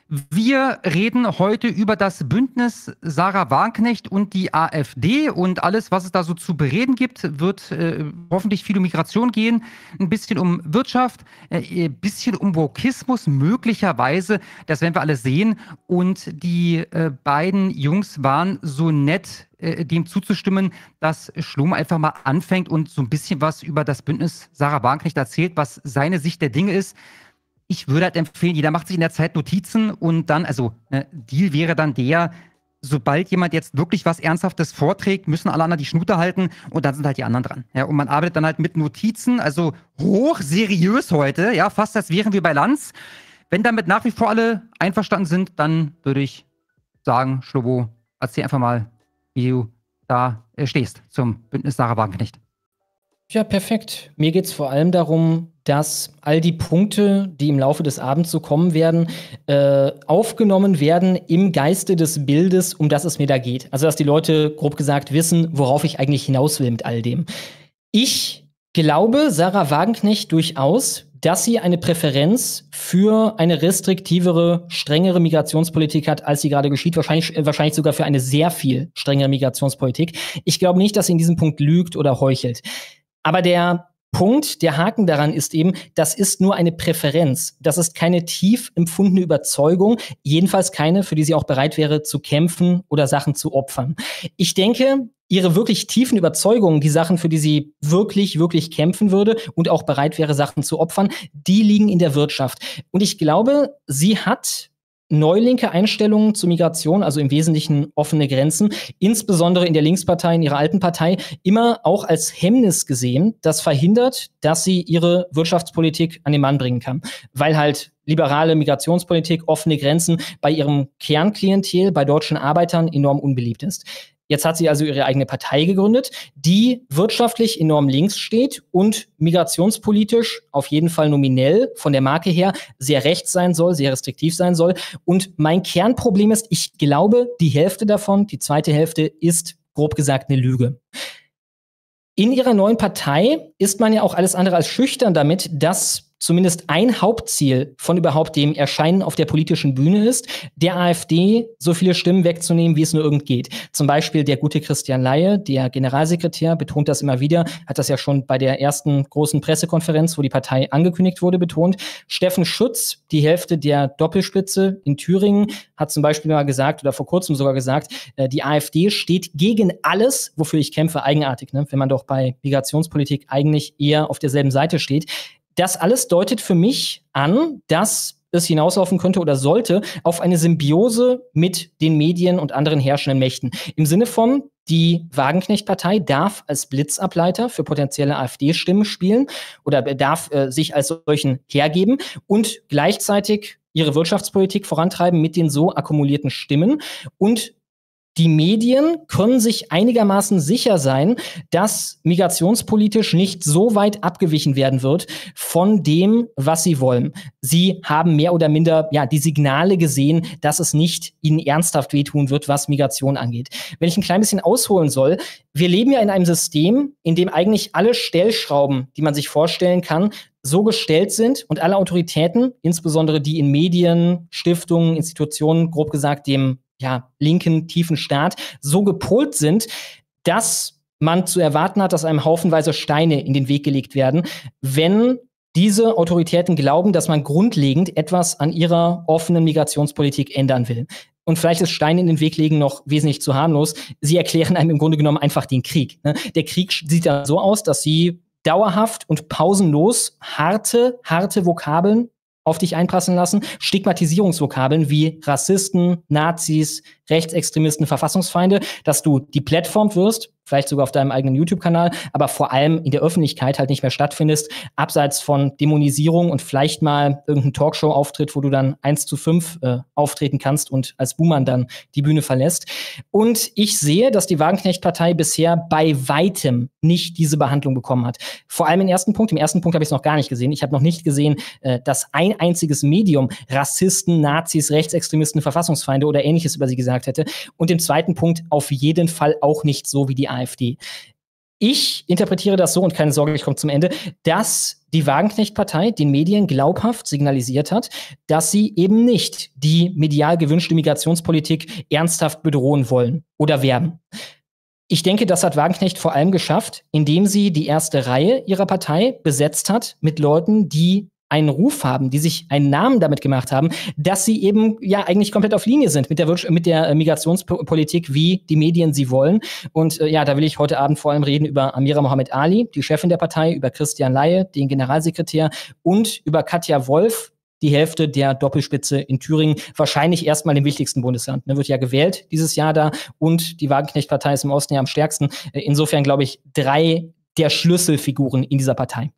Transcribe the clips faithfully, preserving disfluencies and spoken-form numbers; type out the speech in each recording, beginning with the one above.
Wir reden heute über das Bündnis Sarah Wagenknecht und die AfD und alles, was es da so zu bereden gibt, wird äh, hoffentlich viel um Migration gehen, ein bisschen um Wirtschaft, äh, ein bisschen um Wokismus möglicherweise, das werden wir alles sehen. Und die äh, beiden Jungs waren so nett, äh, dem zuzustimmen, dass Schlom einfach mal anfängt und so ein bisschen was über das Bündnis Sarah Wagenknecht erzählt, was seine Sicht der Dinge ist. Ich würde halt empfehlen, jeder macht sich in der Zeit Notizen und dann, also äh, Deal wäre dann der, sobald jemand jetzt wirklich was Ernsthaftes vorträgt, müssen alle anderen die Schnute halten und dann sind halt die anderen dran. Ja, und man arbeitet dann halt mit Notizen, also hoch seriös heute, ja, fast als wären wir bei Lanz. Wenn damit nach wie vor alle einverstanden sind, dann würde ich sagen, Schlobo, erzähl einfach mal, wie du da äh, stehst zum Bündnis Sarah Wagenknecht. Ja, perfekt. Mir geht es vor allem darum, dass all die Punkte, die im Laufe des Abends so kommen werden, äh, aufgenommen werden im Geiste des Bildes, um das es mir da geht. Also, dass die Leute, grob gesagt, wissen, worauf ich eigentlich hinaus will mit all dem. Ich glaube Sarah Wagenknecht durchaus, dass sie eine Präferenz für eine restriktivere, strengere Migrationspolitik hat, als sie gerade geschieht. Wahrscheinlich, äh, wahrscheinlich sogar für eine sehr viel strengere Migrationspolitik. Ich glaube nicht, dass sie in diesem Punkt lügt oder heuchelt. Aber der Punkt, der Haken daran ist eben, das ist nur eine Präferenz. Das ist keine tief empfundene Überzeugung, jedenfalls keine, für die sie auch bereit wäre zu kämpfen oder Sachen zu opfern. Ich denke, ihre wirklich tiefen Überzeugungen, die Sachen, für die sie wirklich, wirklich kämpfen würde und auch bereit wäre, Sachen zu opfern, die liegen in der Wirtschaft. Und ich glaube, sie hat neulinke Einstellungen zur Migration, also im Wesentlichen offene Grenzen, insbesondere in der Linkspartei, in ihrer alten Partei, immer auch als Hemmnis gesehen, das verhindert, dass sie ihre Wirtschaftspolitik an den Mann bringen kann. Weil halt liberale Migrationspolitik, offene Grenzen bei ihrem Kernklientel, bei deutschen Arbeitern enorm unbeliebt ist. Jetzt hat sie also ihre eigene Partei gegründet, die wirtschaftlich enorm links steht und migrationspolitisch auf jeden Fall nominell von der Marke her sehr rechts sein soll, sehr restriktiv sein soll. Und mein Kernproblem ist, ich glaube, die Hälfte davon, die zweite Hälfte, ist grob gesagt eine Lüge. In ihrer neuen Partei ist man ja auch alles andere als schüchtern damit, dass zumindest ein Hauptziel von überhaupt dem Erscheinen auf der politischen Bühne ist, der AfD so viele Stimmen wegzunehmen, wie es nur irgend geht. Zum Beispiel der gute Christian Leye, der Generalsekretär, betont das immer wieder, hat das ja schon bei der ersten großen Pressekonferenz, wo die Partei angekündigt wurde, betont. Steffen Schütz, die Hälfte der Doppelspitze in Thüringen, hat zum Beispiel mal gesagt, oder vor kurzem sogar gesagt, äh, die AfD steht gegen alles, wofür ich kämpfe, eigenartig, ne? Wenn man doch bei Migrationspolitik eigentlich eher auf derselben Seite steht. Das alles deutet für mich an, dass es hinauslaufen könnte oder sollte auf eine Symbiose mit den Medien und anderen herrschenden Mächten. Im Sinne von, die Wagenknecht-Partei darf als Blitzableiter für potenzielle AfD-Stimmen spielen oder darf äh, sich als solchen hergeben und gleichzeitig ihre Wirtschaftspolitik vorantreiben mit den so akkumulierten Stimmen. Und die Medien können sich einigermaßen sicher sein, dass migrationspolitisch nicht so weit abgewichen werden wird von dem, was sie wollen. Sie haben mehr oder minder ja die Signale gesehen, dass es nicht ihnen ernsthaft wehtun wird, was Migration angeht. Wenn ich ein klein bisschen ausholen soll, wir leben ja in einem System, in dem eigentlich alle Stellschrauben, die man sich vorstellen kann, so gestellt sind und alle Autoritäten, insbesondere die in Medien, Stiftungen, Institutionen, grob gesagt dem ja, linken, tiefen Staat, so gepolt sind, dass man zu erwarten hat, dass einem haufenweise Steine in den Weg gelegt werden, wenn diese Autoritäten glauben, dass man grundlegend etwas an ihrer offenen Migrationspolitik ändern will. Und vielleicht ist Steine in den Weg legen noch wesentlich zu harmlos. Sie erklären einem im Grunde genommen einfach den Krieg. Der Krieg sieht dann so aus, dass sie dauerhaft und pausenlos harte, harte Vokabeln auf dich einprasseln lassen, Stigmatisierungsvokabeln wie Rassisten, Nazis, Rechtsextremisten, Verfassungsfeinde, dass du deplatformt wirst, vielleicht sogar auf deinem eigenen YouTube-Kanal, aber vor allem in der Öffentlichkeit halt nicht mehr stattfindest, abseits von Dämonisierung und vielleicht mal irgendein Talkshow-Auftritt, wo du dann eins zu fünf äh, auftreten kannst und als Buhmann dann die Bühne verlässt. Und ich sehe, dass die Wagenknecht-Partei bisher bei weitem nicht diese Behandlung bekommen hat. Vor allem im ersten Punkt. Im ersten Punkt habe ich es noch gar nicht gesehen. Ich habe noch nicht gesehen, äh, dass ein einziges Medium Rassisten, Nazis, Rechtsextremisten, Verfassungsfeinde oder Ähnliches über sie gesagt hätte. Und im zweiten Punkt auf jeden Fall auch nicht so wie die AfD. Ich interpretiere das so, und keine Sorge, ich komme zum Ende, dass die Wagenknecht-Partei den Medien glaubhaft signalisiert hat, dass sie eben nicht die medial gewünschte Migrationspolitik ernsthaft bedrohen wollen oder werden. Ich denke, das hat Wagenknecht vor allem geschafft, indem sie die erste Reihe ihrer Partei besetzt hat mit Leuten, die einen Ruf haben, die sich einen Namen damit gemacht haben, dass sie eben ja eigentlich komplett auf Linie sind mit der, mit der Migrationspolitik, wie die Medien sie wollen. Und äh, ja, da will ich heute Abend vor allem reden über Amira Mohammed Ali, die Chefin der Partei, über Christian Laie, den Generalsekretär, und über Katja Wolf, die Hälfte der Doppelspitze in Thüringen, wahrscheinlich erstmal im wichtigsten Bundesland. Ne, wird ja gewählt dieses Jahr da, und die Wagenknecht-Partei ist im Osten ja am stärksten. Insofern glaube ich, drei der Schlüsselfiguren in dieser Partei.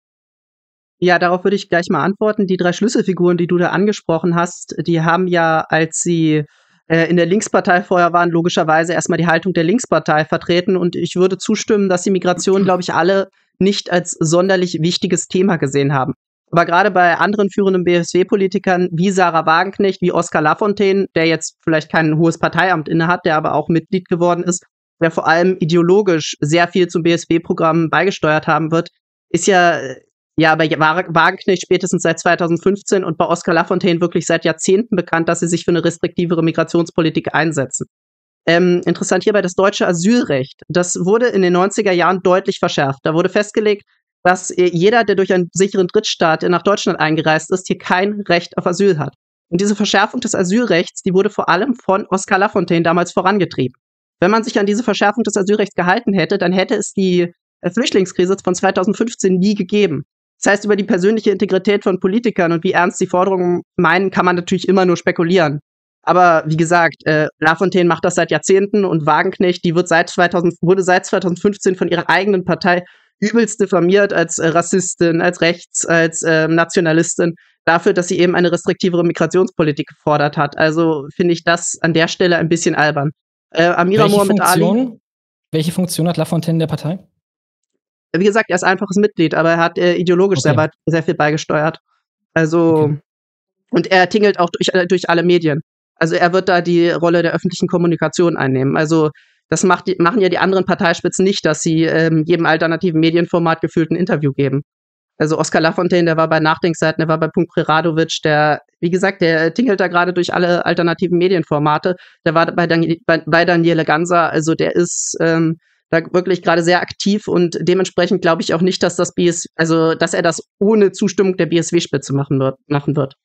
Ja, darauf würde ich gleich mal antworten. Die drei Schlüsselfiguren, die du da angesprochen hast, die haben ja, als sie äh, in der Linkspartei vorher waren, logischerweise erstmal die Haltung der Linkspartei vertreten. Und ich würde zustimmen, dass die Migration, glaube ich, alle nicht als sonderlich wichtiges Thema gesehen haben. Aber gerade bei anderen führenden B S W-Politikern wie Sarah Wagenknecht, wie Oskar Lafontaine, der jetzt vielleicht kein hohes Parteiamt innehat, der aber auch Mitglied geworden ist, der vor allem ideologisch sehr viel zum B S W-Programm beigesteuert haben wird, ist ja Ja, bei Wagenknecht spätestens seit zweitausendfünfzehn und bei Oskar Lafontaine wirklich seit Jahrzehnten bekannt, dass sie sich für eine restriktivere Migrationspolitik einsetzen. Ähm, interessant hierbei das deutsche Asylrecht. Das wurde in den neunziger Jahren deutlich verschärft. Da wurde festgelegt, dass jeder, der durch einen sicheren Drittstaat nach Deutschland eingereist ist, hier kein Recht auf Asyl hat. Und diese Verschärfung des Asylrechts, die wurde vor allem von Oskar Lafontaine damals vorangetrieben. Wenn man sich an diese Verschärfung des Asylrechts gehalten hätte, dann hätte es die Flüchtlingskrise von zweitausendfünfzehn nie gegeben. Das heißt, über die persönliche Integrität von Politikern und wie ernst die Forderungen meinen, kann man natürlich immer nur spekulieren. Aber wie gesagt, äh, Lafontaine macht das seit Jahrzehnten, und Wagenknecht, die wird seit zweitausend, wurde seit zweitausendfünfzehn von ihrer eigenen Partei übelst diffamiert als äh, Rassistin, als Rechts-, als äh, Nationalistin, dafür, dass sie eben eine restriktivere Migrationspolitik gefordert hat. Also finde ich das an der Stelle ein bisschen albern. Äh, Amira Mohammed Ali. Welche Funktion hat Lafontaine in der Partei? Wie gesagt, er ist einfaches Mitglied, aber er hat äh, ideologisch okay. sehr, sehr viel beigesteuert. Also, okay. Und er tingelt auch durch, äh, durch alle Medien. Also er wird da die Rolle der öffentlichen Kommunikation einnehmen. Also das macht die, machen ja die anderen Parteispitzen nicht, dass sie ähm, jedem alternativen Medienformat gefühlt ein Interview geben. Also Oskar Lafontaine, der war bei Nachdenkseiten, der war bei Punkt Preradovic, der, wie gesagt, der tingelt da gerade durch alle alternativen Medienformate. Der war bei, Dan bei, bei Daniele Ganser, also der ist ähm, da wirklich gerade sehr aktiv, und dementsprechend glaube ich auch nicht, dass das B S, also dass er das ohne Zustimmung der B S W-Spitze machen wird, machen wird.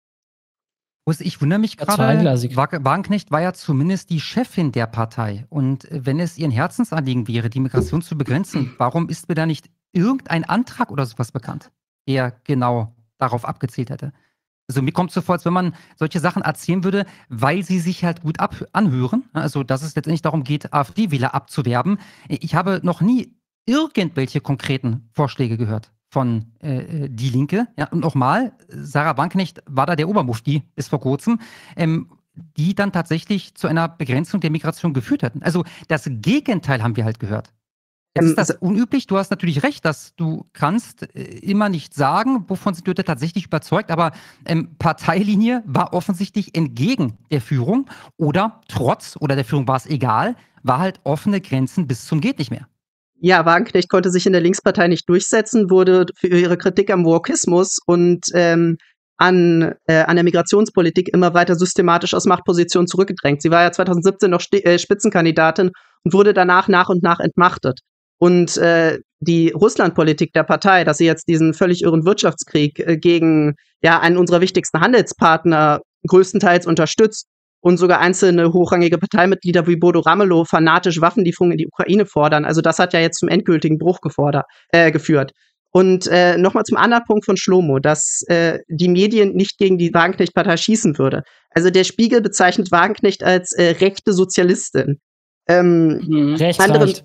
Ich wundere mich gerade, Wagenknecht war ja zumindest die Chefin der Partei. Und wenn es ihr ein Herzensanliegen wäre, die Migration zu begrenzen, warum ist mir da nicht irgendein Antrag oder sowas bekannt, der genau darauf abgezielt hätte? Also mir kommt so vor, als wenn man solche Sachen erzählen würde, weil sie sich halt gut ab anhören. Also dass es letztendlich darum geht, AfD-Wähler abzuwerben. Ich habe noch nie irgendwelche konkreten Vorschläge gehört von äh, Die Linke. Ja, und nochmal, Sarah Wagenknecht war da der Obermufti bis vor kurzem, ähm, die dann tatsächlich zu einer Begrenzung der Migration geführt hatten. Also das Gegenteil haben wir halt gehört. Jetzt ist das unüblich. Du hast natürlich recht, dass du kannst äh, immer nicht sagen, wovon sind Leute tatsächlich überzeugt, aber ähm, Parteilinie war offensichtlich entgegen der Führung, oder trotz, oder der Führung war es egal, war halt offene Grenzen bis zum geht nicht mehr. Ja, Wagenknecht konnte sich in der Linkspartei nicht durchsetzen, wurde für ihre Kritik am Wokismus und ähm, an, äh, an der Migrationspolitik immer weiter systematisch aus Machtpositionen zurückgedrängt. Sie war ja zweitausendsiebzehn noch St- äh, Spitzenkandidatin und wurde danach nach und nach entmachtet. Und äh, die Russlandpolitik der Partei, dass sie jetzt diesen völlig irren Wirtschaftskrieg äh, gegen ja einen unserer wichtigsten Handelspartner größtenteils unterstützt und sogar einzelne hochrangige Parteimitglieder wie Bodo Ramelow fanatisch Waffenlieferungen in die Ukraine fordern. Also das hat ja jetzt zum endgültigen Bruch gefordert, äh, geführt. Und äh, nochmal zum anderen Punkt von Shlomo, dass äh, die Medien nicht gegen die Wagenknecht-Partei schießen würde. Also der Spiegel bezeichnet Wagenknecht als äh, rechte Sozialistin. Ähm, mhm. Rechtsrecht.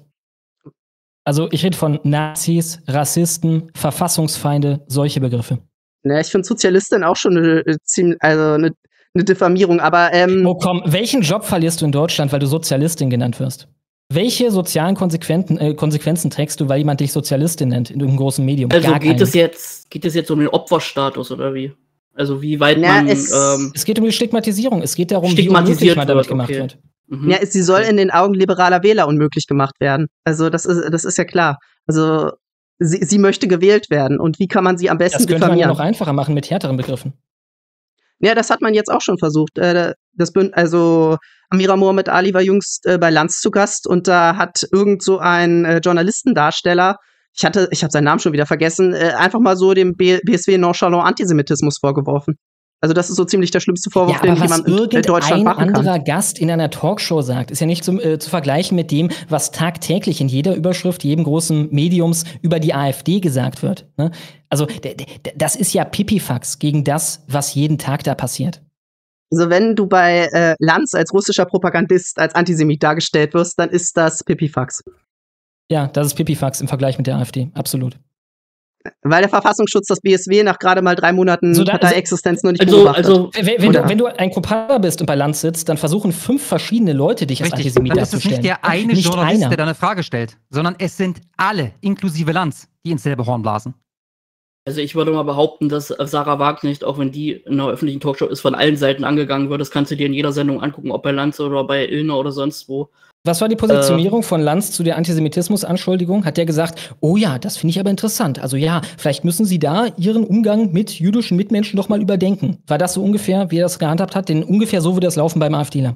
Also ich rede von Nazis, Rassisten, Verfassungsfeinde, solche Begriffe. Ja, ich finde Sozialistin auch schon eine, eine, also eine, eine Diffamierung, aber ähm Oh komm, welchen Job verlierst du in Deutschland, weil du Sozialistin genannt wirst? Welche sozialen Konsequenzen, äh, Konsequenzen trägst du, weil jemand dich Sozialistin nennt in irgendeinem großen Medium? Also Gar geht es jetzt, geht es jetzt um den Opferstatus oder wie? Also wie weit Na, man es, ähm, es geht um die Stigmatisierung. Es geht darum, wie unmöglich man damit gemacht okay. wird. Mhm. Ja, sie soll in den Augen liberaler Wähler unmöglich gemacht werden. Also das ist, das ist ja klar. Also sie, sie möchte gewählt werden. Und wie kann man sie am besten Das könnte man ja diffamieren? noch einfacher machen mit härteren Begriffen. Ja, das hat man jetzt auch schon versucht. Äh, das Bünd also Amira Mohammed Ali war jüngst äh, bei Lanz zu Gast und da hat irgend so ein äh, Journalistendarsteller, ich hatte, ich habe seinen Namen schon wieder vergessen, äh, einfach mal so dem B BSW nonchalant Antisemitismus vorgeworfen. Also das ist so ziemlich der schlimmste Vorwurf, Ja, den aber was jemand in, in Deutschland irgendein machen kann. anderer Gast in einer Talkshow sagt, ist ja nicht zum, äh, zu vergleichen mit dem, was tagtäglich in jeder Überschrift, jedem großen Mediums über die AfD gesagt wird. Ne? Also d- d- das ist ja Pipifax gegen das, was jeden Tag da passiert. Also wenn du bei äh, Lanz als russischer Propagandist, als Antisemit dargestellt wirst, dann ist das Pipifax. Ja, das ist Pipifax im Vergleich mit der AfD, absolut. Weil der Verfassungsschutz das B S W nach gerade mal drei Monaten So, da- Parteiexistenz noch nicht Also, beobachtet. also Wenn, wenn, Oder- du, wenn du ein Propager bist und bei Land sitzt, dann versuchen fünf verschiedene Leute, dich als Richtig. Antisemit Dann ist es darzustellen. nicht der eine Nicht Journalist, einer. der da eine Frage stellt, sondern es sind alle, inklusive Lanz, die ins selbe Horn blasen. Also ich würde mal behaupten, dass Sarah Wagenknecht, auch wenn die in einer öffentlichen Talkshow ist, von allen Seiten angegangen wird. Das kannst du dir in jeder Sendung angucken, ob bei Lanz oder bei Illner oder sonst wo. Was war die Positionierung von Lanz zu der Antisemitismus-Anschuldigung? Hat der gesagt, oh ja, das finde ich aber interessant. Also ja, vielleicht müssen Sie da Ihren Umgang mit jüdischen Mitmenschen doch mal überdenken. War das so ungefähr, wie er das gehandhabt hat? Denn ungefähr so würde das laufen beim AfDler.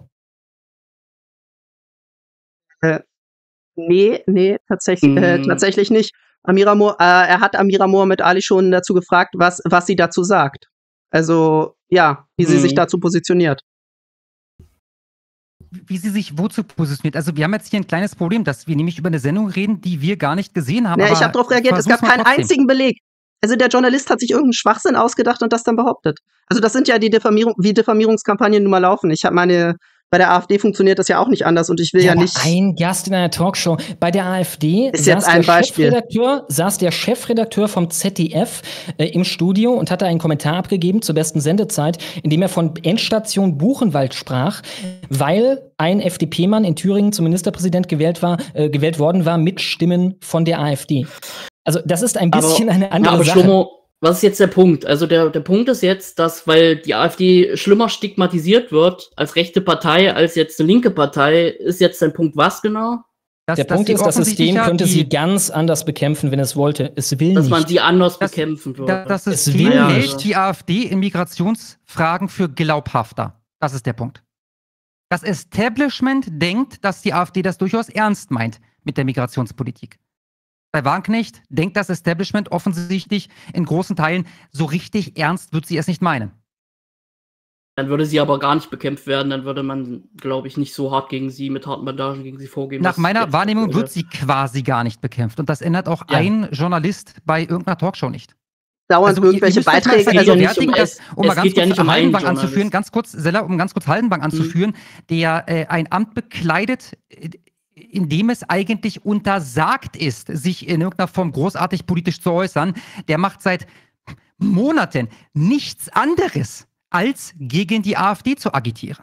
Äh, nee, nee, tatsächlich, Mm. äh, tatsächlich nicht. Amira Mo äh, er hat Amira Mohammed Ali schon dazu gefragt, was, was sie dazu sagt. Also, ja, wie sie Mm. sich dazu positioniert. Wie sie sich wozu positioniert. Also wir haben jetzt hier ein kleines Problem, dass wir nämlich über eine Sendung reden, die wir gar nicht gesehen haben. Ja, ich aber habe darauf reagiert, es versuch's gab mal keinen trotzdem. einzigen Beleg. Also der Journalist hat sich irgendeinen Schwachsinn ausgedacht und das dann behauptet. Also das sind ja die Diffamierung, wie Diffamierungskampagnen nun mal laufen. Ich habe meine, bei der AfD funktioniert das ja auch nicht anders und ich will ja, aber nicht. ein Gast in einer Talkshow. Bei der AfD Ist saß, jetzt ein der Beispiel. Chefredakteur, saß der Chefredakteur vom Z D F äh, im Studio und hatte einen Kommentar abgegeben zur besten Sendezeit, in dem er von Endstation Buchenwald sprach, weil ein F D P-Mann in Thüringen zum Ministerpräsident gewählt war, äh, gewählt worden war mit Stimmen von der AfD. Also das ist ein bisschen Aber- eine Ja, andere aber Sache. Schlomo, was ist jetzt der Punkt? Also der, der Punkt ist jetzt, dass, weil die AfD schlimmer stigmatisiert wird als rechte Partei, als jetzt eine linke Partei, ist jetzt dein Punkt was genau? Dass- Der dass Punkt sie ist, das offensichtlich System ja könnte die- sie ganz anders bekämpfen, wenn es wollte. Es will Dass nicht. man sie anders Das- bekämpfen würde. Da, das Es System will hält nicht. die AfD in Migrationsfragen für glaubhafter. Das ist der Punkt. Das Establishment denkt, dass die AfD das durchaus ernst meint mit der Migrationspolitik. Bei Wagenknecht denkt das Establishment offensichtlich in großen Teilen, so richtig ernst wird sie es nicht meinen. Dann würde sie aber gar nicht bekämpft werden, dann würde man, glaube ich, nicht so hart gegen sie, mit harten Bandagen gegen sie vorgehen. Nach was meiner jetzt Wahrnehmung aktuell wird sie quasi gar nicht bekämpft. Und das ändert auch Ja. ein Journalist bei irgendeiner Talkshow nicht. Dauernd Also, ihr- irgendwelche ihr müsst euch mal Beiträge. geht Also ja nicht vergegenwärtigen, um- dass, es- um mal es ganz geht ja kurz nicht um einen Haldenwang Journalist. anzuführen, ganz kurz, Sella, um ganz kurz Haldenwang anzuführen, der äh, ein Amt bekleidet, äh, in dem es eigentlich untersagt ist, sich in irgendeiner Form großartig politisch zu äußern, der macht seit Monaten nichts anderes, als gegen die AfD zu agitieren.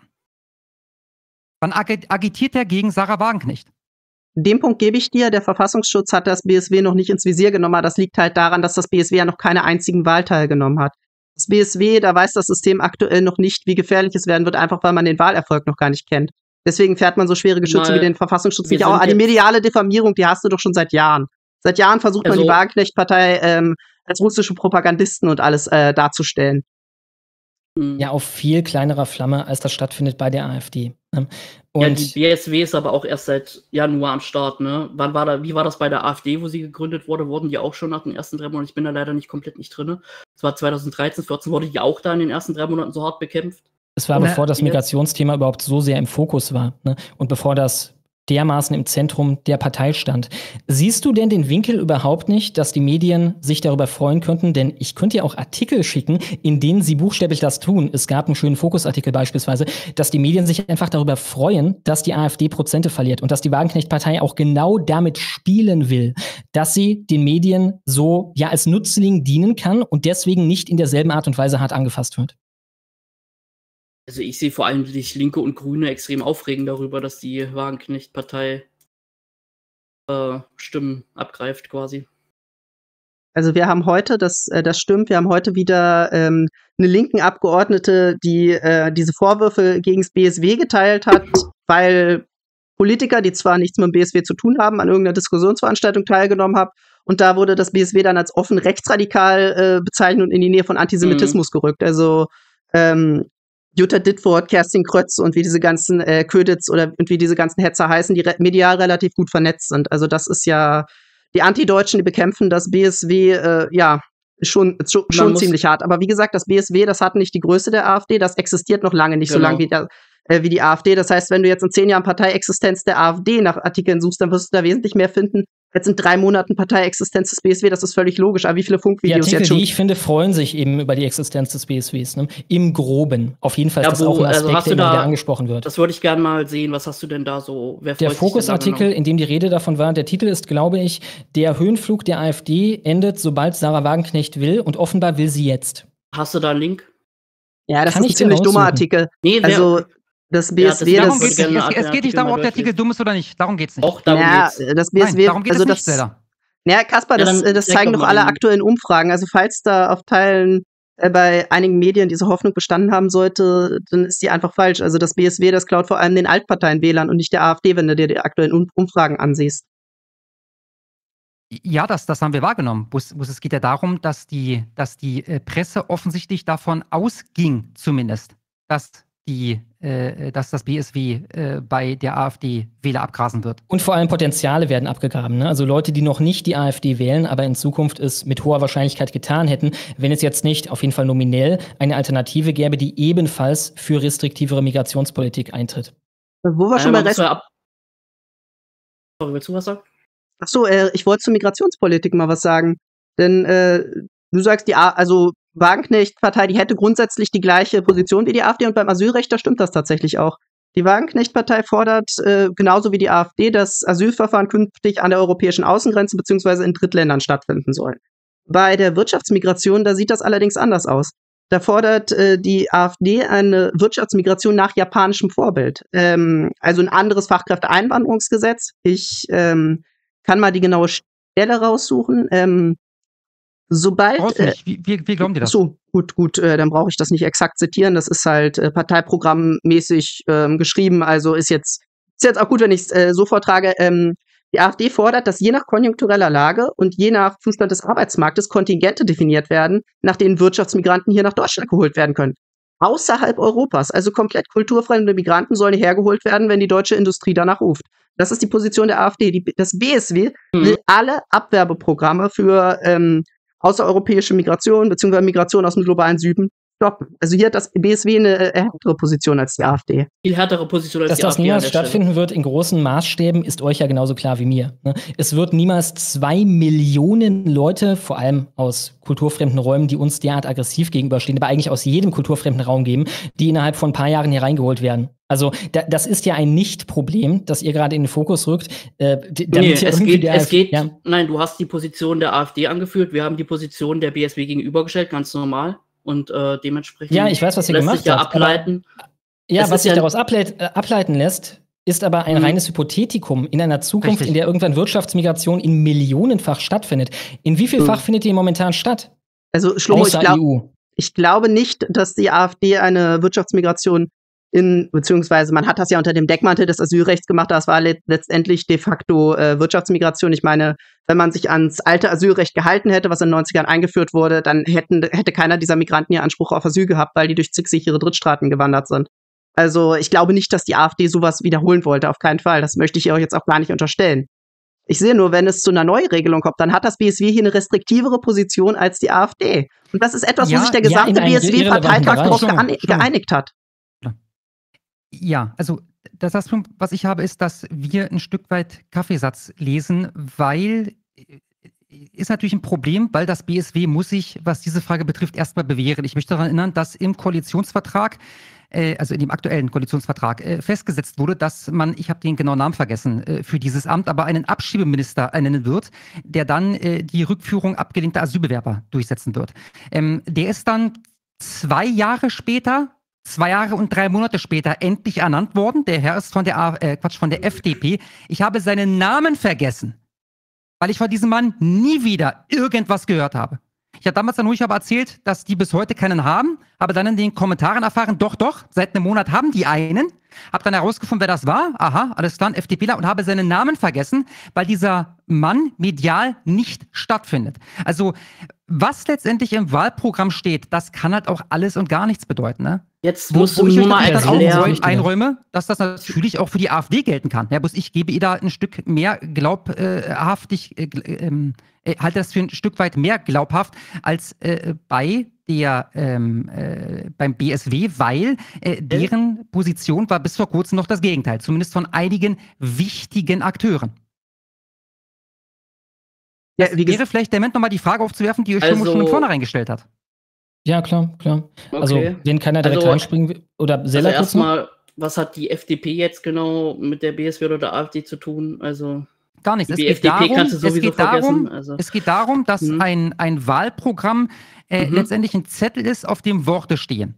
Wann ag- agitiert er gegen Sarah Wagenknecht? Den Punkt gebe ich dir. Der Verfassungsschutz hat das B S W noch nicht ins Visier genommen, aber das liegt halt daran, dass das B S W ja noch keine einzigen Wahl teilgenommen hat. Das B S W, da weiß das System aktuell noch nicht, wie gefährlich es werden wird, einfach weil man den Wahlerfolg noch gar nicht kennt. Deswegen fährt man so schwere Geschütze Mal, wie den Verfassungsschutz wir nicht auch. sind Ah, die jetzt- mediale Diffamierung, die hast du doch schon seit Jahren. Seit Jahren versucht man Also- die Wagenknecht-Partei ähm, als russische Propagandisten und alles äh, darzustellen. Mhm. Ja, auf viel kleinerer Flamme, als das stattfindet bei der AfD. ne? Ja, Und die B S W ist aber auch erst seit Januar am Start, ne? Wann war da, wie war das bei der AfD, wo sie gegründet wurde? Wurden die auch schon nach den ersten drei Monaten? Ich bin da leider nicht komplett nicht drin. Es war zweitausenddreizehn, vierzehn wurde die auch da in den ersten drei Monaten so hart bekämpft. es war, Na, bevor das jetzt- Migrationsthema überhaupt so sehr im Fokus war. Ne? Und bevor das dermaßen im Zentrum der Partei stand. Siehst du denn den Winkel überhaupt nicht, dass die Medien sich darüber freuen könnten? Denn ich könnte ja auch Artikel schicken, in denen sie buchstäblich das tun. Es gab einen schönen Fokusartikel beispielsweise, dass die Medien sich einfach darüber freuen, dass die AfD Prozente verliert und dass die Wagenknecht-Partei auch genau damit spielen will, dass sie den Medien so ja als Nützling dienen kann und deswegen nicht in derselben Art und Weise hart angefasst wird. Also ich sehe vor allem die Linke und Grüne extrem aufregen darüber, dass die Wagenknecht-Partei äh, Stimmen abgreift quasi. Also wir haben heute, das, äh, das stimmt, wir haben heute wieder ähm, eine linken Abgeordnete, die äh, diese Vorwürfe gegen das B S W geteilt hat. weil Politiker, die zwar nichts mit dem B S W zu tun haben, an irgendeiner Diskussionsveranstaltung teilgenommen haben. Und da wurde das B S W dann als offen rechtsradikal äh, bezeichnet und in die Nähe von Antisemitismus mhm. gerückt. Also ähm, Jutta Dittfurt, Kerstin Krötz und wie diese ganzen äh, Köditz oder und wie diese ganzen Hetzer heißen, die re medial relativ gut vernetzt sind. Also das ist ja, die Antideutschen, die bekämpfen das B S W, äh, ja, schon, schon, schon ziemlich hart. Aber wie gesagt, das B S W, das hat nicht die Größe der AfD, das existiert noch lange nicht genau. so lange wie, der, äh, wie die AfD. Das heißt, wenn du jetzt in zehn Jahren Parteiixistenz der AfD nach Artikeln suchst, dann wirst du da wesentlich mehr finden. Jetzt in drei Monaten Parteiixistenz des B S W, das ist völlig logisch. Aber wie viele Funkvideos die Artikel, jetzt schon? Die ich finde, freuen sich eben über die Existenz des B S Ws. Ne? Im Groben. Auf jeden Fall ist ja, das wo, auch ein Aspekt, also der da, immer wieder angesprochen wird. Das würde ich gerne mal sehen. Was hast du denn da so? Wer der Fokusartikel, in dem die Rede davon war, der Titel ist, glaube ich, der Höhenflug der AfD endet, sobald Sarah Wagenknecht will. Und offenbar will sie jetzt. Hast du da einen Link? Ja, das Kann ist ein ziemlich dummer Artikel. Nee, also das B S W, ja, das das es, es, es geht nicht darum, ob der Artikel dumm ist oder nicht. Darum geht's nicht. Auch darum ja, geht's. Das B S W, Nein, darum geht also es nicht, das, Zelda. Ja, Kaspar, das, ja, das zeigen doch alle hin. aktuellen Umfragen. Also falls da auf Teilen äh, bei einigen Medien diese Hoffnung bestanden haben sollte, dann ist die einfach falsch. Also das B S W, das klaut vor allem den Altparteienwählern und nicht der AfD, wenn du dir die aktuellen um Umfragen ansiehst. Ja, das, das haben wir wahrgenommen. Bus, Bus, es geht ja darum, dass die, dass die äh, Presse offensichtlich davon ausging, zumindest, dass die, äh, dass das B S W äh, bei der AfD Wähler abgrasen wird. Und vor allem Potenziale werden abgegraben. Ne? Also Leute, die noch nicht die AfD wählen, aber in Zukunft es mit hoher Wahrscheinlichkeit getan hätten, wenn es jetzt nicht, auf jeden Fall nominell, eine Alternative gäbe, die ebenfalls für restriktivere Migrationspolitik eintritt. Wo wir schon bei Rest Sorry, willst du was sagen? Ach so, äh, ich wollte zur Migrationspolitik mal was sagen. Denn äh, du sagst, die A also Wagenknecht-Partei, die hätte grundsätzlich die gleiche Position wie die AfD und beim Asylrecht, da stimmt das tatsächlich auch. Die Wagenknecht-Partei fordert, äh, genauso wie die AfD, dass Asylverfahren künftig an der europäischen Außengrenze bzw. in Drittländern stattfinden sollen. Bei der Wirtschaftsmigration, da sieht das allerdings anders aus. Da fordert äh, die AfD eine Wirtschaftsmigration nach japanischem Vorbild. Ähm, also ein anderes Fachkräfteeinwanderungsgesetz. Ich ähm, kann mal die genaue Stelle raussuchen. Ähm, Sobald. Äh, wie, wie, wie glauben die das? So, gut, gut, äh, dann brauche ich das nicht exakt zitieren. Das ist halt äh, parteiprogrammmäßig ähm, geschrieben. Also ist jetzt, ist jetzt auch gut, wenn ich es äh, so vortrage. Ähm, die AfD fordert, dass je nach konjunktureller Lage und je nach Zustand des Arbeitsmarktes Kontingente definiert werden, nach denen Wirtschaftsmigranten hier nach Deutschland geholt werden können. Außerhalb Europas, also komplett kulturfremde Migranten sollen hergeholt werden, wenn die deutsche Industrie danach ruft. Das ist die Position der AfD. Die, das B S W mhm. will alle Abwerbeprogramme für ähm, außereuropäische Migration bzw. Migration aus dem globalen Süden stoppen. Also hier hat das B S W eine härtere Position als die AfD. Viel härtere Position als Dass die AfD. Dass das niemals stattfinden wird in großen Maßstäben, ist euch ja genauso klar wie mir. Ne? Es wird niemals zwei Millionen Leute, vor allem aus kulturfremden Räumen, die uns derart aggressiv gegenüberstehen, aber eigentlich aus jedem kulturfremden Raum geben, die innerhalb von ein paar Jahren hier reingeholt werden. Also da, das ist ja ein Nicht-Problem, das ihr gerade in den Fokus rückt. Äh, damit nee, ja es geht, der, es geht ja. Nein, du hast die Position der AfD angeführt, wir haben die Position der B S W gegenübergestellt, ganz normal. Und äh, dementsprechend ja, ich weiß, was ihr lässt gemacht sich ja habt, ableiten. Ja, es was sich ja daraus ableit, äh, ableiten lässt, ist aber ein mhm. reines Hypothetikum in einer Zukunft, Richtig. in der irgendwann Wirtschaftsmigration in Millionenfach stattfindet. In wie vielfach mhm. findet die momentan statt? Also Schlomo, ich, glaub, ich glaube nicht, dass die AfD eine Wirtschaftsmigration in, beziehungsweise man hat das ja unter dem Deckmantel des Asylrechts gemacht, das war le letztendlich de facto äh, Wirtschaftsmigration. Ich meine, wenn man sich ans alte Asylrecht gehalten hätte, was in den neunzigern eingeführt wurde, dann hätten, hätte keiner dieser Migranten hier Anspruch auf Asyl gehabt, weil die durch zig sichere Drittstaaten gewandert sind. Also ich glaube nicht, dass die AfD sowas wiederholen wollte, auf keinen Fall. Das möchte ich ihr auch jetzt auch gar nicht unterstellen. Ich sehe nur, wenn es zu einer Neuregelung kommt, dann hat das B S W hier eine restriktivere Position als die AfD. Und das ist etwas, ja, wo sich der gesamte ja, B S W-Parteitag darauf geein geeinigt hat. Ja, also das, das, was ich habe, ist, dass wir ein Stück weit Kaffeesatz lesen, weil ist natürlich ein Problem, weil das B S W muss sich, was diese Frage betrifft, erstmal bewähren. Ich möchte daran erinnern, dass im Koalitionsvertrag, äh, also in dem aktuellen Koalitionsvertrag, äh, festgesetzt wurde, dass man, ich habe den genauen Namen vergessen, äh, für dieses Amt, aber einen Abschiebeminister ernennen wird, der dann äh, die Rückführung abgelehnter Asylbewerber durchsetzen wird. Ähm, der ist dann zwei Jahre später Zwei Jahre und drei Monate später endlich ernannt worden. Der Herr ist von der, A äh, Quatsch, von der F D P. Ich habe seinen Namen vergessen, weil ich von diesem Mann nie wieder irgendwas gehört habe. Ich habe damals dann ruhig aber erzählt, dass die bis heute keinen haben, habe dann in den Kommentaren erfahren, doch, doch, seit einem Monat haben die einen. habe dann herausgefunden, wer das war. Aha, alles klar, ein FDPler, und habe seinen Namen vergessen, weil dieser Mann medial nicht stattfindet. Also, was letztendlich im Wahlprogramm steht, das kann halt auch alles und gar nichts bedeuten, ne? Jetzt Wo, musst wo du ich nur euch mal natürlich dann auch erklären. so einräume, dass das natürlich auch für die AfD gelten kann. Ja, bloß ich gebe ihr da ein Stück mehr glaubhaftig, äh, ähm, äh, halte das für ein Stück weit mehr glaubhaft als äh, bei der ähm, äh, beim B S W, weil äh, deren Position war bis vor kurzem noch das Gegenteil, zumindest von einigen wichtigen Akteuren. Ja, Das wie wäre vielleicht der Moment, nochmal die Frage aufzuwerfen, die ihr schon, Also- schon von vornherein gestellt hat. Ja, klar, klar. Also, Okay. wenn keiner direkt Also- reinspringen will. Oder Also Sella kurz noch? erstmal, was hat die F D P jetzt genau mit der B S W oder der AfD zu tun? Also Gar nichts. Es die geht F D P darum, kannst du es sowieso geht darum, vergessen. Also. es geht darum, dass Mhm. ein, ein Wahlprogramm äh, Mhm. letztendlich ein Zettel ist, auf dem Worte stehen.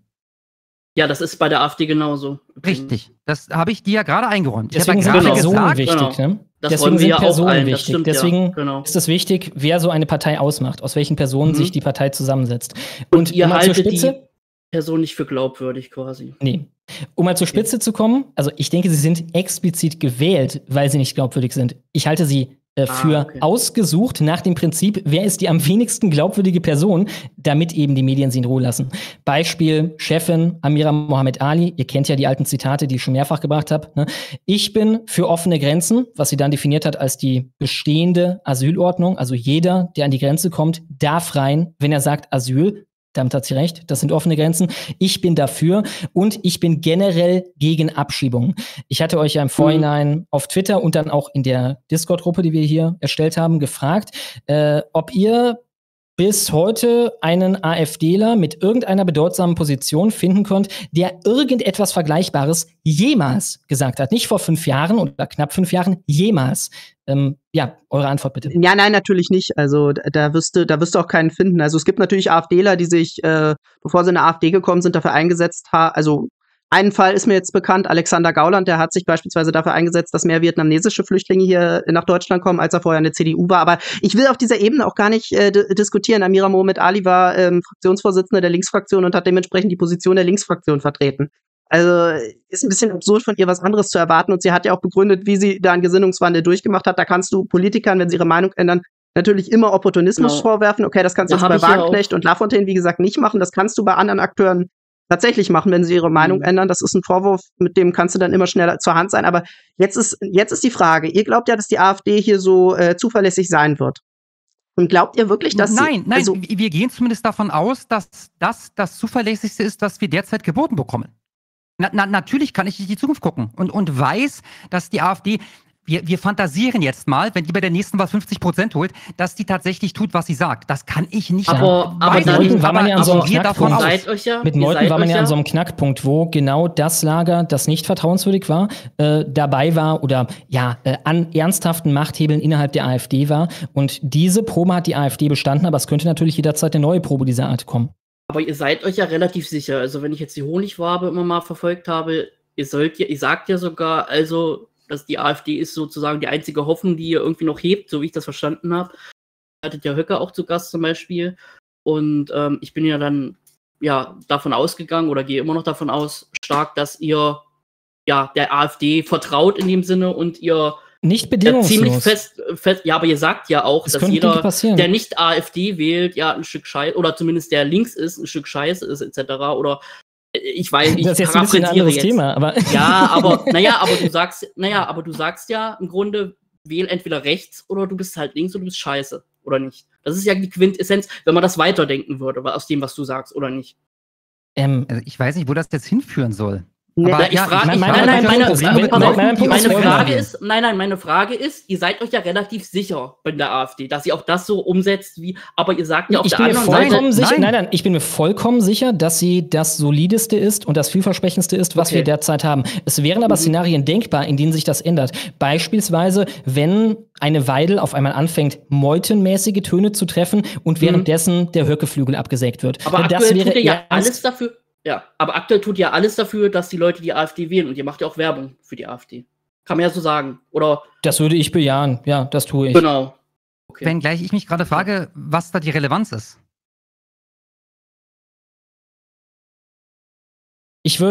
Ja, das ist bei der AfD genauso. Richtig. Das habe ich dir ja gerade eingeräumt. Ich Deswegen habe sind ja gerade Personen gesagt, wichtig, genau. ne? Das Deswegen räumen wir sind ja auch Personen ein, das wichtig. stimmt, ja. Deswegen Genau. ist es wichtig, wer so eine Partei ausmacht, aus welchen Personen Mhm. sich die Partei zusammensetzt. Und ihr um mal zur haltet Spitze, die Person nicht für glaubwürdig quasi. Nee. Um mal zur Spitze zu kommen, also ich denke, sie sind explizit gewählt, weil sie nicht glaubwürdig sind. Ich halte sie äh, für Ah, okay. ausgesucht nach dem Prinzip, wer ist die am wenigsten glaubwürdige Person, damit eben die Medien sie in Ruhe lassen. Beispiel Chefin Amira Mohammed Ali, ihr kennt ja die alten Zitate, die ich schon mehrfach gebracht habe. Ne? Ich bin für offene Grenzen, was sie dann definiert hat als die bestehende Asylordnung. Also jeder, der an die Grenze kommt, darf rein, wenn er sagt Asyl. Damit hat sie recht, das sind offene Grenzen. Ich bin dafür und ich bin generell gegen Abschiebungen. Ich hatte euch ja im Vorhinein mhm. auf Twitter und dann auch in der Discord-Gruppe, die wir hier erstellt haben, gefragt, äh, ob ihr bis heute einen AfDler mit irgendeiner bedeutsamen Position finden könnt, der irgendetwas Vergleichbares jemals gesagt hat. Nicht vor fünf Jahren oder knapp fünf Jahren, jemals. Ähm, ja, eure Antwort bitte. Ja, nein, natürlich nicht. Also da wirst du, da wirst du auch keinen finden. Also es gibt natürlich AfDler, die sich, äh, bevor sie in der AfD gekommen sind, dafür eingesetzt haben. Also einen Fall ist mir jetzt bekannt, Alexander Gauland, der hat sich beispielsweise dafür eingesetzt, dass mehr vietnamesische Flüchtlinge hier nach Deutschland kommen, als er vorher in der C D U war. Aber ich will auf dieser Ebene auch gar nicht äh, diskutieren. Amira Mohammed Ali war ähm, Fraktionsvorsitzende der Linksfraktion und hat dementsprechend die Position der Linksfraktion vertreten. Also ist ein bisschen absurd von ihr was anderes zu erwarten. Und sie hat ja auch begründet, wie sie da einen Gesinnungswandel durchgemacht hat. Da kannst du Politikern, wenn sie ihre Meinung ändern, natürlich immer Opportunismus Genau. vorwerfen. Okay, das kannst du Da jetzt hab bei ich ja Wagenknecht und Lafontaine, wie gesagt, nicht machen. Das kannst du bei anderen Akteuren tatsächlich machen, wenn sie ihre Meinung Mhm. ändern. Das ist ein Vorwurf, mit dem kannst du dann immer schneller zur Hand sein. Aber jetzt ist, jetzt ist die Frage, ihr glaubt ja, dass die AfD hier so äh, zuverlässig sein wird. Und glaubt ihr wirklich, dass nein, sie, nein, also, wir gehen zumindest davon aus, dass das das Zuverlässigste ist, das wir derzeit geboten bekommen. Na, na, natürlich kann ich in die Zukunft gucken und, und weiß, dass die AfD, wir, wir fantasieren jetzt mal, wenn die bei der nächsten Wahl fünfzig Prozent holt, dass die tatsächlich tut, was sie sagt. Das kann ich nicht. Aber- weiß aber ich dann- nicht, war man ja an so einem aber wir davon Knackpunkt. aus. Seid euch ja, Mit ihr Meuthen seid war man euch ja an so einem Knackpunkt, wo genau das Lager, das nicht vertrauenswürdig war, äh, dabei war oder ja, äh, an ernsthaften Machthebeln innerhalb der AfD war. Und diese Probe hat die AfD bestanden, aber es könnte natürlich jederzeit eine neue Probe dieser Art kommen. Aber ihr seid euch ja relativ sicher. Also wenn ich jetzt die Honigwabe immer mal verfolgt habe, ihr sollt ja, ihr sagt ja sogar, also, dass die AfD ist sozusagen die einzige Hoffnung, die ihr irgendwie noch hebt, so wie ich das verstanden habe. Ihr hattet ja Höcke auch zu Gast zum Beispiel. Und ähm, ich bin ja dann ja davon ausgegangen oder gehe immer noch davon aus, stark, dass ihr ja der AfD vertraut in dem Sinne und ihr Nicht ja, bedingungslos. ziemlich fest, fest, ja, aber ihr sagt ja auch, Es dass könnte jeder, nicht passieren. der nicht AfD wählt, ja ein Stück Scheiße, oder zumindest der links ist, ein Stück Scheiße ist, et cetera. Oder äh, ich weiß, ich das ist jetzt ein bisschen ein anderes jetzt. Thema, aber Ja, aber naja, aber du sagst, naja, aber du sagst ja im Grunde, wähl entweder rechts oder du bist halt links oder du bist scheiße, oder nicht? Das ist ja die Quintessenz, wenn man das weiterdenken würde, aus dem, was du sagst, oder nicht? ähm, Also ich weiß nicht, wo das jetzt hinführen soll. Nee, Aber Na, ich ja, frage, mein- ich, mein- nein, nein, mein meine, Punkt ist- meine, mein- pass auf, mein- mein Punkt ist meine folgender. Frage ist, nein, nein, meine Frage ist, ihr seid euch ja relativ sicher bei der AfD, dass sie auch das so umsetzt, wie, aber ihr sagt ja auf ich der bin mir anderen vollkommen Seite, sicher, nein. nein, nein, ich bin mir vollkommen sicher, dass sie das solideste ist und das vielversprechendste ist, was Okay. wir derzeit haben. Es wären aber Mhm. Szenarien denkbar, in denen sich das ändert. Beispielsweise, wenn eine Weidel auf einmal anfängt, meutenmäßige Töne zu treffen und währenddessen der Höckeflügel abgesägt wird. aber das aktuell wäre tut ihr ja ernst- alles dafür, ja, aber aktuell tut ihr alles dafür, dass die Leute die AfD wählen und ihr macht ja auch Werbung für die AfD. Kann man ja so sagen, oder? Das würde ich bejahen. Ja, das tue ich. Genau. Okay. Wenngleich ich mich gerade frage, was da die Relevanz ist. Ich würde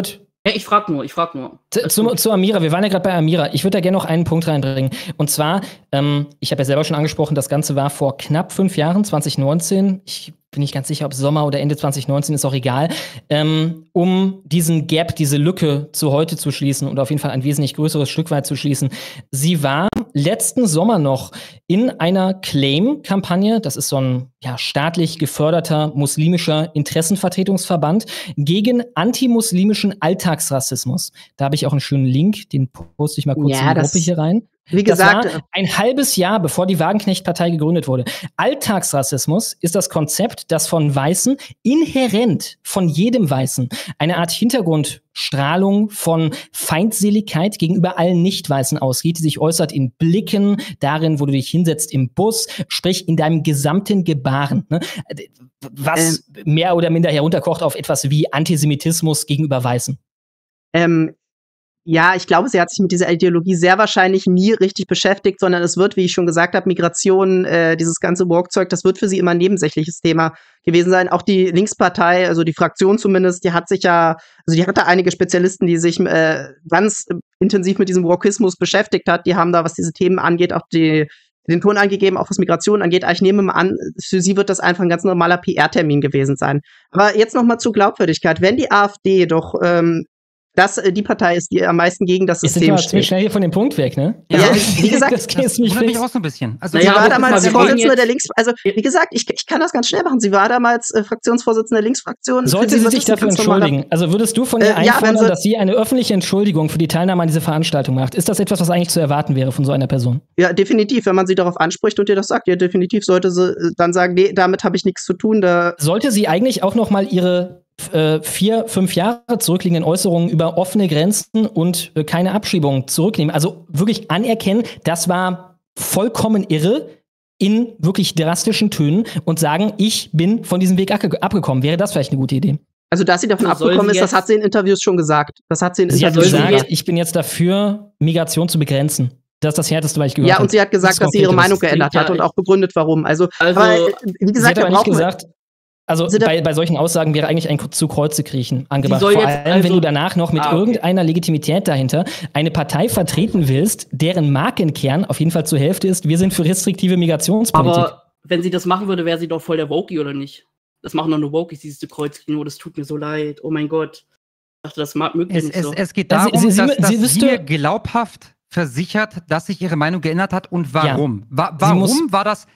Ja, ich frag nur, ich frag nur. Zu, zu, zu Amira, wir waren ja gerade bei Amira. Ich würde da gerne noch einen Punkt reinbringen. Und zwar, ähm, ich habe ja selber schon angesprochen, das Ganze war vor knapp fünf Jahren, zwanzig neunzehn. Ich bin nicht ganz sicher, ob Sommer oder Ende zwanzig neunzehn, ist auch egal. Ähm, um diesen Gap, diese Lücke zu heute zu schließen und auf jeden Fall ein wesentlich größeres Stück weit zu schließen. Sie war letzten Sommer noch in einer Claim-Kampagne, das ist so ein ja, staatlich geförderter muslimischer Interessenvertretungsverband, gegen antimuslimischen Alltagsrassismus. Da habe ich auch einen schönen Link, den poste ich mal kurz Ja, in die das- Gruppe hier rein. Wie gesagt, das war ein halbes Jahr, bevor die Wagenknecht-Partei gegründet wurde. Alltagsrassismus ist das Konzept, das von Weißen inhärent von jedem Weißen eine Art Hintergrundstrahlung von Feindseligkeit gegenüber allen Nicht-Weißen ausgeht, die sich äußert in Blicken, darin, wo du dich hinsetzt im Bus, sprich in deinem gesamten Gebaren. Ne? Was ähm, mehr oder minder herunterkocht auf etwas wie Antisemitismus gegenüber Weißen. Ähm, Ja, ich glaube, sie hat sich mit dieser Ideologie sehr wahrscheinlich nie richtig beschäftigt, sondern es wird, wie ich schon gesagt habe, Migration, äh, dieses ganze Woke-Zeug, das wird für sie immer ein nebensächliches Thema gewesen sein. Auch die Linkspartei, also die Fraktion zumindest, die hat sich ja, also die hatte einige Spezialisten, die sich äh, ganz intensiv mit diesem Wokeismus beschäftigt hat. Die haben da, was diese Themen angeht, auch die den Ton angegeben, auch was Migration angeht. Aber ich nehme mal an, für sie wird das einfach ein ganz normaler P R-Termin gewesen sein. Aber jetzt noch mal zur Glaubwürdigkeit. Wenn die AfD doch ähm, das die Partei ist, die am meisten gegen das System Jetzt sind wir steht. schnell hier von dem Punkt weg, ne? Ja, ja wie gesagt, das Das wundert mich auch so ein bisschen. Also, sie naja, war damals mal, Vorsitzende der Links, also wie gesagt, ich, ich kann das ganz schnell machen. Sie war damals äh, Fraktionsvorsitzende der Linksfraktion. Sollte sie sich dafür entschuldigen? Also würdest du von ihr äh, ja, einfordern, sie, dass sie eine öffentliche Entschuldigung für die Teilnahme an dieser Veranstaltung macht? Ist das etwas, was eigentlich zu erwarten wäre von so einer Person? Ja, definitiv. Wenn man sie darauf anspricht und ihr das sagt, ja, definitiv sollte sie dann sagen, nee, damit habe ich nichts zu tun. Da sollte sie eigentlich auch noch mal ihre äh, vier, fünf Jahre zurückliegenden Äußerungen über offene Grenzen und äh, keine Abschiebung zurücknehmen? Also wirklich anerkennen, das war vollkommen irre in wirklich drastischen Tönen und sagen, ich bin von diesem Weg abge- abgekommen. Wäre das vielleicht eine gute Idee? Also, dass sie davon Also abgekommen sie ist, das hat sie in Interviews schon gesagt. Das hat sie in Sie hat Interviews schon gesagt, gesagt. ich bin jetzt dafür, Migration zu begrenzen. Das ist das Härteste, was ich gehört Ja, habe. und sie hat gesagt, Das dass sie ihre Konkrete, Meinung das geändert klingt hat ja und auch begründet, warum. Also, Also, aber, äh, wie Sie gesagt, hat aber wir nicht brauchen gesagt, also Sie da- bei, bei solchen Aussagen wäre eigentlich ein zu Kreuze kriechen angebracht. soll Vor jetzt allem, also- wenn du danach noch mit Ah, okay. irgendeiner Legitimität dahinter eine Partei vertreten willst, deren Markenkern auf jeden Fall zur Hälfte ist, wir sind für restriktive Migrationspolitik. aber wenn sie das machen würde, wäre sie doch voll der Wokie, oder nicht? Das machen doch nur Wokies, dieses Kreuzkino, das tut mir so leid. Oh mein Gott. Ich dachte, das mag möglich Es, nicht es, so. es geht Ja, sie- darum, sie- sie- dass, dass sie sie, müsste- mir glaubhaft versichert, dass sich ihre Meinung geändert hat und warum. Wa Sie warum muss- war das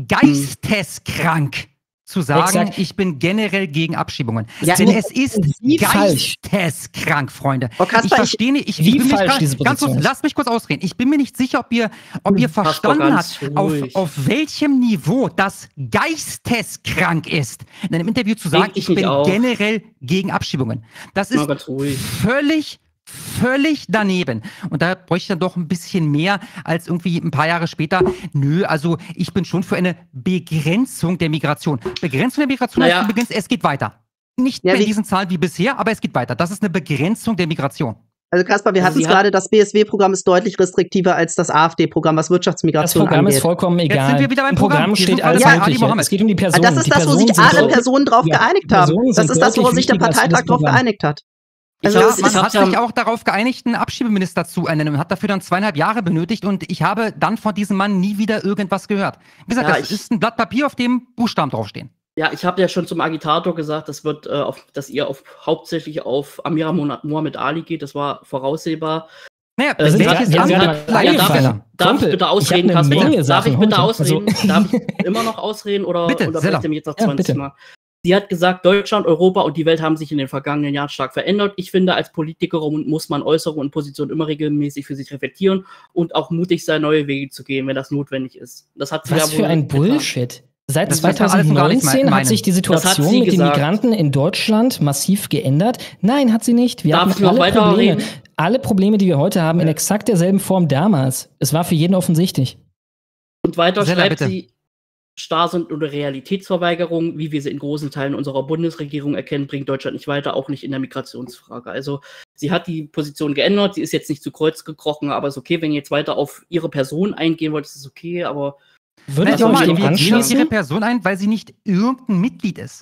geisteskrank zu sagen, Exakt. ich bin generell gegen Abschiebungen? Ja, Denn nee, es ist wie falsch. geisteskrank, Freunde. Oh, Kaspar, ich ich- verstehe nicht, ich, wie ich bin mir falsch nicht diese ganz kurz, Position ist. lasst mich kurz ausreden. Ich bin mir nicht sicher, ob ihr, ob ihr Kaspar, verstanden ganz habt, auf, ruhig. auf welchem Niveau das geisteskrank ist, in einem Interview zu sagen, Reg dich ich nicht bin auf. generell gegen Abschiebungen. Das Mal ist ganz ruhig. völlig, völlig daneben. Und da bräuchte ich dann doch ein bisschen mehr als irgendwie ein paar Jahre später. Nö, also ich bin schon für eine Begrenzung der Migration. Begrenzung der Migration Naja. heißt begrenzt, es geht weiter. Nicht Ja, mehr in wie- diesen Zahlen wie bisher, aber es geht weiter. Das ist eine Begrenzung der Migration. Also Kaspar, wir Also hatten es sie hat- gerade, das B S W-Programm ist deutlich restriktiver als das AfD-Programm, was Das Wirtschaftsmigration Programm angeht. ist vollkommen egal. sind wir wieder beim Im Programm Programm. Wir sind steht gerade alles bei Ali Mögliche. Mohammed. Es geht um die Personen. das ist die das, wo Personen sich sind alle deutlich- Personen drauf Ja, geeinigt die haben. Personen Das sind ist das, worauf deutlich sich der wichtiger als Parteitag das drauf Programm. geeinigt hat. Ich Also Ja, es hab- man ist, ich hat hab sich ja- auch darauf geeinigt, einen Abschiebeminister zu ernennen und hat dafür dann zweieinhalb Jahre benötigt und ich habe dann von diesem Mann nie wieder irgendwas gehört. Wie gesagt, Ja, das ich- ist ein Blatt Papier, auf dem Buchstaben draufstehen. Ja, ich habe ja schon zum Agitator gesagt, das wird, äh, auf, dass ihr auf, hauptsächlich auf Amira Mohammed Ali geht. Das war voraussehbar. Naja, Äh, sind welches grad- wir haben andere gerade Land- mal Ja, darf, ich, angefangen. darf Kumpel, ich bitte ich ausreden, hab eine Kasper? Menge Darf Sachen ich bitte heute. ausreden? Also- Darf ich immer noch ausreden oder, Bitte, oder Sella. vielleicht mir jetzt noch Ja, zwanzig bitte. Mal? Sie hat gesagt, Deutschland, Europa und die Welt haben sich in den vergangenen Jahren stark verändert. Ich finde, als Politikerin muss man Äußerungen und Positionen immer regelmäßig für sich reflektieren und auch mutig sein, neue Wege zu gehen, wenn das notwendig ist. Das hat sie Was ja für wohl ein getan. Bullshit. Seit Das wird ja alles und gar nicht zweitausendneunzehn meinen. hat sich die Das hat Situation sie mit den gesagt. Migranten in Deutschland massiv geändert. Nein, hat sie nicht. Wir Darf hatten ich noch alle weiter Probleme, reden? alle Probleme, die wir heute haben, in exakt derselben Form damals. Es war für jeden offensichtlich. Und weiter Sella, schreibt bitte. sie, Starrsinn oder Realitätsverweigerung, wie wir sie in großen Teilen unserer Bundesregierung erkennen, bringt Deutschland nicht weiter, auch nicht in der Migrationsfrage. Also sie hat die Position geändert, sie ist jetzt nicht zu Kreuz gekrochen, aber ist okay, wenn ihr jetzt weiter auf ihre Person eingehen wollt, ist es okay, aber Würde Nein, ich auch soll mal ich dem wir gehen auf ihre anschließen? Person ein, weil sie nicht irgendein Mitglied ist.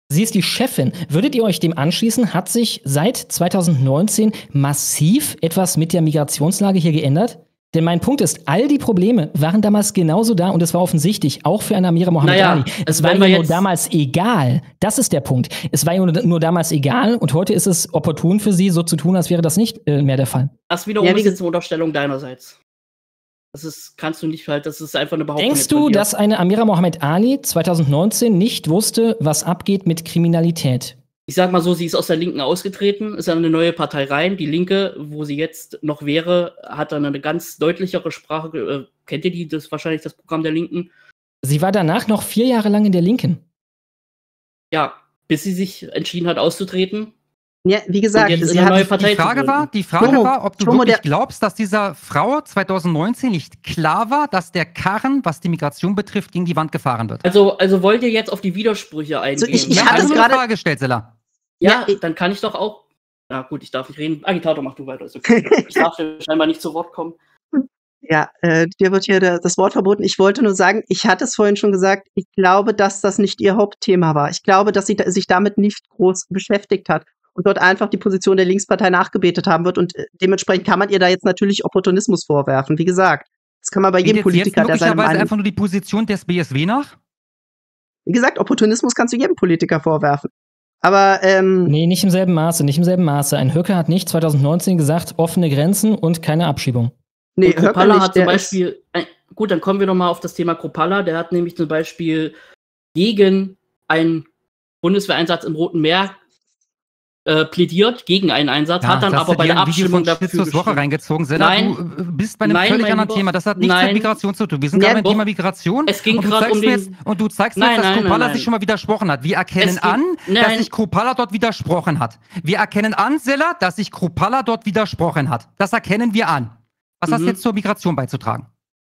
Sie ist die Chefin. Würdet ihr euch dem anschließen? Hat sich seit zweitausendneunzehn massiv etwas mit der Migrationslage hier geändert? Denn mein Punkt ist, all die Probleme waren damals genauso da und es war offensichtlich, auch für eine Amira Mohammed Naja, Ali. Es war wenn ihr wir nur jetzt- damals egal. Das ist der Punkt. Es war ihr nur, nur damals egal und heute ist es opportun für sie, so zu tun, als wäre das nicht äh, mehr der Fall. Das wiederum Ja, wie ist jetzt eine Unterstellung deinerseits. Das ist, kannst du nicht halt, das ist einfach eine Behauptung. Denkst jetzt von du, dir. dass eine Amira Mohammed Ali zweitausendneunzehn nicht wusste, was abgeht mit Kriminalität? Ich sag mal so, sie ist aus der Linken ausgetreten, ist in eine neue Partei rein. Die Linke, wo sie jetzt noch wäre, hat dann eine ganz deutlichere Sprache. Äh, kennt ihr die? Das ist wahrscheinlich das Programm der Linken. Sie war danach noch vier Jahre lang in der Linken. Ja, bis sie sich entschieden hat, auszutreten. Ja, wie gesagt, Und jetzt sie in eine hat, neue Partei Die Frage zu war, gründen. die Frage Schlomo, war, ob du Schlomo, wirklich der- glaubst, dass dieser Frau zweitausendneunzehn nicht klar war, dass der Karren, was die Migration betrifft, gegen die Wand gefahren wird. Also, also wollt ihr jetzt auf die Widersprüche eingehen? ich- ich Wir hatte haben es also eine gerade- Frage gestellt, Sella. ja, Ja, ich- dann kann ich doch auch. Na gut, ich darf nicht reden. Agitator, mach du weiter. Ist okay. Ich darf scheinbar nicht zu Wort kommen. Ja, äh, dir wird hier der, das Wort verboten. Ich wollte nur sagen, ich hatte es vorhin schon gesagt, ich glaube, dass das nicht ihr Hauptthema war. Ich glaube, dass sie da, sich damit nicht groß beschäftigt hat und dort einfach die Position der Linkspartei nachgebetet haben wird. Und äh, dementsprechend kann man ihr da jetzt natürlich Opportunismus vorwerfen. Wie gesagt, das kann man bei Geht jedem jetzt, Politiker, jetzt der seine möglicherweise Meinung... einfach nur die Position des B S W nach? Wie gesagt, Opportunismus kannst du jedem Politiker vorwerfen. Aber, ähm, Nee, nicht im selben Maße, nicht im selben Maße. Ein Höcke hat nicht zweitausendneunzehn gesagt, offene Grenzen und keine Abschiebung. nee, Und hört man Kropala nicht, hat zum der ist- Beispiel, äh, gut, dann kommen wir nochmal auf das Thema Kropala. Der hat nämlich zum Beispiel gegen einen Bundeswehreinsatz im Roten Meer äh, plädiert, gegen einen Einsatz, hat dann das aber hast bei du dir der ein Video Abstimmung von dafür Schnitzers Woche gestimmt. reingezogen, Sella. Nein. Du äh, bist bei einem Nein, völlig mein anderen Lieber. Thema. Das hat nichts Nein. mit Migration zu tun. Wir sind Ja, gerade beim doch. Thema Migration. Es ging und du gerade zeigst um mir den- jetzt, und du zeigst mir Nein, jetzt, dass nein, Kropala nein, sich nein. schon mal widersprochen hat. Wir erkennen Es ging- an, dass nein. sich Kropala dort widersprochen hat. Wir erkennen an, Sella, dass sich Kropala dort widersprochen hat. Das erkennen wir an. Was hast du Mhm. jetzt zur Migration beizutragen?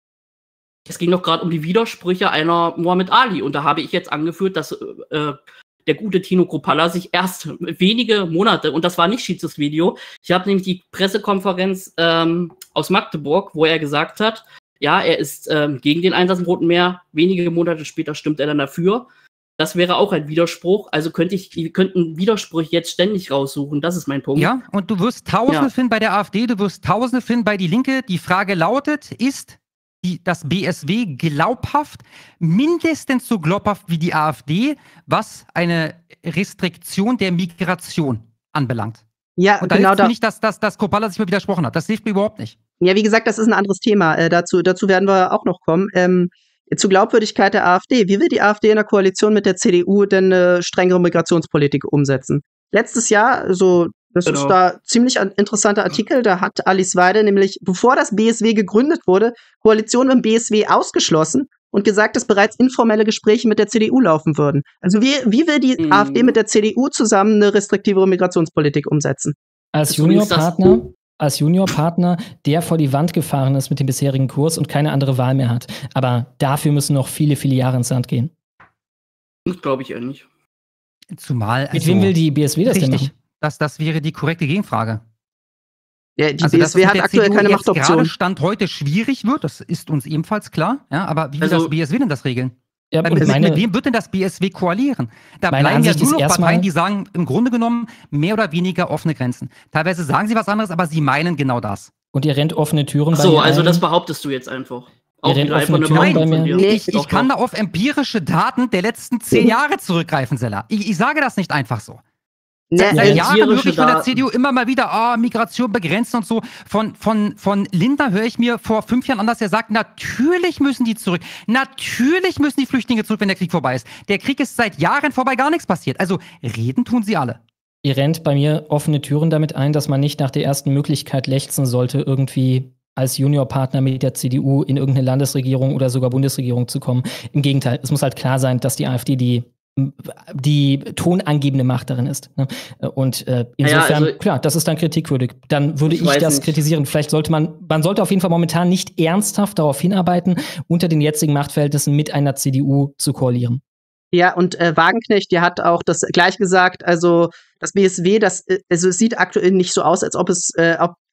Es ging doch gerade um die Widersprüche einer Muhammad Ali. Und da habe ich jetzt angeführt, dass äh, der gute Tino Kropala sich erst wenige Monate, und das war nicht Schiezes Video, ich habe nämlich die Pressekonferenz ähm, aus Magdeburg, wo er gesagt hat, ja, er ist ähm, gegen den Einsatz im Roten Meer. Wenige Monate später stimmt er dann dafür. Das wäre auch ein Widerspruch. Also könnte ich, wir könnten Widersprüche jetzt ständig raussuchen. Das ist mein Punkt. Ja, und du wirst Tausende Ja. finden bei der AfD, du wirst Tausende finden bei die Linke. Die Frage lautet, ist die, das B S W glaubhaft, mindestens so glaubhaft wie die AfD, was eine Restriktion der Migration anbelangt? ja, Und da genau hilft da. mir nicht, dass, dass, dass Kropala sich mal widersprochen hat. Das hilft mir überhaupt nicht. Ja, wie gesagt, das ist ein anderes Thema. Äh, dazu, dazu werden wir auch noch kommen. Ähm, zur Glaubwürdigkeit der AfD. Wie will die AfD in der Koalition mit der C D U denn eine strengere Migrationspolitik umsetzen? Letztes Jahr, so, das Genau. ist da ziemlich ein interessanter Artikel, da hat Alice Weide nämlich, bevor das B S W gegründet wurde, Koalition mit dem B S W ausgeschlossen und gesagt, dass bereits informelle Gespräche mit der C D U laufen würden. Also wie, wie will die Mhm. AfD mit der C D U zusammen eine restriktivere Migrationspolitik umsetzen? Als Das ist übrigens das- Juniorpartner, als Juniorpartner, der vor die Wand gefahren ist mit dem bisherigen Kurs und keine andere Wahl mehr hat. Aber dafür müssen noch viele, viele Jahre ins Land gehen. Das glaube ich eher nicht. Zumal. Mit also, wem will die B S W das denn Richtig. machen? Das, das wäre die korrekte Gegenfrage. Ja, die Also, dass B S W es mit hat der aktuell C D U keine jetzt gerade Machtoption. Stand heute schwierig wird, das ist uns ebenfalls klar. Ja, aber wie will Also- das B S W denn das regeln? Ja, Weil und mit, meine, mit wem wird denn das B S W koalieren? Da Meine bleiben ja Ansicht nur ist noch erstmal- Parteien, die sagen, im Grunde genommen mehr oder weniger offene Grenzen. Teilweise sagen sie was anderes, aber sie meinen genau das. und ihr rennt offene Türen Ach bei so, mir also ein. das behauptest du jetzt einfach. Auch rennt wieder einfach offene eine Türen Meinung bei von mir. dir. Nee, Ich, Doch, ich kann doch. da auf empirische Daten der letzten zehn Mhm. Jahre zurückgreifen, Sella. Ich, ich sage das nicht einfach so. Ne, Seit Ja, seit äh, Jahren höre empirische ich von der Daten. C D U immer mal wieder, ah, Migration begrenzen und so. Von, von, von Lindner höre ich mir vor fünf Jahren an, dass er sagt, natürlich müssen die zurück. Natürlich müssen die Flüchtlinge zurück, wenn der Krieg vorbei ist. Der Krieg ist seit Jahren vorbei, gar nichts passiert. Also reden tun sie alle. Ihr rennt bei mir offene Türen damit ein, dass man nicht nach der ersten Möglichkeit lechzen sollte, irgendwie als Juniorpartner mit der C D U in irgendeine Landesregierung oder sogar Bundesregierung zu kommen. Im Gegenteil, es muss halt klar sein, dass die AfD die die tonangebende Macht darin ist. Ne? Und äh, insofern, also- klar, das ist dann kritikwürdig. Dann würde Ich ich, weiß das nicht. kritisieren. Vielleicht sollte man, man sollte auf jeden Fall momentan nicht ernsthaft darauf hinarbeiten, unter den jetzigen Machtverhältnissen mit einer C D U zu koalieren. Ja, und äh, Wagenknecht, der hat auch das gleich gesagt, also das B S W, das, äh, also es sieht aktuell nicht so aus, als ob es, äh, ob,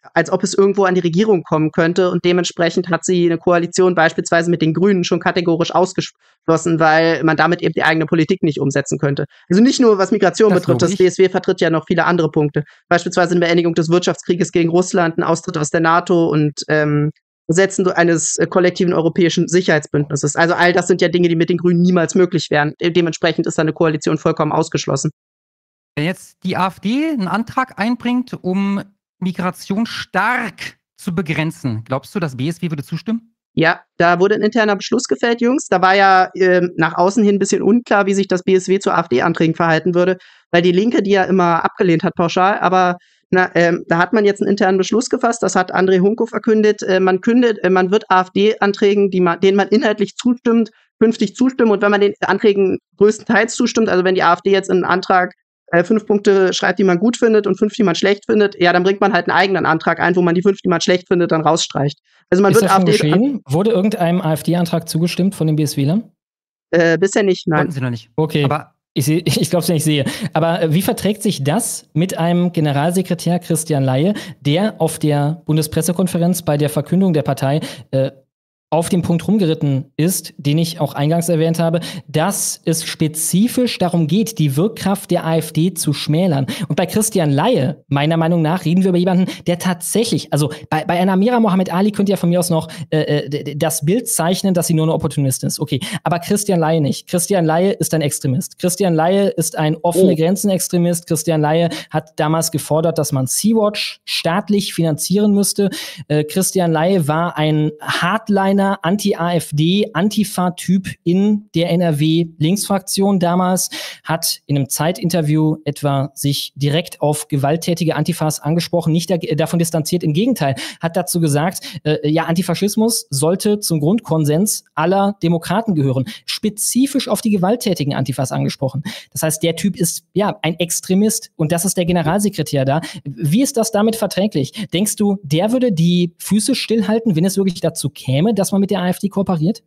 als ob es irgendwo an die Regierung kommen könnte. Und dementsprechend hat sie eine Koalition beispielsweise mit den Grünen schon kategorisch ausgeschlossen, weil man damit eben die eigene Politik nicht umsetzen könnte. Also nicht nur, was Migration das betrifft, das B S W vertritt ja noch viele andere Punkte. Beispielsweise eine Beendigung des Wirtschaftskrieges gegen Russland, ein Austritt aus der NATO und ähm, Setzen eines äh, kollektiven europäischen Sicherheitsbündnisses. Also all das sind ja Dinge, die mit den Grünen niemals möglich wären. Dementsprechend ist da eine Koalition vollkommen ausgeschlossen. Wenn jetzt die AfD einen Antrag einbringt, um Migration stark zu begrenzen, glaubst du, das B S W würde zustimmen? Ja, da wurde ein interner Beschluss gefällt, Jungs. Da war ja äh, nach außen hin ein bisschen unklar, wie sich das B S W zu AfD-Anträgen verhalten würde, weil die Linke die ja immer abgelehnt hat pauschal, aber Na, ähm, da hat man jetzt einen internen Beschluss gefasst, das hat André Hunko verkündet. Äh, man kündet, äh, man wird AfD-Anträgen, die man, denen man inhaltlich zustimmt, künftig zustimmen. Und wenn man den Anträgen größtenteils zustimmt, also wenn die AfD jetzt einen Antrag äh, fünf Punkte schreibt, die man gut findet und fünf, die man schlecht findet, ja, dann bringt man halt einen eigenen Antrag ein, wo man die fünf, die man schlecht findet, dann rausstreicht. Also man Ist wird das schon AfD geschehen? Wurde irgendeinem AfD-Antrag zugestimmt von den BSWlern? Äh, bisher nicht, nein. Wollten sie noch nicht. Okay. Aber Ich, seh- ich glaube es nicht sehe. Aber äh, wie verträgt sich das mit einem Generalsekretär Christian Laie, der auf der Bundespressekonferenz bei der Verkündung der Partei äh, auf den Punkt rumgeritten ist, den ich auch eingangs erwähnt habe, dass es spezifisch darum geht, die Wirkkraft der AfD zu schmälern. Und bei Christian Laie, meiner Meinung nach, reden wir über jemanden, der tatsächlich, also bei, bei einer Amira Mohammed Ali könnt ihr von mir aus noch äh, äh, das Bild zeichnen, dass sie nur eine Opportunistin ist. Okay, aber Christian Laie nicht. Christian Laie ist ein Extremist. Christian Laie ist ein offene Oh. Grenzen-Extremist. Christian Laie hat damals gefordert, dass man Sea-Watch staatlich finanzieren müsste. Äh, Christian Laie war ein Hardliner, Anti-AfD, Antifa-Typ in der N R W-Linksfraktion damals, hat in einem Zeitinterview etwa sich direkt auf gewalttätige Antifas angesprochen, nicht da, davon distanziert, im Gegenteil, hat dazu gesagt, äh, ja, Antifaschismus sollte zum Grundkonsens aller Demokraten gehören, spezifisch auf die gewalttätigen Antifas angesprochen. Das heißt, der Typ ist, ja, ein Extremist und das ist der Generalsekretär da. Wie ist das damit verträglich? Denkst du, der würde die Füße stillhalten, wenn es wirklich dazu käme, dass man mit der AfD kooperiert?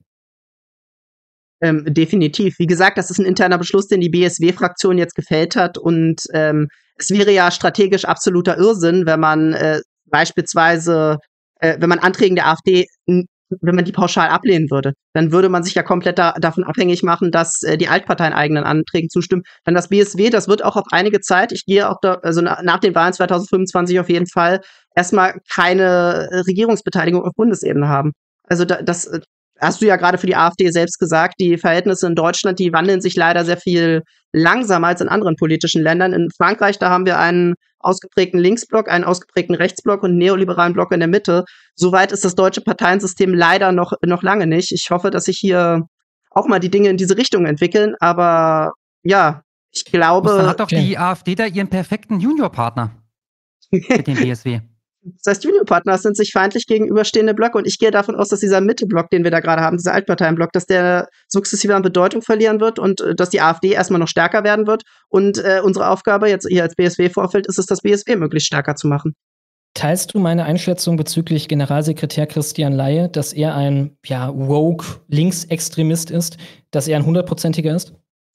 Ähm, definitiv. Wie gesagt, das ist ein interner Beschluss, den die B S W-Fraktion jetzt gefällt hat. Und ähm, es wäre ja strategisch absoluter Irrsinn, wenn man äh, beispielsweise, äh, wenn man Anträgen der AfD, n- wenn man die pauschal ablehnen würde, dann würde man sich ja komplett da, davon abhängig machen, dass äh, die Altparteien eigenen Anträgen zustimmen. Dann das B S W, das wird auch auf einige Zeit, ich gehe auch da, also na, nach den Wahlen zwanzig fünfundzwanzig auf jeden Fall, erstmal keine äh, Regierungsbeteiligung auf Bundesebene haben. Also da, das äh, hast du ja gerade für die AfD selbst gesagt, die Verhältnisse in Deutschland, die wandeln sich leider sehr viel langsamer als in anderen politischen Ländern. In Frankreich, da haben wir einen ausgeprägten Linksblock, einen ausgeprägten Rechtsblock und einen neoliberalen Block in der Mitte. Soweit ist das deutsche Parteiensystem leider noch, noch lange nicht. Ich hoffe, dass sich hier auch mal die Dinge in diese Richtung entwickeln. Aber ja, ich glaube. dann hat doch Okay. die AfD da ihren perfekten Juniorpartner mit dem B S W. Das heißt, Juniorpartner sind sich feindlich gegenüberstehende Blöcke und ich gehe davon aus, dass dieser Mitte-Block, den wir da gerade haben, dieser Altparteienblock, dass der sukzessive an Bedeutung verlieren wird und äh, dass die AfD erstmal noch stärker werden wird. Und äh, unsere Aufgabe jetzt hier als B S W-Vorfeld ist es, das B S W möglichst stärker zu machen. Teilst du meine Einschätzung bezüglich Generalsekretär Christian Laie, dass er ein, ja, woke Linksextremist ist, dass er ein hundertprozentiger ist?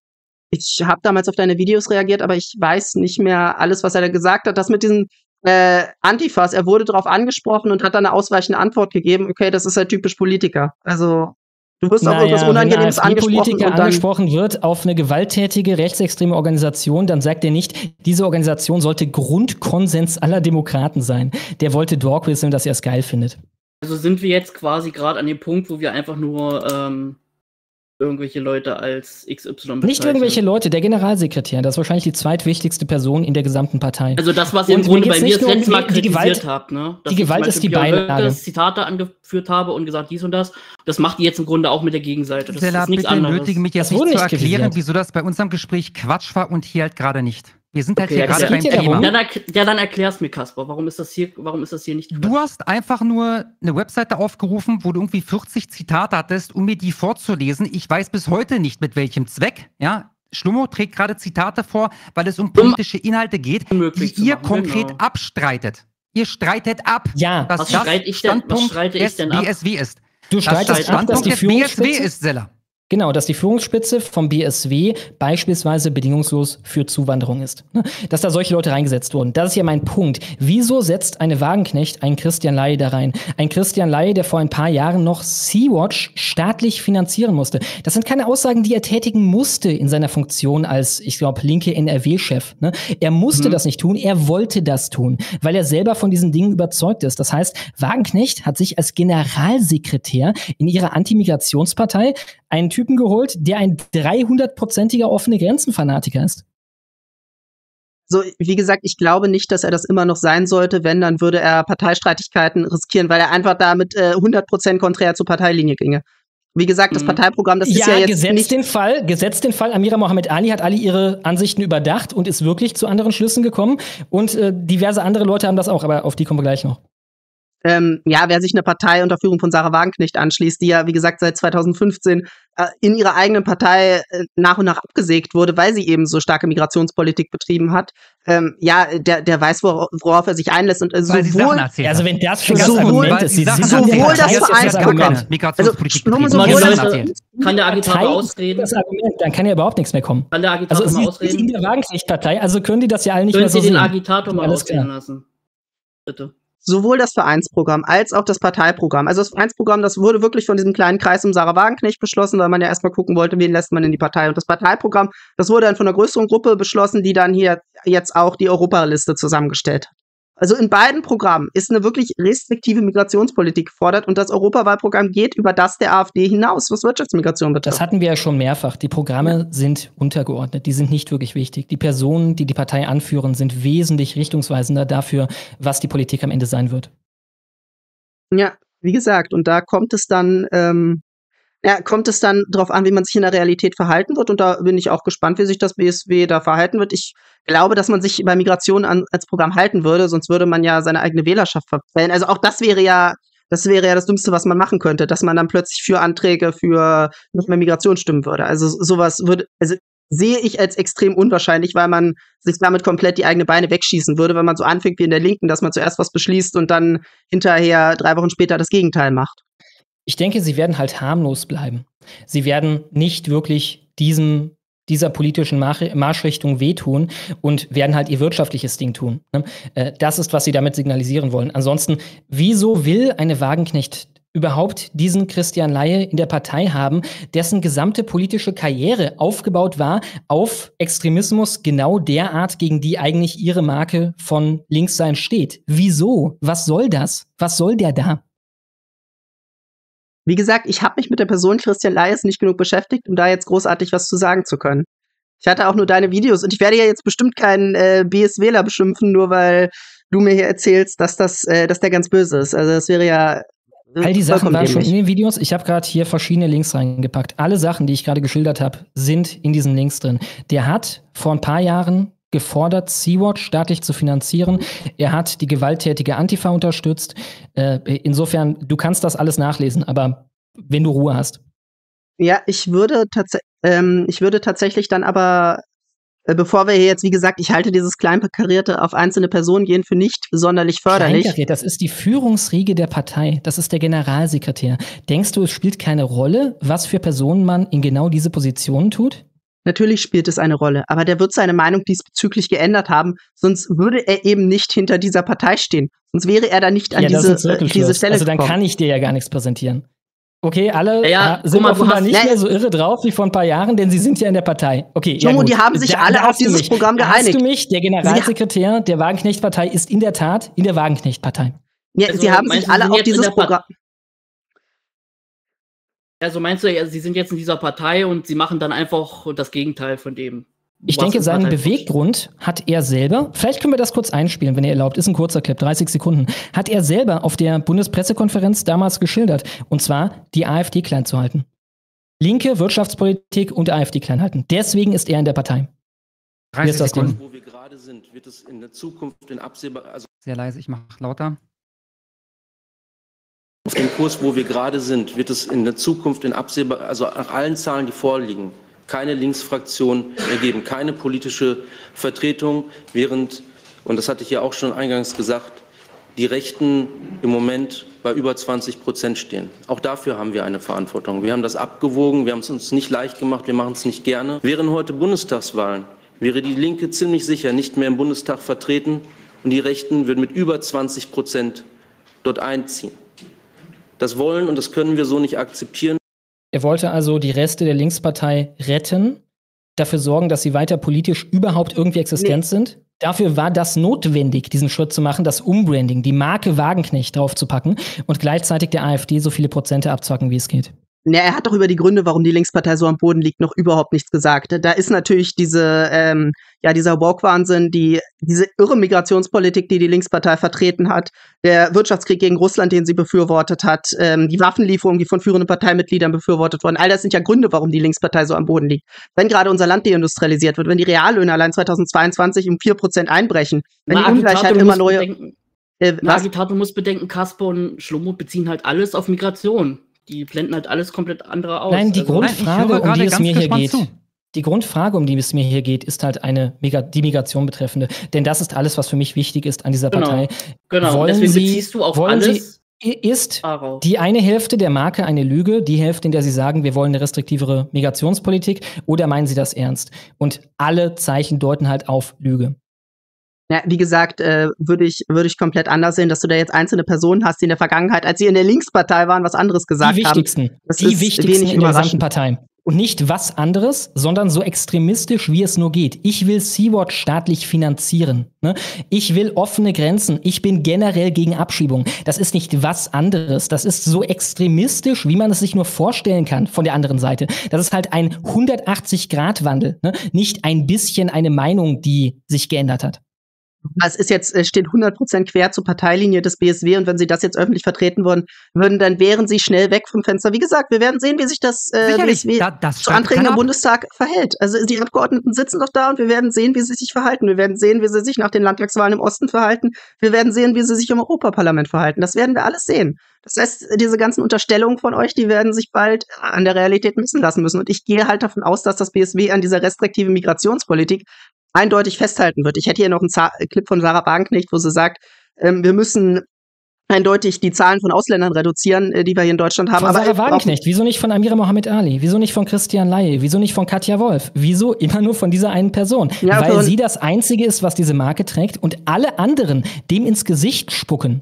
Ich habe damals auf deine Videos reagiert, aber ich weiß nicht mehr alles, was er da gesagt hat. Das mit diesen äh, Antifas, er wurde darauf angesprochen und hat dann eine ausweichende Antwort gegeben. Okay, das ist halt typisch Politiker. Also du wirst auch irgendwas Unangenehmes wenn ein angesprochen AfD-Politiker und dann angesprochen wird auf eine gewalttätige rechtsextreme Organisation, dann sagt er nicht, diese Organisation sollte Grundkonsens aller Demokraten sein. Der wollte Dogwism, dass er es geil findet. Also sind wir jetzt quasi gerade an dem Punkt, wo wir einfach nur ähm, irgendwelche Leute als X Y bezeichnen. Nicht irgendwelche Leute, der Generalsekretär, das ist wahrscheinlich die zweitwichtigste Person in der gesamten Partei. Also das, was ihr im Und Grunde mir bei geht's mir nicht das nur um letzte Mal die- die kritisiert Gewalt- habt, ne? Dass die Gewalt ich zum ist die Beispiel Björn Beilage. Höckes Zitate angeführt habe und gesagt dies und das. Das macht ihr jetzt im Grunde auch mit der Gegenseite. Das Stella, ist nichts bitte anderes. nötigen mich jetzt Das wurde nicht zu nicht erklären, kritisiert. wieso das bei unserem Gespräch Quatsch war und hier halt gerade nicht. Wir sind halt Okay, hier ja, gerade das beim geht ja Thema. darum. Dann erk- ja, dann erklär's mir, Kasper. Warum ist das hier, warum ist das hier nicht Du hast einfach nur eine Webseite aufgerufen, wo du irgendwie vierzig Zitate hattest, um mir die vorzulesen. Ich weiß bis heute nicht, mit welchem Zweck. Ja, Schlummo trägt gerade Zitate vor, weil es um politische Inhalte geht, unmöglich die zu ihr machen, konkret genau. abstreitet. Ihr streitet ab, Ja, dass Was das streite ich denn- was Standpunkt streite ich des denn ab? B S W ist. du Das streitest ab, dass Standpunkt die des B S W Führungsspitze ist, Sella. Genau, dass die Führungsspitze vom B S W beispielsweise bedingungslos für Zuwanderung ist. Dass da solche Leute reingesetzt wurden. Das ist ja mein Punkt. Wieso setzt eine Wagenknecht einen Christian Ley da rein? Ein Christian Ley, der vor ein paar Jahren noch Sea-Watch staatlich finanzieren musste. Das sind keine Aussagen, die er tätigen musste in seiner Funktion als, ich glaube, linke N R W-Chef. Ne? Er musste mhm. das nicht tun, er wollte das tun, weil er selber von diesen Dingen überzeugt ist. Das heißt, Wagenknecht hat sich als Generalsekretär in ihrer Anti-Migrationspartei einen Typen geholt, der ein dreihundertprozentiger offene Grenzen-Fanatiker ist. So, wie gesagt, ich glaube nicht, dass er das immer noch sein sollte. Wenn, dann würde er Parteistreitigkeiten riskieren, weil er einfach damit äh, hundert Prozent konträr zur Parteilinie ginge. Wie gesagt, das Parteiprogramm, das ist ja, ja jetzt gesetzt nicht... Den Fall, gesetzt den Fall, Amira Mohammed Ali hat alle ihre Ansichten überdacht und ist wirklich zu anderen Schlüssen gekommen. Und äh, diverse andere Leute haben das auch, aber auf die kommen wir gleich noch. Ähm, ja, wer sich eine Partei unter Führung von Sarah Wagenknecht anschließt, die ja, wie gesagt, seit zweitausendfünfzehn äh, in ihrer eigenen Partei äh, nach und nach abgesägt wurde, weil sie eben so starke Migrationspolitik betrieben hat, ähm, ja, der, der weiß, wor worauf er sich einlässt. Und äh, sowohl, also wenn das schon das sowohl, Argument ist, sowohl das Vereinsprogramm, Migrationspolitik also, sowohl kann der Agitator ausreden? Das Argument, dann kann ja überhaupt nichts mehr kommen. Kann der Agitator also, mal sie ausreden? in der Wagenknecht-Partei, also können die das ja alle nicht Können mehr so Sie den sehen. Agitator mal ausreden lassen? Bitte. Sowohl das Vereinsprogramm als auch das Parteiprogramm. Also das Vereinsprogramm, das wurde wirklich von diesem kleinen Kreis um Sarah Wagenknecht beschlossen, weil man ja erstmal gucken wollte, wen lässt man in die Partei. Und das Parteiprogramm, das wurde dann von einer größeren Gruppe beschlossen, die dann hier jetzt auch die Europaliste zusammengestellt hat. Also in beiden Programmen ist eine wirklich restriktive Migrationspolitik gefordert und das Europawahlprogramm geht über das der AfD hinaus, was Wirtschaftsmigration betrifft. Das hatten wir ja schon mehrfach. Die Programme sind untergeordnet, die sind nicht wirklich wichtig. Die Personen, die die Partei anführen, sind wesentlich richtungsweisender dafür, was die Politik am Ende sein wird. Ja, wie gesagt, und da kommt es dann, ähm, ja, kommt es dann darauf an, wie man sich in der Realität verhalten wird. Und da bin ich auch gespannt, wie sich das B S W da verhalten wird. Ich glaube, dass man sich bei Migration an, als Programm halten würde, sonst würde man ja seine eigene Wählerschaft verfällen. Also auch das wäre ja, das wäre ja das Dümmste, was man machen könnte, dass man dann plötzlich für Anträge für noch mehr Migration stimmen würde. Also sowas würde, also sehe ich als extrem unwahrscheinlich, weil man sich damit komplett die eigenen Beine wegschießen würde, wenn man so anfängt wie in der Linken, dass man zuerst was beschließt und dann hinterher drei Wochen später das Gegenteil macht. Ich denke, sie werden halt harmlos bleiben. Sie werden nicht wirklich diesem, dieser politischen Marschrichtung wehtun und werden halt ihr wirtschaftliches Ding tun. Das ist, was sie damit signalisieren wollen. Ansonsten, wieso will eine Wagenknecht überhaupt diesen Christian Ley in der Partei haben, dessen gesamte politische Karriere aufgebaut war auf Extremismus genau der Art, gegen die eigentlich ihre Marke von Linkssein steht? Wieso? Was soll das? Was soll der da? Wie gesagt, ich habe mich mit der Person Christian Ley nicht genug beschäftigt, um da jetzt großartig was zu sagen zu können. Ich hatte auch nur deine Videos und ich werde ja jetzt bestimmt keinen äh, B S Wler beschimpfen, nur weil du mir hier erzählst, dass das, äh, dass der ganz böse ist. Also das wäre ja all die Sachen waren schon in den Videos. Ich habe gerade hier verschiedene Links reingepackt. Alle Sachen, die ich gerade geschildert habe, sind in diesen Links drin. Der hat vor ein paar Jahren gefordert, Sea-Watch staatlich zu finanzieren. Er hat die gewalttätige Antifa unterstützt. Äh, insofern, du kannst das alles nachlesen, aber wenn du Ruhe hast. Ja, ich würde, tats ähm, ich würde tatsächlich dann aber, äh, bevor wir hier jetzt, wie gesagt, ich halte dieses Kleinkarierte auf einzelne Personen gehen für nicht sonderlich förderlich. Kleinkariert, das ist die Führungsriege der Partei. Das ist der Generalsekretär. Denkst du, es spielt keine Rolle, was für Personen man in genau diese Positionen tut? Natürlich spielt es eine Rolle, aber der wird seine Meinung diesbezüglich geändert haben, sonst würde er eben nicht hinter dieser Partei stehen. Sonst wäre er da nicht an ja, diese, äh, diese Stelle Also dann gekommen. kann ich dir ja gar nichts präsentieren. Okay, alle ja, äh, sind mal, offenbar hast, nicht ne, mehr so irre drauf wie vor ein paar Jahren, denn sie sind ja in der Partei. Okay, Jomo, ja gut. die haben sich da, alle da auf dieses mich. Programm da geeinigt. Hast du mich, der Generalsekretär der Wagenknecht-Partei ist in der Tat in der Wagenknecht-Partei. Ja, also, sie haben sich alle auf dieses Programm... Also meinst du, ja, sie sind jetzt in dieser Partei und sie machen dann einfach das Gegenteil von dem? Ich denke, seinen Beweggrund hat er selber, vielleicht können wir das kurz einspielen, wenn ihr erlaubt, ist ein kurzer Clip, dreißig Sekunden, hat er selber auf der Bundespressekonferenz damals geschildert, und zwar die AfD klein zu halten. Linke Wirtschaftspolitik und AfD klein halten. Deswegen ist er in der Partei. dreißig Sekunden. Wo wir gerade sind, wird es in der Zukunft in absehbar, also sehr leise, ich mache lauter. Auf dem Kurs, wo wir gerade sind, wird es in der Zukunft in absehbar, also nach allen Zahlen, die vorliegen, keine Linksfraktion ergeben, keine politische Vertretung, während, und das hatte ich ja auch schon eingangs gesagt, die Rechten im Moment bei über zwanzig Prozent stehen. Auch dafür haben wir eine Verantwortung. Wir haben das abgewogen, wir haben es uns nicht leicht gemacht, wir machen es nicht gerne. Wären heute Bundestagswahlen, wäre die Linke ziemlich sicher nicht mehr im Bundestag vertreten und die Rechten würden mit über zwanzig Prozent dort einziehen. Das wollen und das können wir so nicht akzeptieren. Er wollte also die Reste der Linkspartei retten, dafür sorgen, dass sie weiter politisch überhaupt irgendwie existent nee. sind. Dafür war das notwendig, diesen Schritt zu machen, das Umbranding, die Marke Wagenknecht draufzupacken und gleichzeitig der AfD so viele Prozente abzwacken, wie es geht. Ja, er hat doch über die Gründe, warum die Linkspartei so am Boden liegt, noch überhaupt nichts gesagt. Da ist natürlich diese, ähm, ja, dieser Woke-Wahnsinn, die, diese irre Migrationspolitik, die die Linkspartei vertreten hat, der Wirtschaftskrieg gegen Russland, den sie befürwortet hat, ähm, die Waffenlieferung, die von führenden Parteimitgliedern befürwortet wurden. All das sind ja Gründe, warum die Linkspartei so am Boden liegt. Wenn gerade unser Land deindustrialisiert wird, wenn die Reallöhne allein zweitausendzweiundzwanzig um vier Prozent einbrechen, wenn Na, die Ungleichheit immer neue... Bedenken, äh, Na, Agitator muss bedenken, Kasper und Schlomo beziehen halt alles auf Migration. Die blenden halt alles komplett andere aus. Nein, die also, Grundfrage, um die es mir hier geht, zu. die Grundfrage, um die es mir hier geht, ist halt eine die Migration betreffende. Denn das ist alles, was für mich wichtig ist an dieser genau, Partei. Genau, wollen deswegen Sie, beziehst du auf wollen alles. Sie, ist darauf. Die eine Hälfte der Marke eine Lüge, die Hälfte, in der Sie sagen, wir wollen eine restriktivere Migrationspolitik, oder meinen Sie das ernst? Und alle Zeichen deuten halt auf Lüge. Ja, wie gesagt, äh, würde ich, würde ich komplett anders sehen, dass du da jetzt einzelne Personen hast, die in der Vergangenheit, als sie in der Linkspartei waren, was anderes gesagt haben. Die wichtigsten. haben. Das die ist wichtigsten in der gesamten Partei. Und nicht was anderes, sondern so extremistisch, wie es nur geht. Ich will Sea-Watch staatlich finanzieren. Ne? Ich will offene Grenzen. Ich bin generell gegen Abschiebung. Das ist nicht was anderes. Das ist so extremistisch, wie man es sich nur vorstellen kann von der anderen Seite. Das ist halt ein hundertachtzig Grad Wandel. Ne? Nicht ein bisschen eine Meinung, die sich geändert hat. Es ist jetzt, es steht hundert Prozent quer zur Parteilinie des B S W, und wenn sie das jetzt öffentlich vertreten würden, würden, dann wären sie schnell weg vom Fenster. Wie gesagt, wir werden sehen, wie sich das äh, B S W da, das zu Anträgen im Bundestag verhält. Also die Abgeordneten sitzen doch da und wir werden sehen, wie sie sich verhalten. Wir werden sehen, wie sie sich nach den Landtagswahlen im Osten verhalten. Wir werden sehen, wie sie sich im Europaparlament verhalten. Das werden wir alles sehen. Das heißt, diese ganzen Unterstellungen von euch, die werden sich bald an der Realität messen lassen müssen. Und ich gehe halt davon aus, dass das B S W an dieser restriktiven Migrationspolitik eindeutig festhalten wird. Ich hätte hier noch einen Za- Clip von Sarah Wagenknecht, wo sie sagt, ähm, wir müssen eindeutig die Zahlen von Ausländern reduzieren, äh, die wir hier in Deutschland haben. Von Aber Sarah Wagenknecht, wieso nicht von Amira Mohammed Ali? Wieso nicht von Christian Laie? Wieso nicht von Katja Wolf? Wieso immer nur von dieser einen Person? Ja, weil sie das Einzige ist, was diese Marke trägt, und alle anderen dem ins Gesicht spucken.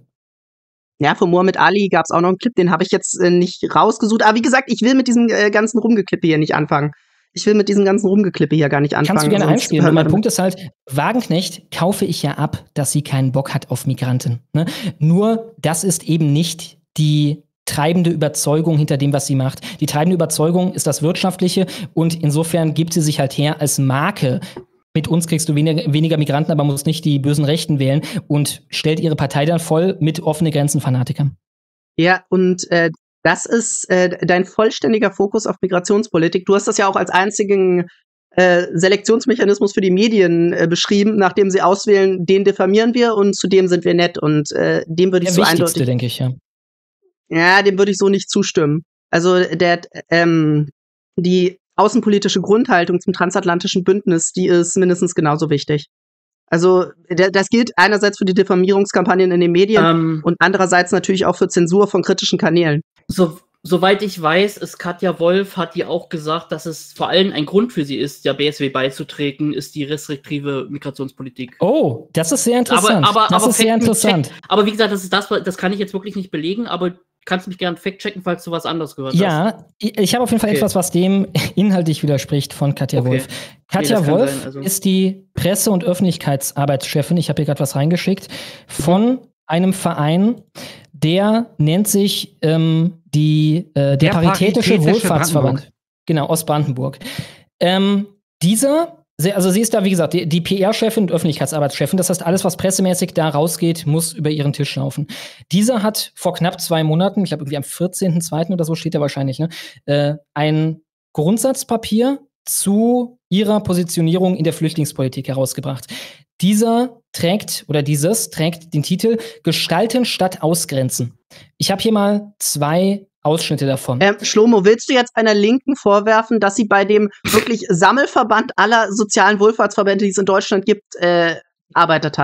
Ja, von Mohammed Ali gab es auch noch einen Clip, den habe ich jetzt äh, nicht rausgesucht. Aber wie gesagt, ich will mit diesem äh, ganzen Rumgeklippe hier nicht anfangen. Ich will mit diesem ganzen Rumgeklippe hier gar nicht anfangen. Kannst du gerne einspielen. Und mein Punkt ist halt, Wagenknecht kaufe ich ja ab, dass sie keinen Bock hat auf Migranten. Ne? Nur, das ist eben nicht die treibende Überzeugung hinter dem, was sie macht. Die treibende Überzeugung ist das Wirtschaftliche, und insofern gibt sie sich halt her als Marke. Mit uns kriegst du weniger, weniger Migranten, aber musst nicht die bösen Rechten wählen, und stellt ihre Partei dann voll mit offene Grenzen-Fanatikern. Ja, und äh, das ist äh, dein vollständiger Fokus auf Migrationspolitik. Du hast das ja auch als einzigen äh, Selektionsmechanismus für die Medien äh, beschrieben, nachdem sie auswählen, den diffamieren wir und zu dem sind wir nett. Und äh, dem würde ich Der so wichtigste, eindeutig, denke ich, ja. Ja, dem würde ich so nicht zustimmen. Also der ähm, die außenpolitische Grundhaltung zum transatlantischen Bündnis, die ist mindestens genauso wichtig. Also das gilt einerseits für die Diffamierungskampagnen in den Medien ähm, und andererseits natürlich auch für Zensur von kritischen Kanälen. So, soweit ich weiß, ist Katja Wolf, hat die auch gesagt, dass es vor allem ein Grund für sie ist, der B S W beizutreten, ist die restriktive Migrationspolitik. Oh, das ist sehr interessant. Aber, aber, das aber ist sehr interessant. Fact, aber wie gesagt, das ist das, das kann ich jetzt wirklich nicht belegen, aber kannst mich gerne fact-checken, falls du was anderes gehört ja, hast. Ja, ich habe auf jeden Fall okay. etwas, was dem inhaltlich widerspricht von Katja okay. Wolf. Katja nee, Wolf sein, also. ist die Presse- und Öffentlichkeitsarbeitschefin, ich habe hier gerade was reingeschickt, von einem Verein, der nennt sich ähm, die, äh, der, der Paritätische, Paritätische Wohlfahrtsverband. Genau, Ostbrandenburg. Ähm, dieser Also sie ist da, wie gesagt, die, die P R-Chefin und Öffentlichkeitsarbeitschefin. Das heißt, alles, was pressemäßig da rausgeht, muss über ihren Tisch laufen. Dieser hat vor knapp zwei Monaten, ich glaube irgendwie am vierzehnten zweiten oder so steht er wahrscheinlich, ne, äh, ein Grundsatzpapier zu ihrer Positionierung in der Flüchtlingspolitik herausgebracht. Dieser trägt, oder dieses trägt den Titel Gestalten statt Ausgrenzen. Ich habe hier mal zwei Ausschnitte davon. Ähm, Schlomo, willst du jetzt einer Linken vorwerfen, dass sie bei dem wirklich Sammelverband aller sozialen Wohlfahrtsverbände, die es in Deutschland gibt, äh, arbeitet hat?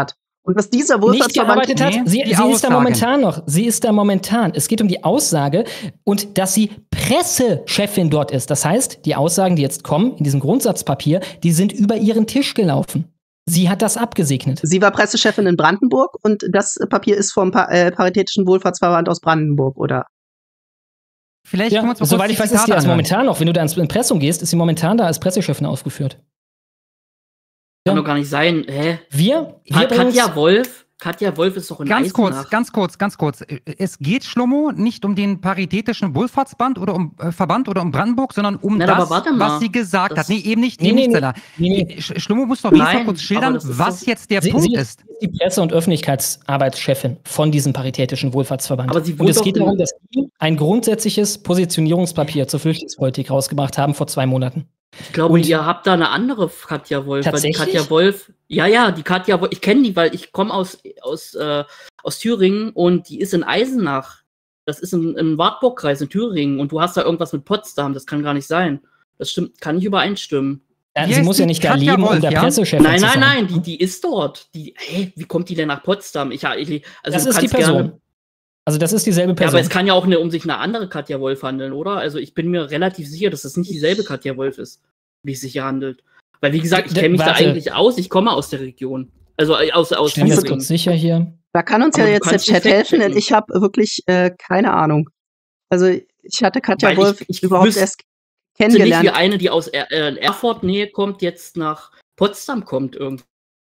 Und was dieser nicht Wohlfahrtsverband gearbeitet hat. Nee, Sie, die sie ist da Aussagen. momentan noch. Sie ist da momentan. Es geht um die Aussage und dass sie Pressechefin dort ist. Das heißt, die Aussagen, die jetzt kommen in diesem Grundsatzpapier, die sind über ihren Tisch gelaufen. Sie hat das abgesegnet. Sie war Pressechefin in Brandenburg und das Papier ist vom pa äh, Paritätischen Wohlfahrtsverband aus Brandenburg, oder? Vielleicht Ja, können wir uns mal soweit kurz ich die weiß, ist die Zitate als anhören. momentan noch. Wenn du da ins Impressum gehst, ist sie momentan da als Pressechefin aufgeführt. Kann Ja. doch gar nicht sein. Hä? Wir, wir Hat bringen's- Katja Wolf? Katja Wolf ist doch in Ganz kurz, Eisenach. ganz kurz, ganz kurz. Es geht, Schlummo, nicht um den Paritätischen Wohlfahrtsband oder um äh, Verband oder um Brandenburg, sondern um Nein, das, aber warte mal. was sie gesagt Das- hat. Nee, eben nicht, Nee, eben nee, nicht, nee. Stella. Nee, nee. Sch- Schlummo muss doch wenigstens mal Nein, kurz aber schildern, das ist was doch- jetzt der Sie, Punkt sie ist. ist die Presse- und Öffentlichkeitsarbeitschefin von diesem Paritätischen Wohlfahrtsverband. Aber sie und wurde es geht doch- darum, dass die ein grundsätzliches Positionierungspapier zur Flüchtlingspolitik rausgebracht haben vor zwei Monaten. Ich glaube, Und- ihr habt da eine andere Katja Wolf. Weil die Tatsächlich? Katja Wolf, ja, ja, die Katja Wolf, ich kenne die, weil ich komme aus, aus, äh, aus Thüringen und die ist in Eisenach. Das ist im, im Wartburgkreis in Thüringen und du hast da irgendwas mit Potsdam. Das kann gar nicht sein. Das stimmt, kann nicht übereinstimmen. Ja, Wie sie heißt muss ja die? nicht da Katja leben, um Wolf, der ja? Pressechefin Nein, zu nein, sein. nein, die, die ist dort. Die, hey, wie kommt die denn nach Potsdam? Ich, ich, also Das du ist die kannst gerne- Person. Also das ist dieselbe Ja, Person. aber es kann ja auch eine, um sich eine andere Katja Wolf handeln, oder? Also ich bin mir relativ sicher, dass das nicht dieselbe Katja Wolf ist, um die es sich hier handelt. Weil wie gesagt, ich D- kenne mich warte. da eigentlich aus, ich komme aus der Region. Also äh, aus, aus Stellen wir uns Thüringen. kurz sicher hier. Da kann uns Aber ja du jetzt der kannst Chat nicht helfen, denn fact-checken. ich habe wirklich äh, keine Ahnung. Also ich hatte Katja Weil Wolf ich- ich überhaupt wüsste erst Ich weiß nicht, wie kennengelernt. eine, die aus er äh, Erfurt-Nähe kommt, jetzt nach Potsdam kommt irgendwie.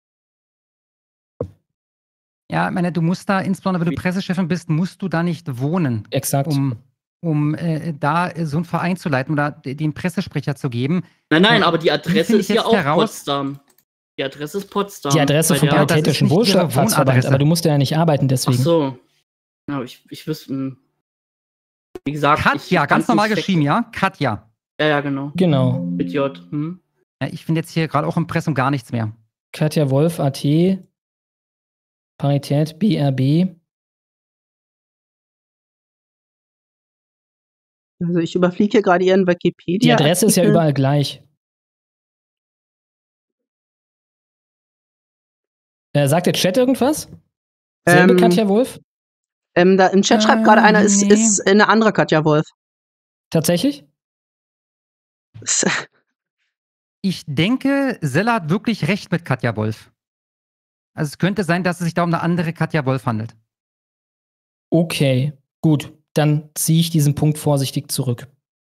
Ja, ich meine, du musst da, insbesondere wenn du Pressechefin bist, musst du da nicht wohnen, Exakt. um, um äh, da äh, so einen Verein zu leiten oder d- den Pressesprecher zu geben. Nein, nein, Ja, aber die wie Adresse finde ist ich ja jetzt auch heraus? Potsdam. Die Adresse ist Potsdam. Die Adresse Bei vom der- Ja, das ist Paritätischen nicht ihre Wohlfahrtsverband, Wohnadresse. aber du musst ja nicht arbeiten Ach deswegen. so. Ja, ich, ich wüsste. mh. Wie gesagt, ich Katja, kann's ganz normal nicht geschrieben, ja? Katja. Ja, ja, genau. Genau. Mit J. Hm? Ja, ich finde jetzt hier gerade auch im Impressum gar nichts mehr. Katja Wolf, A T, Parität, B R B. Also ich überfliege hier gerade ihren Wikipedia. Die Adresse ist ja Artikel. überall gleich. Äh, sagt der Chat irgendwas? Selbe Ähm, Katja Wolf? Ähm, da im Chat schreibt gerade Ähm, einer, ist, nee. ist eine andere Katja Wolf. Tatsächlich? Ich denke, Sella hat wirklich recht mit Katja Wolf. Also es könnte sein, dass es sich da um eine andere Katja Wolf handelt. Okay, gut. Dann ziehe ich diesen Punkt vorsichtig zurück.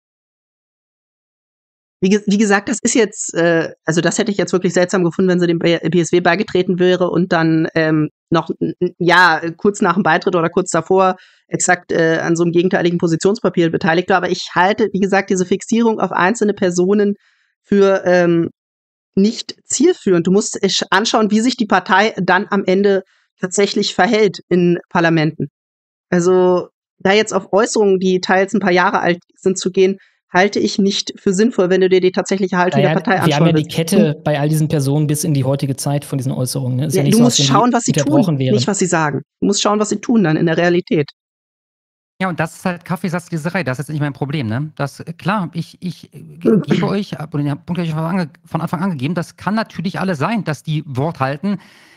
Wie, ge- wie gesagt, das ist jetzt, äh, also das hätte ich jetzt wirklich seltsam gefunden, wenn sie dem B- BSW beigetreten wäre und dann ähm, noch, n- n- ja, kurz nach dem Beitritt oder kurz davor exakt äh, an so einem gegenteiligen Positionspapier beteiligt war. Aber ich halte, wie gesagt, diese Fixierung auf einzelne Personen für ähm, nicht zielführend. Du musst es anschauen, wie sich die Partei dann am Ende tatsächlich verhält in Parlamenten. Also da jetzt auf Äußerungen, die teils ein paar Jahre alt sind, zu gehen, halte ich nicht für sinnvoll, wenn du dir die tatsächliche Haltung Naja, der Partei wir haben anschauen ja die willst. Kette bei all diesen Personen bis in die heutige Zeit von diesen Äußerungen. Ne? Ist ja, Ja, nicht du so, musst als wenn schauen, die was sie tun, unterbrochen wären. nicht was sie sagen. Du musst schauen, was sie tun dann in der Realität. Ja, und das ist halt Kaffeesatzleserei. Das ist jetzt nicht mein Problem, ne? Das, äh, klar, ich, ich äh, ge- gebe euch, äh, oder den Punkt habe ich von Ange- von Anfang an gegeben, das kann natürlich alles sein, dass die Wort halten.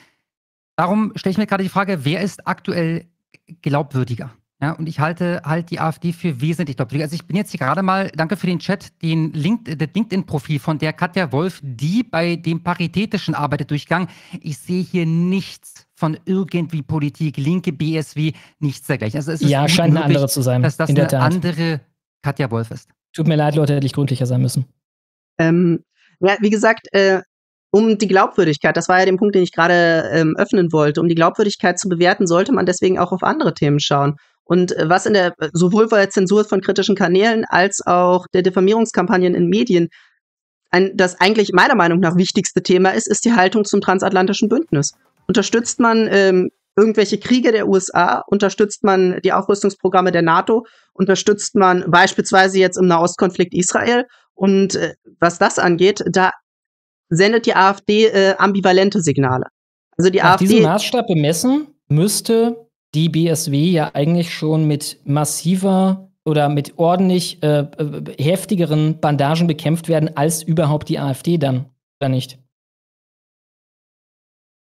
Darum stelle ich mir gerade die Frage, wer ist aktuell glaubwürdiger? Ja, und ich halte halt die AfD für wesentlich glaubwürdiger. Also ich bin jetzt hier gerade mal, danke für den Chat, den Link, das LinkedIn-Profil von der Katja Wolf, die bei dem Paritätischen arbeitet, durchgegangen. Ich sehe hier nichts von irgendwie Politik, linke B S W, nichts dergleichen. Also es ist Ja, gut scheint eine möglich, andere zu sein. dass das in der eine Tat. andere Katja Wolf ist. Tut mir leid, Leute, hätte ich gründlicher sein müssen. Ähm, ja, wie gesagt, äh, um die Glaubwürdigkeit, das war ja der Punkt, den ich gerade ähm, öffnen wollte, um die Glaubwürdigkeit zu bewerten, sollte man deswegen auch auf andere Themen schauen. Und äh, was in der, sowohl bei der Zensur von kritischen Kanälen als auch der Diffamierungskampagnen in Medien ein, das eigentlich meiner Meinung nach wichtigste Thema ist, ist die Haltung zum transatlantischen Bündnis. Unterstützt man ähm, irgendwelche Kriege der U S A? Unterstützt man die Aufrüstungsprogramme der NATO? Unterstützt man beispielsweise jetzt im Nahostkonflikt Israel? Und äh, was das angeht, da sendet die AfD äh, ambivalente Signale. Also die Nach diesem AfD, Maßstab bemessen müsste die B S W ja eigentlich schon mit massiver oder mit ordentlich äh, äh, heftigeren Bandagen bekämpft werden als überhaupt die AfD dann, oder nicht?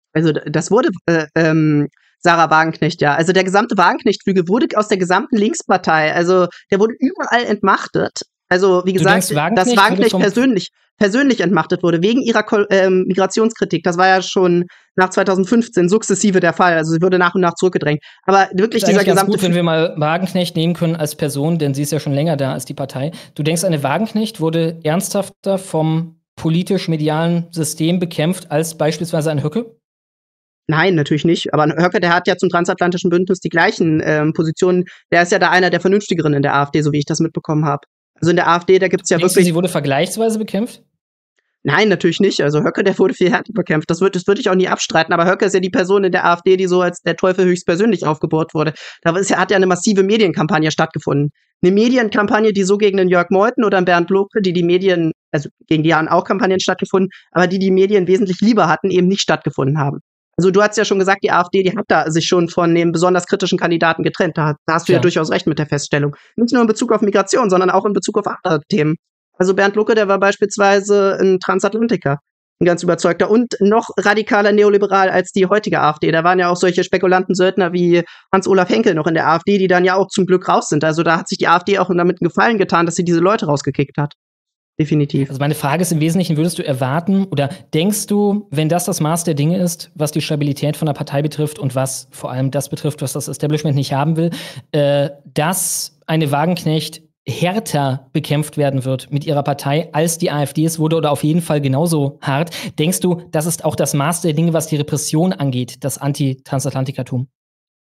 Also das wurde äh, ähm, Sarah Wagenknecht, ja. Also der gesamte Wagenknecht-Flügel wurde aus der gesamten Linkspartei, also der wurde überall entmachtet. Also wie gesagt, denkst, Wagenknecht dass Wagenknecht wurde vom- persönlich, persönlich entmachtet wurde, wegen ihrer Ko ähm, Migrationskritik. Das war ja schon nach zweitausendfünfzehn sukzessive der Fall. Also sie wurde nach und nach zurückgedrängt. Aber wirklich ist dieser eigentlich ganz gesamte gut, wenn wir mal Wagenknecht nehmen können als Person, denn sie ist ja schon länger da als die Partei. Du denkst, eine Wagenknecht wurde ernsthafter vom politisch-medialen System bekämpft als beispielsweise ein Höcke? Nein, natürlich nicht. Aber Höcke, der hat ja zum transatlantischen Bündnis die gleichen ähm, Positionen. Der ist ja da einer der Vernünftigeren in der AfD, so wie ich das mitbekommen habe. Also in der AfD, da gibt's ja Denkst du, wirklich. sie wurde vergleichsweise bekämpft? Nein, natürlich nicht. Also Höcke, der wurde viel härter bekämpft. Das würde das würd ich auch nie abstreiten. Aber Höcke ist ja die Person in der AfD, die so als der Teufel höchstpersönlich aufgebohrt wurde. Da ist ja, hat ja eine massive Medienkampagne stattgefunden. Eine Medienkampagne, die so gegen den Jörg Meuthen oder Bernd Lucke, die die Medien, also gegen die haben auch Kampagnen stattgefunden, aber die die Medien wesentlich lieber hatten, eben nicht stattgefunden haben. Also du hast ja schon gesagt, die AfD, die hat da sich schon von den besonders kritischen Kandidaten getrennt. Da, da hast du ja. ja durchaus recht mit der Feststellung. Nicht nur in Bezug auf Migration, sondern auch in Bezug auf andere Themen. Also Bernd Lucke, der war beispielsweise ein Transatlantiker, ein ganz überzeugter und noch radikaler neoliberal als die heutige AfD. Da waren ja auch solche Spekulanten-Söldner wie Hans-Olaf Henkel noch in der AfD, die dann ja auch zum Glück raus sind. Also da hat sich die AfD auch damit einen Gefallen getan, dass sie diese Leute rausgekickt hat. Definitiv. Also meine Frage ist im Wesentlichen, würdest du erwarten oder denkst du, wenn das das Maß der Dinge ist, was die Stabilität von der Partei betrifft und was vor allem das betrifft, was das Establishment nicht haben will, äh, dass eine Wagenknecht härter bekämpft werden wird mit ihrer Partei, als die AfD es wurde oder auf jeden Fall genauso hart? Denkst du, das ist auch das Maß der Dinge, was die Repression angeht, das Anti-Transatlantikertum?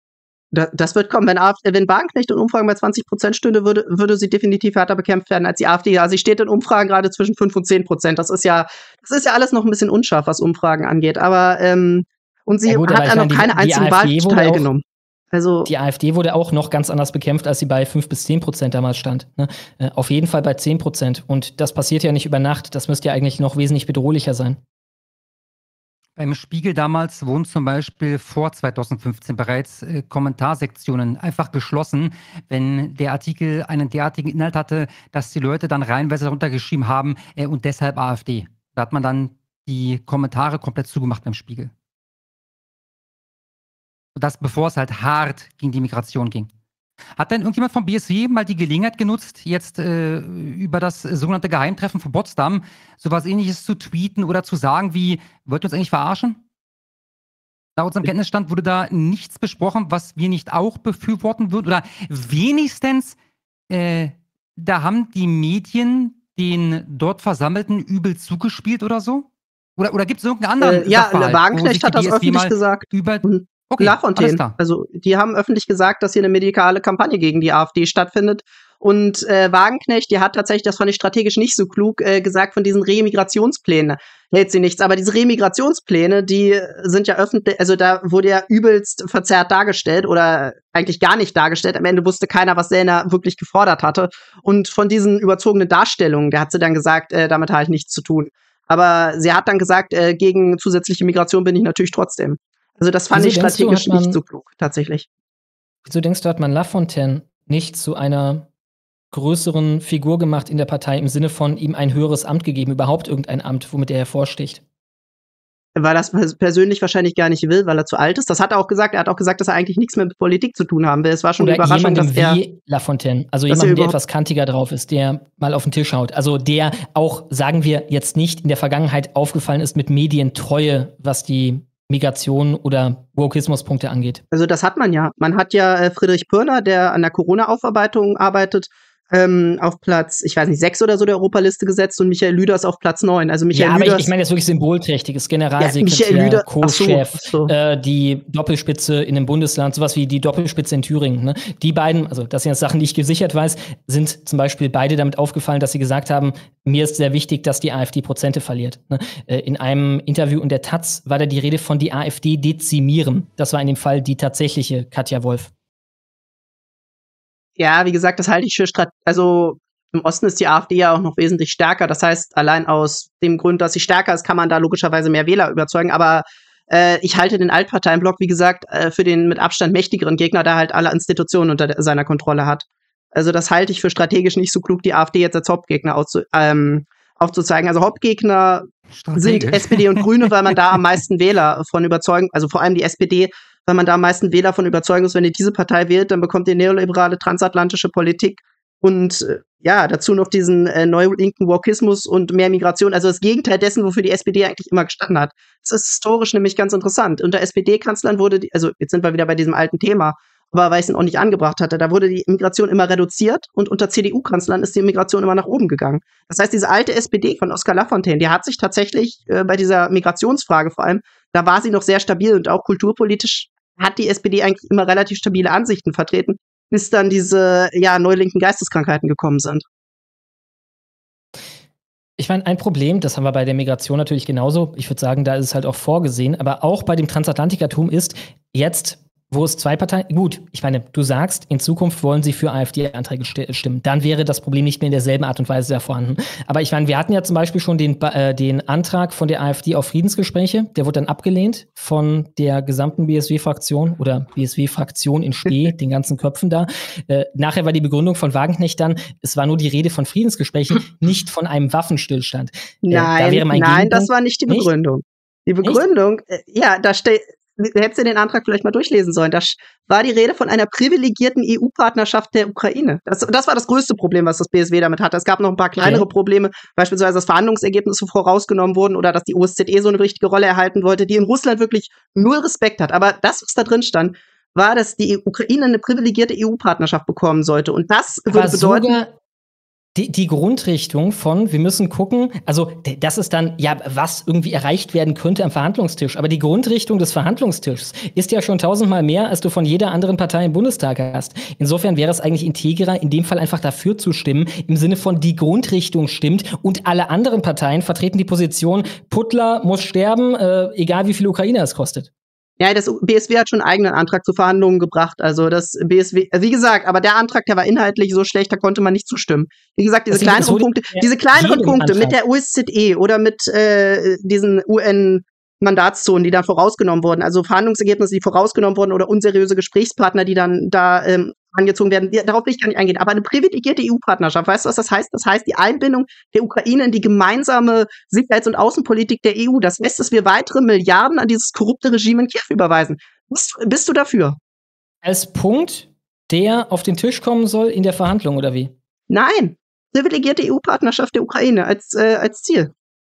Da, das wird kommen. Wenn, AfD, wenn Wagenknecht in Umfragen bei zwanzig Prozent stünde, würde, würde sie definitiv härter bekämpft werden als die AfD. Also sie steht in Umfragen gerade zwischen fünf und zehn Prozent. Das ist ja, das ist ja alles noch ein bisschen unscharf, was Umfragen angeht. Aber ähm, und sie ja gut, hat ja noch keine einzige Wahl teilgenommen. Also die AfD wurde auch noch ganz anders bekämpft, als sie bei fünf bis zehn Prozent damals stand. Ne? Äh, auf jeden Fall bei zehn Prozent. Und das passiert ja nicht über Nacht. Das müsste ja eigentlich noch wesentlich bedrohlicher sein. Beim Spiegel damals wurden zum Beispiel vor zweitausendfünfzehn bereits äh, Kommentarsektionen einfach geschlossen, wenn der Artikel einen derartigen Inhalt hatte, dass die Leute dann reihenweise darunter geschrieben haben äh, und deshalb AfD. Da hat man dann die Kommentare komplett zugemacht beim Spiegel. Das, bevor es halt hart gegen die Migration ging. Hat denn irgendjemand vom B S W mal die Gelegenheit genutzt, jetzt äh, über das sogenannte Geheimtreffen von Potsdam sowas Ähnliches zu tweeten oder zu sagen wie, wollt ihr uns eigentlich verarschen? Nach unserem Kenntnisstand wurde da nichts besprochen, was wir nicht auch befürworten würden. Oder wenigstens, äh, da haben die Medien den dort Versammelten übel zugespielt oder so? Oder, oder gibt es irgendeinen anderen äh, Ja, Sachverhalt, Wagenknecht hat das öffentlich gesagt. Über Mhm. Okay, Lafontaine. Also die haben öffentlich gesagt, dass hier eine medikale Kampagne gegen die AfD stattfindet. Und äh, Wagenknecht, die hat tatsächlich, das fand ich strategisch nicht so klug, äh, gesagt, von diesen Remigrationsplänen hält sie nichts. Aber diese Remigrationspläne, die sind ja öffentlich, also da wurde ja übelst verzerrt dargestellt oder eigentlich gar nicht dargestellt. Am Ende wusste keiner, was Sellner wirklich gefordert hatte. Und von diesen überzogenen Darstellungen, da hat sie dann gesagt, äh, damit habe ich nichts zu tun. Aber sie hat dann gesagt, äh, gegen zusätzliche Migration bin ich natürlich trotzdem. Also das fand Wieso ich strategisch du, man, nicht so klug, tatsächlich. Wieso denkst du, hat man Lafontaine nicht zu einer größeren Figur gemacht in der Partei im Sinne von ihm ein höheres Amt gegeben, überhaupt irgendein Amt, womit er hervorsticht? Weil er das persönlich wahrscheinlich gar nicht will, weil er zu alt ist. Das hat er auch gesagt. Er hat auch gesagt, dass er eigentlich nichts mehr mit Politik zu tun haben will. Es war schon Oder eine Überraschung, dass er wie Lafontaine, also jemand, der etwas kantiger drauf ist, der mal auf den Tisch haut. Also der auch, sagen wir jetzt nicht, in der Vergangenheit aufgefallen ist mit Medientreue, was die Migration oder Wokismus-Punkte angeht. Also das hat man ja. Man hat ja äh, Friedrich Pürner, der an der Corona-Aufarbeitung arbeitet, ähm, auf Platz, ich weiß nicht, sechs oder so der Europaliste gesetzt und Michael Lüders auf Platz neun. Also Michael ja, aber Lüders, ich, ich meine jetzt wirklich symbolträchtiges Generalsekretär, ja, Lüder, Co-Chef, so, so. äh, die Doppelspitze in einem Bundesland, sowas wie die Doppelspitze in Thüringen. Ne? Die beiden, also das sind jetzt Sachen, die ich gesichert weiß, sind zum Beispiel beide damit aufgefallen, dass sie gesagt haben, mir ist sehr wichtig, dass die AfD Prozente verliert. Ne? Äh, in einem Interview in der Taz war da die Rede von die AfD dezimieren. Das war in dem Fall die tatsächliche Katja Wolf. Ja, wie gesagt, das halte ich für Strat also im Osten ist die AfD ja auch noch wesentlich stärker. Das heißt, allein aus dem Grund, dass sie stärker ist, kann man da logischerweise mehr Wähler überzeugen. Aber äh, ich halte den Altparteienblock, wie gesagt, äh, für den mit Abstand mächtigeren Gegner, der halt alle Institutionen unter seiner Kontrolle hat. Also das halte ich für strategisch nicht so klug, die AfD jetzt als Hauptgegner auszu ähm, aufzuzeigen. Also Hauptgegner sind S P D und Grüne, weil man da am meisten Wähler von überzeugen, also vor allem die S P D, weil man da am meisten Wähler von überzeugen muss, wenn ihr diese Partei wählt, dann bekommt ihr neoliberale transatlantische Politik und äh, ja, dazu noch diesen äh, neulinken Wokismus und mehr Migration, also das Gegenteil dessen, wofür die S P D eigentlich immer gestanden hat. Das ist historisch nämlich ganz interessant. Unter S P D-Kanzlern wurde, die, also jetzt sind wir wieder bei diesem alten Thema, aber weil ich es auch nicht angebracht hatte, da wurde die Migration immer reduziert und unter C D U-Kanzlern ist die Migration immer nach oben gegangen. Das heißt, diese alte S P D von Oskar Lafontaine, die hat sich tatsächlich äh, bei dieser Migrationsfrage vor allem, da war sie noch sehr stabil und auch kulturpolitisch hat die S P D eigentlich immer relativ stabile Ansichten vertreten, bis dann diese ja neulinken Geisteskrankheiten gekommen sind. Ich meine, ein Problem, das haben wir bei der Migration natürlich genauso, ich würde sagen, da ist es halt auch vorgesehen, aber auch bei dem Transatlantikertum ist jetzt, wo es zwei Parteien, gut, ich meine, du sagst, in Zukunft wollen sie für AfD-Anträge sti- stimmen. Dann wäre das Problem nicht mehr in derselben Art und Weise da vorhanden. Aber ich meine, wir hatten ja zum Beispiel schon den, äh, den Antrag von der AfD auf Friedensgespräche. Der wurde dann abgelehnt von der gesamten B S W-Fraktion oder B S W-Fraktion in Spee, den ganzen Köpfen da. Äh, nachher war die Begründung von Wagenknecht dann, es war nur die Rede von Friedensgesprächen, nicht von einem Waffenstillstand. Äh, Nein, da wäre mein nein, das Gegenpunkt- war nicht die Nicht? Begründung. Die Begründung, äh, ja, da steht, du hättest dir den Antrag vielleicht mal durchlesen sollen. Da sch- war die Rede von einer privilegierten E U-Partnerschaft der Ukraine. Das, das war das größte Problem, was das B S W damit hatte. Es gab noch ein paar kleinere Okay. Probleme, beispielsweise, dass Verhandlungsergebnisse vorausgenommen wurden oder dass die O S Z E so eine wichtige Rolle erhalten wollte, die in Russland wirklich null Respekt hat. Aber das, was da drin stand, war, dass die Ukraine eine privilegierte E U-Partnerschaft bekommen sollte. Und das würde Aber bedeuten, sogar die, die Grundrichtung von, wir müssen gucken, also d- das ist dann, ja, was irgendwie erreicht werden könnte am Verhandlungstisch. Aber die Grundrichtung des Verhandlungstischs ist ja schon tausendmal mehr, als du von jeder anderen Partei im Bundestag hast. Insofern wäre es eigentlich integrer, in dem Fall einfach dafür zu stimmen, im Sinne von die Grundrichtung stimmt und alle anderen Parteien vertreten die Position, Putler muss sterben, äh, egal wie viel Ukraine es kostet. ja, das B S W hat schon einen eigenen Antrag zu Verhandlungen gebracht. Also das B S W, äh, wie gesagt, aber der Antrag, der war inhaltlich so schlecht, da konnte man nicht zustimmen. Wie gesagt, diese Deswegen, es kleineren wurde Punkte, ja diese kleineren jedem Punkte mit Antrag. der O S Z E oder mit äh, diesen U N-Mandatszonen, die da vorausgenommen wurden, also Verhandlungsergebnisse, die vorausgenommen wurden oder unseriöse Gesprächspartner, die dann da ähm, angezogen werden, die, darauf will ich gar nicht eingehen. Aber eine privilegierte E U-Partnerschaft, weißt du, was das heißt? Das heißt die Einbindung der Ukraine in die gemeinsame Sicherheits- und Außenpolitik der E U. Das heißt, dass wir weitere Milliarden an dieses korrupte Regime in Kiew überweisen. Bist, bist du dafür? Als Punkt, der auf den Tisch kommen soll in der Verhandlung, oder wie? Nein. Privilegierte E U-Partnerschaft der Ukraine als, äh, als Ziel.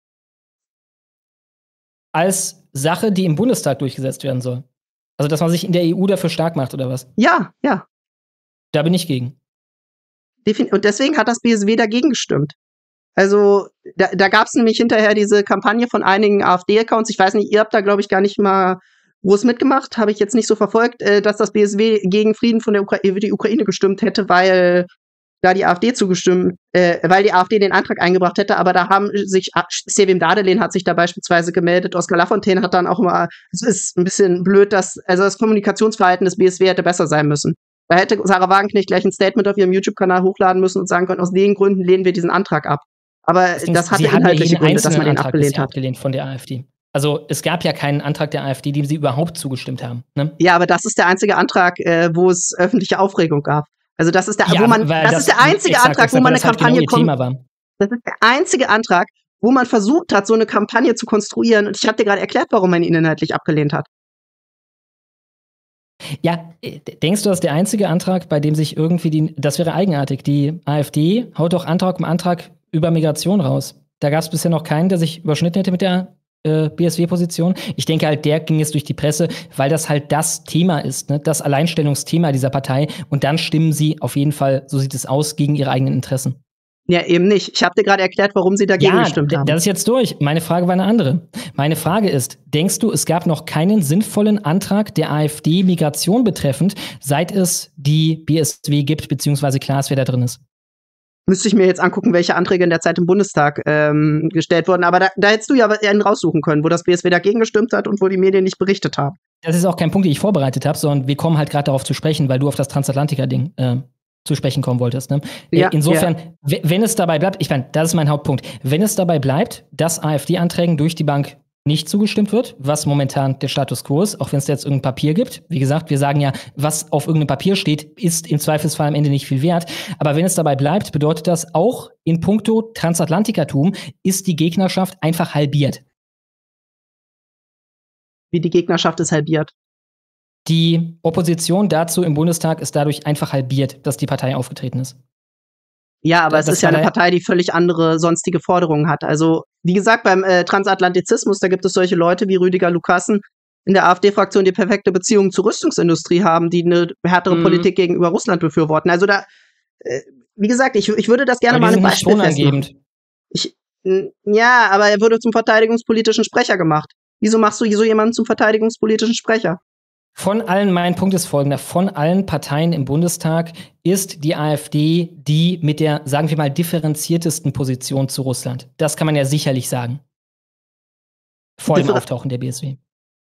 Als Sache, die im Bundestag durchgesetzt werden soll. Also, dass man sich in der E U dafür stark macht, oder was? Ja, ja. Da bin ich gegen. Defin- Und deswegen hat das B S W dagegen gestimmt. Also, da, da gab es nämlich hinterher diese Kampagne von einigen AfD-Accounts. Ich weiß nicht, ihr habt da, glaube ich, gar nicht mal groß mitgemacht, habe ich jetzt nicht so verfolgt, äh, dass das B S W gegen Frieden von der Ukra- für die Ukraine gestimmt hätte, weil da die AfD zugestimmt, äh, weil die AfD den Antrag eingebracht hätte, aber da haben sich, Sevim Dadelin hat sich da beispielsweise gemeldet, Oskar Lafontaine hat dann auch mal, es ist ein bisschen blöd, dass, also das Kommunikationsverhalten des B S W hätte besser sein müssen. Da hätte Sarah Wagenknecht gleich ein Statement auf ihrem YouTube-Kanal hochladen müssen und sagen können, aus den Gründen lehnen wir diesen Antrag ab. Aber Das Ding das ist, hatte sie haben ja inhaltliche jeden Gründe, dass einzelnen man den Antrag abgelehnt bisher hat. abgelehnt von der AfD. Also, es gab ja keinen Antrag der AfD, dem sie überhaupt zugestimmt haben. Ne? Ja, aber das ist der einzige Antrag, äh, wo es öffentliche Aufregung gab. Also das ist der, Ja, wo man, weil das, das- ist der einzige exakt, Antrag, wo exakt, man weil eine das halt Kampagne genau ihr kommt. Thema war. Das ist der einzige Antrag, wo man versucht hat, so eine Kampagne zu konstruieren. Und ich habe dir gerade erklärt, warum man ihn inhaltlich abgelehnt hat. Ja, äh, denkst du, das ist der einzige Antrag, bei dem sich irgendwie die, das wäre eigenartig, die AfD haut doch Antrag um Antrag über Migration raus. Da gab es bisher noch keinen, der sich überschnitten hätte mit der äh, B S W-Position. Ich denke halt, der ging jetzt durch die Presse, weil das halt das Thema ist, ne? Das Alleinstellungsthema dieser Partei. Und dann stimmen sie auf jeden Fall, so sieht es aus, gegen ihre eigenen Interessen. Ja, eben nicht. Ich habe dir gerade erklärt, warum sie dagegen Ja, gestimmt d- haben. das ist jetzt durch. Meine Frage war eine andere. Meine Frage ist, denkst du, es gab noch keinen sinnvollen Antrag der AfD Migration betreffend, seit es die B S W gibt, beziehungsweise klar ist, wer da drin ist? Müsste ich mir jetzt angucken, welche Anträge in der Zeit im Bundestag ähm, gestellt wurden. Aber da, da hättest du ja einen raussuchen können, wo das B S W dagegen gestimmt hat und wo die Medien nicht berichtet haben. Das ist auch kein Punkt, den ich vorbereitet habe, sondern wir kommen halt gerade darauf zu sprechen, weil du auf das Transatlantiker-Ding äh, zu sprechen kommen wolltest. Ne? Ja, Äh, Insofern, w- wenn es dabei bleibt, ich meine, das ist mein Hauptpunkt, wenn es dabei bleibt, dass AfD-Anträgen durch die Bank nicht zugestimmt wird, was momentan der Status quo ist, auch wenn es da jetzt irgendein Papier gibt. Wie gesagt, wir sagen ja, was auf irgendeinem Papier steht, ist im Zweifelsfall am Ende nicht viel wert. Aber wenn es dabei bleibt, bedeutet das auch in puncto Transatlantikertum ist die Gegnerschaft einfach halbiert. Wie die Gegnerschaft ist halbiert. Die Opposition dazu im Bundestag ist dadurch einfach halbiert, dass die Partei aufgetreten ist. Ja, aber Das es ist ja war eine der- Partei, die völlig andere sonstige Forderungen hat. Also, wie gesagt, beim äh, Transatlantizismus, da gibt es solche Leute wie Rüdiger Lukassen in der AfD-Fraktion, die perfekte Beziehungen zur Rüstungsindustrie haben, die eine härtere Mhm. Politik gegenüber Russland befürworten. Also da, äh, wie gesagt, ich, ich würde das gerne Aber mal die ein sind nicht Beispiel festmachen. tonangebend. Ich, n- ja, aber er wurde zum verteidigungspolitischen Sprecher gemacht. Wieso machst du so jemanden zum verteidigungspolitischen Sprecher? Von allen, mein Punkt ist folgender, von allen Parteien im Bundestag ist die AfD die mit der, sagen wir mal, differenziertesten Position zu Russland. Das kann man ja sicherlich sagen. Vor dem Differ- Auftauchen der B S W.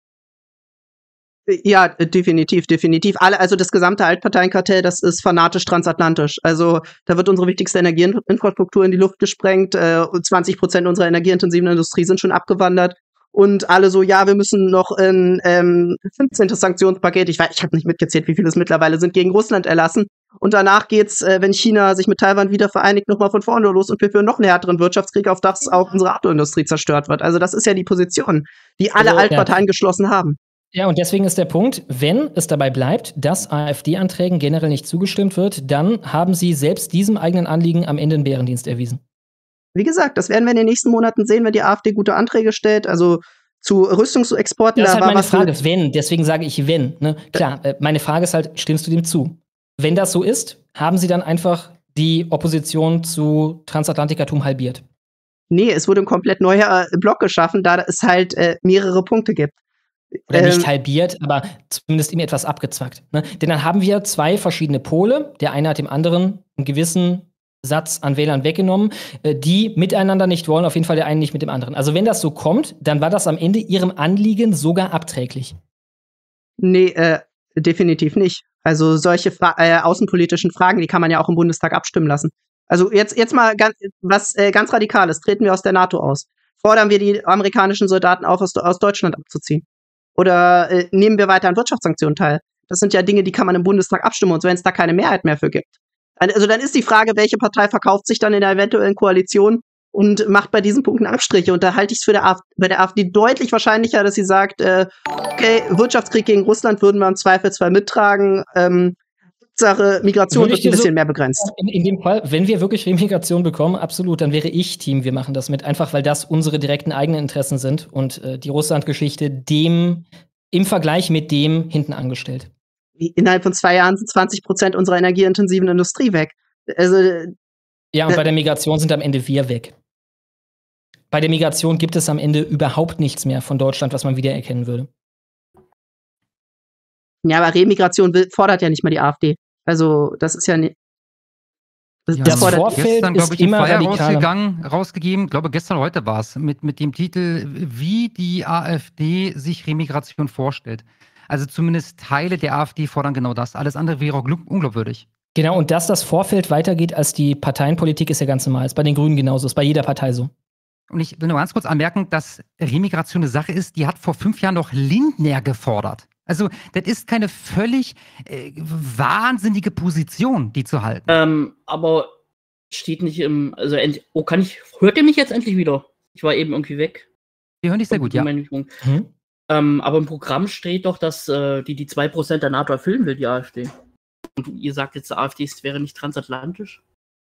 Ja, äh, definitiv, definitiv. Alle, also das gesamte Altparteienkartell, das ist fanatisch transatlantisch. Also da wird unsere wichtigste Energieinfrastruktur in die Luft gesprengt. Äh, zwanzig Prozent unserer energieintensiven Industrie sind schon abgewandert. Und alle so, ja, wir müssen noch ein ähm, fünfzehntes Sanktionspaket, ich weiß, ich habe nicht mitgezählt, wie viele es mittlerweile sind, gegen Russland erlassen. Und danach geht's, äh, wenn China sich mit Taiwan wieder vereinigt, nochmal von vorne los und wir führen noch einen härteren Wirtschaftskrieg, auf das auch unsere Autoindustrie zerstört wird. Also das ist ja die Position, die alle Also, Altparteien ja. geschlossen haben. Ja, und deswegen ist der Punkt, wenn es dabei bleibt, dass AfD-Anträgen generell nicht zugestimmt wird, dann haben sie selbst diesem eigenen Anliegen am Ende einen Bärendienst erwiesen. Wie gesagt, das werden wir in den nächsten Monaten sehen, wenn die AfD gute Anträge stellt. Also zu Rüstungsexporten, Das ist da halt war meine was Frage, mit, wenn, deswegen sage ich wenn. Ne? Klar, äh, meine Frage ist halt, stimmst du dem zu? Wenn das so ist, haben sie dann einfach die Opposition zu Transatlantikertum halbiert. Nee, es wurde ein komplett neuer äh, Block geschaffen, da es halt äh, mehrere Punkte gibt. Oder Ähm, nicht halbiert, aber zumindest ihm etwas abgezwackt. Ne? Denn dann haben wir zwei verschiedene Pole. Der eine hat dem anderen einen gewissen Satz an Wählern weggenommen, äh, die miteinander nicht wollen, auf jeden Fall der eine nicht mit dem anderen. Also wenn das so kommt, dann war das am Ende ihrem Anliegen sogar abträglich. Nee, äh, definitiv nicht. Also solche Fra äh, außenpolitischen Fragen, die kann man ja auch im Bundestag abstimmen lassen. Also jetzt, jetzt mal ganz, was äh, ganz Radikales. Treten wir aus der NATO aus. Fordern wir die amerikanischen Soldaten auf, aus, aus Deutschland abzuziehen. Oder äh, nehmen wir weiter an Wirtschaftssanktionen teil. Das sind ja Dinge, die kann man im Bundestag abstimmen. Und wenn es da keine Mehrheit mehr für gibt. Also dann ist die Frage, welche Partei verkauft sich dann in der eventuellen Koalition und macht bei diesen Punkten Abstriche. Und da halte ich es für der AfD, bei der AfD deutlich wahrscheinlicher, dass sie sagt, äh, okay, Wirtschaftskrieg gegen Russland würden wir im Zweifelsfall mittragen. Ähm, Sache Migration Würde wird ich dir ein bisschen so- mehr begrenzt. In, in dem Fall, wenn wir wirklich Remigration bekommen, absolut, dann wäre ich Team, wir machen das mit, einfach weil das unsere direkten eigenen Interessen sind und äh, die Russland-Geschichte dem im Vergleich mit dem hinten angestellt. Innerhalb von zwei Jahren sind zwanzig Prozent unserer energieintensiven Industrie weg. Also, Ja, und Äh, bei der Migration sind am Ende wir weg. Bei der Migration gibt es am Ende überhaupt nichts mehr von Deutschland, was man wiedererkennen würde. ja, aber Remigration will, fordert ja nicht mal die AfD. Also, das ist ja nicht. Das, Ja, das Das fordert, Vorfeld gestern, ist glaube ich, ein immer Flyer radikaler. rausgegangen, rausgegeben, glaube gestern oder heute war es, mit, mit dem Titel, wie die AfD sich Remigration vorstellt. Also zumindest Teile der AfD fordern genau das. Alles andere wäre auch glu- unglaubwürdig. Genau, und dass das Vorfeld weitergeht als die Parteienpolitik, ist ja ganz normal. Ist bei den Grünen genauso, ist bei jeder Partei so. Und ich will nur ganz kurz anmerken, dass Remigration eine Sache ist, die hat vor fünf Jahren noch Lindner gefordert. Also, das ist keine völlig äh, wahnsinnige Position, die zu halten. Ähm, aber steht nicht im, also, ent- oh, kann ich, hört ihr mich jetzt endlich wieder? Ich war eben irgendwie weg. Wir hören dich sehr gut, ja. Meine Übung. Hm? Ähm, aber im Programm steht doch, dass äh, die die zwei Prozent der NATO erfüllen will, die AfD. Und ihr sagt jetzt, die AfD ist- wäre nicht transatlantisch?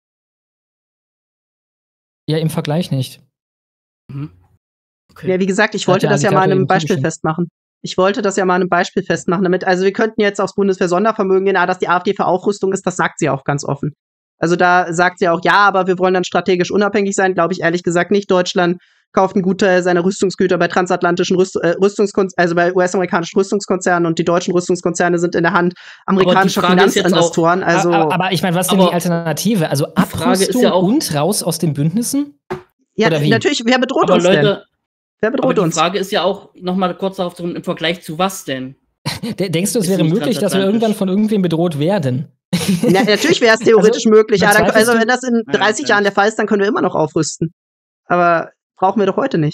Ja, im Vergleich nicht. Mhm. Okay. ja, wie gesagt, ich Hat wollte der das ja mal an Agitator einem eben Beispiel zugestimmt. festmachen. Ich wollte das ja mal an einem Beispiel festmachen, damit, also wir könnten jetzt aufs Bundeswehr-Sondervermögen gehen, ah, dass die AfD für Aufrüstung ist, das sagt sie auch ganz offen. Also da sagt sie auch, ja, aber wir wollen dann strategisch unabhängig sein, glaube ich ehrlich gesagt nicht. Deutschland kauft einen Gutteil seiner Rüstungsgüter bei transatlantischen Rüst äh, Rüstungskonzernen, also bei U S-amerikanischen Rüstungskonzernen, und die deutschen Rüstungskonzerne sind in der Hand amerikanischer Frage ist jetzt Finanzinvestoren. Also aber, aber ich meine, was ist denn aber die Alternative? Also die Frage ist Abrüstung ja auch- und raus aus den Bündnissen? ja, oder wie? natürlich, wer bedroht aber uns denn? Leute, Wer aber bedroht die uns? Frage ist ja auch, nochmal kurz darauf zu im Vergleich zu was denn? De- Denkst du, es Ist wäre nicht möglich, dass wir transatlantisch. irgendwann von irgendwem bedroht werden? Na, natürlich wäre es theoretisch Also, möglich. Ja, dann, bezweifelst also du- wenn das in Nein, dreißig nein. Jahren der Fall ist, dann können wir immer noch aufrüsten. Aber brauchen wir doch heute nicht.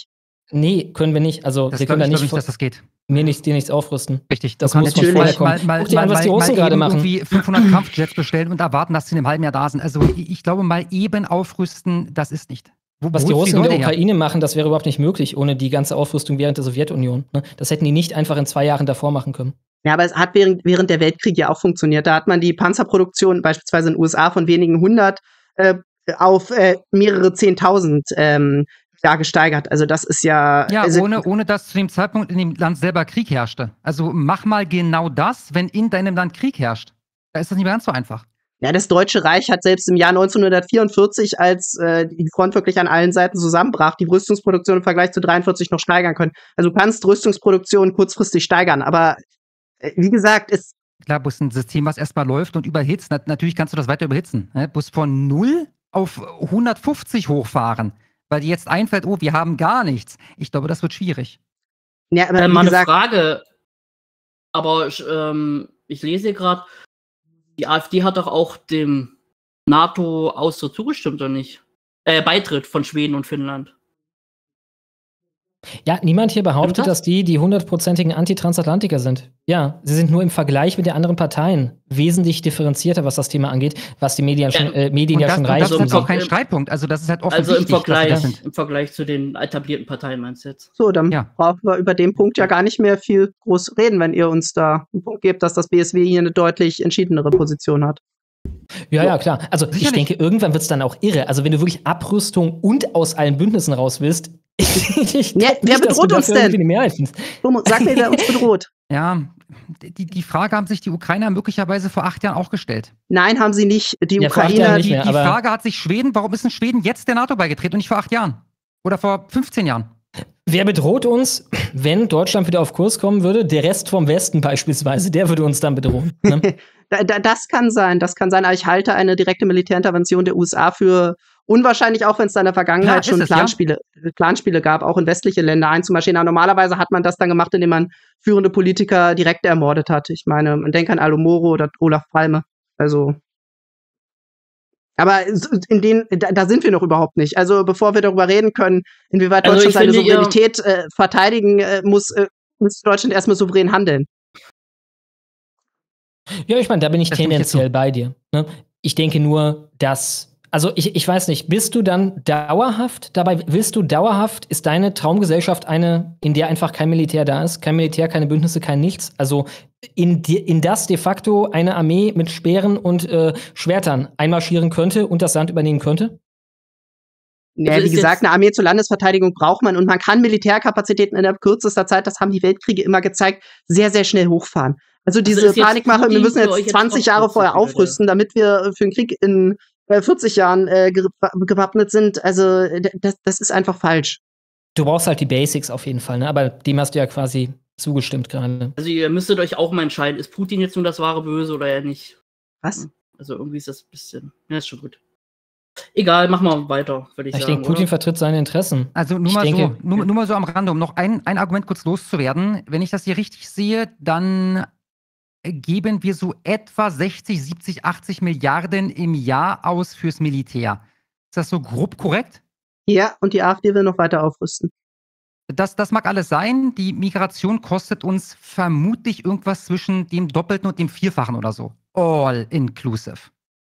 Nee, können wir nicht. Also Das wir glaube können ich, da glaub nicht, nicht, dass das geht. mir nichts, dir nichts aufrüsten. Richtig. Das Du muss kannst von vorher natürlich kommen. mal, mal, Guck dir an, mal, was die mal, Russen mal gerade eben machen. irgendwie fünfhundert Kampfjets bestellen und erwarten, dass sie in einem halben Jahr da sind. Also ich, ich glaube, mal eben aufrüsten, das ist nicht. Wo, Was wo die holst du Russen in der Leute her? Ukraine machen, das wäre überhaupt nicht möglich ohne die ganze Aufrüstung während der Sowjetunion. Ne? Das hätten die nicht einfach in zwei Jahren davor machen können. Ja, aber es hat während, während der Weltkriege ja auch funktioniert. Da hat man die Panzerproduktion beispielsweise in den U S A von wenigen hundert äh, auf äh, mehrere Zehntausend ähm, da gesteigert. Also das ist ja... Ja, also, ohne, ohne dass zu dem Zeitpunkt in dem Land selber Krieg herrschte. Also mach mal genau das, wenn in deinem Land Krieg herrscht. Da ist das nicht mehr ganz so einfach. Ja, das Deutsche Reich hat selbst im Jahr neunzehnhundertvierundvierzig, als äh, die Front wirklich an allen Seiten zusammenbrach, die Rüstungsproduktion im Vergleich zu dreiundvierzig noch steigern können. Also du kannst Rüstungsproduktion kurzfristig steigern, aber äh, wie gesagt, es Klar, bloß ein System, was erstmal läuft und überhitzt, nat natürlich kannst du das weiter überhitzen. Ne? Bloß von null auf hundertfünfzig hochfahren, weil dir jetzt einfällt, oh, wir haben gar nichts. Ich glaube, das wird schwierig. ja, aber Äh, wie mal eine gesagt, Frage, aber ich, ähm, ich lese hier gerade, die AfD hat doch auch dem NATO-Austritt zugestimmt, oder nicht? Äh, Beitritt von Schweden und Finnland. Ja, niemand hier behauptet, Stimmt das? dass die die hundertprozentigen Antitransatlantiker sind. Ja, sie sind nur im Vergleich mit den anderen Parteien wesentlich differenzierter, was das Thema angeht, was die Medien, Ja, schon, äh, Medien Und ja das, schon und das reichen. ist jetzt so. auch kein Streitpunkt. Also das ist halt Also im offensichtlich, dass sie Vergleich, das sind. im Vergleich zu den etablierten Parteien, meinst du jetzt? so, dann Ja. brauchen wir über den Punkt ja gar nicht mehr viel groß reden, wenn ihr uns da einen Punkt gebt, dass das B S W hier eine deutlich entschiedenere Position hat. Ja, ja, klar. Also ich Sicherlich. denke, irgendwann wird es dann auch irre. Also wenn du wirklich Abrüstung und aus allen Bündnissen raus willst, ich Ja, glaub wer nicht, dass bedroht du uns dafür denn? irgendwie eine Mehrheit findest. Tomo, sag mir, wer uns bedroht. Ja, die, die Frage haben sich die Ukrainer möglicherweise vor acht Jahren auch gestellt. Nein, haben sie nicht. Die Ja, vor acht Jahren Ukrainer, nicht Die, mehr, die aber- Frage hat sich Schweden, warum ist denn Schweden jetzt der NATO beigetreten und nicht vor acht Jahren? Oder vor fünfzehn Jahren? Wer bedroht uns, wenn Deutschland wieder auf Kurs kommen würde? Der Rest vom Westen beispielsweise, der würde uns dann bedrohen. Ne? Da, da, das kann sein, das kann sein, aber ich halte eine direkte Militärintervention der U S A für unwahrscheinlich, auch wenn es da in der Vergangenheit Klar, schon ist es, ja. Planspiele, Planspiele gab, auch in westliche Länder einzumarschieren. Aber normalerweise hat man das dann gemacht, indem man führende Politiker direkt ermordet hat. Ich meine, man denkt an Alo Moro oder Olaf Palme. Also. Aber in denen, da, da sind wir noch überhaupt nicht. Also bevor wir darüber reden können, inwieweit Also Deutschland ich seine finde, ihr- Souveränität äh, verteidigen äh, muss, äh, muss Deutschland erstmal souverän handeln. Ja, ich meine, da bin ich Das stimme ich jetzt tendenziell bei dir. Ne? Ich denke nur, dass, also ich, ich weiß nicht, bist du dann dauerhaft dabei, willst du dauerhaft, ist deine Traumgesellschaft eine, in der einfach kein Militär da ist, kein Militär, keine Bündnisse, kein Nichts? Also in, die, in das de facto eine Armee mit Speeren und äh, Schwertern einmarschieren könnte und das Land übernehmen könnte? Ja, Also wie ist gesagt, jetzt- eine Armee zur Landesverteidigung braucht man und man kann Militärkapazitäten innerhalb kürzester Zeit, das haben die Weltkriege immer gezeigt, sehr, sehr schnell hochfahren. Also diese ist jetzt Panikmache, wir Putin müssen für euch jetzt jetzt zwanzig doch Jahre plötzlich vorher wieder aufrüsten, damit wir äh, für einen Krieg in äh, vierzig Jahren äh, ge- gewappnet sind. Also äh, d- das, das ist einfach falsch. Du brauchst halt die Basics auf jeden Fall, ne? Aber dem hast du ja quasi zugestimmt gerade. Also ihr müsstet euch auch mal entscheiden, ist Putin jetzt nun das wahre Böse oder eher nicht? Was? Also irgendwie ist das ein bisschen, ja, ist schon gut. Egal, machen wir weiter, würde ich, Ich sagen. denke, Putin oder? vertritt seine Interessen. Also nur Ich mal denke- so, nur, nur mal so am Rande, um noch ein, ein Argument kurz loszuwerden. Wenn ich das hier richtig sehe, dann geben wir so etwa sechzig, siebzig, achtzig Milliarden im Jahr aus fürs Militär. Ist das so grob korrekt? Ja, und die AfD will noch weiter aufrüsten. Das, das mag alles sein. Die Migration kostet uns vermutlich irgendwas zwischen dem Doppelten und dem Vierfachen oder so. All inclusive.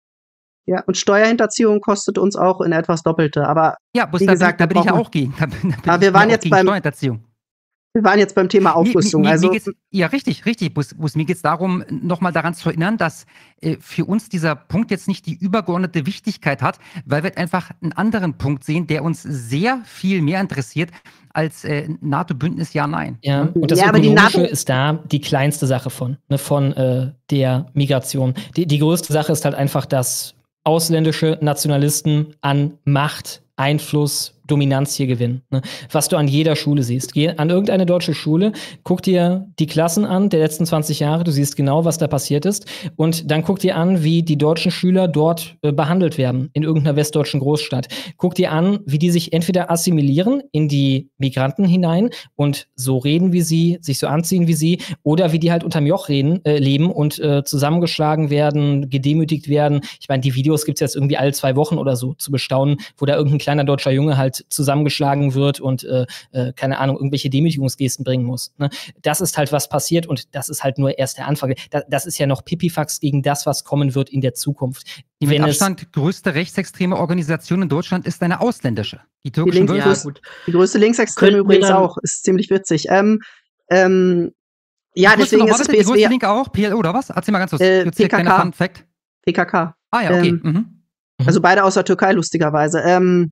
Ja, und Steuerhinterziehung kostet uns auch in etwas Doppelte. Aber Ja, bloß Wie da, gesagt, bin, da da bin ich ja brauchen- auch gegen. Da, bin- da bin Aber wir ich waren ja auch jetzt gegen beim- Steuerhinterziehung. wir waren jetzt beim Thema Aufrüstung. Mir, mir, also mir geht's, ja, richtig, richtig. Bus, Bus, mir geht es darum, nochmal daran zu erinnern, dass äh, für uns dieser Punkt jetzt nicht die übergeordnete Wichtigkeit hat, weil wir einfach einen anderen Punkt sehen, der uns sehr viel mehr interessiert als äh, NATO-Bündnis Ja, Nein. Ja, Ne? und das Ja, aber die Ökonomische NATO ist da die kleinste Sache von, ne, von äh, der Migration. Die, die größte Sache ist halt einfach, dass ausländische Nationalisten an Macht, Einfluss, Dominanz hier gewinnen. Ne? Was du an jeder Schule siehst. Geh an irgendeine deutsche Schule, guck dir die Klassen an der letzten zwanzig Jahre, du siehst genau, was da passiert ist. Und dann guck dir an, wie die deutschen Schüler dort äh, behandelt werden, in irgendeiner westdeutschen Großstadt. Guck dir an, wie die sich entweder assimilieren in die Migranten hinein und so reden wie sie, sich so anziehen wie sie, oder wie die halt unterm Joch reden, äh, leben und äh, zusammengeschlagen werden, gedemütigt werden. Ich meine, die Videos gibt's jetzt irgendwie alle zwei Wochen oder so zu bestaunen, wo da irgendein kleiner deutscher Junge halt Stadt zusammengeschlagen wird und, äh, äh, keine Ahnung, irgendwelche Demütigungsgesten bringen muss. Ne? Das ist halt, was passiert und das ist halt nur erst der Anfang. Da, das ist ja noch Pipifax gegen das, was kommen wird in der Zukunft. Die mit Wenn es- Abstand größte rechtsextreme Organisation in Deutschland ist eine ausländische. Die Die, türkischen links, Ja, Wölfe. gut. die größte Linksextreme Könnten wir übrigens dann- auch. Ist ziemlich witzig. Ähm, ähm, ja, Die größte deswegen noch, ist das warte, die größte B S W Link auch, P L O oder was? Erzähl mal ganz kurz. Äh, Jetzt hier kleiner P K K. Fun Fact. P K K. Ah ja, okay. Ähm, Mhm. Also beide aus der Türkei, lustigerweise. Ähm,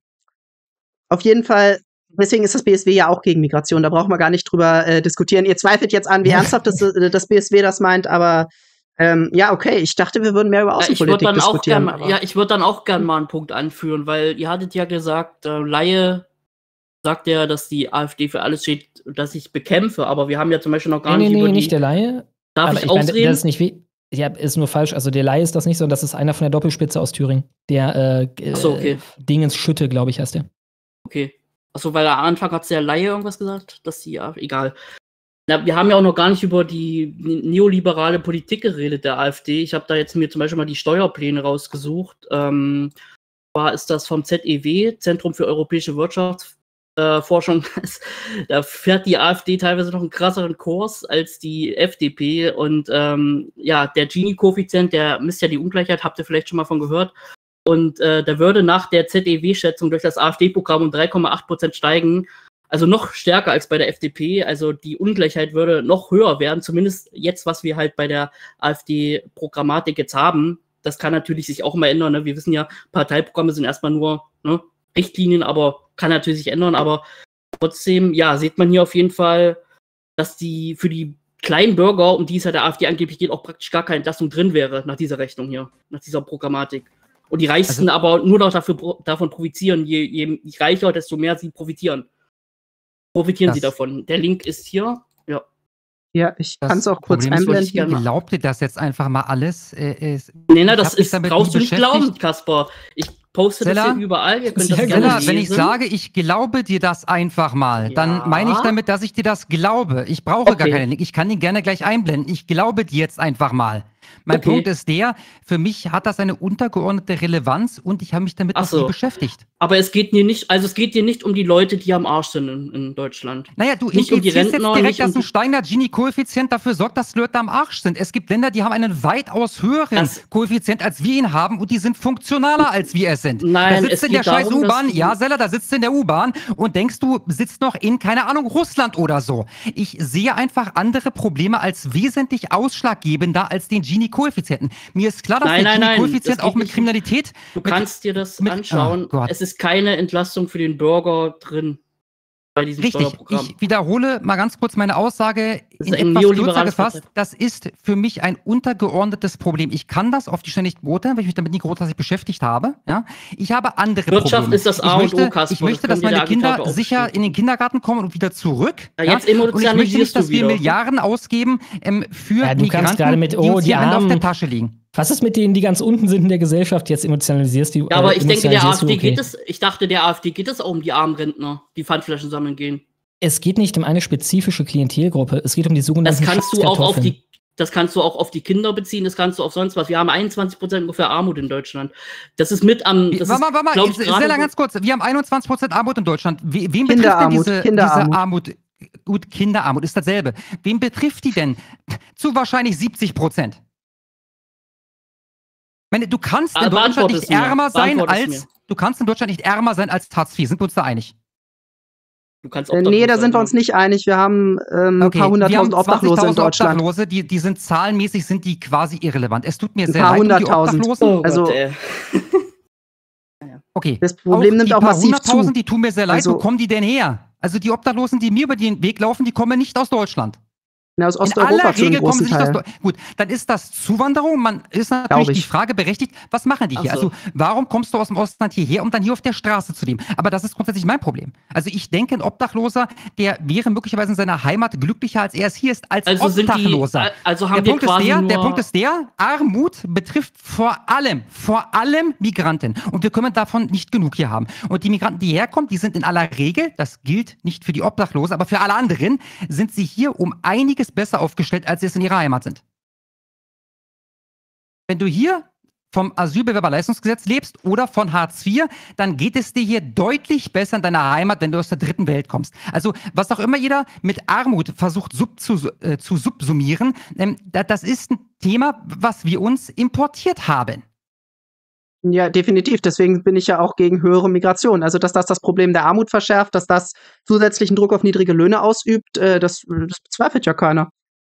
auf jeden Fall, deswegen ist das B S W ja auch gegen Migration. Da brauchen wir gar nicht drüber äh, diskutieren. Ihr zweifelt jetzt an, wie ernsthaft das, äh, das B S W das meint, aber ähm, ja, okay. Ich dachte, wir würden mehr über Ja, ich würde Außenpolitik dann auch diskutieren. gern, aber- ja, ich würde dann auch gern mal einen Punkt anführen, weil ihr hattet ja gesagt, äh, Laie sagt ja, dass die AfD für alles steht, dass ich bekämpfe, aber wir haben ja zum Beispiel noch gar Nee, nee, nicht nee, über die. nicht der Laie. Darf Aber ich ich meine, ausreden? das ist nicht wie. Ja, ist nur falsch. Also der Laie ist das nicht, sondern das ist einer von der Doppelspitze aus Thüringen. Der äh, Ach so, okay. äh, Dingens Schütte, glaube ich, heißt der. Okay. Achso, weil am Anfang hat der Laie irgendwas gesagt, dass die, ja, egal. Na, wir haben ja auch noch gar nicht über die neoliberale Politik geredet der AfD. Ich habe da jetzt mir zum Beispiel mal die Steuerpläne rausgesucht. Ähm, zwar ist das vom Z E W, Zentrum für Europäische Wirtschaftsforschung. Da fährt die AfD teilweise noch einen krasseren Kurs als die F D P. Und ähm, ja, der Gini-Koeffizient, der misst ja die Ungleichheit, habt ihr vielleicht schon mal von gehört. Und äh, der würde nach der Z E W-Schätzung durch das AfD-Programm um drei Komma acht Prozent steigen. Also noch stärker als bei der F D P. Also die Ungleichheit würde noch höher werden, zumindest jetzt, was wir halt bei der AfD-Programmatik jetzt haben. Das kann natürlich sich auch immer ändern. Ne? Wir wissen ja, Parteiprogramme sind erstmal nur ne, Richtlinien, aber kann natürlich sich ändern. Aber trotzdem, ja, sieht man hier auf jeden Fall, dass die für die kleinen Bürger, um die es ja der AfD angeblich geht, auch praktisch gar keine Entlastung drin wäre nach dieser Rechnung hier, nach dieser Programmatik. Und die Reichsten Also- aber nur noch dafür, pro- davon profitieren. Je, je reicher, desto mehr sie profitieren. Profitieren Das- sie davon. Der Link ist hier. Ja. Ja, ich Das kann es auch kurz Problem ist, wollte ich einblenden. gerne- Glaubt ihr das jetzt einfach mal alles? Äh, ist, Nee, na, Ich das hab mich ist, damit brauchst nie du nicht beschäftigt. glauben, Kaspar. Ich poste Sella? das hier überall. Ihr könnt das Sehr gerne Sella, lesen. wenn ich sage, ich glaube dir das einfach mal, Ja. dann meine ich damit, dass ich dir das glaube. Ich brauche gar Okay. keinen Link. Ich kann den gerne gleich einblenden. Ich glaube dir jetzt einfach mal. Mein Okay. Punkt ist der, für mich hat das eine untergeordnete Relevanz und ich habe mich damit Ach noch nie so. beschäftigt. Aber es geht dir nicht, also es geht dir nicht um die Leute, die am Arsch sind in, in Deutschland. Naja, du Nicht um die implizierst Rentner, jetzt direkt, nicht um dass ein die- steigender Gini-Koeffizient dafür sorgt, dass Leute am Arsch sind. Es gibt Länder, die haben einen weitaus höheren Das- Koeffizient, als wir ihn haben und die sind funktionaler, als wir es sind. Nein, da es sitzt du in der geht scheiß darum, dass U-Bahn, du- ja, Sella, da sitzt du in der U-Bahn und denkst, du sitzt noch in, keine Ahnung, Russland oder so. Ich sehe einfach andere Probleme als wesentlich ausschlaggebender als den Gini-Koeffizienten. Mir ist klar, dass Nein, der nein, nein, Gini-Koeffizient das auch geht mit nicht. Kriminalität. Du mit, kannst dir das mit- anschauen. Oh Gott. Es ist keine Entlastung für den Bürger drin bei diesem Richtig, Steuerprogramm. ich wiederhole mal ganz kurz meine Aussage Das in ist ein etwas kürzer neoliberales gefasst. Konzept. Das ist für mich ein untergeordnetes Problem. Ich kann das auf die Stelle nicht beurteilen, weil ich mich damit nie großartig beschäftigt habe. Ja? Ich habe andere Wirtschaft Probleme. ist das A ich und möchte, O, Kasper, ich möchte, das dass können dir meine der Kinder Agitator auch sicher in bestätigen. den Kindergarten kommen und wieder zurück. Ja, jetzt Und ich möchte emotionalisierst nicht, dass du wir wieder. Milliarden ausgeben ähm, für Ja, du kannst Migranten, gerade mit, die oh, uns die hier Hände auf der Armen. Tasche liegen. Was ist mit denen, die ganz unten sind in der Gesellschaft? Jetzt emotionalisierst du. Ja, aber äh, ich denke, der emotionalisierst du, AfD okay. geht es, ich dachte, der AfD geht es auch um die armen Rentner, die Pfandflaschen sammeln gehen. Es geht nicht um eine spezifische Klientelgruppe. Es geht um die Das sogenannten kannst du auch auf Schafskartoffeln. die, das kannst du auch auf die Kinder beziehen, das kannst du auf sonst was. Wir haben einundzwanzig Prozent ungefähr Armut in Deutschland. Das ist mit am, das Warte mal, ist, warte mal, glaub ich, jetzt, gerade Stella, so- ganz kurz. Wir haben einundzwanzig Prozent Armut in Deutschland. We wem betrifft denn Kinderarmut, diese, Kinderarmut. diese Armut? Gut, Kinderarmut ist dasselbe. Wen betrifft die denn? Zu wahrscheinlich siebzig Prozent. Ich meine, du kannst in Ah, Deutschland beantworte nicht es mir. ärmer sein Beantworte es als mir. du kannst in Deutschland nicht ärmer sein als Hartz vier. Sind wir uns da einig? Du kannst Äh, nee, obdachlos da sein, sind wir ja. uns nicht einig. Wir haben ähm, ein paar wir haben hunderttausend Obdachlose in zwanzigtausend Deutschland. Obdachlose, die, die sind zahlenmäßig sind die quasi irrelevant. Es tut mir Ein sehr paar leid um die hunderttausend. Obdachlosen. Oh Also- Gott, ey. Okay. Das Problem nimmt die auch paar massiv zu. hunderttausend, die tun mir sehr leid. Also- Wo kommen die denn her? Also die Obdachlosen, die mir über den Weg laufen, die kommen nicht aus Deutschland. Ja, aus In Osteuropa aller zu einem Regel kommen sie großen nicht aus Teil. Deutschland. Gut, dann ist das Zuwanderung. Man ist Glaub natürlich ich. die Frage berechtigt, was machen die hier? Ach so. Also warum kommst du aus dem Ostland hierher, um dann hier auf der Straße zu leben? Aber das ist grundsätzlich mein Problem. Also ich denke, ein Obdachloser, der wäre möglicherweise in seiner Heimat glücklicher, als er es hier ist, als Also sind die, Obdachloser. also haben Der wir Punkt, ist quasi der, nur, der Punkt ist der, Armut betrifft vor allem, vor allem Migranten. Und wir können davon nicht genug hier haben. Und die Migranten, die herkommen, die sind in aller Regel, das gilt nicht für die Obdachlosen, aber für alle anderen, sind sie hier um einiges besser aufgestellt, als sie es in ihrer Heimat sind. Wenn du hier vom Asylbewerberleistungsgesetz lebst oder von Hartz vier, dann geht es dir hier deutlich besser in deiner Heimat, wenn du aus der dritten Welt kommst. Also was auch immer jeder mit Armut versucht sub zu, äh, zu subsumieren, ähm, da, das ist ein Thema, was wir uns importiert haben. Ja, definitiv. Deswegen bin ich ja auch gegen höhere Migration. Also, dass das das Problem der Armut verschärft, dass das zusätzlichen Druck auf niedrige Löhne ausübt, äh, das, das bezweifelt ja keiner.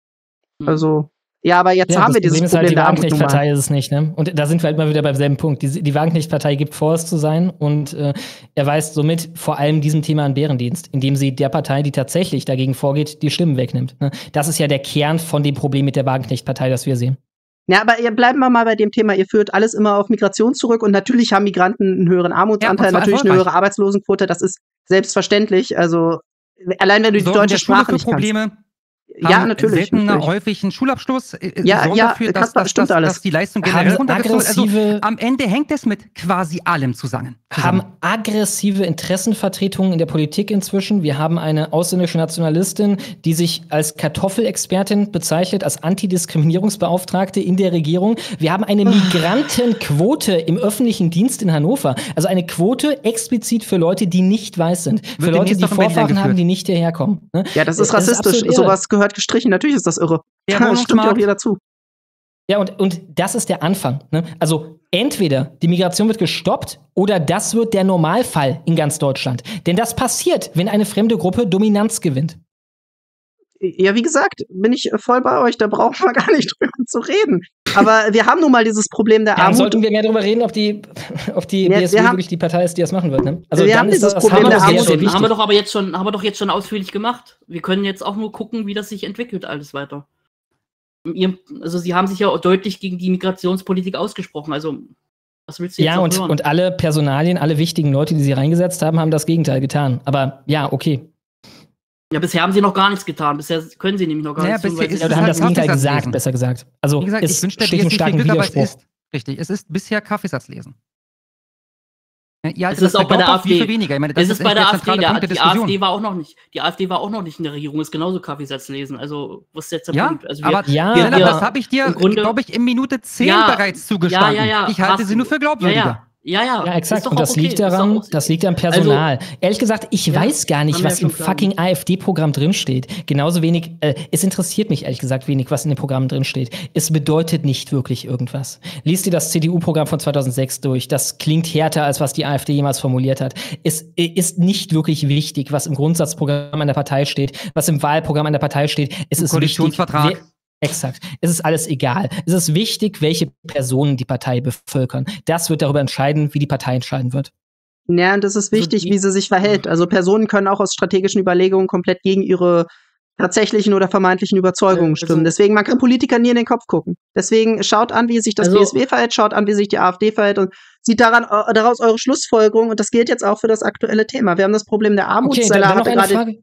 Also, ja, aber jetzt Ja, haben das wir dieses Problem ist Problem halt, die der Armut nun mal. Wagenknecht-Partei ist es nicht, ne? Und da sind wir halt mal wieder beim selben Punkt. Die, die Wagenknecht-Partei gibt vor, es zu sein und äh, erweist somit vor allem diesem Thema einen Bärendienst, indem sie der Partei, die tatsächlich dagegen vorgeht, die Stimmen wegnimmt. Ne? Das ist ja der Kern von dem Problem mit der Wagenknecht-Partei, das wir sehen. Ja, aber ihr bleiben wir mal bei dem Thema, ihr führt alles immer auf Migration zurück und natürlich haben Migranten einen höheren Armutsanteil, Ja, und zwar natürlich eine erfolgreich. höhere Arbeitslosenquote, das ist selbstverständlich. Also allein wenn du die Sorgen deutsche der Schule Sprache für nicht kannst. Probleme, Ja, haben natürlich. selten natürlich. häufig einen Schulabschluss, äh, Ja, sorgen ja, dafür, dass, Kaspar, dass, stimmt dass, alles. dass die Leistung Haben generell runtergezogen wird. Also aggressive- am Ende hängt es mit quasi allem zusammen. zusammen. Haben aggressive Interessenvertretungen in der Politik inzwischen. Wir haben eine ausländische Nationalistin, die sich als Kartoffelexpertin bezeichnet, als Antidiskriminierungsbeauftragte in der Regierung. Wir haben eine Migrantenquote im öffentlichen Dienst in Hannover. Also eine Quote explizit für Leute, die nicht weiß sind. Für Wird Leute, demnächst die auch in Berlin Vorfahren haben, eingeführt. die nicht hierher kommen. Ne? Ja, das ist Das ist rassistisch. absolut irre. Sowas gehört gestrichen. Natürlich ist das irre. Der Das stimmt ja auch Wohnungsmarkt. wieder dazu. Ja, und, und das ist der Anfang. Ne? Also entweder die Migration wird gestoppt oder das wird der Normalfall in ganz Deutschland. Denn das passiert, wenn eine fremde Gruppe Dominanz gewinnt. Ja, wie gesagt, bin ich voll bei euch, da brauchen wir gar nicht drüber zu reden. Aber wir haben nun mal dieses Problem der Ja, Armut. sollten wir mehr darüber reden, ob die, ob die Ja, B wir S W haben- wirklich die Partei ist, die das machen wird. Ne? Also Wir dann haben ist dieses das, Problem haben, wir der doch Armut jetzt sehr schon, haben wir wichtig. doch aber jetzt schon, haben wir doch jetzt schon ausführlich gemacht. Wir können jetzt auch nur gucken, wie das sich entwickelt alles weiter. Ihr, also sie haben sich ja deutlich gegen die Migrationspolitik ausgesprochen. Also was willst du jetzt Ja, noch und, hören? und alle Personalien, alle wichtigen Leute, die sie reingesetzt haben, haben das Gegenteil getan. Aber ja, okay. Ja, bisher haben sie noch gar nichts getan. Bisher können sie nämlich noch gar Ja, nichts tun, bisher weil ist sie- Ja, oder es haben halt das Gegenteil Kaffeesatzlesen. gesagt, besser gesagt. Also Wie gesagt, es ich wünsche dir steht B im S W viel starken Glück, aber es Widerspruch. ist, richtig, es ist bisher Kaffeesatz lesen. Ja, ihr Es haltet ist das auch bei der glaubhaft wie AfD. für weniger. Ich meine, das Es ist ist bei echt der der AfD, zentrale der, Punkt der die Diskussion. AfD war auch noch nicht, die AfD war auch noch nicht in der Regierung, ist genauso Kaffeesatz lesen. Also, was ist jetzt der Ja, Punkt? Also, wir, aber Ja, Lennart, ja. das habe ich dir, Im Grunde- glaube ich, in Minute zehn Ja, bereits zugestanden. ja, ja, ja. Ich halte Was- sie nur für ja, glaubwürdiger. ja. Ja, ja. Ja, Ist exakt. doch Und auch das okay. liegt Ist doch daran, auch- das liegt am Also, Personal. Ehrlich gesagt, ich Ja, weiß gar nicht, kann mir was schon im klar fucking AfD-Programm drinsteht. Genauso wenig, äh, es interessiert mich ehrlich gesagt wenig, was in dem Programm drinsteht. Es bedeutet nicht wirklich irgendwas. Lies dir das C D U-Programm von zweitausendsechs durch. Das klingt härter, als was die AfD jemals formuliert hat. Es äh, ist nicht wirklich wichtig, was im Grundsatzprogramm einer Partei steht, was im Wahlprogramm einer Partei steht. Es Im ist Koalitionsvertrag. wichtig, wer- Exakt. Es ist alles egal. Es ist wichtig, welche Personen die Partei bevölkern. Das wird darüber entscheiden, wie die Partei entscheiden wird. Ja, und es ist wichtig, die- wie sie sich verhält. Also Personen können auch aus strategischen Überlegungen komplett gegen ihre tatsächlichen oder vermeintlichen Überzeugungen Äh, also- stimmen. Deswegen, man kann Politikern nie in den Kopf gucken. Deswegen schaut an, wie sich das Also- B S W verhält, schaut an, wie sich die AfD verhält und zieht daran, äh, daraus eure Schlussfolgerung. Und das gilt jetzt auch für das aktuelle Thema. Wir haben das Problem der Armut. Okay, dann, Sella dann noch hatte eine gerade- Frage.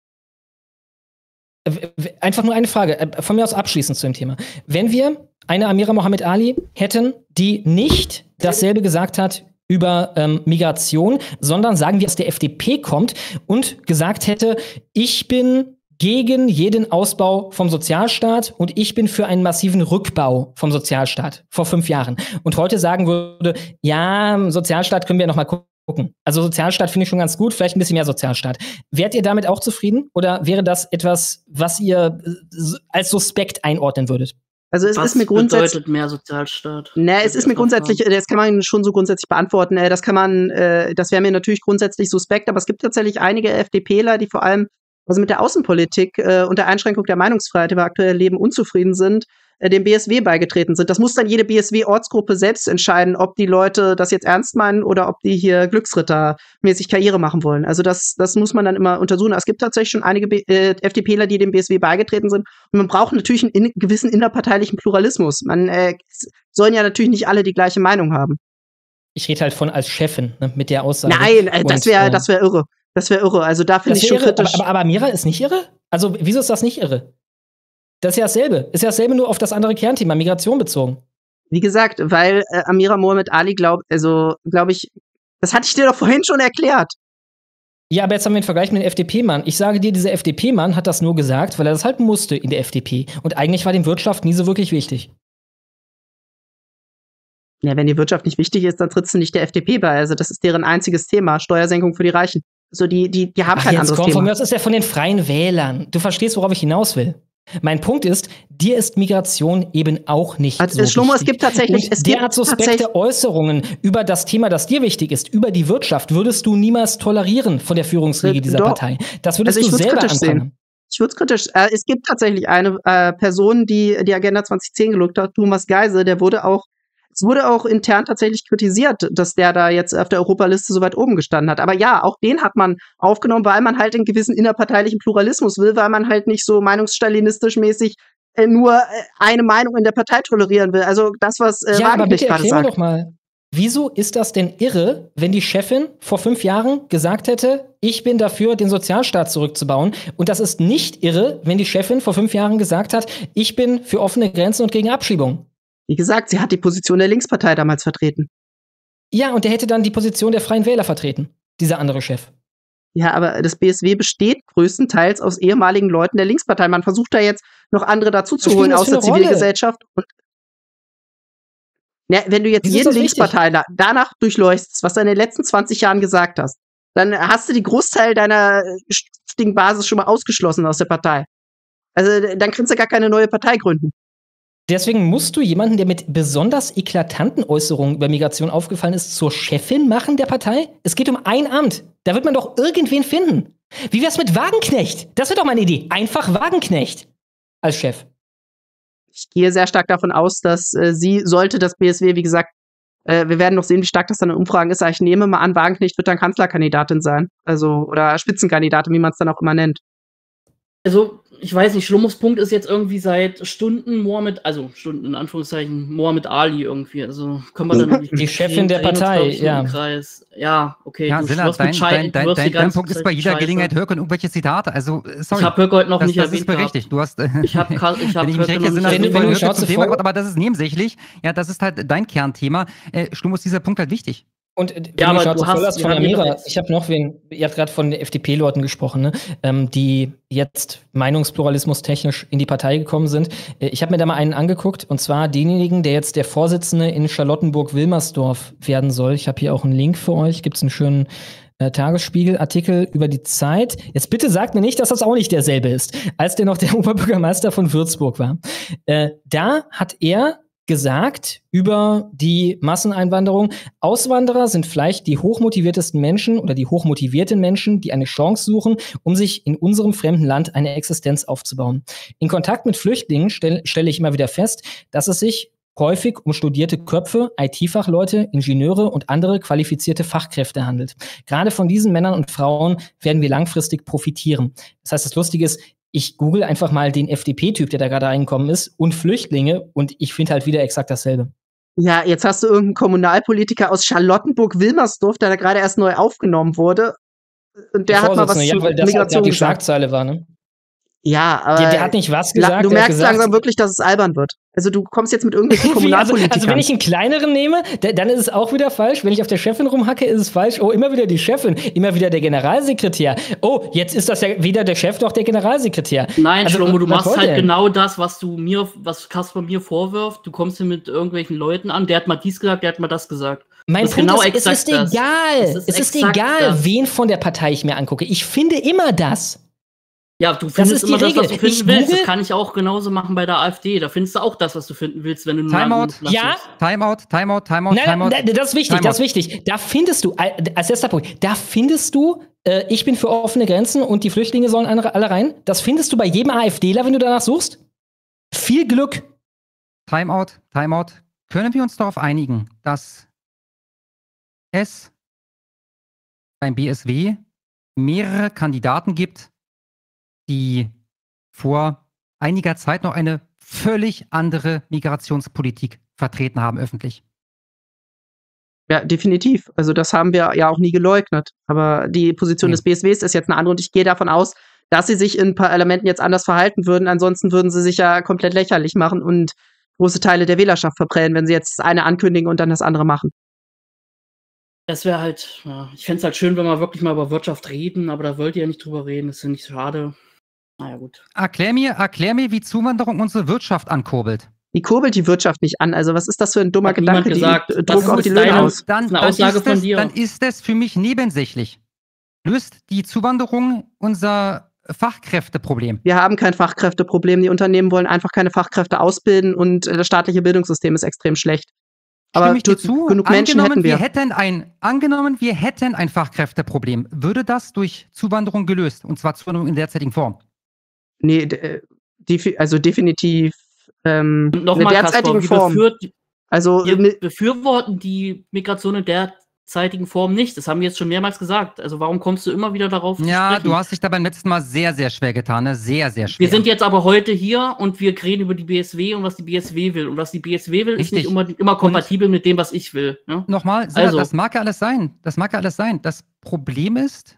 Äh, w- w- Einfach nur eine Frage, äh, von mir aus abschließend zu dem Thema. Wenn wir eine Amira Mohammed Ali hätten, die nicht dasselbe gesagt hat über ähm, Migration, sondern sagen wir aus der F D P kommt und gesagt hätte, ich bin gegen jeden Ausbau vom Sozialstaat und ich bin für einen massiven Rückbau vom Sozialstaat vor fünf Jahren. Und heute sagen würde, ja, Sozialstaat können wir noch mal gucken. Also Sozialstaat finde ich schon ganz gut, vielleicht ein bisschen mehr Sozialstaat. Wärt ihr damit auch zufrieden oder wäre das etwas, was ihr äh, s- als suspekt einordnen würdet? Also es Was ist mir grundsätzlich. bedeutet mehr Sozialstaat? Ne, es ist mir grundsätzlich, äh, das kann man schon so grundsätzlich beantworten. Äh, Das kann man, äh, das wäre mir natürlich grundsätzlich suspekt, aber es gibt tatsächlich einige FDPler, die vor allem also mit der Außenpolitik äh, und der Einschränkung der Meinungsfreiheit, die wir aktuell erleben, unzufrieden sind, äh, dem B S W beigetreten sind. Das muss dann jede B S W-Ortsgruppe selbst entscheiden, ob die Leute das jetzt ernst meinen oder ob die hier Glücksrittermäßig Karriere machen wollen. Also das, das muss man dann immer untersuchen. Es gibt tatsächlich schon einige B äh, FDPler, die dem B S W beigetreten sind. Und man braucht natürlich einen in gewissen innerparteilichen Pluralismus. Man äh, s- sollen ja natürlich nicht alle die gleiche Meinung haben. Ich rede halt von als Chefin, ne, mit der Aussage. Nein, äh, das Und, wäre äh, das wäre irre. Das wäre irre. Also da finde Das ich schon wäre irre, kritisch. aber, aber, aber Amira ist nicht irre? Also, wieso ist das nicht irre? Das ist ja dasselbe. Ist ja dasselbe, nur auf das andere Kernthema, Migration bezogen. Wie gesagt, weil äh, Amira Mohammed Ali glaubt, also glaube ich, das hatte ich dir doch vorhin schon erklärt. Ja, aber jetzt haben wir den Vergleich mit dem F D P-Mann. Ich sage dir, dieser F D P-Mann hat das nur gesagt, weil er das halt musste in der F D P. Und eigentlich war dem Wirtschaft nie so wirklich wichtig. Ja, wenn die Wirtschaft nicht wichtig ist, dann trittst du nicht der F D P bei. Also das ist deren einziges Thema, Steuersenkung für die Reichen. Also die, die, die haben Ach, kein jetzt anderes komm, Thema. von mir aus ist ja von den Freien Wählern. Du verstehst, worauf ich hinaus will. Mein Punkt ist, dir ist Migration eben auch nicht Also, so Schlummer, wichtig. es gibt tatsächlich- Und es gibt derart suspekte tatsächlich- Äußerungen über das Thema, das dir wichtig ist, über die Wirtschaft, würdest du niemals tolerieren von der Führungsriege Äh, dieser doch. Partei. Das würdest Also ich du würd's selber kritisch sehen. anfangen. Ich würde es kritisch. Äh, es gibt tatsächlich eine äh, Person, die die Agenda zwanzig zehn gelockt hat, Thomas Geisel, der wurde auch, es wurde auch intern tatsächlich kritisiert, dass der da jetzt auf der Europaliste so weit oben gestanden hat. Aber ja, auch den hat man aufgenommen, weil man halt einen gewissen innerparteilichen Pluralismus will, weil man halt nicht so meinungsstalinistisch mäßig äh, nur äh, eine Meinung in der Partei tolerieren will. Also das, was äh, Ja, aber Wagenknecht bitte gerade erklär mir sagt. doch mal, wieso ist das denn irre, wenn die Chefin vor fünf Jahren gesagt hätte, ich bin dafür, den Sozialstaat zurückzubauen? Und das ist nicht irre, wenn die Chefin vor fünf Jahren gesagt hat, ich bin für offene Grenzen und gegen Abschiebung. Wie gesagt, sie hat die Position der Linkspartei damals vertreten. Ja, und der hätte dann die Position der Freien Wähler vertreten, dieser andere Chef. Ja, aber das B S W besteht größtenteils aus ehemaligen Leuten der Linkspartei. Man versucht da jetzt noch andere dazu zu Was holen spielt das aus für der eine Rolle? Zivilgesellschaft. Und ja, wenn du jetzt Wieso ist jeden das wichtig? Linksparteiler danach durchleuchtest, was du in den letzten zwanzig Jahren gesagt hast, dann hast du die Großteil deiner äh, ständigen Basis schon mal ausgeschlossen aus der Partei. Also dann kannst du gar keine neue Partei gründen. Deswegen musst du jemanden, der mit besonders eklatanten Äußerungen über Migration aufgefallen ist, zur Chefin machen der Partei? Es geht um ein Amt. Da wird man doch irgendwen finden. Wie wär's mit Wagenknecht? Das wäre doch meine Idee. Einfach Wagenknecht als Chef. Ich gehe sehr stark davon aus, dass äh, sie sollte das B S W, wie gesagt, äh, wir werden noch sehen, wie stark das dann in Umfragen ist, aber ich nehme mal an, Wagenknecht wird dann Kanzlerkandidatin sein. Also, oder Spitzenkandidatin, wie man es dann auch immer nennt. Also, ich weiß nicht, Schlummers Punkt ist jetzt irgendwie seit Stunden Mohammed, also Stunden in Anführungszeichen, Mohammed Ali irgendwie. Also können wir dann Die Chefin der drehen uns, Partei, glaub ich, ja. im Kreis. Ja, okay. Ja, du Silla, schloss dein, mit Schei- dein, du dein, wirst die dein, dein ganze Punkt ist Zeit bei jeder Scheiße. Gelegenheit Höcke und irgendwelche Zitate. Also, äh, sorry. Ich habe Höcke heute noch das, nicht das erwähnt ist berechtigt. Du hast, äh, Ich hab Ka- ich hab wenn ich mich Höcke recht noch entsinne, nicht hast erwähnt. du Wenn vorhin du Höcke Schnauze zum Thema voll- gemacht, aber das ist nebensächlich. Ja, das ist halt dein Kernthema. Äh, Schlummer, ist dieser Punkt halt wichtig. Und äh, wenn Ja, du aber Schnauze du hast- voll hast wir von haben hier Amira, doch jetzt- ich habe noch wen, ihr habt gerade von F D P-Leuten gesprochen, ne? ähm, die jetzt Meinungspluralismus technisch in die Partei gekommen sind. Äh, ich habe mir da mal einen angeguckt, und zwar denjenigen, der jetzt der Vorsitzende in Charlottenburg-Wilmersdorf werden soll. Ich habe hier auch einen Link für euch, gibt es einen schönen äh, Tagesspiegel-Artikel über die Zeit. Jetzt bitte sagt mir nicht, dass das auch nicht derselbe ist, als der noch der Oberbürgermeister von Würzburg war. Äh, da hat er gesagt über die Masseneinwanderung, Auswanderer sind vielleicht die hochmotiviertesten Menschen oder die hochmotivierten Menschen, die eine Chance suchen, um sich in unserem fremden Land eine Existenz aufzubauen. In Kontakt mit Flüchtlingen stelle stelle ich immer wieder fest, dass es sich häufig um studierte Köpfe, I T-Fachleute, Ingenieure und andere qualifizierte Fachkräfte handelt. Gerade von diesen Männern und Frauen werden wir langfristig profitieren. Das heißt, das Lustige ist, ich google einfach mal den F D P-Typ, der da gerade reingekommen ist, und Flüchtlinge, und ich finde halt wieder exakt dasselbe. Ja, jetzt hast du irgendeinen Kommunalpolitiker aus Charlottenburg-Wilmersdorf, der da gerade erst neu aufgenommen wurde. Und der hat mal was Vorsitzende, zu ja, weil das halt Migration die gesagt. Schlagzeile war, ne? Ja, aber Der, der hat nicht was la- gesagt. du der hat merkst gesagt, langsam wirklich, dass es albern wird. Also du kommst jetzt mit irgendwelchen Wie, also, Kommunalpolitikern. also wenn ich einen kleineren nehme, da- dann ist es auch wieder falsch. Wenn ich auf der Chefin rumhacke, ist es falsch. Oh, immer wieder die Chefin, immer wieder der Generalsekretär. Oh, jetzt ist das ja weder der Chef noch der Generalsekretär. Nein, Also, Schlummer, du was machst wollt halt ihr? genau das, was du mir, was Kasper mir vorwirft. Du kommst hier mit irgendwelchen Leuten an, der hat mal dies gesagt, der hat mal das gesagt. Mein Das ist Punkt genau ist, es exakt ist das. egal. Es ist Es ist exakt egal, das. wen von der Partei ich mir angucke. Ich finde immer das. Ja, du findest ist die immer das, was Regel. du finden Ich willst. Das google- kann ich auch genauso machen bei der AfD. Da findest du auch das, was du finden willst, wenn du einen Timeout. anderen Platz Ja? suchst. Timeout, Timeout, Timeout, Nein, Timeout. nein, das ist wichtig, Timeout. das ist wichtig. Da findest du, äh, als erster Punkt, da findest du, äh, ich bin für offene Grenzen und die Flüchtlinge sollen alle alle rein. Das findest du bei jedem AfDler, wenn du danach suchst. Viel Glück. Timeout, Timeout. Können wir uns darauf einigen, dass es beim B S W mehrere Kandidaten gibt, die vor einiger Zeit noch eine völlig andere Migrationspolitik vertreten haben öffentlich? Ja, definitiv. Also das haben wir ja auch nie geleugnet. Aber die Position Nee. des B S Ws ist jetzt eine andere und ich gehe davon aus, dass sie sich in Parlamenten jetzt anders verhalten würden. Ansonsten würden sie sich ja komplett lächerlich machen und große Teile der Wählerschaft verprellen, wenn sie jetzt das eine ankündigen und dann das andere machen. Das wäre halt, ja, ich fände es halt schön, wenn wir wirklich mal über Wirtschaft reden, aber da wollt ihr ja nicht drüber reden. Das finde ich schade. Naja, gut. Erklär mir, erklär mir, wie Zuwanderung unsere Wirtschaft ankurbelt. die kurbelt die Wirtschaft nicht an. Also was ist das für ein dummer Hat niemand Gedanke, gesagt. die äh, Das druckt ist auch die deine- Löhne aus. Dann, Das ist eine dann, Aussage ist von es, dir. dann ist es für mich nebensächlich. Löst die Zuwanderung unser Fachkräfteproblem? Wir haben kein Fachkräfteproblem. Die Unternehmen wollen einfach keine Fachkräfte ausbilden und äh, das staatliche Bildungssystem ist extrem schlecht. Stimme Aber ich dir du- zu? genug Menschen angenommen, hätten wir. hätten ein, angenommen, wir hätten ein Fachkräfteproblem. Würde das durch Zuwanderung gelöst? Und zwar Zuwanderung in derzeitigen Form? Nee, d- äh, defi also definitiv ähm, Und in nochmal, der Kaspar, derzeitigen wir, Form. befürd- Also wir mit, befürworten die Migration in derzeitigen Form nicht. Das haben wir jetzt schon mehrmals gesagt. Also warum kommst du immer wieder darauf zu Ja, sprechen? du hast dich da beim letzten Mal sehr, sehr schwer getan. Ne? Sehr, sehr schwer. Wir sind jetzt aber heute hier und wir reden über die B S W und was die B S W will. Und was die B S W will, ist Richtig. nicht immer, immer kompatibel mit dem, was ich will. Ne? Nochmal, Silla, Also. das mag ja alles sein. Das mag ja alles sein. Das Problem ist,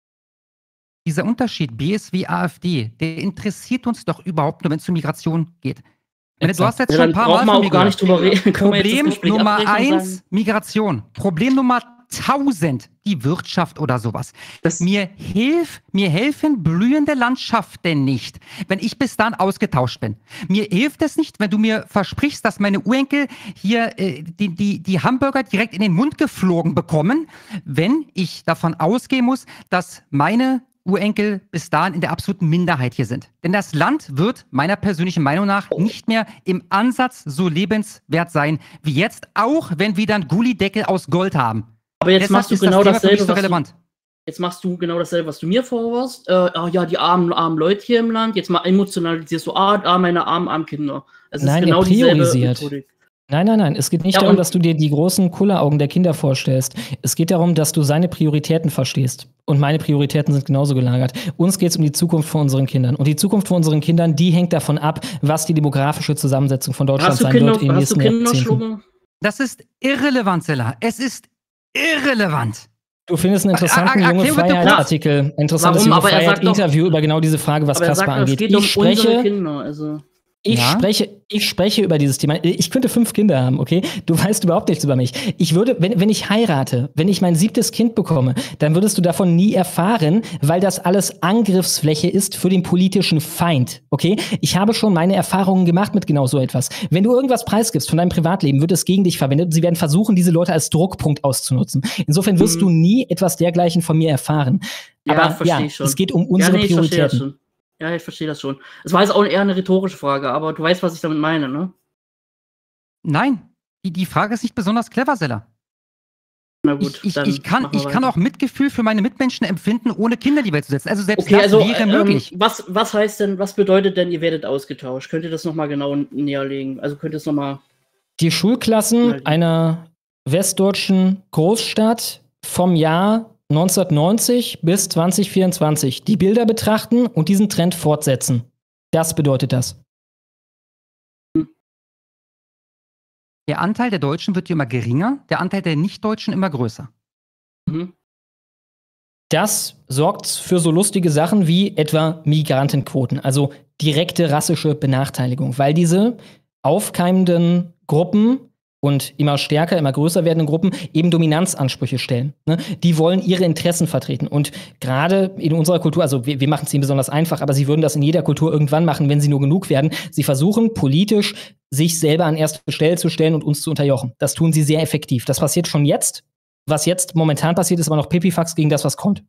dieser Unterschied B S W, AfD, der interessiert uns doch überhaupt nur, wenn es um Migration geht. Meine, du hast jetzt Ja, schon ein dann paar brauchen Mal wir von mir auch gar nicht gehört. drüber reden. Können wir jetzt das Problem Gespräch Nummer abbrechen und eins, sagen, Migration. Problem Nummer tausend, die Wirtschaft oder sowas. das, Mir, hilf, mir helfen blühende Landschaften nicht, wenn ich bis dahin ausgetauscht bin. Mir hilft es nicht, wenn du mir versprichst, dass meine Urenkel hier äh, die, die, die Hamburger direkt in den Mund geflogen bekommen, wenn ich davon ausgehen muss, dass meine Urenkel bis dahin in der absoluten Minderheit hier sind. Denn das Land wird meiner persönlichen Meinung nach nicht mehr im Ansatz so lebenswert sein wie jetzt, auch wenn wir dann Gullideckel aus Gold haben. aber jetzt Deshalb machst du ist genau das Thema für mich dasselbe, so was du, relevant. jetzt machst du genau dasselbe, was du mir vorwarst. Äh, ah, ja, die armen, armen Leute hier im Land. Jetzt mal emotionalisierst du, ah, ah meine armen, armen Kinder. Es Nein, ist genau er dieselbe priorisiert. Methodik. Nein, nein, nein. Es geht nicht Ja, darum, und- dass du dir die großen Kulleraugen der Kinder vorstellst. Es geht darum, dass du seine Prioritäten verstehst. Und meine Prioritäten sind genauso gelagert. Uns geht es um die Zukunft von unseren Kindern. Und die Zukunft von unseren Kindern, die hängt davon ab, was die demografische Zusammensetzung von Deutschland Hast du, sein Kinder, wird in den hast du nächsten Jahrzehnten. Kinderschlungen? Das ist irrelevant, Silla. Es ist irrelevant. Du findest einen interessanten Er- er- junge erklär bitte kurz. Freiheit-Artikel, interessantes Warum? junge Aber er sagt doch- Freiheit-Interview über genau diese Frage, was Aber er Kasper sagt, es angeht. geht um Ich unsere spreche, Kinder. Also. Ich, Ja? spreche, ich spreche über dieses Thema. Ich könnte fünf Kinder haben, okay? Du weißt überhaupt nichts über mich. Ich würde, wenn, wenn ich heirate, wenn ich mein siebtes Kind bekomme, dann würdest du davon nie erfahren, weil das alles Angriffsfläche ist für den politischen Feind, okay? Ich habe schon meine Erfahrungen gemacht mit genau so etwas. Wenn du irgendwas preisgibst von deinem Privatleben, wird es gegen dich verwendet und sie werden versuchen, diese Leute als Druckpunkt auszunutzen. Insofern wirst Mhm. du nie etwas dergleichen von mir erfahren. Ja, Aber verstehe ja, ich schon. es geht um Ja, unsere nee, ich verstehe das Prioritäten. schon. Ja, ich verstehe das schon. Es war jetzt auch eher eine rhetorische Frage, aber du weißt, was ich damit meine, ne? Nein, die, die Frage ist nicht besonders clever, Silla. Na gut, Ich, ich, dann ich, kann, machen wir ich kann weiter. auch Mitgefühl für meine Mitmenschen empfinden, ohne Kinder in die Welt zu setzen. Also selbst Okay, das also wäre ähm, möglich. was, was heißt denn, was bedeutet denn, ihr werdet ausgetauscht? Könnt ihr das nochmal genau näher legen? Also könnt ihr es nochmal. Die Schulklassen einer westdeutschen Großstadt vom Jahr neunzehnhundertneunzig bis zwanzig vierundzwanzig die Bilder betrachten und diesen Trend fortsetzen. Das bedeutet das. Der Anteil der Deutschen wird immer geringer, der Anteil der Nichtdeutschen immer größer. Mhm. Das sorgt für so lustige Sachen wie etwa Migrantenquoten, also direkte rassische Benachteiligung, weil diese aufkeimenden Gruppen und immer stärker, immer größer werdenden Gruppen eben Dominanzansprüche stellen. Ne? Die wollen ihre Interessen vertreten. Und gerade in unserer Kultur, also wir, wir machen es ihnen besonders einfach, aber sie würden das in jeder Kultur irgendwann machen, wenn sie nur genug werden. Sie versuchen politisch, sich selber an erste Stelle zu stellen und uns zu unterjochen. Das tun sie sehr effektiv. Das passiert schon jetzt. Was jetzt momentan passiert, ist aber noch Pipifax gegen das, was kommt.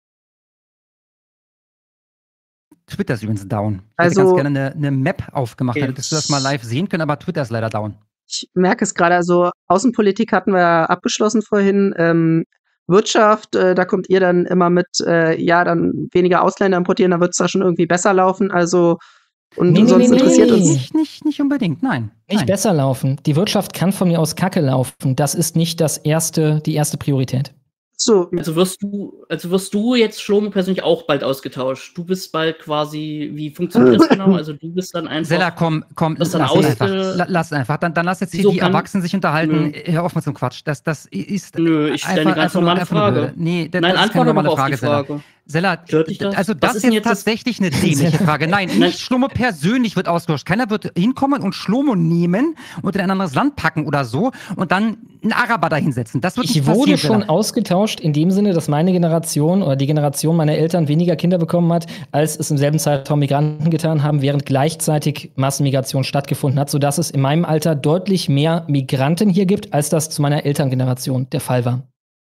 Twitter ist übrigens down. Ich Also- hätte ganz gerne eine, eine Map aufgemacht, Okay. hättest du das mal live sehen können, aber Twitter ist leider down. Ich merke es gerade, also Außenpolitik hatten wir ja abgeschlossen vorhin. Ähm, Wirtschaft, äh, da kommt ihr dann immer mit, äh, ja, dann weniger Ausländer importieren, da wird es da schon irgendwie besser laufen. Also, und Nee, nee, sonst nee, interessiert nee. uns. Nicht, nicht, nicht unbedingt, nein. Nicht nein. besser laufen. Die Wirtschaft kann von mir aus Kacke laufen. Das ist nicht das erste, die erste Priorität. So, Also wirst du, also wirst du jetzt Schlomo persönlich auch bald ausgetauscht. Du bist bald quasi, wie funktioniert das genau? Also du bist dann einfach. Sella, komm, komm, Das lass dann ihn aus- einfach. äh, La- Lass einfach. Dann, dann lass jetzt hier Wieso die kann- Erwachsenen sich unterhalten. Nö. Hör auf mit so einem Quatsch. Das, das ist Nö, ich stelle eine einfach, ganz einfach, nur- normale einfach nur Frage. blöd. Nee, das, Nein, das ist keine antworte normale doch auf Frage, die Sella. Frage. Sella, Stört dich das? also Was das ist ist denn jetzt jetzt das- tatsächlich eine dämliche Frage. Nein, nicht Schlomo persönlich wird ausgetauscht. Keiner wird hinkommen und Schlomo nehmen und in ein anderes Land packen oder so und dann einen Araber da hinsetzen. Das wird nicht Ich wurde passieren, schon Sella. ausgetauscht in dem Sinne, dass meine Generation oder die Generation meiner Eltern weniger Kinder bekommen hat, als es im selben Zeitraum Migranten getan haben, während gleichzeitig Massenmigration stattgefunden hat, sodass es in meinem Alter deutlich mehr Migranten hier gibt, als das zu meiner Elterngeneration der Fall war.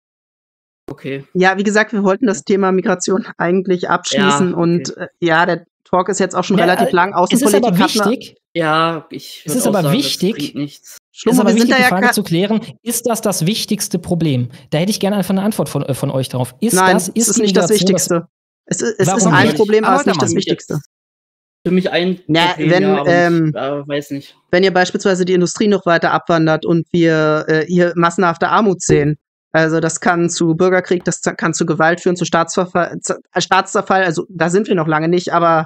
Okay. Ja, wie gesagt, wir wollten das Thema Migration eigentlich abschließen Ja, okay. und äh, ja, der Talk ist jetzt auch schon Ja, relativ äh, lang. Es ist aber Außenpolitik hatten wir- wichtig, Ja, ich Es würd ist auch aber sagen, wichtig- das bringt nichts. es ist Schlomo, aber wir sind wichtig, da die ja Frage ka- zu klären, ist das das wichtigste Problem? Da hätte ich gerne einfach eine Antwort von, äh, von euch darauf. Ist Nein, das, es ist ist die nicht das Migration Wichtigste. Es ist, es ist Warum ein nicht? Problem, aber es ist nicht Erläuter das mal. Wichtigste. Für mich ein Na, Problem, wenn, ja, aber ähm, nicht, äh, weiß nicht. Wenn ihr beispielsweise die Industrie noch weiter abwandert und wir äh, hier massenhafte Armut sehen, also das kann zu Bürgerkrieg, das kann zu Gewalt führen, zu Staatsverfall, zu- äh, Staatszerfall, also da sind wir noch lange nicht, aber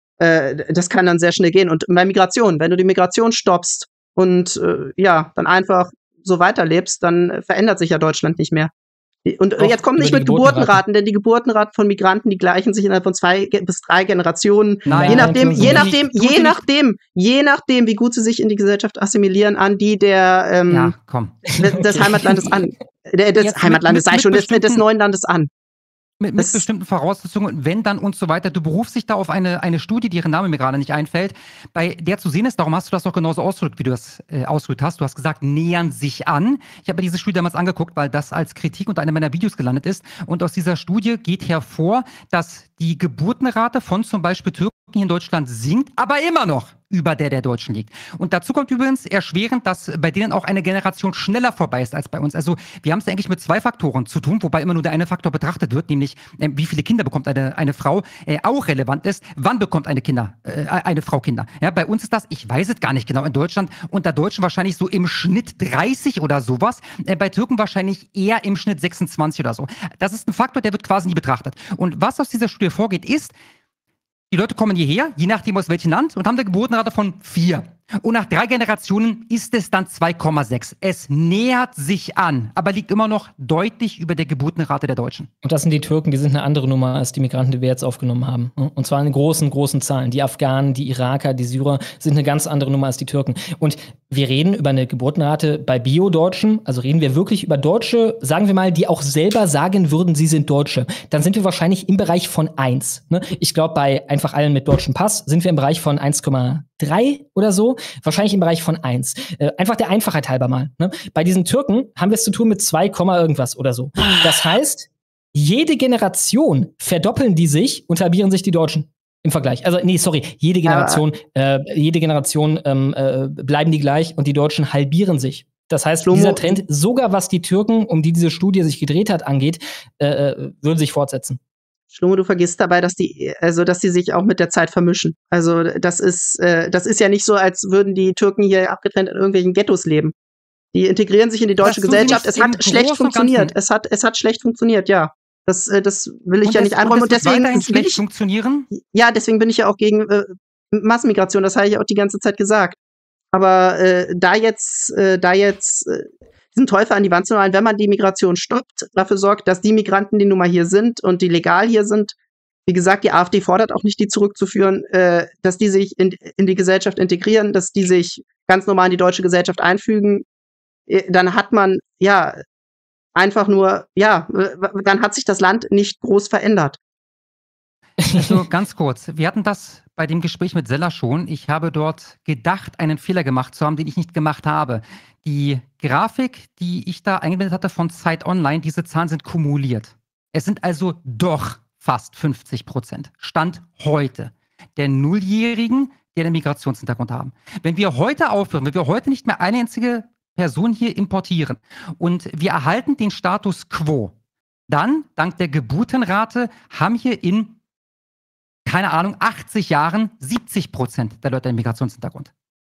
äh, das kann dann sehr schnell gehen. Und bei Migration, wenn du die Migration stoppst und äh, ja, dann einfach so weiterlebst, dann äh, verändert sich ja Deutschland nicht mehr. Die- Und äh, Doch, jetzt kommt nicht über die mit Geburtenraten. Geburtenraten, denn die Geburtenraten von Migranten, die gleichen sich innerhalb von zwei ge- bis drei Generationen Nein, je nachdem, tun sie je nicht. nachdem, Tun sie je nicht. nachdem, je nachdem, wie gut sie sich in die Gesellschaft assimilieren, an die der ähm, Ja, komm. de- des Okay. Heimatlandes an, äh, des Jetzt mit- Heimatlandes, mit- sei mit schon, des, des bestimmten- neuen Landes an. Mit, mit Das- bestimmten Voraussetzungen, wenn dann und so weiter. Du berufst dich da auf eine, eine Studie, deren Name mir gerade nicht einfällt, bei der zu sehen ist, darum hast du das auch genauso ausgedrückt, wie du das äh, ausgedrückt hast. Du hast gesagt, nähern sich an. Ich habe mir diese Studie damals angeguckt, weil das als Kritik unter einem meiner Videos gelandet ist. Und aus dieser Studie geht hervor, dass die Geburtenrate von zum Beispiel Türken hier in Deutschland sinkt, aber immer noch über der der Deutschen liegt. Und dazu kommt übrigens erschwerend, dass bei denen auch eine Generation schneller vorbei ist als bei uns. Also wir haben es eigentlich mit zwei Faktoren zu tun, wobei immer nur der eine Faktor betrachtet wird, nämlich äh, wie viele Kinder bekommt eine, eine Frau, äh, auch relevant ist, wann bekommt eine Kinder, äh, eine Frau Kinder. Ja, bei uns ist das, ich weiß es gar nicht genau, in Deutschland unter Deutschen wahrscheinlich so im Schnitt dreißig oder sowas, äh, bei Türken wahrscheinlich eher im Schnitt sechsundzwanzig oder so. Das ist ein Faktor, der wird quasi nie betrachtet. Und was aus dieser Studie vorgeht, ist, die Leute kommen hierher, je nachdem aus welchem Land, und haben eine Geburtenrate von vier. Und nach drei Generationen ist es dann zwei Komma sechs. Es nähert sich an, aber liegt immer noch deutlich über der Geburtenrate der Deutschen. Und das sind die Türken, die sind eine andere Nummer als die Migranten, die wir jetzt aufgenommen haben. Und zwar in großen, großen Zahlen. Die Afghanen, die Iraker, die Syrer sind eine ganz andere Nummer als die Türken. Und wir reden über eine Geburtenrate bei Bio-Deutschen, also reden wir wirklich über Deutsche, sagen wir mal, die auch selber sagen würden, sie sind Deutsche. Dann sind wir wahrscheinlich im Bereich von eins. Ne? Ich glaube, bei einfach allen mit deutschem Pass sind wir im Bereich von eins Komma drei oder so. Wahrscheinlich im Bereich von eins. Äh, einfach der Einfachheit halber mal. Ne? Bei diesen Türken haben wir es zu tun mit zwei, irgendwas oder so. Das heißt, jede Generation verdoppeln die sich und halbieren sich die Deutschen im Vergleich. Also, nee, sorry, jede Generation, äh, jede Generation ähm, äh, bleiben die gleich und die Deutschen halbieren sich. Das heißt, Schlomo, dieser Trend, sogar was die Türken, um die diese Studie sich gedreht hat, angeht, äh, würde sich fortsetzen. Schlomo, du vergisst dabei, dass die, also dass die sich auch mit der Zeit vermischen. Also das ist, äh, das ist ja nicht so, als würden die Türken hier abgetrennt in irgendwelchen Ghettos leben. Die integrieren sich in die deutsche Das tun sie Gesellschaft. nicht Es hat im schlecht Großen und funktioniert. Ganzen. Es hat, es hat schlecht funktioniert, ja. Das, äh, das will ich Und ja das- nicht einräumen. Und das wird deswegen weiterhin bin schlecht ich, funktionieren. ja, deswegen bin ich ja auch gegen äh, Massenmigration. Das habe ich auch die ganze Zeit gesagt. Aber äh, da jetzt, äh, da jetzt äh, diesen Teufel an die Wand zu malen, wenn man die Migration stoppt, dafür sorgt, dass die Migranten, die nun mal hier sind und die legal hier sind, wie gesagt, die AfD fordert auch nicht, die zurückzuführen, äh, dass die sich in, in die Gesellschaft integrieren, dass die sich ganz normal in die deutsche Gesellschaft einfügen, äh, dann hat man, ja, einfach nur, ja, äh, dann hat sich das Land nicht groß verändert. Also ganz kurz, wir hatten das bei dem Gespräch mit Sella schon. Ich habe dort gedacht, einen Fehler gemacht zu haben, den ich nicht gemacht habe. Die Grafik, die ich da eingeblendet hatte von Zeit Online, diese Zahlen sind kumuliert. Es sind also doch fast fünfzig Prozent. Stand heute der Nulljährigen, die einen Migrationshintergrund haben. Wenn wir heute aufhören, wenn wir heute nicht mehr eine einzige Person hier importieren und wir erhalten den Status quo, dann, dank der Geburtenrate, haben hier in, keine Ahnung, achtzig Jahren siebzig Prozent der Leute einen Migrationshintergrund.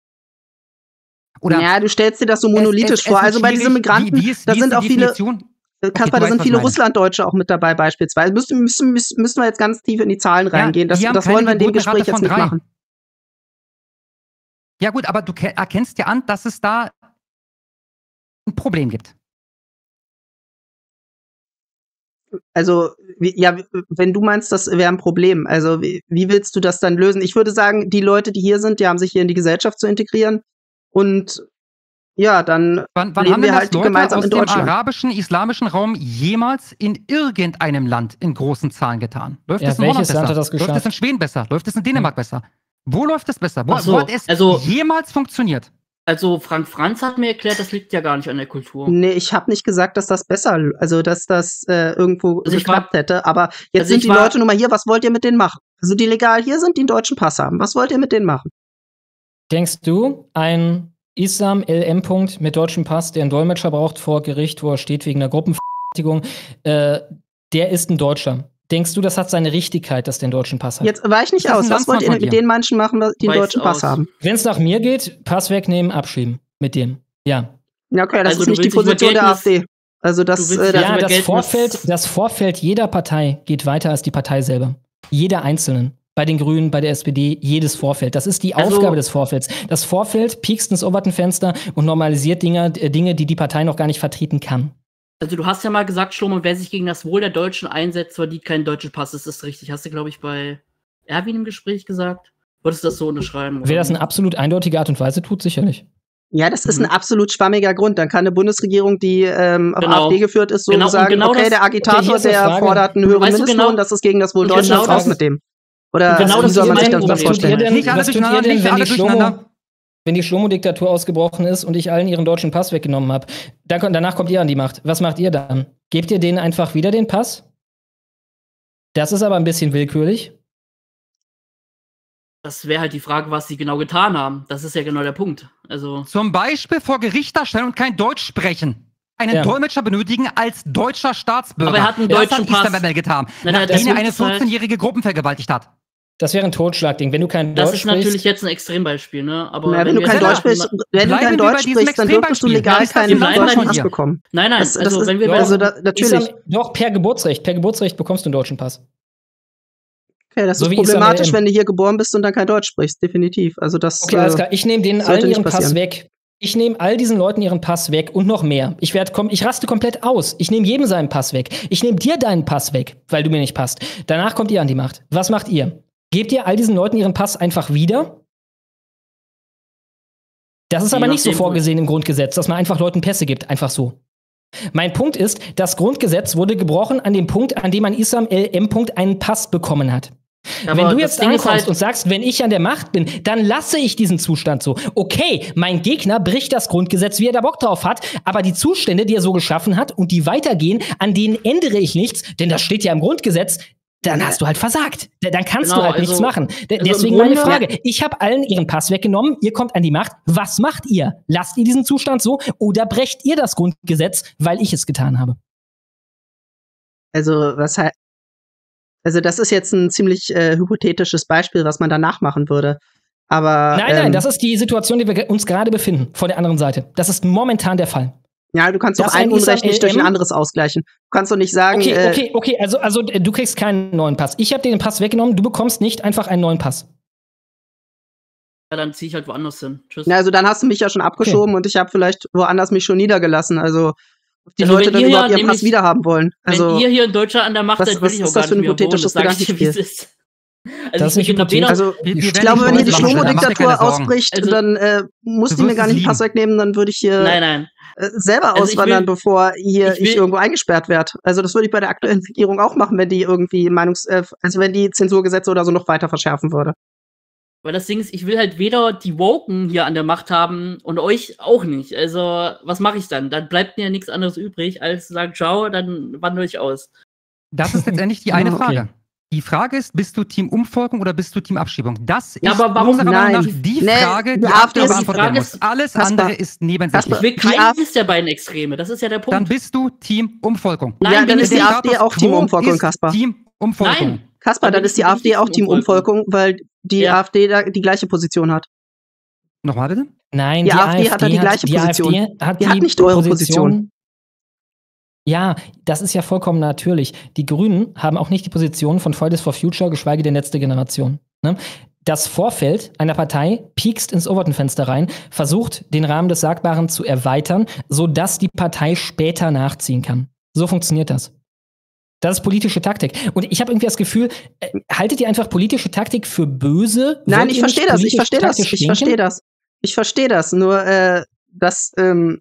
Oder ja, du stellst dir das so es- monolithisch es- es vor. wird Also bei diesen schwierig. Migranten, wie, wie ist, da wie sind ist auch die viele, Definition? äh, Okay, Kaspar, du da sind weißt, was viele ich meine. Russlanddeutsche auch mit dabei beispielsweise. Müssen, müssen, müssen, müssen wir jetzt ganz tief in die Zahlen Ja, reingehen. Das, die haben das keine wollen wir in dem Geburtenrate Gespräch jetzt von nicht drei. machen. Ja gut, aber du ke- erkennst ja an, dass es da ein Problem gibt. Also, wie, ja, wenn du meinst, das wäre ein Problem, also wie, wie willst du das dann lösen? Ich würde sagen, die Leute, die hier sind, die haben sich hier in die Gesellschaft zu integrieren und ja, dann Wann, wann leben haben wir denn halt das Leute gemeinsam aus in dem Deutschland. arabischen, islamischen Raum jemals in irgendeinem Land in großen Zahlen getan? Läuft Ja, es in Holland welches besser? Land hat das Läuft es geschafft? in Schweden besser? Läuft es in Dänemark besser? Wo läuft es besser? Wo, Ach so, wo hat es also- jemals funktioniert? Also Frank Franz hat mir erklärt, das liegt ja gar nicht an der Kultur. Nee, ich habe nicht gesagt, dass das besser, also dass das äh, irgendwo Also ich geklappt hätte, aber jetzt also sind ich die war- Leute nun mal hier, was wollt ihr mit denen machen? Also die legal hier sind, die einen deutschen Pass haben, was wollt ihr mit denen machen? Denkst du, ein Isam L M. -Punkt mit deutschem Pass, der einen Dolmetscher braucht vor Gericht, wo er steht wegen einer Gruppenvergewaltigung, äh, der ist ein Deutscher? Denkst du, das hat seine Richtigkeit, dass der einen deutschen Pass hat? Jetzt weich nicht Ist das aus, ein was wollt Landsmann ihr von mit dir? den Menschen machen, die einen Weich deutschen Pass aus. haben? Wenn es nach mir geht, Pass wegnehmen, abschieben mit dem. Ja. Ja, okay, das Also ist du nicht die willst nicht Position der Vergeltnis- AfD. Also das, Du willst äh, ja- das Ja, über das Geld Vorfeld, muss- das Vorfeld jeder Partei geht weiter als die Partei selber. Jeder Einzelnen. Bei den Grünen, bei der S P D, jedes Vorfeld. Das ist die Also- Aufgabe des Vorfelds. Das Vorfeld piekst ins Overton-Fenster und normalisiert Dinge, äh, Dinge, die die Partei noch gar nicht vertreten kann. Also du hast ja mal gesagt, Schlomo, wer sich gegen das Wohl der Deutschen einsetzt, verdient keinen deutschen Pass. Das ist richtig. Hast du, glaube ich, bei Erwin im Gespräch gesagt? Würdest du das so unterschreiben? Wer das in absolut eindeutiger Art und Weise tut, sicherlich. ja, das ist Mhm. ein absolut schwammiger Grund. Dann kann eine Bundesregierung, die ähm, auf Genau. AfD geführt ist, so Genau, und sagen, genau okay, das- der Agitator, okay, hier ist eine der Frage. fordert einen höheren Weißt du, Mindestlohn, genau- das ist gegen das Wohl und Deutschlands, genau raus das- mit dem. Oder und genau wie das soll ist man sich mein das Problem. was tut ihr vorstellen? denn, Nicht alle was tut ihr durcheinander, denn nicht wenn, alle die Schlomo, durcheinander. wenn die Schlomo-Diktatur ausgebrochen ist und ich allen ihren deutschen Pass weggenommen habe? Dann, danach kommt ihr an die Macht. Was macht ihr dann? Gebt ihr denen einfach wieder den Pass? Das ist aber ein bisschen willkürlich. Das wäre halt die Frage, was sie genau getan haben. Das ist ja genau der Punkt. Also, Zum Beispiel vor Gericht darstellen und kein Deutsch sprechen. Einen Ja. Dolmetscher benötigen als deutscher Staatsbürger. Aber er hat einen das deutschen hat Islam Pass. Bebel getan, Nein, nein, nachdem das er eine ist halt- vierzehnjährige Gruppen vergewaltigt hat. Das wäre ein Totschlagding. Wenn du kein das Deutsch ist natürlich sprichst, jetzt ein Extrembeispiel, ne? Aber Ja, wenn du wir kein jetzt Deutsch mal- sprichst, wenn du Bleiben kein wir bei Deutsch diesem sprichst, dann dürftest du Extrembeispiel. legal Das keinen bleiben wir deutschen bei Pass dir. bekommen. Nein, nein, Das- das also ist- wenn wir Doch, bei also da, natürlich. Isam, doch, per Geburtsrecht. Per Geburtsrecht bekommst du einen deutschen Pass. Okay, das so ist wie Isam problematisch, L M. wenn du hier geboren bist und dann kein Deutsch sprichst, definitiv. Also das. Okay, alles äh, klar. Ich nehme denen sollte allen nicht ihren Pass passieren. weg. Ich nehme all diesen Leuten ihren Pass weg und noch mehr. Ich werd kom ich raste komplett aus. Ich nehme jedem seinen Pass weg. Ich nehme dir deinen Pass weg, weil du mir nicht passt. Danach kommt ihr an die Macht. Was macht ihr? Gebt ihr all diesen Leuten ihren Pass einfach wieder? Das ist Je aber nicht so nachdem, wo- vorgesehen im Grundgesetz, dass man einfach Leuten Pässe gibt, einfach so. Mein Punkt ist, das Grundgesetz wurde gebrochen an dem Punkt, an dem ein Isam L M. einen Pass bekommen hat. Aber wenn du das jetzt Ding ist ankommst halt- und sagst, wenn ich an der Macht bin, dann lasse ich diesen Zustand so. Okay, mein Gegner bricht das Grundgesetz, wie er da Bock drauf hat, aber die Zustände, die er so geschaffen hat und die weitergehen, an denen ändere ich nichts, denn das steht ja im Grundgesetz. Dann hast du halt versagt. Da- Dann kannst Genau, du halt also- nichts machen. De- also im Deswegen meine Grunde- Frage. Ich habe allen ihren Pass weggenommen, ihr kommt an die Macht. Was macht ihr? Lasst ihr diesen Zustand so oder brecht ihr das Grundgesetz, weil ich es getan habe? Also, was halt. Also, das ist jetzt ein ziemlich äh, hypothetisches Beispiel, was man danach machen würde. Aber. Nein, nein, ähm, das ist die Situation, die wir ge- uns gerade befinden, von der anderen Seite. Das ist momentan der Fall. Ja, du kannst doch das ein ein Isam Unrecht nicht durch L M? ein anderes ausgleichen. Du kannst doch nicht sagen, Okay, äh, okay, okay, also, also äh, du kriegst keinen neuen Pass. Ich habe dir den Pass weggenommen, du bekommst nicht einfach einen neuen Pass. Ja, dann ziehe ich halt woanders hin. Tschüss. na, also dann hast du mich ja schon abgeschoben und ich habe vielleicht woanders mich schon niedergelassen. Also, ob die Also, Leute wenn dann ihr überhaupt ja ihren Pass nämlich- wiederhaben wollen. Also, Wenn ihr hier in Deutschland an der Macht was- seid, will was ich auch ist gar das für ein nicht mehr wohnen. hypothetisches Das sag ich dir, wie es Gedankenspiel? ist. Also Das ist ich nicht finde, weder- also Wir- wir ich werden glaube, nicht wenn hier die Deutschland machen, da machst du dir Schlomo-Diktatur keine Sorgen. ausbricht, Also- dann äh, muss Du die mir wirst gar nicht es den Pass lieben. wegnehmen, dann würde ich hier Nein, nein. äh, selber Also ich auswandern, will- bevor hier ich ich, will- irgendwo eingesperrt werde. Also das würde ich bei der aktuellen Regierung auch machen, wenn die irgendwie Meinungs-, äh, also wenn die Zensurgesetze oder so noch weiter verschärfen würde. Weil das Ding ist, ich will halt weder die Woken hier an der Macht haben und euch auch nicht. Also, was mache ich dann? Dann bleibt mir ja nichts anderes übrig, als zu sagen, ciao, dann wandere ich aus. Das ist letztendlich die eine Ja, okay. Frage. Die Frage ist, bist du Team Umvolkung oder bist du Team Abschiebung? Das Ja, ist aber warum- unserer Meinung nach Nein. die Nee, Frage, die die AfD AfD ist- beantwortet die werden Frage muss. ist- Alles Kaspar, andere ist nebensächlich. Ich will Die keinen AfD der beiden Extreme. Das ist ja der Punkt. Dann bist du Team Umvolkung. Nein, ja, bin dann ich ist die nicht. AfD auch Team Quo Umvolkung, ist Kaspar. Team Umvolkung. Nein. Kaspar, Dann dann bin ist die ich nicht AfD auch Team Team Umvolkung, weil die Ja. AfD da die gleiche Position hat. Nochmal bitte? Nein, Die die, AfD hat da die gleiche die Position. AfD hat Die die, hat nicht eure Position. Ja, das ist ja vollkommen natürlich. Die Grünen haben auch nicht die Position von Fridays for Future, geschweige denn letzte Generation. Ne? Das Vorfeld einer Partei piekst ins Overton-Fenster rein, versucht, den Rahmen des Sagbaren zu erweitern, sodass die Partei später nachziehen kann. So funktioniert das. Das ist politische Taktik. Und ich habe irgendwie das Gefühl, äh, haltet ihr einfach politische Taktik für böse? Nein, Wollt ich ihr nicht verstehe das, ich politisch verstehe das, taktisch ich denken? verstehe das. Ich verstehe das. Nur, äh, dass ähm,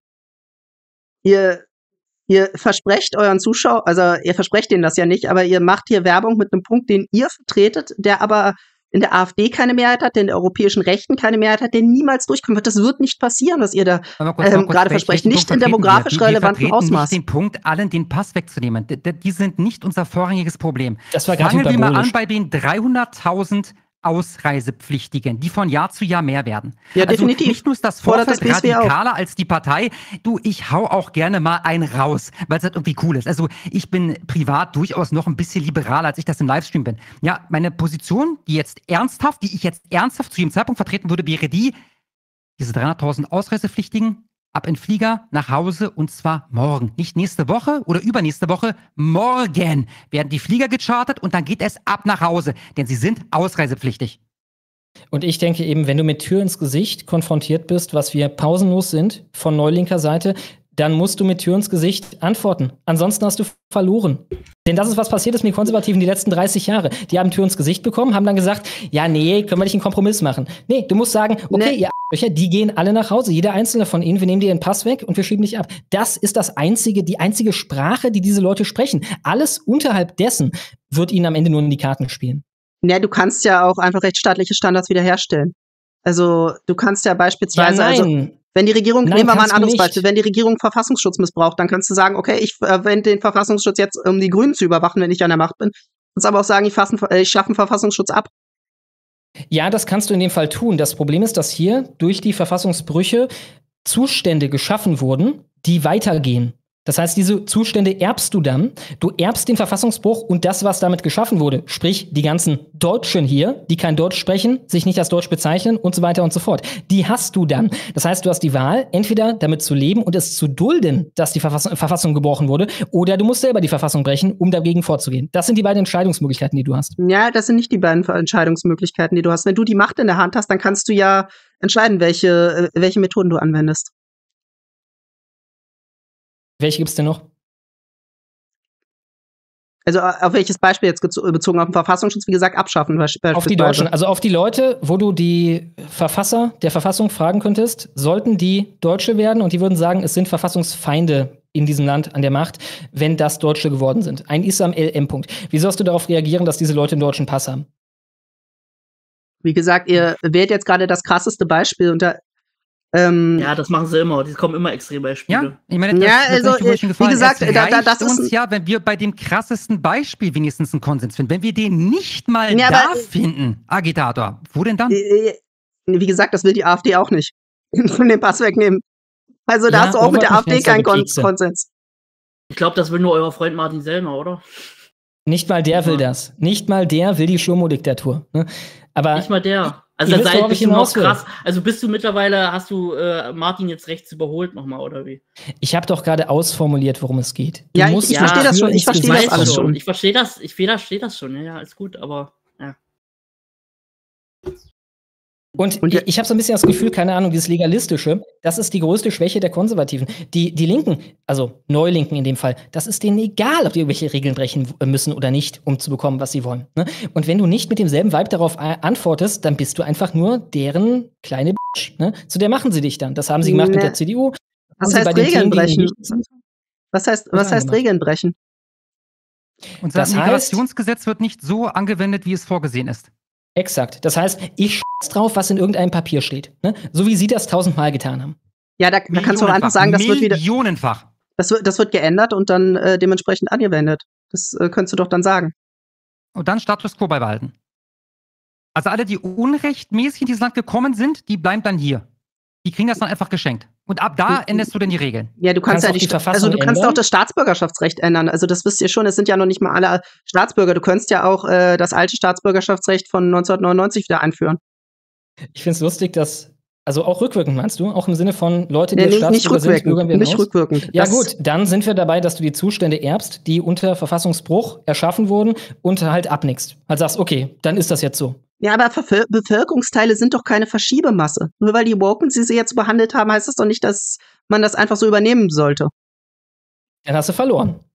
ihr, ihr versprecht euren Zuschauern, also ihr versprecht denen das ja nicht, aber ihr macht hier Werbung mit einem Punkt, den ihr vertretet, der aber in der AfD keine Mehrheit hat, der in der europäischen Rechten keine Mehrheit hat, der niemals durchkommen wird. Das wird nicht passieren, was ihr da Aber kurz, ähm, mal kurz, gerade welchen- versprecht. welchen Nicht Punkt in vertreten demografisch wir? Wir relevantem vertreten Ausmaß. nicht den Punkt, allen den Pass wegzunehmen. D d- die sind nicht unser vorrangiges Problem. Das war gerade Fangen wir mal an hyperbolisch. bei den dreihunderttausend Ausreisepflichtigen, die von Jahr zu Jahr mehr werden. Ja, also definitiv. nicht nur ist das Fordert das Vorfeld B S W auch. radikaler als die Partei. Du, ich hau auch gerne mal einen raus, weil es halt irgendwie cool ist. Also ich bin privat durchaus noch ein bisschen liberaler, als ich das im Livestream bin. Ja, meine Position, die jetzt ernsthaft, die ich jetzt ernsthaft zu jedem Zeitpunkt vertreten würde, wäre die, diese dreihunderttausend Ausreisepflichtigen ab in den Flieger nach Hause und zwar morgen. Nicht nächste Woche oder übernächste Woche. Morgen werden die Flieger gechartert und dann geht es ab nach Hause, denn sie sind ausreisepflichtig. Und ich denke eben, wenn du mit Tür ins Gesicht konfrontiert bist, was wir pausenlos sind von neulinker Seite, dann musst du mit Tür ins Gesicht antworten. Ansonsten hast du verloren. Denn das ist, was passiert ist mit den Konservativen die letzten dreißig Jahre. Die haben Tür ins Gesicht bekommen, haben dann gesagt, ja, nee, können wir nicht einen Kompromiss machen. Nee, du musst sagen, okay, Nee. ihr Arschlöcher, die gehen alle nach Hause. Jeder einzelne von ihnen, wir nehmen dir ihren Pass weg und wir schieben dich ab. Das ist das einzige, die einzige Sprache, die diese Leute sprechen. Alles unterhalb dessen wird ihnen am Ende nur in die Karten spielen. Ja, du kannst ja auch einfach rechtsstaatliche Standards wiederherstellen. Also du kannst ja Ja, beispielsweise, also nein. wenn die Regierung, Nein, nehmen wir mal ein kannst du anderes nicht. Beispiel, wenn die Regierung Verfassungsschutz missbraucht, dann kannst du sagen, okay, ich verwende den Verfassungsschutz jetzt, um die Grünen zu überwachen, wenn ich an der Macht bin. Du kannst aber auch sagen, ich, fassen, äh, ich schaffe einen Verfassungsschutz ab. Ja, das kannst du in dem Fall tun. Das Problem ist, dass hier durch die Verfassungsbrüche Zustände geschaffen wurden, die weitergehen. Das heißt, diese Zustände erbst du dann. Du erbst den Verfassungsbruch und das, was damit geschaffen wurde. Sprich, die ganzen Deutschen hier, die kein Deutsch sprechen, sich nicht als Deutsch bezeichnen und so weiter und so fort. Die hast du dann. Das heißt, du hast die Wahl, entweder damit zu leben und es zu dulden, dass die Verfassung, Verfassung gebrochen wurde, oder du musst selber die Verfassung brechen, um dagegen vorzugehen. Das sind die beiden Entscheidungsmöglichkeiten, die du hast. Ja, das sind nicht die beiden Entscheidungsmöglichkeiten, die du hast. Wenn du die Macht in der Hand hast, dann kannst du ja entscheiden, welche, äh, welche Methoden du anwendest. Welche gibt's denn noch? Also äh, auf welches Beispiel jetzt gezo- bezogen auf den Verfassungsschutz, wie gesagt, abschaffen beisp- beispielsweise. Auf die Deutschen, also auf die Leute, wo du die Verfasser der Verfassung fragen könntest, sollten die Deutsche werden und die würden sagen, es sind Verfassungsfeinde in diesem Land an der Macht, wenn das Deutsche geworden sind. Ein Isam L M. Punkt. Wie sollst du darauf reagieren, dass diese Leute einen deutschen Pass haben? Wie gesagt, ihr wählt jetzt gerade das krasseste Beispiel und da ähm, Ja, das machen sie immer. Die kommen immer Extrembeispiele. Ja, ich meine, das Ja, wird also, nicht durch den wie gefallen. gesagt, es da- da- reicht das ist uns ein- ja, wenn wir bei dem krassesten Beispiel wenigstens einen Konsens finden. Wenn wir den nicht mal Ja, da aber- finden, Agitator, wo denn dann? äh, wie gesagt, das will die AfD auch nicht. Von den Pass wegnehmen. Also da Ja, hast du auch mit der AfD Overton-Fenster keinen Kon Gekriegse. Konsens. Ich glaube, das will nur euer Freund Martin Sellner, oder? Nicht mal der will Ja. das. Nicht mal der will die Schlomo-Diktatur. Ne? Aber Nicht mal der. Also ihr dann wisst, sei, worauf bist ich du noch hinaus will. krass. Also bist du mittlerweile, hast du äh, Martin jetzt rechts überholt nochmal, oder wie? ich habe doch gerade ausformuliert, worum es geht. Du Ja, ich- musst ich mit verstehe das Tür schon, ich ins verstehe Gesicht das weiß alles kommen. schon. Ich verstehe das, ich verstehe das schon, ja, ja, ist gut, aber ja. Und, Und ich, der- ich habe so ein bisschen das Gefühl, keine Ahnung, dieses Legalistische, das ist die größte Schwäche der Konservativen. Die, die Linken, also Neulinken in dem Fall, das ist denen egal, ob die irgendwelche Regeln brechen müssen oder nicht, um zu bekommen, was sie wollen. Ne? Und wenn du nicht mit demselben Vibe darauf a- antwortest, dann bist du einfach nur deren kleine Bitch. Ne? Zu der machen sie dich dann. Das haben sie gemacht mit Ne. der C D U. Was Haben sie heißt bei den Regeln Themen gegen brechen? rechts- Was heißt, Was was haben heißt gemacht? Regeln brechen? Unser das heißt- Migrationsgesetz wird nicht so angewendet, wie es vorgesehen ist. Exakt. Das heißt, ich scheiß drauf, was in irgendeinem Papier steht. Ne? So wie sie das tausendmal getan haben. Ja, da, da kannst du auch einfach sagen, das wird wieder, Millionenfach. das wird, das wird geändert und dann äh, dementsprechend angewendet. Das äh, könntest du doch dann sagen. Und dann Status quo beibehalten. Also alle, die unrechtmäßig in dieses Land gekommen sind, die bleiben dann hier. Die kriegen das dann einfach geschenkt. Und ab da änderst du denn die Regeln. Ja, du kannst Kannst ja auch die die, Sta- Verfassung also du kannst ändern? auch das Staatsbürgerschaftsrecht ändern. Also das wisst ihr schon, es sind ja noch nicht mal alle Staatsbürger. Du könntest ja auch äh, das alte Staatsbürgerschaftsrecht von neunzehnhundertneunundneunzig wieder einführen. Ich finde es lustig, dass, also auch rückwirkend meinst du, auch im Sinne von Leute, die Nee, jetzt nicht, nicht Staatsbürger sind, Bürger rückwirkend. werden Nicht aus. rückwirkend. Ja Das- gut, dann sind wir dabei, dass du die Zustände erbst, die unter Verfassungsbruch erschaffen wurden und halt abnickst. Halt sagst, okay, dann ist das jetzt so. Ja, aber Vervöl- Bevölkerungsteile sind doch keine Verschiebemasse. Nur weil die Woken sie sie jetzt behandelt haben, heißt das doch nicht, dass man das einfach so übernehmen sollte. Dann hast du verloren.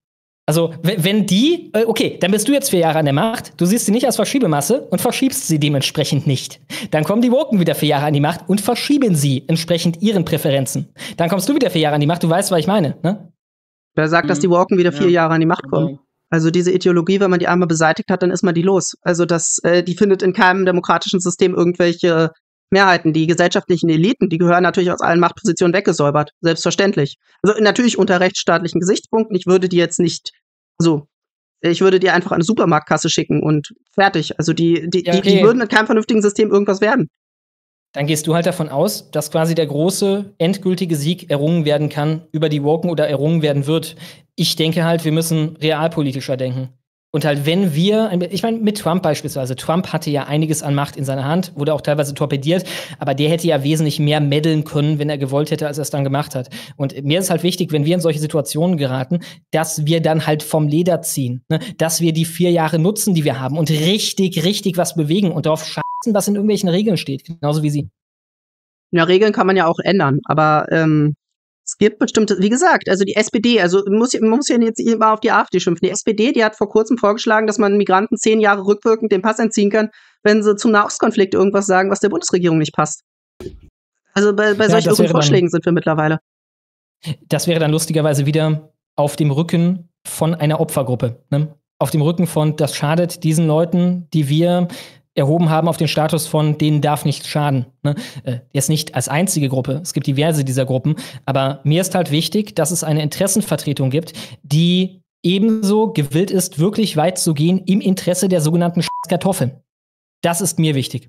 Also, wenn die, okay, dann bist du jetzt vier Jahre an der Macht, du siehst sie nicht als Verschiebemasse und verschiebst sie dementsprechend nicht. Dann kommen die Woken wieder vier Jahre an die Macht und verschieben sie entsprechend ihren Präferenzen. Dann kommst du wieder vier Jahre an die Macht, du weißt, was ich meine, ne? Wer sagt, mhm. dass die Woken wieder vier ja. Jahre an die Macht kommen? Ja. Also diese Ideologie, wenn man die einmal beseitigt hat, dann ist man die los. Also das, äh, die findet in keinem demokratischen System irgendwelche Mehrheiten. Die gesellschaftlichen Eliten, die gehören natürlich aus allen Machtpositionen weggesäubert. Selbstverständlich. Also natürlich unter rechtsstaatlichen Gesichtspunkten. Ich würde die jetzt nicht, also ich würde die einfach an eine Supermarktkasse schicken und fertig. Also die, die, ja, okay. die, die würden mit keinem vernünftigen System irgendwas werden. Dann gehst du halt davon aus, dass quasi der große, endgültige Sieg errungen werden kann über die Woken oder errungen werden wird. Ich denke halt, wir müssen realpolitischer denken. Und halt, wenn wir, ich meine, mit Trump beispielsweise, Trump hatte ja einiges an Macht in seiner Hand, wurde auch teilweise torpediert, aber der hätte ja wesentlich mehr meddeln können, wenn er gewollt hätte, als er es dann gemacht hat. Und mir ist halt wichtig, wenn wir in solche Situationen geraten, dass wir dann halt vom Leder ziehen, ne? Dass wir die vier Jahre nutzen, die wir haben und richtig, richtig was bewegen und darauf scheißen, was in irgendwelchen Regeln steht, genauso wie sie. Ja, Regeln kann man ja auch ändern, aber ähm es gibt bestimmte, wie gesagt, also die S P D, also muss, man muss ja jetzt immer auf die AfD schimpfen. Die S P D, die hat vor kurzem vorgeschlagen, dass man Migranten zehn Jahre rückwirkend den Pass entziehen kann, wenn sie zum Nahostkonflikt irgendwas sagen, was der Bundesregierung nicht passt. Also bei, bei ja, solchen irren Vorschlägen dann, sind wir mittlerweile. Das wäre dann lustigerweise wieder auf dem Rücken von einer Opfergruppe. Ne? Auf dem Rücken von, das schadet diesen Leuten, die wir erhoben haben auf den Status von, denen darf nichts schaden. Ne? Äh, jetzt nicht als einzige Gruppe, es gibt diverse dieser Gruppen, aber mir ist halt wichtig, dass es eine Interessenvertretung gibt, die ebenso gewillt ist, wirklich weit zu gehen im Interesse der sogenannten Kartoffeln. Das ist mir wichtig.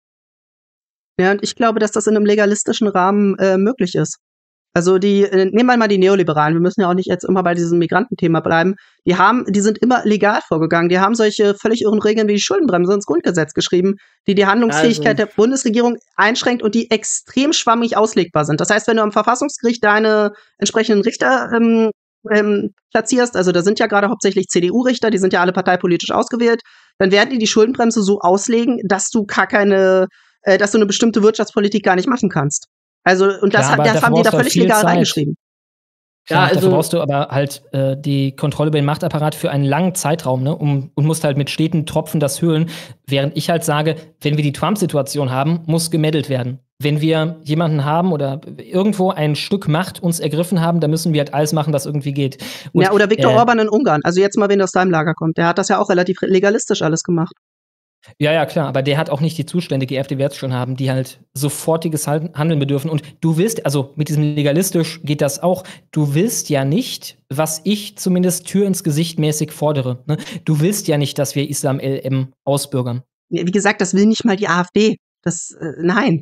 Ja, und ich glaube, dass das in einem legalistischen Rahmen äh, möglich ist. Also die, äh, nehmen wir mal die Neoliberalen, wir müssen ja auch nicht jetzt immer bei diesem Migrantenthema bleiben. Die haben, die sind immer legal vorgegangen. Die haben solche völlig irren Regeln wie die Schuldenbremse ins Grundgesetz geschrieben, die die Handlungsfähigkeit also. der Bundesregierung einschränkt und die extrem schwammig auslegbar sind. Das heißt, wenn du am Verfassungsgericht deine entsprechenden Richter ähm, ähm, platzierst, also da sind ja gerade hauptsächlich C D U-Richter, die sind ja alle parteipolitisch ausgewählt, dann werden die die Schuldenbremse so auslegen, dass du gar keine, äh, dass du eine bestimmte Wirtschaftspolitik gar nicht machen kannst. Also, und das, ja, hat, das haben die da völlig legal Zeit. reingeschrieben. Ja, also dafür brauchst du aber halt äh, die Kontrolle über den Machtapparat für einen langen Zeitraum, ne, um, und musst halt mit steten Tropfen das höhlen. Während ich halt sage, wenn wir die Trump-Situation haben, muss gemeddelt werden. Wenn wir jemanden haben oder irgendwo ein Stück Macht uns ergriffen haben, dann müssen wir halt alles machen, was irgendwie geht. Und, ja, oder Viktor äh, Orban in Ungarn. Also jetzt mal, wenn der aus deinem Lager kommt. Der hat das ja auch relativ legalistisch alles gemacht. Ja, ja, klar, aber der hat auch nicht die Zustände geerbt, die wir jetzt schon haben, die halt sofortiges Handeln bedürfen. Und du willst, also mit diesem legalistisch geht das auch, du willst ja nicht, was ich zumindest Tür ins Gesicht mäßig fordere, ne? Du willst ja nicht, dass wir Islam L M ausbürgern. Wie gesagt, das will nicht mal die AfD. Das, äh, nein.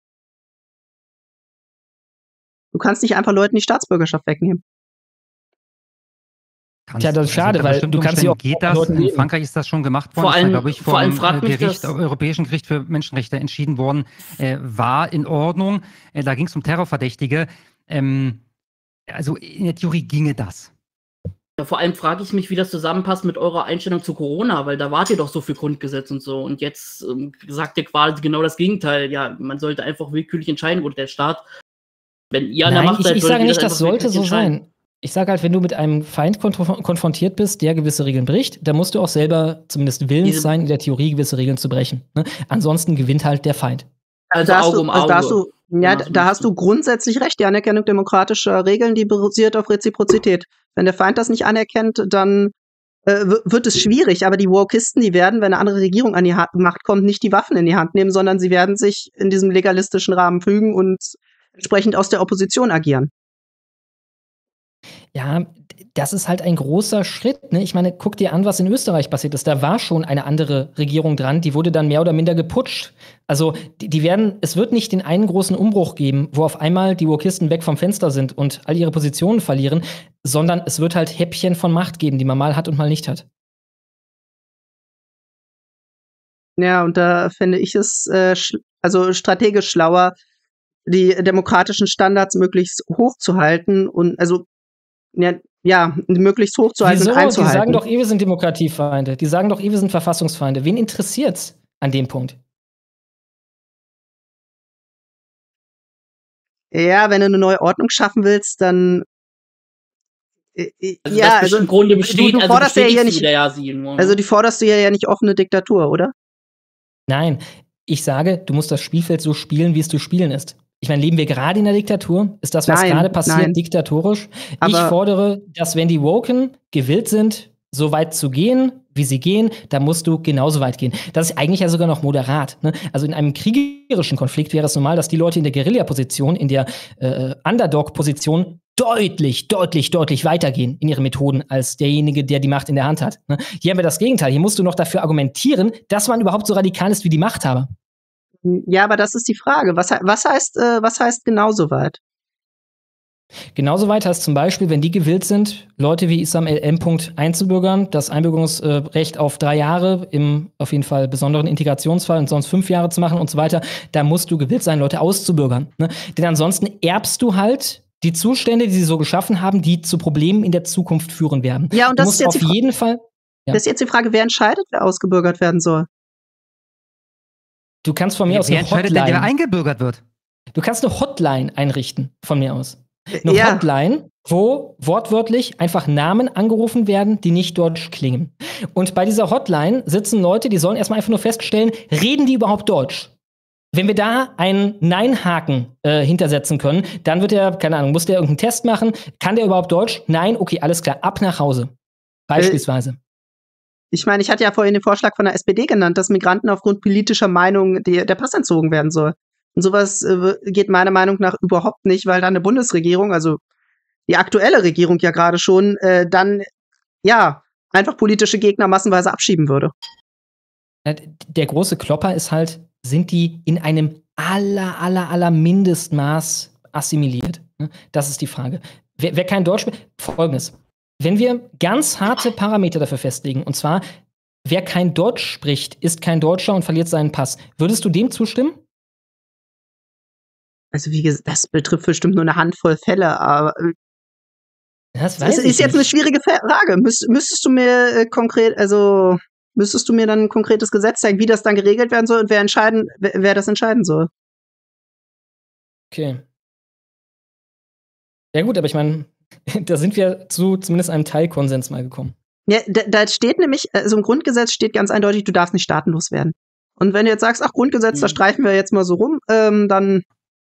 Du kannst nicht einfach Leuten die Staatsbürgerschaft wegnehmen. Kannst, Tja, das ist schade, also weil du kannst ja auch geht das. In Frankreich ist das schon gemacht worden. Vor allem, glaube ich, vom vor allem fragt mich Gericht, das Europäischen Gericht für Menschenrechte entschieden worden, äh, war in Ordnung. Äh, da ging es um Terrorverdächtige. Ähm, also in der Theorie ginge das. Ja, vor allem frage ich mich, wie das zusammenpasst mit eurer Einstellung zu Corona, weil da wart ihr doch so für Grundgesetz und so. Und jetzt ähm, sagt ihr quasi genau das Gegenteil. Ja, man sollte einfach willkürlich entscheiden, oder der Staat. Wenn ihr an der Nein, Macht ich, seid, ich sage nicht, das einfach sollte so entscheiden. sein. Ich sage halt, wenn du mit einem Feind konf- konfrontiert bist, der gewisse Regeln bricht, dann musst du auch selber zumindest willens Diese- sein, in der Theorie gewisse Regeln zu brechen. Ne? Ansonsten gewinnt halt der Feind. Also da hast Auge du, um also Auge. da hast du, ja, Was da hast meinst du grundsätzlich recht. Die Anerkennung demokratischer Regeln, die basiert auf Reziprozität. Wenn der Feind das nicht anerkennt, dann äh, w- wird es schwierig. Aber die Wokisten, die werden, wenn eine andere Regierung an die Ha- Macht kommt, nicht die Waffen in die Hand nehmen, sondern sie werden sich in diesem legalistischen Rahmen fügen und entsprechend aus der Opposition agieren. Ja, das ist halt ein großer Schritt. Ne? Ich meine, guck dir an, was in Österreich passiert ist. Da war schon eine andere Regierung dran, die wurde dann mehr oder minder geputscht. Also, die, die werden, es wird nicht den einen großen Umbruch geben, wo auf einmal die Wokisten weg vom Fenster sind und all ihre Positionen verlieren, sondern es wird halt Häppchen von Macht geben, die man mal hat und mal nicht hat. Ja, und da finde ich es äh, sch- also strategisch schlauer, die demokratischen Standards möglichst hoch zu halten und also ja, ja möglichst hoch zu halten Wieso? und Die einzuhalten. sagen doch eh, wir sind Demokratiefeinde. Die sagen doch eh, wir sind Verfassungsfeinde. Wen interessiert's an dem Punkt? Ja, wenn du eine neue Ordnung schaffen willst, dann Äh, äh, Also ja, das also im Grunde du, besteht, du also forderst ja hier bestätigst nicht, du ja sie nur, also ne? die forderst du ja, ja nicht offene Diktatur, oder? Nein, ich sage, du musst das Spielfeld so spielen, wie es zu spielen ist. Ich meine, leben wir gerade in der Diktatur? Ist das, was Nein, gerade passiert, nein. diktatorisch? Ich Aber- fordere, dass wenn die Woken gewillt sind, so weit zu gehen, wie sie gehen, dann musst du genauso weit gehen. Das ist eigentlich ja sogar noch moderat. Ne? Also in einem kriegerischen Konflikt wäre es normal, dass die Leute in der Guerilla-Position, in der äh, Underdog-Position deutlich, deutlich, deutlich weitergehen in ihren Methoden als derjenige, der die Macht in der Hand hat. Ne? Hier haben wir das Gegenteil. Hier musst du noch dafür argumentieren, dass man überhaupt so radikal ist wie die Machthaber. Ja, aber das ist die Frage. Was, he- was heißt, äh, was heißt genauso weit? Genauso weit heißt zum Beispiel, wenn die gewillt sind, Leute wie Isam L M. einzubürgern, das Einbürgerungsrecht auf drei Jahre im auf jeden Fall besonderen Integrationsfall und sonst fünf Jahre zu machen und so weiter, da musst du gewillt sein, Leute auszubürgern. Ne? Denn ansonsten erbst du halt die Zustände, die sie so geschaffen haben, die zu Problemen in der Zukunft führen werden. Ja, und du das musst ist jetzt auf die Fra- jeden Fall. Ja. Das ist jetzt die Frage, wer entscheidet, wer ausgebürgert werden soll? Du kannst von mir Wer aus eine entscheidet denn, der Hotline. eingebürgert wird? Du kannst eine Hotline einrichten, von mir aus. Eine Ja. Hotline, wo wortwörtlich einfach Namen angerufen werden, die nicht deutsch klingen. Und bei dieser Hotline sitzen Leute, die sollen erstmal einfach nur feststellen, reden die überhaupt Deutsch? Wenn wir da einen Nein-Haken äh, hintersetzen können, dann wird er, keine Ahnung, muss der irgendeinen Test machen. Kann der überhaupt Deutsch? Nein, okay, alles klar, ab nach Hause. Beispielsweise. Ich meine, ich hatte ja vorhin den Vorschlag von der S P D genannt, dass Migranten aufgrund politischer Meinung die, der Pass entzogen werden soll. Und sowas äh, geht meiner Meinung nach überhaupt nicht, weil dann eine Bundesregierung, also die aktuelle Regierung ja gerade schon, äh, dann ja einfach politische Gegner massenweise abschieben würde. Ja, der große Klopper ist halt, sind die in einem aller, aller, aller Mindestmaß assimiliert? Ne? Das ist die Frage. Wer, wer kein Deutsch spricht, folgendes. Wenn wir ganz harte Parameter dafür festlegen, und zwar, wer kein Deutsch spricht, ist kein Deutscher und verliert seinen Pass, würdest du dem zustimmen? Also wie gesagt, das betrifft bestimmt nur eine Handvoll Fälle, aber äh, Das das ist jetzt eine schwierige Frage. Müs müsstest du mir äh, konkret, also müsstest du mir dann ein konkretes Gesetz zeigen, wie das dann geregelt werden soll und wer entscheiden, wer, wer das entscheiden soll? Okay. Ja gut, aber ich meine, da sind wir zu zumindest einem Teilkonsens mal gekommen. Ja, da, da steht nämlich, also im Grundgesetz steht ganz eindeutig, du darfst nicht staatenlos werden. Und wenn du jetzt sagst, ach, Grundgesetz, Mhm. da streichen wir jetzt mal so rum, ähm, dann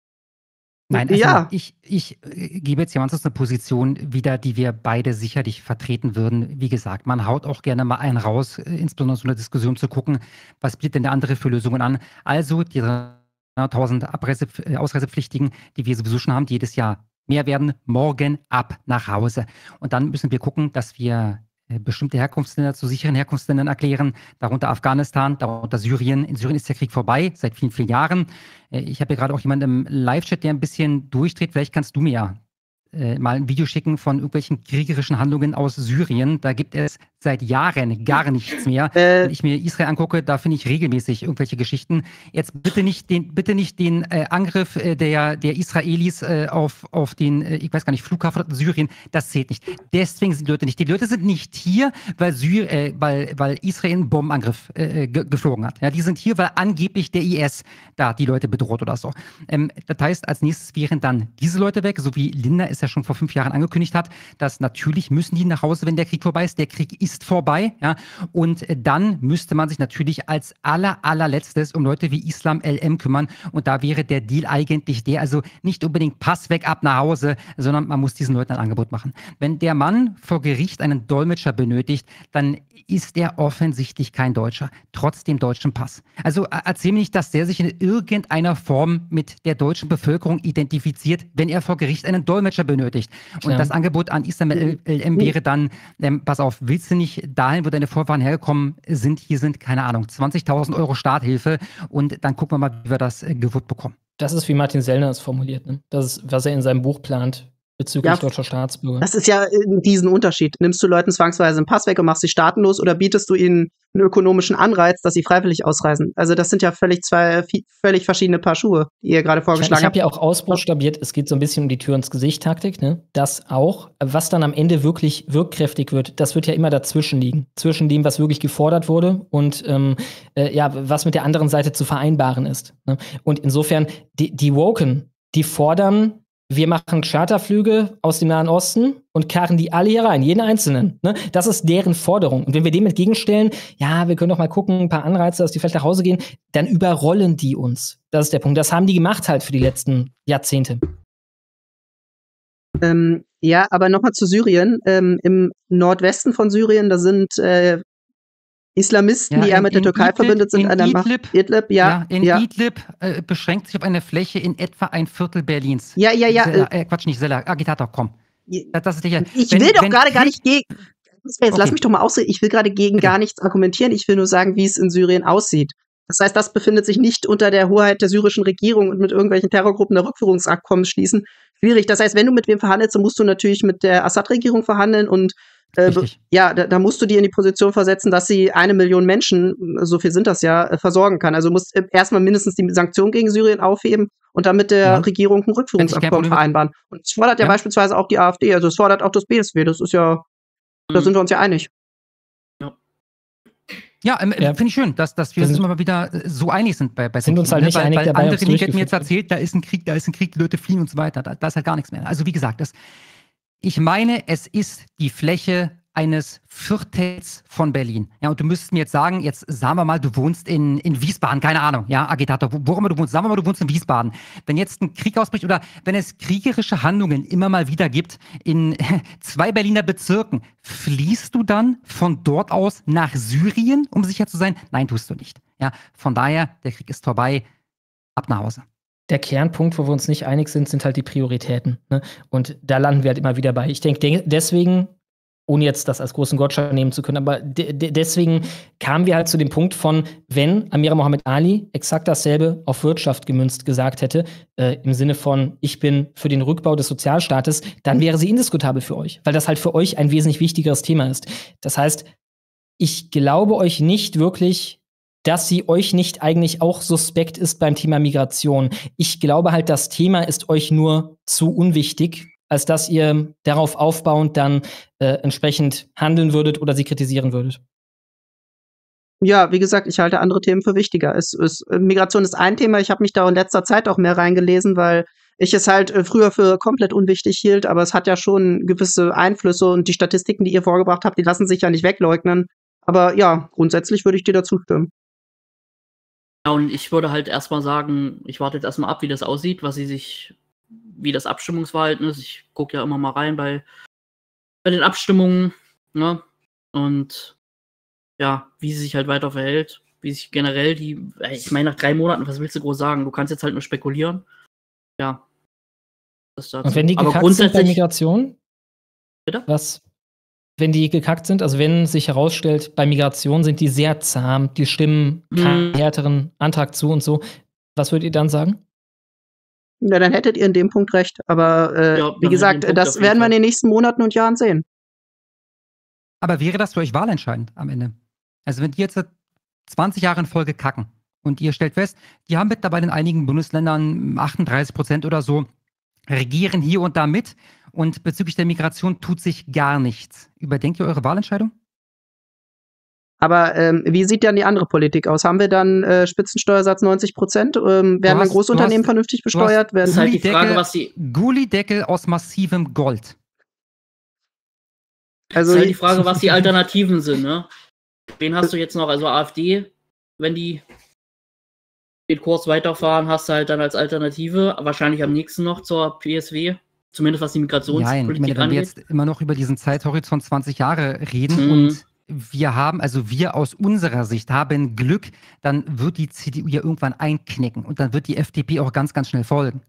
Nein, also ja. ich, ich äh, gebe jetzt jemand eine Position wieder, die wir beide sicherlich vertreten würden. Wie gesagt, man haut auch gerne mal einen raus, äh, insbesondere so eine Diskussion zu gucken, was bietet denn der andere für Lösungen an. Also die dreihunderttausend Abreise, äh, Ausreisepflichtigen, die wir sowieso schon haben, die jedes Jahr mehr werden, morgen ab nach Hause. Und dann müssen wir gucken, dass wir äh, bestimmte Herkunftsländer zu sicheren Herkunftsländern erklären, darunter Afghanistan, darunter Syrien. In Syrien ist der Krieg vorbei, seit vielen, vielen Jahren. Äh, ich habe hier gerade auch jemanden im Live-Chat, der ein bisschen durchdreht. Vielleicht kannst du mir ja äh, mal ein Video schicken von irgendwelchen kriegerischen Handlungen aus Syrien. Da gibt es seit Jahren gar nichts mehr. Äh, Wenn ich mir Israel angucke, da finde ich regelmäßig irgendwelche Geschichten. Jetzt bitte nicht den, bitte nicht den äh, Angriff äh, der, der Israelis äh, auf, auf den, äh, ich weiß gar nicht, Flughafen in Syrien. Das zählt nicht. Deswegen sind die Leute nicht. Die Leute sind nicht hier, weil, Syr äh, weil, weil Israel einen Bombenangriff äh, ge geflogen hat. Ja, die sind hier, weil angeblich der I S da die Leute bedroht oder so. Ähm, das heißt, als nächstes wären dann diese Leute weg, so wie Linda es ja schon vor fünf Jahren angekündigt hat, dass natürlich müssen die nach Hause, wenn der Krieg vorbei ist. Der Krieg ist vorbei, ja, und dann müsste man sich natürlich als aller, allerletztes um Leute wie Isam L M kümmern und da wäre der Deal eigentlich der, also nicht unbedingt Pass weg ab nach Hause, sondern man muss diesen Leuten ein Angebot machen. Wenn der Mann vor Gericht einen Dolmetscher benötigt, dann ist er offensichtlich kein Deutscher, trotz dem deutschen Pass. Also erzähl mir nicht, dass der sich in irgendeiner Form mit der deutschen Bevölkerung identifiziert, wenn er vor Gericht einen Dolmetscher benötigt. Klar. Und das Angebot an Isam L M wäre dann, ähm, pass auf, willst du nicht dahin, wo deine Vorfahren hergekommen sind, hier sind, keine Ahnung, zwanzigtausend Euro Starthilfe und dann gucken wir mal, wie wir das äh, gewuppt bekommen. Das ist, wie Martin Sellner es formuliert. Ne? Das ist, was er in seinem Buch plant bezüglich Ja, deutscher Staatsbürger. Das ist ja diesen Unterschied. Nimmst du Leuten zwangsweise einen Pass weg und machst sie staatenlos oder bietest du ihnen einen ökonomischen Anreiz, dass sie freiwillig ausreisen? Also das sind ja völlig zwei völlig verschiedene Paar Schuhe, die ihr gerade Ich, vorgeschlagen ich habe habt. ja auch ausbuchstabiert, es geht so ein bisschen um die Tür ins Gesicht-Taktik, ne? Das auch. Was dann am Ende wirklich wirkkräftig wird, das wird ja immer dazwischen liegen. Zwischen dem, was wirklich gefordert wurde und ähm, äh, ja, was mit der anderen Seite zu vereinbaren ist. Ne? Und insofern, die, die Woken, die fordern wir machen Charterflüge aus dem Nahen Osten und karren die alle hier rein, jeden einzelnen. Ne? Das ist deren Forderung. Und wenn wir dem entgegenstellen, ja, wir können doch mal gucken, ein paar Anreize, dass die vielleicht nach Hause gehen, dann überrollen die uns. Das ist der Punkt. Das haben die gemacht halt für die letzten Jahrzehnte. Ähm, ja, aber nochmal zu Syrien. Ähm, Im Nordwesten von Syrien, da sind äh, Islamisten, Ja, die eher in- mit der in Türkei Idlib- verbündet sind, in an der Macht. Idlib- Idlib, ja. Ja, in ja. Idlib äh, beschränkt sich auf eine Fläche in etwa ein Viertel Berlins. Ja, ja, ja, Sella, äh, Quatsch, nicht Sella, Agitator, komm. Das, das ist sicher. Ich Wenn- will doch wenn gerade gar Krieg- nicht gegen. Jetzt lass Okay. mich doch mal ausreden. Ich will gerade gegen Bitte. gar nichts argumentieren. Ich will nur sagen, wie es in Syrien aussieht. Das heißt, das befindet sich nicht unter der Hoheit der syrischen Regierung und mit irgendwelchen Terrorgruppen der Rückführungsabkommen schließen. Schwierig. Das heißt, wenn du mit wem verhandelst, dann musst du natürlich mit der Assad-Regierung verhandeln und äh, Richtig. ja, da, da musst du die in die Position versetzen, dass sie eine Million Menschen, so viel sind das ja, äh, versorgen kann. Also du musst äh, erstmal mindestens die Sanktionen gegen Syrien aufheben und dann mit der Ja. Regierung ein kein Rückführungsabkommen Problem mit- vereinbaren. Und das fordert ja, Ja. beispielsweise auch die AfD, also es fordert auch das B S W. Das ist ja, da Mhm. sind wir uns ja einig. Ja, ähm, Ja. finde ich schön, dass, dass wir Wir uns sind- immer mal wieder äh, so einig sind bei, bei Sind uns solchen halt Dingen, nicht weil, einig weil dabei, andere ob's nicht hätten mir jetzt durchgeführt erzählt, da ist ein Krieg, da ist ein Krieg, die Leute fliehen und so weiter. Da, da ist halt gar nichts mehr. Also wie gesagt, das, ich meine, es ist die Fläche eines Viertels von Berlin. Ja, und du müsstest mir jetzt sagen, jetzt sagen wir mal, du wohnst in, in Wiesbaden, keine Ahnung, ja, Agitator, wo, wo immer du wohnst, sagen wir mal, du wohnst in Wiesbaden. Wenn jetzt ein Krieg ausbricht oder wenn es kriegerische Handlungen immer mal wieder gibt in zwei Berliner Bezirken, fließt du dann von dort aus nach Syrien, um sicher zu sein? Nein, tust du nicht. Ja, von daher, der Krieg ist vorbei, ab nach Hause. Der Kernpunkt, wo wir uns nicht einig sind, sind halt die Prioritäten. Ne? Und da landen wir halt immer wieder bei. Ich denke, de deswegen, ohne jetzt das als großen Gottschalk nehmen zu können, aber de de deswegen kamen wir halt zu dem Punkt von, wenn Amira Mohammed Ali exakt dasselbe auf Wirtschaft gemünzt gesagt hätte, äh, im Sinne von, ich bin für den Rückbau des Sozialstaates, dann wäre sie indiskutabel für euch, weil das halt für euch ein wesentlich wichtigeres Thema ist. Das heißt, ich glaube euch nicht wirklich, dass sie euch nicht eigentlich auch suspekt ist beim Thema Migration. Ich glaube halt, das Thema ist euch nur zu unwichtig, als dass ihr darauf aufbauend dann äh, entsprechend handeln würdet oder sie kritisieren würdet. Ja, wie gesagt, ich halte andere Themen für wichtiger. Es, es, Migration ist ein Thema. Ich habe mich da in letzter Zeit auch mehr reingelesen, weil ich es halt äh, früher für komplett unwichtig hielt, aber es hat ja schon gewisse Einflüsse und die Statistiken, die ihr vorgebracht habt, die lassen sich ja nicht wegleugnen. Aber ja, grundsätzlich würde ich dir dazu stimmen. Ja, und ich würde halt erstmal sagen, ich warte jetzt erstmal ab, wie das aussieht, was sie sich, wie das Abstimmungsverhalten ist. Ich gucke ja immer mal rein bei, bei den Abstimmungen, ne? Und ja, wie sie sich halt weiter verhält, wie sich generell die, ich meine, nach drei Monaten, was willst du groß sagen? Du kannst jetzt halt nur spekulieren. Ja. Das dazu. Und wenn die Aber gekackt sind bei grundsätzlich, Migration? Bitte? Was? Wenn die gekackt sind, also wenn sich herausstellt, bei Migration sind die sehr zahm, die stimmen keinen Mhm. härteren Antrag zu und so. Was würdet ihr dann sagen? Ja, dann hättet ihr in dem Punkt recht. Aber äh, Ja, dann wie in gesagt, dem Punkt das auf jeden werden wir in Fall. den nächsten Monaten und Jahren sehen. Aber wäre das für euch wahlentscheidend am Ende? Also wenn die jetzt zwanzig Jahre in Folge kacken und ihr stellt fest, die haben mittlerweile in einigen Bundesländern achtunddreißig Prozent oder so, regieren hier und da mit und bezüglich der Migration tut sich gar nichts. Überdenkt ihr eure Wahlentscheidung? Aber ähm, wie sieht dann die andere Politik aus? Haben wir dann äh, Spitzensteuersatz neunzig Prozent? Ähm, werden dann hast- große du Unternehmen hast- vernünftig du hast- besteuert? Das Werden ist halt die Gullideckel- Frage, was sie, Gullideckel aus massivem Gold. also ist halt die Frage, was die Alternativen sind, ne? Wen hast du jetzt noch? Also AfD, wenn die den Kurs weiterfahren, hast du halt dann als Alternative, wahrscheinlich am nächsten noch zur P S W, zumindest was die Nein, ich Migrationspolitik meine, wenn wir angeht. jetzt immer noch über diesen Zeithorizont zwanzig Jahre reden Mhm. und wir haben, also wir aus unserer Sicht haben Glück, dann wird die C D U ja irgendwann einknicken und dann wird die F D P auch ganz, ganz schnell folgen.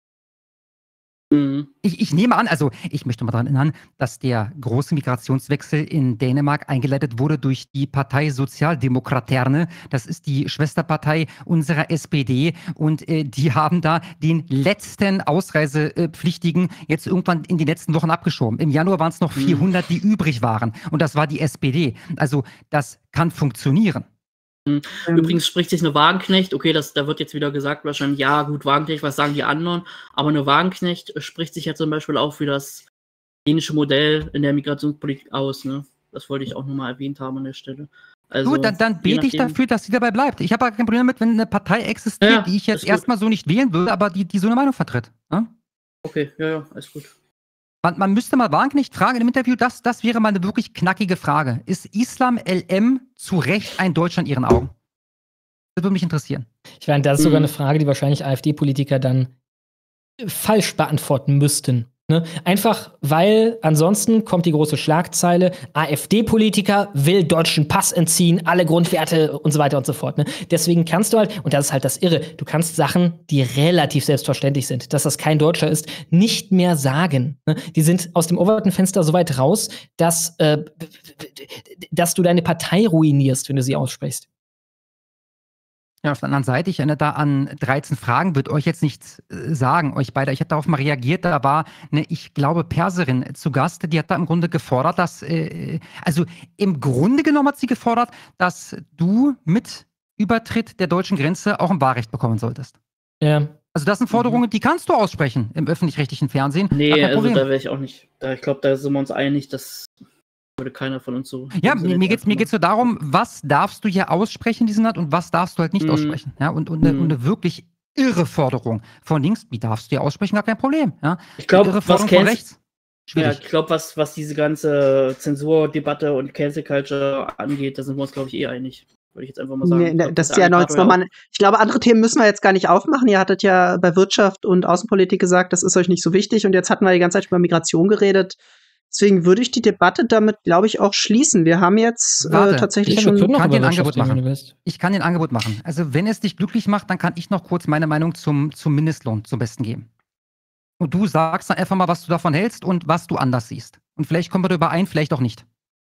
Mhm. Ich, ich nehme an, also ich möchte mal daran erinnern, dass der große Migrationswechsel in Dänemark eingeleitet wurde durch die Partei Sozialdemokraterne. Das ist die Schwesterpartei unserer S P D und äh, die haben da den letzten Ausreisepflichtigen jetzt irgendwann in den letzten Wochen abgeschoben. Im Januar waren es noch Mhm. vierhundert, die übrig waren und das war die S P D. Also das kann funktionieren. ähm, Übrigens spricht sich eine Wagenknecht, okay, das, da wird jetzt wieder gesagt, wahrscheinlich, ja, gut, Wagenknecht, was sagen die anderen? Aber eine Wagenknecht spricht sich ja zum Beispiel auch für das dänische Modell in der Migrationspolitik aus, ne? Das wollte ich auch nochmal erwähnt haben an der Stelle. Also, Gut, dann, dann je bete ich nachdem- dafür, dass sie dabei bleibt. Ich habe kein Problem damit, wenn eine Partei existiert, Ja, die ich ist jetzt gut. erstmal so nicht wählen würde, aber die, die so eine Meinung vertritt. Ne? Okay, ja, ja, alles gut. Man, man müsste mal Wagenknecht fragen im Interview, das, das wäre mal eine wirklich knackige Frage. Ist Islam L M zu Recht ein Deutscher in Ihren Augen? Das würde mich interessieren. Ich meine, das ist Mhm. sogar eine Frage, die wahrscheinlich AfD-Politiker dann falsch beantworten müssten. Ne? Einfach, weil ansonsten kommt die große Schlagzeile, AfD-Politiker will deutschen Pass entziehen, alle Grundwerte und so weiter und so fort. Ne? Deswegen kannst du halt, und das ist halt das Irre, du kannst Sachen, die relativ selbstverständlich sind, dass das kein Deutscher ist, nicht mehr sagen. Ne? Die sind aus dem oberten Fenster so weit raus, dass, äh, dass du deine Partei ruinierst, wenn du sie aussprichst. Ja, auf der anderen Seite, ich erinnere da an dreizehn Fragen, wird euch jetzt nichts äh, sagen, euch beide. Ich habe darauf mal reagiert, da war eine, ich glaube, Perserin zu Gast, die hat da im Grunde gefordert, dass, äh, also im Grunde genommen hat sie gefordert, dass du mit Übertritt der deutschen Grenze auch ein Wahlrecht bekommen solltest. Ja. Also das sind Forderungen, die kannst du aussprechen im öffentlich-rechtlichen Fernsehen. Gar Nee, kein also Problem. da wäre ich auch nicht. Da, ich glaube, da sind wir uns einig, dass würde keiner von uns so. Ja, so mir, mir geht's mir geht's so darum, was darfst du hier aussprechen in diesem Land und was darfst du halt nicht Mhm. aussprechen. Ja, und, und, eine, Mhm. und eine wirklich irre Forderung von links, die darfst du ja aussprechen, gar kein Problem. Ja. Ich glaube, Irre was Forderung von Cancel, rechts, ja, schwierig. ich glaube, was, was diese ganze Zensurdebatte und Cancel Culture angeht, da sind wir uns, glaube ich, eh einig. Würde ich jetzt einfach mal sagen. Nee, Ich nee, glaub, das ist der ja noch jetzt Agitator nochmal. Ich glaube, andere Themen müssen wir jetzt gar nicht aufmachen. Ihr hattet ja bei Wirtschaft und Außenpolitik gesagt, das ist euch nicht so wichtig. Und jetzt hatten wir die ganze Zeit über Migration geredet. Deswegen würde ich die Debatte damit, glaube ich, auch schließen. Wir haben jetzt Warte, äh, tatsächlich Ich wir schon. können noch kann über dir ein Wirtschaft Angebot reden, wenn machen. du willst. Ich kann dir ein Angebot machen. Also wenn es dich glücklich macht, dann kann ich noch kurz meine Meinung zum, zum Mindestlohn zum Besten geben. Und du sagst dann einfach mal, was du davon hältst und was du anders siehst. Und vielleicht kommen wir da überein, vielleicht auch nicht.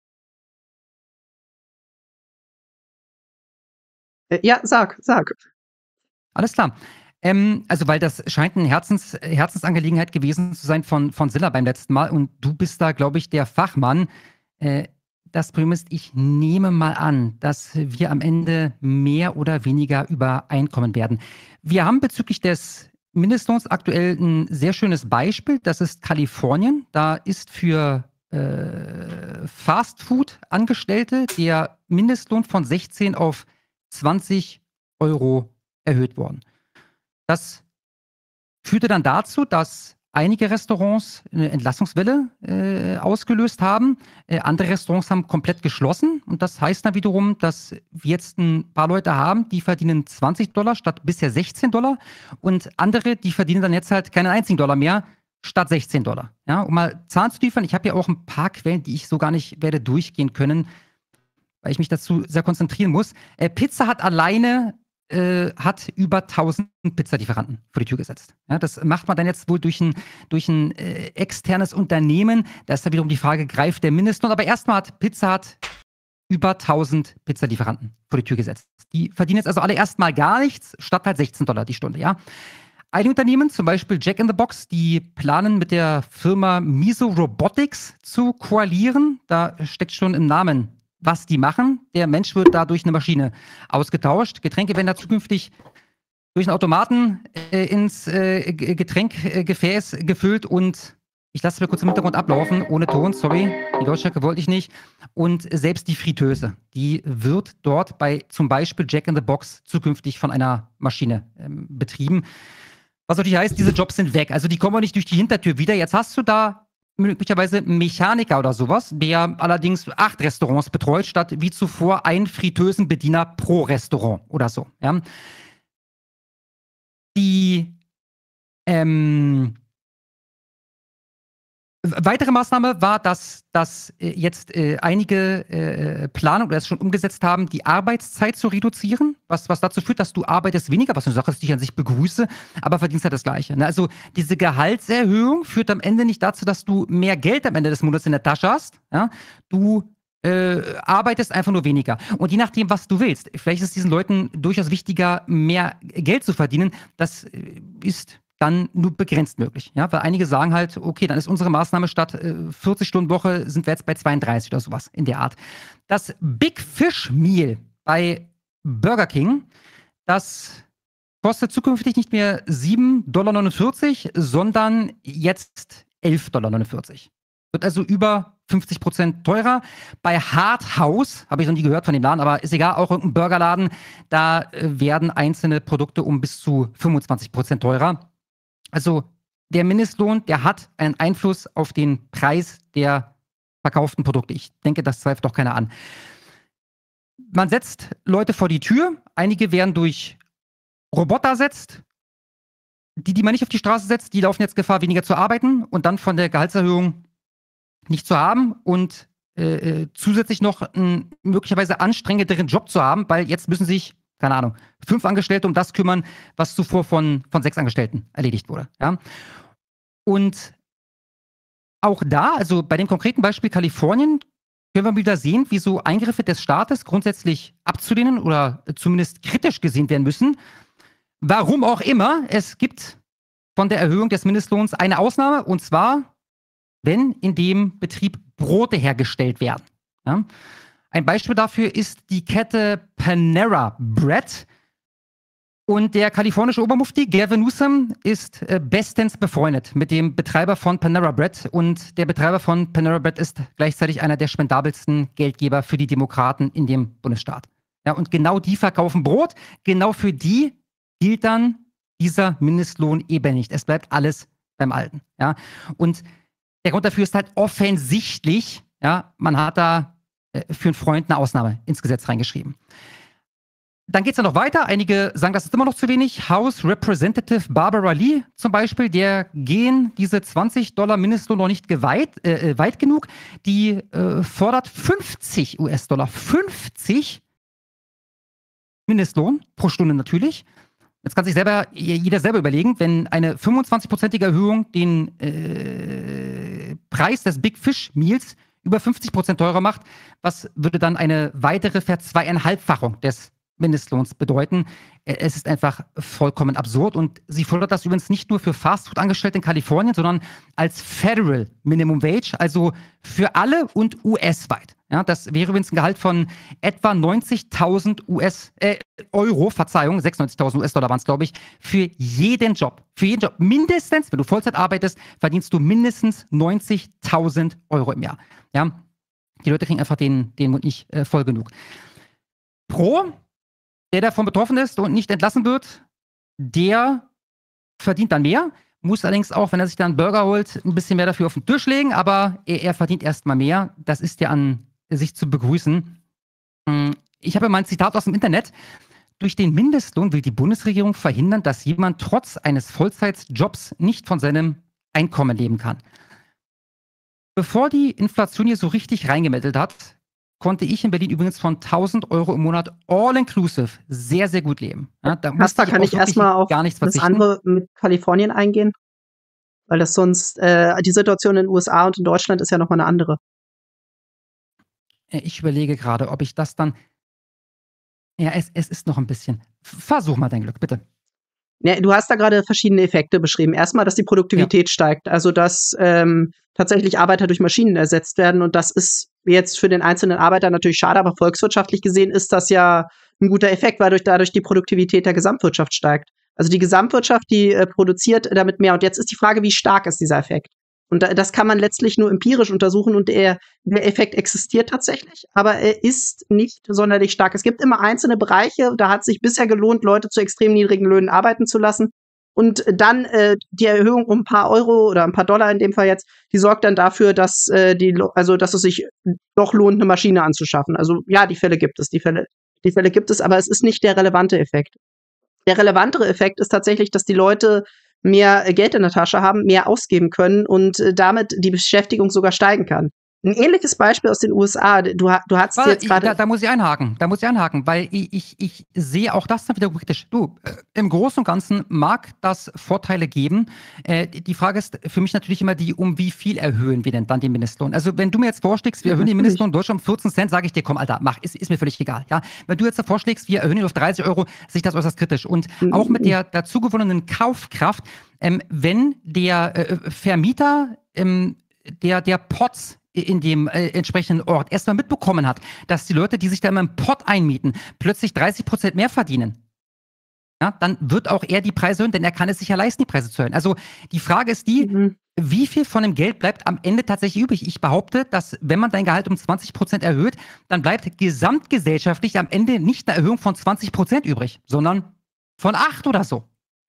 Äh, ja, sag, sag. Alles klar. Ähm, also, weil das scheint eine Herzens, Herzensangelegenheit gewesen zu sein von, von Silla beim letzten Mal und du bist da, glaube ich, der Fachmann. Äh, das Problem ist, ich nehme mal an, dass wir am Ende mehr oder weniger übereinkommen werden. Wir haben bezüglich des Mindestlohns aktuell ein sehr schönes Beispiel. Das ist Kalifornien. Da ist für äh, Fastfood-Angestellte der Mindestlohn von sechzehn auf zwanzig Euro erhöht worden. Das führte dann dazu, dass einige Restaurants eine Entlassungswelle äh, ausgelöst haben. Äh, andere Restaurants haben komplett geschlossen. Und das heißt dann wiederum, dass wir jetzt ein paar Leute haben, die verdienen zwanzig Dollar statt bisher sechzehn Dollar. Und andere, die verdienen dann jetzt halt keinen einzigen Dollar mehr statt sechzehn Dollar. Ja, um mal Zahlen zu liefern, ich habe ja auch ein paar Quellen, die ich so gar nicht werde durchgehen können, weil ich mich dazu sehr konzentrieren muss. Äh, Pizza hat alleine äh, hat über tausend Pizzalieferanten vor die Tür gesetzt. Ja, das macht man dann jetzt wohl durch ein, durch ein äh, externes Unternehmen. Da ist dann wiederum die Frage, greift der Mindestlohn? Aber erstmal hat Pizza hat über tausend Pizzalieferanten vor die Tür gesetzt. Die verdienen jetzt also alle erstmal gar nichts, statt halt sechzehn Dollar die Stunde. Ja. Einige Unternehmen, zum Beispiel Jack in the Box, die planen mit der Firma Miso Robotics zu koalieren. Da steckt schon im Namen, was die machen. Der Mensch wird da durch eine Maschine ausgetauscht. Getränke werden da zukünftig durch einen Automaten äh, ins äh, Getränkgefäß gefüllt und ich lasse es mir kurz im Hintergrund ablaufen, ohne Ton, sorry, die Lautstärke wollte ich nicht. Und selbst die Fritteuse, die wird dort bei zum Beispiel Jack in the Box zukünftig von einer Maschine ähm, betrieben. Was natürlich heißt, diese Jobs sind weg. Also die kommen auch nicht durch die Hintertür wieder. Jetzt hast du da möglicherweise einen Mechaniker oder sowas, der allerdings acht Restaurants betreut, statt wie zuvor ein Fritteusenbediener pro Restaurant oder so. Ja. Die ähm, weitere Maßnahme war, dass, dass äh, jetzt äh, einige äh, Planungen oder es schon umgesetzt haben, die Arbeitszeit zu reduzieren, was, was dazu führt, dass du arbeitest weniger, was eine Sache ist, die ich an sich begrüße, aber verdienst halt das Gleiche. Ne? Also diese Gehaltserhöhung führt am Ende nicht dazu, dass du mehr Geld am Ende des Monats in der Tasche hast. Ja? Du äh, arbeitest einfach nur weniger. Und je nachdem, was du willst, vielleicht ist es diesen Leuten durchaus wichtiger, mehr Geld zu verdienen. Das äh, ist dann nur begrenzt möglich. Ja? Weil einige sagen halt, okay, dann ist unsere Maßnahme statt äh, vierzig Stunden Woche sind wir jetzt bei zweiunddreißig oder sowas in der Art. Das Big Fish Meal bei Burger King, das kostet zukünftig nicht mehr sieben Dollar neunundvierzig, sondern jetzt elf Dollar neunundvierzig. Wird also über fünfzig Prozent teurer. Bei Hard House, habe ich noch nie gehört von dem Laden, aber ist egal, auch irgendein Burgerladen, da äh, werden einzelne Produkte um bis zu fünfundzwanzig Prozent teurer. Also der Mindestlohn, der hat einen Einfluss auf den Preis der verkauften Produkte. Ich denke, das zweifelt doch keiner an. Man setzt Leute vor die Tür. Einige werden durch Roboter ersetzt. Die, die man nicht auf die Straße setzt, die laufen jetzt Gefahr, weniger zu arbeiten und dann von der Gehaltserhöhung nicht zu haben und äh, zusätzlich noch einen möglicherweise anstrengenderen Job zu haben, weil jetzt müssen sich, keine Ahnung, fünf Angestellte um das kümmern, was zuvor von, von sechs Angestellten erledigt wurde. Ja? Und auch da, also bei dem konkreten Beispiel Kalifornien, können wir wieder sehen, wie so Eingriffe des Staates grundsätzlich abzulehnen oder zumindest kritisch gesehen werden müssen. Warum auch immer, es gibt von der Erhöhung des Mindestlohns eine Ausnahme, und zwar, wenn in dem Betrieb Brote hergestellt werden. Ja? Ein Beispiel dafür ist die Kette Panera Bread. Und der kalifornische Obermufti Gavin Newsom ist äh, bestens befreundet mit dem Betreiber von Panera Bread. Und der Betreiber von Panera Bread ist gleichzeitig einer der spendabelsten Geldgeber für die Demokraten in dem Bundesstaat. Ja, und genau die verkaufen Brot. Genau für die gilt dann dieser Mindestlohn eben nicht. Es bleibt alles beim Alten. Ja? Und der Grund dafür ist halt offensichtlich, ja, man hat da äh, für einen Freund eine Ausnahme ins Gesetz reingeschrieben. Dann geht es ja noch weiter. Einige sagen, das ist immer noch zu wenig. House Representative Barbara Lee zum Beispiel, der gehen diese zwanzig Dollar Mindestlohn noch nicht geweit, äh, weit genug. Die äh, fordert fünfzig US-Dollar. fünfzig Mindestlohn pro Stunde natürlich. Jetzt kann sich selber, jeder selber überlegen, wenn eine fünfundzwanzig-prozentige Erhöhung den äh, Preis des Big Fish Meals über fünfzig Prozent teurer macht, was würde dann eine weitere Verzweieinhalbfachung des Mindestlohns bedeuten? Es ist einfach vollkommen absurd. Und sie fordert das übrigens nicht nur für Fastfood-Angestellte in Kalifornien, sondern als Federal Minimum Wage, also für alle und U S-weit. Ja, das wäre übrigens ein Gehalt von etwa neunzigtausend US, äh, Euro, Verzeihung, sechsundneunzigtausend US-Dollar waren es, glaube ich, für jeden Job. Für jeden Job. Mindestens, wenn du Vollzeit arbeitest, verdienst du mindestens neunzigtausend Euro im Jahr. Ja, die Leute kriegen einfach den, den Mund nicht äh, voll genug. Pro, der davon betroffen ist und nicht entlassen wird, der verdient dann mehr, muss allerdings auch, wenn er sich dann einen Burger holt, ein bisschen mehr dafür auf den Tisch legen, aber er, er verdient erstmal mehr. Das ist ja an sich zu begrüßen. Ich habe mal ein Zitat aus dem Internet. Durch den Mindestlohn will die Bundesregierung verhindern, dass jemand trotz eines Vollzeitjobs nicht von seinem Einkommen leben kann. Bevor die Inflation hier so richtig reingemettelt hat, konnte ich in Berlin übrigens von tausend Euro im Monat all-inclusive sehr, sehr gut leben. Ja, da Kasper, kann ich erstmal auf gar nichts das verzichten. andere mit Kalifornien eingehen? Weil das sonst, äh, die Situation in den U S A und in Deutschland ist ja nochmal eine andere. Ich überlege gerade, ob ich das dann. Ja, es, es ist noch ein bisschen. Versuch mal dein Glück, bitte. Ja, du hast da gerade verschiedene Effekte beschrieben. Erstmal, dass die Produktivität ja. steigt, also dass ähm, tatsächlich Arbeiter durch Maschinen ersetzt werden. Und das ist jetzt für den einzelnen Arbeiter natürlich schade, aber volkswirtschaftlich gesehen ist das ja ein guter Effekt, weil durch, dadurch die Produktivität der Gesamtwirtschaft steigt. Also die Gesamtwirtschaft, die äh, produziert damit mehr. Und jetzt ist die Frage, wie stark ist dieser Effekt? Und da, das kann man letztlich nur empirisch untersuchen und der, der Effekt existiert tatsächlich, aber er ist nicht sonderlich stark. Es gibt immer einzelne Bereiche, da hat sich bisher gelohnt, Leute zu extrem niedrigen Löhnen arbeiten zu lassen. Und dann äh, die Erhöhung um ein paar Euro oder ein paar Dollar in dem Fall jetzt, die sorgt dann dafür, dass äh, die, also dass es sich doch lohnt, eine Maschine anzuschaffen. Also ja, die Fälle gibt es, die Fälle, die Fälle gibt es, aber es ist nicht der relevante Effekt. Der relevantere Effekt ist tatsächlich, dass die Leute mehr Geld in der Tasche haben, mehr ausgeben können und äh, damit die Beschäftigung sogar steigen kann. Ein ähnliches Beispiel aus den U S A, du, du hast jetzt gerade... Da, da muss ich einhaken, da muss ich einhaken, weil ich, ich, ich sehe auch das dann wieder kritisch. Du, äh, im Großen und Ganzen mag das Vorteile geben. Äh, die Frage ist für mich natürlich immer die, um wie viel erhöhen wir denn dann den Mindestlohn? Also wenn du mir jetzt vorschlägst, wir erhöhen den Mindestlohn in Deutschland um vierzehn Cent, sage ich dir, komm, Alter, mach, ist, ist mir völlig egal. Ja? Wenn du jetzt da vorschlägst, wir erhöhen ihn auf dreißig Euro, sehe ich das äußerst kritisch. Und mhm. auch mit der dazu gewonnenen Kaufkraft, ähm, wenn der äh, Vermieter, ähm, der, der Pots in dem äh, entsprechenden Ort erstmal mitbekommen hat, dass die Leute, die sich da immer im Pott einmieten, plötzlich dreißig Prozent mehr verdienen, ja, dann wird auch er die Preise erhöhen, denn er kann es sich ja leisten, die Preise zu erhöhen. Also die Frage ist die, mhm. wie viel von dem Geld bleibt am Ende tatsächlich übrig? Ich behaupte, dass wenn man dein Gehalt um zwanzig Prozent erhöht, dann bleibt gesamtgesellschaftlich am Ende nicht eine Erhöhung von zwanzig Prozent übrig, sondern von acht oder so.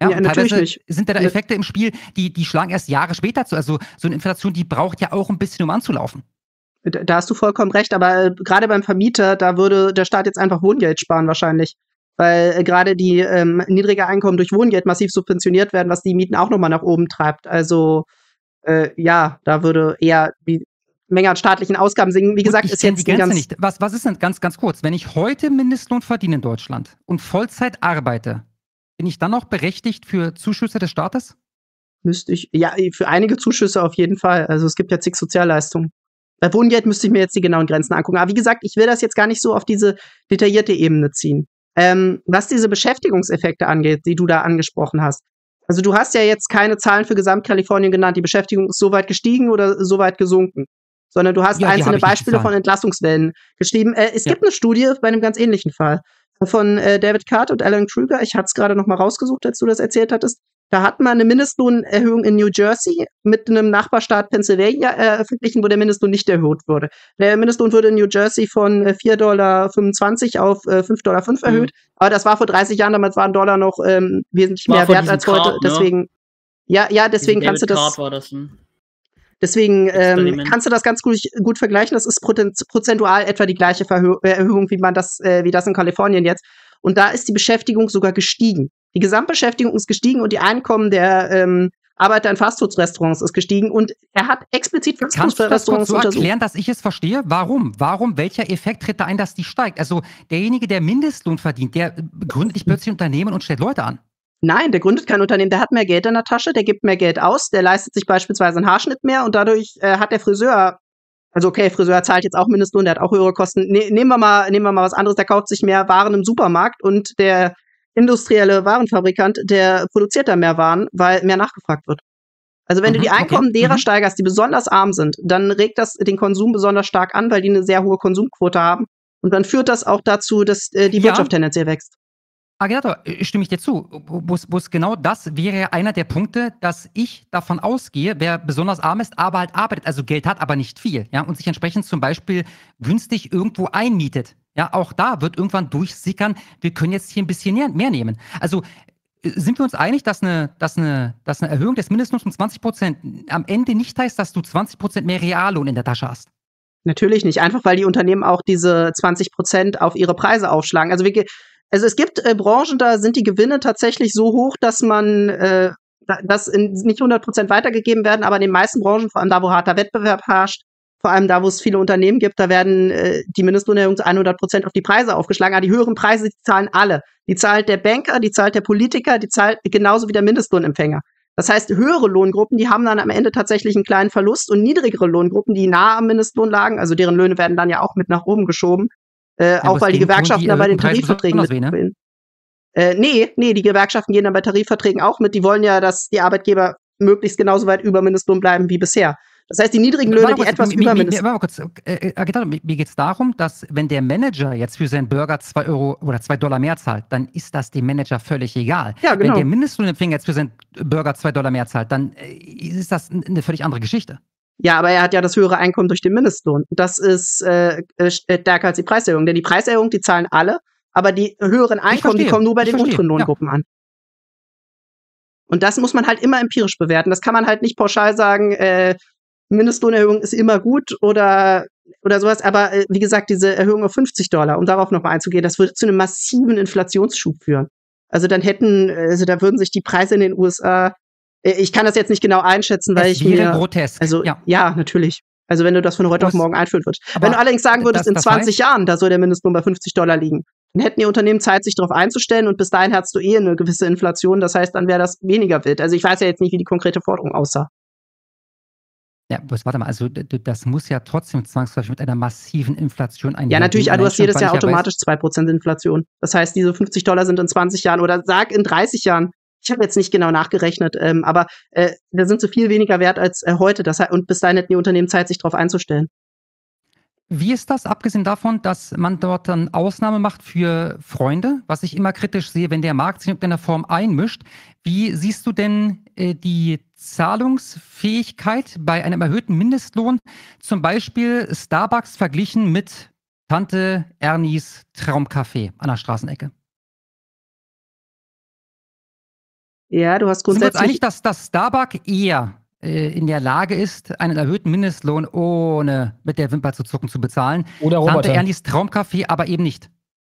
Ja, Ja, und natürlich teilweise nicht. sind da, da Ne- Effekte im Spiel, die, die schlagen erst Jahre später zu. Also so eine Inflation, die braucht ja auch ein bisschen, um anzulaufen. Da da hast du vollkommen recht, aber äh, gerade beim Vermieter, da würde der Staat jetzt einfach Wohngeld sparen wahrscheinlich. Weil äh, gerade die ähm, niedrige Einkommen durch Wohngeld massiv subventioniert werden, was die Mieten auch nochmal nach oben treibt. Also äh, ja, da würde eher die Menge an staatlichen Ausgaben sinken. Wie Gut, gesagt, ich ist kenne die jetzt ein Grenze ganz nicht. Was, was ist denn, ganz, ganz kurz, wenn ich heute Mindestlohn verdiene in Deutschland und Vollzeit arbeite, bin ich dann noch berechtigt für Zuschüsse des Staates? müsste ich, ja, für einige Zuschüsse auf jeden Fall. Also es gibt ja zig Sozialleistungen. Bei Wohngeld müsste ich mir jetzt die genauen Grenzen angucken. Aber wie gesagt, ich will das jetzt gar nicht so auf diese detaillierte Ebene ziehen. Ähm, was diese Beschäftigungseffekte angeht, die du da angesprochen hast. Also du hast ja jetzt keine Zahlen für Gesamtkalifornien genannt. Die Beschäftigung ist so weit gestiegen oder so weit gesunken. Sondern du hast Ja, die einzelne habe ich nicht, die Beispiele von Zahlen. Entlassungswellen geschrieben. Äh, es Ja. gibt eine Studie bei einem ganz ähnlichen Fall von äh, David Carter und Alan Kruger. Ich hatte es gerade noch mal rausgesucht, als du das erzählt hattest. Da hat man eine Mindestlohnerhöhung in New Jersey mit einem Nachbarstaat Pennsylvania äh, verglichen, wo der Mindestlohn nicht erhöht wurde. Der Mindestlohn wurde in New Jersey von äh, vier Komma fünfundzwanzig Dollar auf äh, fünf Komma fünf Dollar erhöht. Mhm. Aber das war vor dreißig Jahren, damals war ein Dollar noch ähm, wesentlich War mehr von wert diesem als heute. Card, ne? Deswegen, ja, ja, deswegen Diesen kannst du David das. Card war das. Hm. Deswegen ähm, Experiment. kannst du das ganz gut, gut vergleichen. Das ist prozen- prozentual etwa die gleiche Verhö äh, Erhöhung, wie man das, äh, wie das in Kalifornien jetzt. Und da ist die Beschäftigung sogar gestiegen. Die Gesamtbeschäftigung ist gestiegen und die Einkommen der ähm, Arbeiter in Fastfood-Restaurants ist gestiegen. Und er hat explizit Kannst du das kurz Fastfood-Restaurants so untersucht. erklären, dass ich es verstehe? Warum? Warum? Welcher Effekt tritt da ein, dass die steigt? Also derjenige, der Mindestlohn verdient, der gründet nicht plötzlich ein Unternehmen und stellt Leute an. Nein, der gründet kein Unternehmen, der hat mehr Geld in der Tasche, der gibt mehr Geld aus, der leistet sich beispielsweise einen Haarschnitt mehr und dadurch äh, hat der Friseur, also okay, Friseur zahlt jetzt auch Mindestlohn, der hat auch höhere Kosten. Ne, nehmen wir mal, nehmen wir mal was anderes, der kauft sich mehr Waren im Supermarkt und der industrielle Warenfabrikant, der produziert da mehr Waren, weil mehr nachgefragt wird. Also wenn Mhm, du die Einkommen okay, derer mhm. steigerst, die besonders arm sind, dann regt das den Konsum besonders stark an, weil die eine sehr hohe Konsumquote haben. Und dann führt das auch dazu, dass äh, die Ja. Wirtschaft tendenziell wächst. Agitator, äh, stimme ich dir zu. Wo es- wo es genau das wäre ja einer der Punkte, dass ich davon ausgehe, wer besonders arm ist, aber halt arbeitet, also Geld hat, aber nicht viel, ja, und sich entsprechend zum Beispiel günstig irgendwo einmietet. Ja, auch da wird irgendwann durchsickern, wir können jetzt hier ein bisschen mehr, mehr nehmen. Also äh, sind wir uns einig, dass eine, dass, eine, dass eine Erhöhung des Mindestlohns um zwanzig Prozent am Ende nicht heißt, dass du zwanzig Prozent mehr Reallohn in der Tasche hast? Natürlich nicht, einfach weil die Unternehmen auch diese zwanzig Prozent auf ihre Preise aufschlagen. Also, wir, ge- also es gibt äh, Branchen, da sind die Gewinne tatsächlich so hoch, dass man äh, da- dass in, nicht hundert Prozent weitergegeben werden, aber in den meisten Branchen, vor allem da, wo harter Wettbewerb herrscht, vor allem da, wo es viele Unternehmen gibt, da werden äh, die Mindestlohnerhöhungen zu hundert Prozent auf die Preise aufgeschlagen. Aber die höheren Preise, die zahlen alle. Die zahlt der Banker, die zahlt der Politiker, die zahlt genauso wie der Mindestlohnempfänger. Das heißt, höhere Lohngruppen, die haben dann am Ende tatsächlich einen kleinen Verlust und niedrigere Lohngruppen, die nah am Mindestlohn lagen, also deren Löhne werden dann ja auch mit nach oben geschoben, äh, Ja, auch weil die deswegen tun Gewerkschaften die da bei den erhöhten Preise Tarifverträgen besonders weh, ne? mitspielen. Äh, nee, nee, die Gewerkschaften gehen dann bei Tarifverträgen auch mit. Die wollen ja, dass die Arbeitgeber möglichst genauso weit über Mindestlohn bleiben wie bisher. Das heißt, die niedrigen Löhne, Warte die kurz, etwas mi- über mi- mi- Mindestlohn. warte mal kurz, äh, äh, Agitator, mir mir geht es darum, dass wenn der Manager jetzt für seinen Burger zwei Euro oder zwei Dollar mehr zahlt, dann ist das dem Manager völlig egal. Ja, Wenn genau. der Mindestlohnempfänger jetzt für seinen Burger zwei Dollar mehr zahlt, dann äh, ist das n- eine völlig andere Geschichte. Ja, aber er hat ja das höhere Einkommen durch den Mindestlohn. Das ist äh, äh, stärker als die Preiserhöhung. Denn die Preiserhöhung, die zahlen alle, aber die höheren Einkommen, die verstehe, kommen nur bei ich den verstehe, unteren ja. Lohngruppen an. Und das muss man halt immer empirisch bewerten. Das kann man halt nicht pauschal sagen, äh, Mindestlohnerhöhung ist immer gut oder, oder sowas. Aber äh, wie gesagt, diese Erhöhung auf fünfzig Dollar, um darauf nochmal einzugehen, das würde zu einem massiven Inflationsschub führen. Also dann hätten, also da würden sich die Preise in den U S A, äh, ich kann das jetzt nicht genau einschätzen, weil Es ich wäre mir, grotesk. also ja. ja, natürlich. Also wenn du das von heute Das- auf morgen einführen würdest. aber Wenn du allerdings sagen würdest, das- in das zwanzig heißt- Jahren, da soll der Mindestlohn bei fünfzig Dollar liegen, dann hätten die Unternehmen Zeit, sich darauf einzustellen und bis dahin hättest du eh eine gewisse Inflation. Das heißt, dann wäre das weniger wild. Also ich weiß ja jetzt nicht, wie die konkrete Forderung aussah. Ja, bloß warte mal, also d- d- das muss ja trotzdem zwangsläufig mit einer massiven Inflation einhergehen. Ja, natürlich, aber du allein hast schon, jedes weil Jahr ich ja weiß- automatisch zwei Prozent Inflation. Das heißt, diese fünfzig Dollar sind in zwanzig Jahren oder sag in dreißig Jahren. Ich habe jetzt nicht genau nachgerechnet, ähm, aber äh, da sind sie viel weniger wert als äh, heute. Das heißt, und bis dahin hätten die Unternehmen Zeit, sich darauf einzustellen. Wie ist das, abgesehen davon, dass man dort dann Ausnahme macht für Freunde, was ich immer kritisch sehe, wenn der Markt sich in irgendeiner Form einmischt? Wie siehst du denn äh, die Zahlungsfähigkeit bei einem erhöhten Mindestlohn, zum Beispiel Starbucks verglichen mit Tante Ernies Traumcafé an der Straßenecke? Ja, du hast Sind wir uns grundsätzlich. einig, dass das Starbucks eher äh, in der Lage ist, einen erhöhten Mindestlohn ohne mit der Wimper zu zucken zu bezahlen? Oder Tante Roboter. Ernies Traumcafé, aber eben nicht.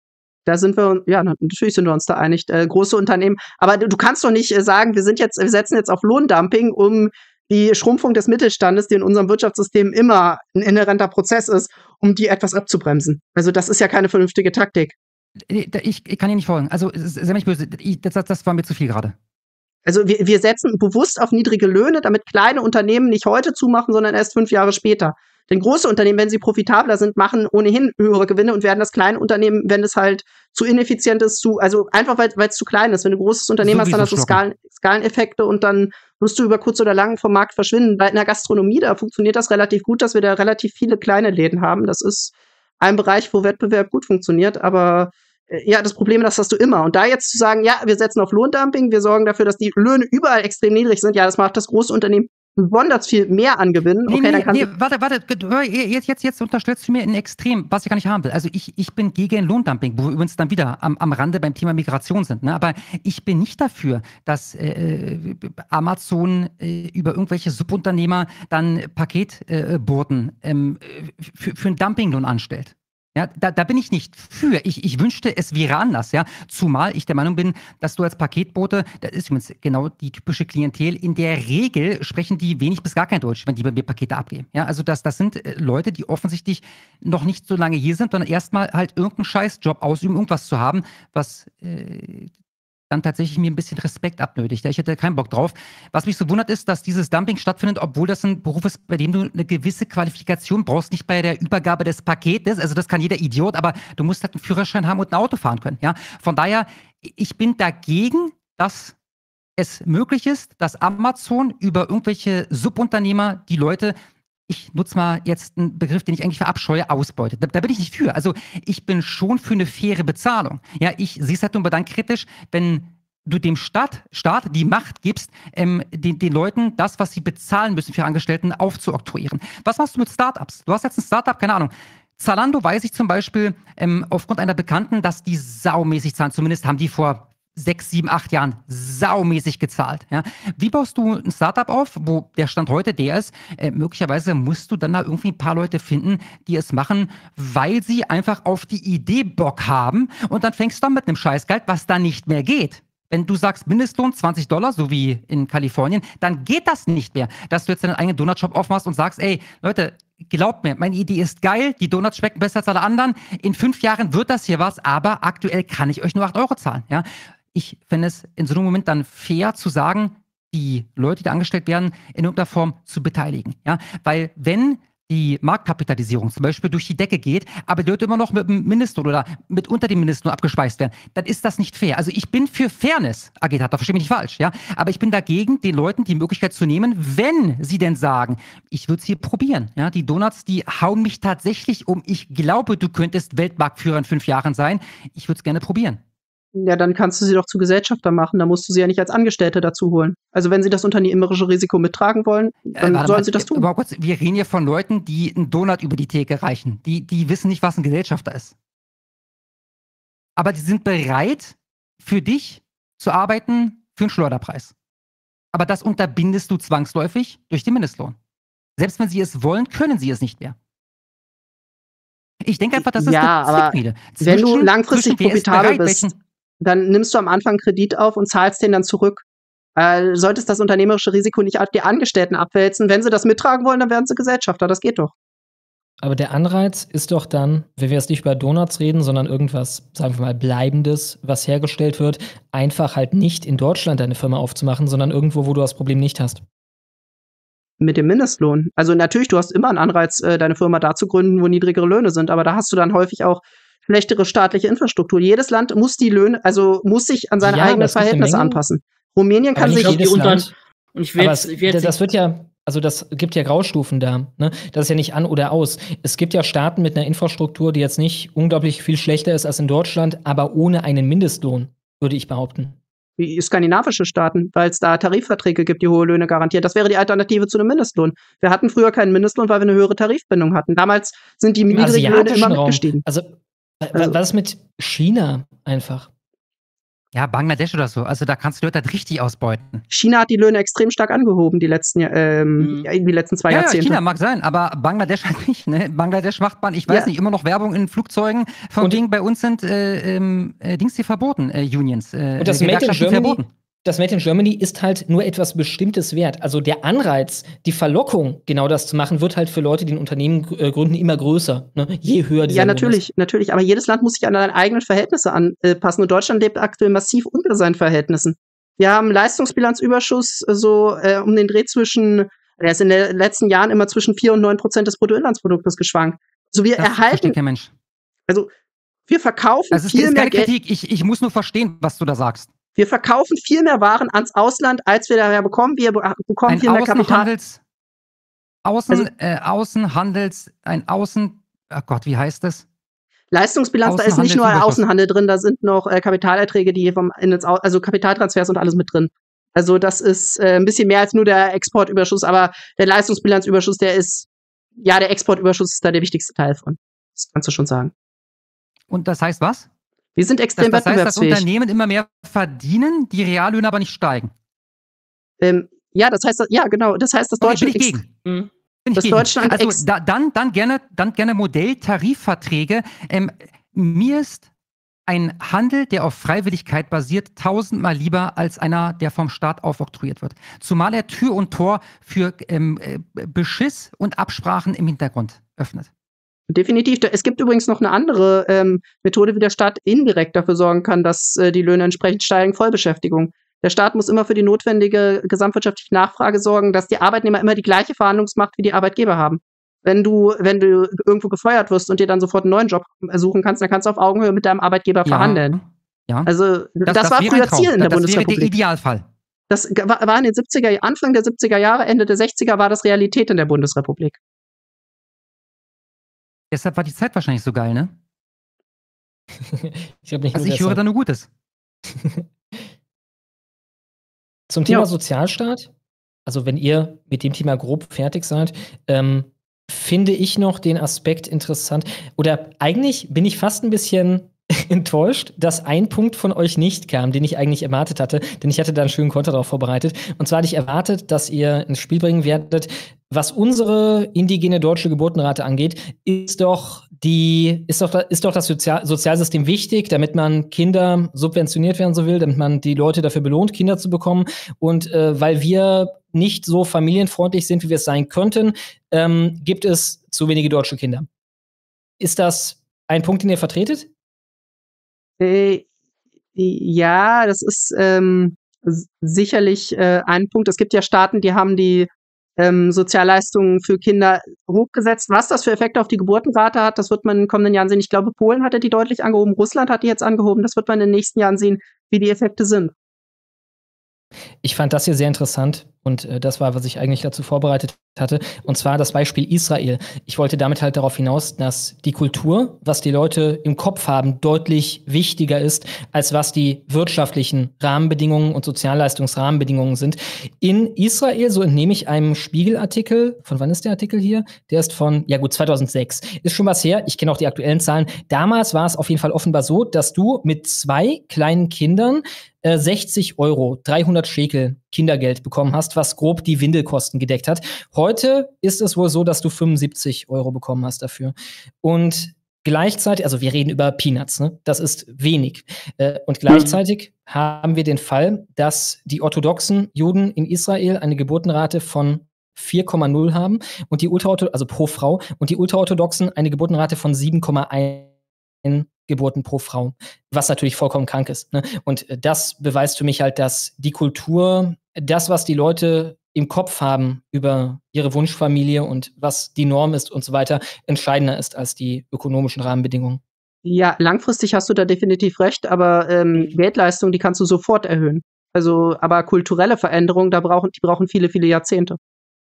Da sind wir, ja, natürlich sind wir uns da einig, äh, große Unternehmen. Aber du, du kannst doch nicht äh, sagen, wir sind jetzt, wir setzen jetzt auf Lohndumping, um die Schrumpfung des Mittelstandes, die in unserem Wirtschaftssystem immer ein inhärenter Prozess ist, um die etwas abzubremsen. Also das ist ja keine vernünftige Taktik. Ich, ich kann Ihnen nicht folgen. Also, sei mir nicht böse. Ich, das, das war mir zu viel gerade. Also wir, wir setzen bewusst auf niedrige Löhne, damit kleine Unternehmen nicht heute zumachen, sondern erst fünf Jahre später. Denn große Unternehmen, wenn sie profitabler sind, machen ohnehin höhere Gewinne und werden das kleine Unternehmen, wenn es halt zu ineffizient ist, zu, also einfach weil es zu klein ist. Wenn du ein großes Unternehmen hast, dann hast du Skalen, Skaleneffekte und dann wirst du über kurz oder lang vom Markt verschwinden. Bei einer Gastronomie, da funktioniert das relativ gut, dass wir da relativ viele kleine Läden haben. Das ist ein Bereich, wo Wettbewerb gut funktioniert, aber äh, ja, das Problem, das hast du immer. Und da jetzt zu sagen, ja, wir setzen auf Lohndumping, wir sorgen dafür, dass die Löhne überall extrem niedrig sind, ja, das macht das große Unternehmen besonders viel mehr an Gewinnen. Nee, Okay, nee, dann kann nee, warte, warte, jetzt, jetzt, jetzt unterstellst du mir ein Extrem, was ich gar nicht haben will. Also ich, ich bin gegen Lohndumping, wo wir übrigens dann wieder am, am Rande beim Thema Migration sind. Ne? Aber ich bin nicht dafür, dass äh, Amazon äh, über irgendwelche Subunternehmer dann Paketboten äh, ähm, für, für einen Dumpinglohn anstellt. Ja, da, da bin ich nicht für. Ich, ich wünschte, es wäre anders, ja. Zumal ich der Meinung bin, dass du als Paketbote, das ist übrigens genau die typische Klientel, in der Regel sprechen die wenig bis gar kein Deutsch, wenn die bei mir Pakete abgeben. Ja, also das, das sind Leute, die offensichtlich noch nicht so lange hier sind, sondern erstmal halt irgendeinen Scheißjob ausüben, irgendwas zu haben, was äh, dann tatsächlich mir ein bisschen Respekt abnötigt. Ich hätte keinen Bock drauf. Was mich so wundert ist, dass dieses Dumping stattfindet, obwohl das ein Beruf ist, bei dem du eine gewisse Qualifikation brauchst, nicht bei der Übergabe des Paketes. Also das kann jeder Idiot, aber du musst halt einen Führerschein haben und ein Auto fahren können. Ja? Von daher, ich bin dagegen, dass es möglich ist, dass Amazon über irgendwelche Subunternehmer die Leute, ich nutze mal jetzt einen Begriff, den ich eigentlich verabscheue, ausbeutet. Da, da bin ich nicht für. Also ich bin schon für eine faire Bezahlung. Ja, ich sehe es halt nur dann kritisch, wenn du dem Staat, Staat die Macht gibst, ähm, den, den Leuten das, was sie bezahlen müssen für Angestellten, aufzuoktroyieren. Was machst du mit Startups? Du hast jetzt ein Startup, keine Ahnung. Zalando weiß ich zum Beispiel ähm, aufgrund einer Bekannten, dass die saumäßig zahlen. Zumindest haben die vor sechs, sieben, acht Jahren saumäßig gezahlt. Ja? Wie baust du ein Startup auf, wo der Stand heute der ist? Äh, möglicherweise musst du dann da irgendwie ein paar Leute finden, die es machen, weil sie einfach auf die Idee Bock haben und dann fängst du dann mit einem Scheißgeld, was dann nicht mehr geht. Wenn du sagst Mindestlohn zwanzig Dollar, so wie in Kalifornien, dann geht das nicht mehr, dass du jetzt deinen eigenen Donutshop aufmachst und sagst, ey, Leute, glaubt mir, meine Idee ist geil, die Donuts schmecken besser als alle anderen, in fünf Jahren wird das hier was, aber aktuell kann ich euch nur acht Euro zahlen. Ja? Ich finde es in so einem Moment dann fair zu sagen, die Leute, die angestellt werden, in irgendeiner Form zu beteiligen. Ja? Weil wenn die Marktkapitalisierung zum Beispiel durch die Decke geht, aber die Leute immer noch mit dem Mindestlohn oder mit unter dem Mindestlohn abgespeist werden, dann ist das nicht fair. Also ich bin für Fairness, Agitator, verstehe mich nicht falsch, ja, aber ich bin dagegen, den Leuten die Möglichkeit zu nehmen, wenn sie denn sagen, ich würde es hier probieren, ja, die Donuts, die hauen mich tatsächlich um, ich glaube, du könntest Weltmarktführer in fünf Jahren sein, ich würde es gerne probieren. Ja, dann kannst du sie doch zu Gesellschafter machen. Da musst du sie ja nicht als Angestellte dazu holen. Also wenn sie das unternehmerische Risiko mittragen wollen, dann äh, sollen mal, sie das tun. Aber kurz, wir reden hier von Leuten, die einen Donut über die Theke reichen. Die, die wissen nicht, was ein Gesellschafter ist. Aber die sind bereit, für dich zu arbeiten für einen Schleuderpreis. Aber das unterbindest du zwangsläufig durch den Mindestlohn. Selbst wenn sie es wollen, können sie es nicht mehr. Ich denke einfach, das ist ja, eine Zwickmühle. Wenn du langfristig profitabel bereit, bist, dann nimmst du am Anfang einen Kredit auf und zahlst den dann zurück. Äh, solltest das unternehmerische Risiko nicht auf die Angestellten abwälzen. Wenn sie das mittragen wollen, dann werden sie Gesellschafter. Das geht doch. Aber der Anreiz ist doch dann, wenn wir jetzt nicht über Donuts reden, sondern irgendwas, sagen wir mal, Bleibendes, was hergestellt wird, einfach halt nicht in Deutschland deine Firma aufzumachen, sondern irgendwo, wo du das Problem nicht hast. Mit dem Mindestlohn. Also natürlich, du hast immer einen Anreiz, deine Firma da zu gründen, wo niedrigere Löhne sind, aber da hast du dann häufig auch schlechtere staatliche Infrastruktur. Jedes Land muss die Löhne, also muss sich an seine ja, eigenen Verhältnisse anpassen. Rumänien kann sich jedes Land. Und ich will, aber es, das wird ja, also das gibt ja Graustufen da. Ne? Das ist ja nicht an oder aus. Es gibt ja Staaten mit einer Infrastruktur, die jetzt nicht unglaublich viel schlechter ist als in Deutschland, aber ohne einen Mindestlohn, würde ich behaupten. Wie skandinavische Staaten, weil es da Tarifverträge gibt, die hohe Löhne garantieren. Das wäre die Alternative zu einem Mindestlohn. Wir hatten früher keinen Mindestlohn, weil wir eine höhere Tarifbindung hatten. Damals sind die niedrigen Löhne immer mitgestiegen. Also, also, was ist mit China einfach? Ja, Bangladesch oder so. Also da kannst du Leute halt richtig ausbeuten. China hat die Löhne extrem stark angehoben, die letzten, ähm, Mhm. die letzten zwei Ja, ja, Jahrzehnte. China mag sein, aber Bangladesch halt nicht. Ne? Bangladesch macht man, ich weiß Ja. nicht, immer noch Werbung in Flugzeugen. Von Und- wegen bei uns sind äh, ähm, äh, Dings hier verboten, äh, Unions. Äh, Und das äh, Made in Gewerkschaften Germany, verboten. das Made in Germany ist halt nur etwas Bestimmtes wert. Also der Anreiz, die Verlockung, genau das zu machen, wird halt für Leute, die ein Unternehmen äh, gründen, immer größer. Ne? Je höher dieser Ja, Lohn natürlich, ist. natürlich. Aber jedes Land muss sich an seine eigenen Verhältnisse anpassen. Und Deutschland lebt aktuell massiv unter seinen Verhältnissen. Wir haben Leistungsbilanzüberschuss äh, so äh, um den Dreh zwischen, der ist in den letzten Jahren immer zwischen vier und neun Prozent des Bruttoinlandsproduktes geschwankt. Also wir Das versteht erhalten, kein Mensch. also wir verkaufen Also es viel ist mehr keine Geld. Kritik. Ich, ich muss nur verstehen, was du da sagst. Wir verkaufen viel mehr Waren ans Ausland, als wir daher bekommen. Wir be bekommen Ein viel mehr Kapital. Außenhandels, Außen, Also- äh, Außenhandels, ein Außen, ach Gott, wie heißt das? Leistungsbilanz, da ist nicht nur Außenhandelsüberschuss. Außenhandel drin, da sind noch äh, Kapitalerträge, die vom in ins Au also Kapitaltransfers und alles mit drin. Also das ist äh, ein bisschen mehr als nur der Exportüberschuss, aber der Leistungsbilanzüberschuss, der ist, ja, der Exportüberschuss ist da der wichtigste Teil von. Das kannst du schon sagen. Und das heißt was? Wir sind Das, extrem das heißt, dass wettbewerbsfähig. Unternehmen immer mehr verdienen, die Reallöhne aber nicht steigen. Ähm, ja, das heißt, ja, genau, das heißt, dass Okay, Deutschland bin ich ex- gegen. Mhm. Bin ich Das gegen. Deutschland also ex- da, dann, dann gerne, dann gerne Modelltarifverträge. Ähm, mir ist ein Handel, der auf Freiwilligkeit basiert, tausendmal lieber als einer, der vom Staat aufoktroyiert wird. Zumal er Tür und Tor für ähm, äh, Beschiss und Absprachen im Hintergrund öffnet. Definitiv. Es gibt übrigens noch eine andere ähm, Methode, wie der Staat indirekt dafür sorgen kann, dass äh, die Löhne entsprechend steigen. Vollbeschäftigung. Der Staat muss immer für die notwendige gesamtwirtschaftliche Nachfrage sorgen, dass die Arbeitnehmer immer die gleiche Verhandlungsmacht wie die Arbeitgeber haben. Wenn du, wenn du irgendwo gefeuert wirst und dir dann sofort einen neuen Job suchen kannst, dann kannst du auf Augenhöhe mit deinem Arbeitgeber verhandeln. Ja. Also das, das war wäre ein früher Traum. Ziel in der das wäre der Bundesrepublik. Idealfall. Das g- war war in den siebziger, Anfang der siebziger Jahre, Ende der sechziger war das Realität in der Bundesrepublik. Deshalb war die Zeit wahrscheinlich so geil, ne? Ich glaube nicht Also nur ich höre deshalb. da nur Gutes. Zum Thema Ja. Sozialstaat, also wenn ihr mit dem Thema grob fertig seid, ähm, finde ich noch den Aspekt interessant. Oder eigentlich bin ich fast ein bisschen enttäuscht, dass ein Punkt von euch nicht kam, den ich eigentlich erwartet hatte, denn ich hatte da einen schönen Konter darauf vorbereitet. Und zwar hatte ich erwartet, dass ihr ins Spiel bringen werdet, was unsere indigene deutsche Geburtenrate angeht, ist doch die, ist doch, ist doch das Sozial Sozialsystem wichtig, damit man Kinder subventioniert werden so will, damit man die Leute dafür belohnt, Kinder zu bekommen. Und äh, weil wir nicht so familienfreundlich sind, wie wir es sein könnten, ähm, gibt es zu wenige deutsche Kinder. Ist das ein Punkt, den ihr vertretet? Äh, ja, das ist ähm, s- sicherlich äh, ein Punkt. Es gibt ja Staaten, die haben die ähm, Sozialleistungen für Kinder hochgesetzt. Was das für Effekte auf die Geburtenrate hat, das wird man in den kommenden Jahren sehen. Ich glaube, Polen hatte die deutlich angehoben, Russland hat die jetzt angehoben. Das wird man in den nächsten Jahren sehen, wie die Effekte sind. Ich fand das hier sehr interessant und äh, das war, was ich eigentlich dazu vorbereitet hatte. Und zwar das Beispiel Israel. Ich wollte damit halt darauf hinaus, dass die Kultur, was die Leute im Kopf haben, deutlich wichtiger ist, als was die wirtschaftlichen Rahmenbedingungen und Sozialleistungsrahmenbedingungen sind. In Israel, so entnehme ich einem Spiegelartikel, von wann ist der Artikel hier? Der ist von, ja gut, zweitausendsechs. Ist schon was her, ich kenne auch die aktuellen Zahlen. Damals war es auf jeden Fall offenbar so, dass du mit zwei kleinen Kindern äh, sechzig Euro, dreihundert Schekel Kindergeld bekommen hast, was grob die Windelkosten gedeckt hat. Heute ist es wohl so, dass du fünfundsiebzig Euro bekommen hast dafür. Und gleichzeitig, also wir reden über Peanuts, ne? Das ist wenig. Äh, und gleichzeitig mhm. haben wir den Fall, dass die orthodoxen Juden in Israel eine Geburtenrate von vier Komma null haben und die Ultraorthodoxen, also pro Frau, und die Ultraorthodoxen eine Geburtenrate von sieben Komma eins Geburten pro Frau, was natürlich vollkommen krank ist. Ne? Und das beweist für mich halt, dass die Kultur, das, was die Leute im Kopf haben über ihre Wunschfamilie und was die Norm ist und so weiter, entscheidender ist als die ökonomischen Rahmenbedingungen. Ja, langfristig hast du da definitiv recht, aber ähm, Geldleistung, die kannst du sofort erhöhen. Also, aber kulturelle Veränderungen, da brauchen, die brauchen viele, viele Jahrzehnte.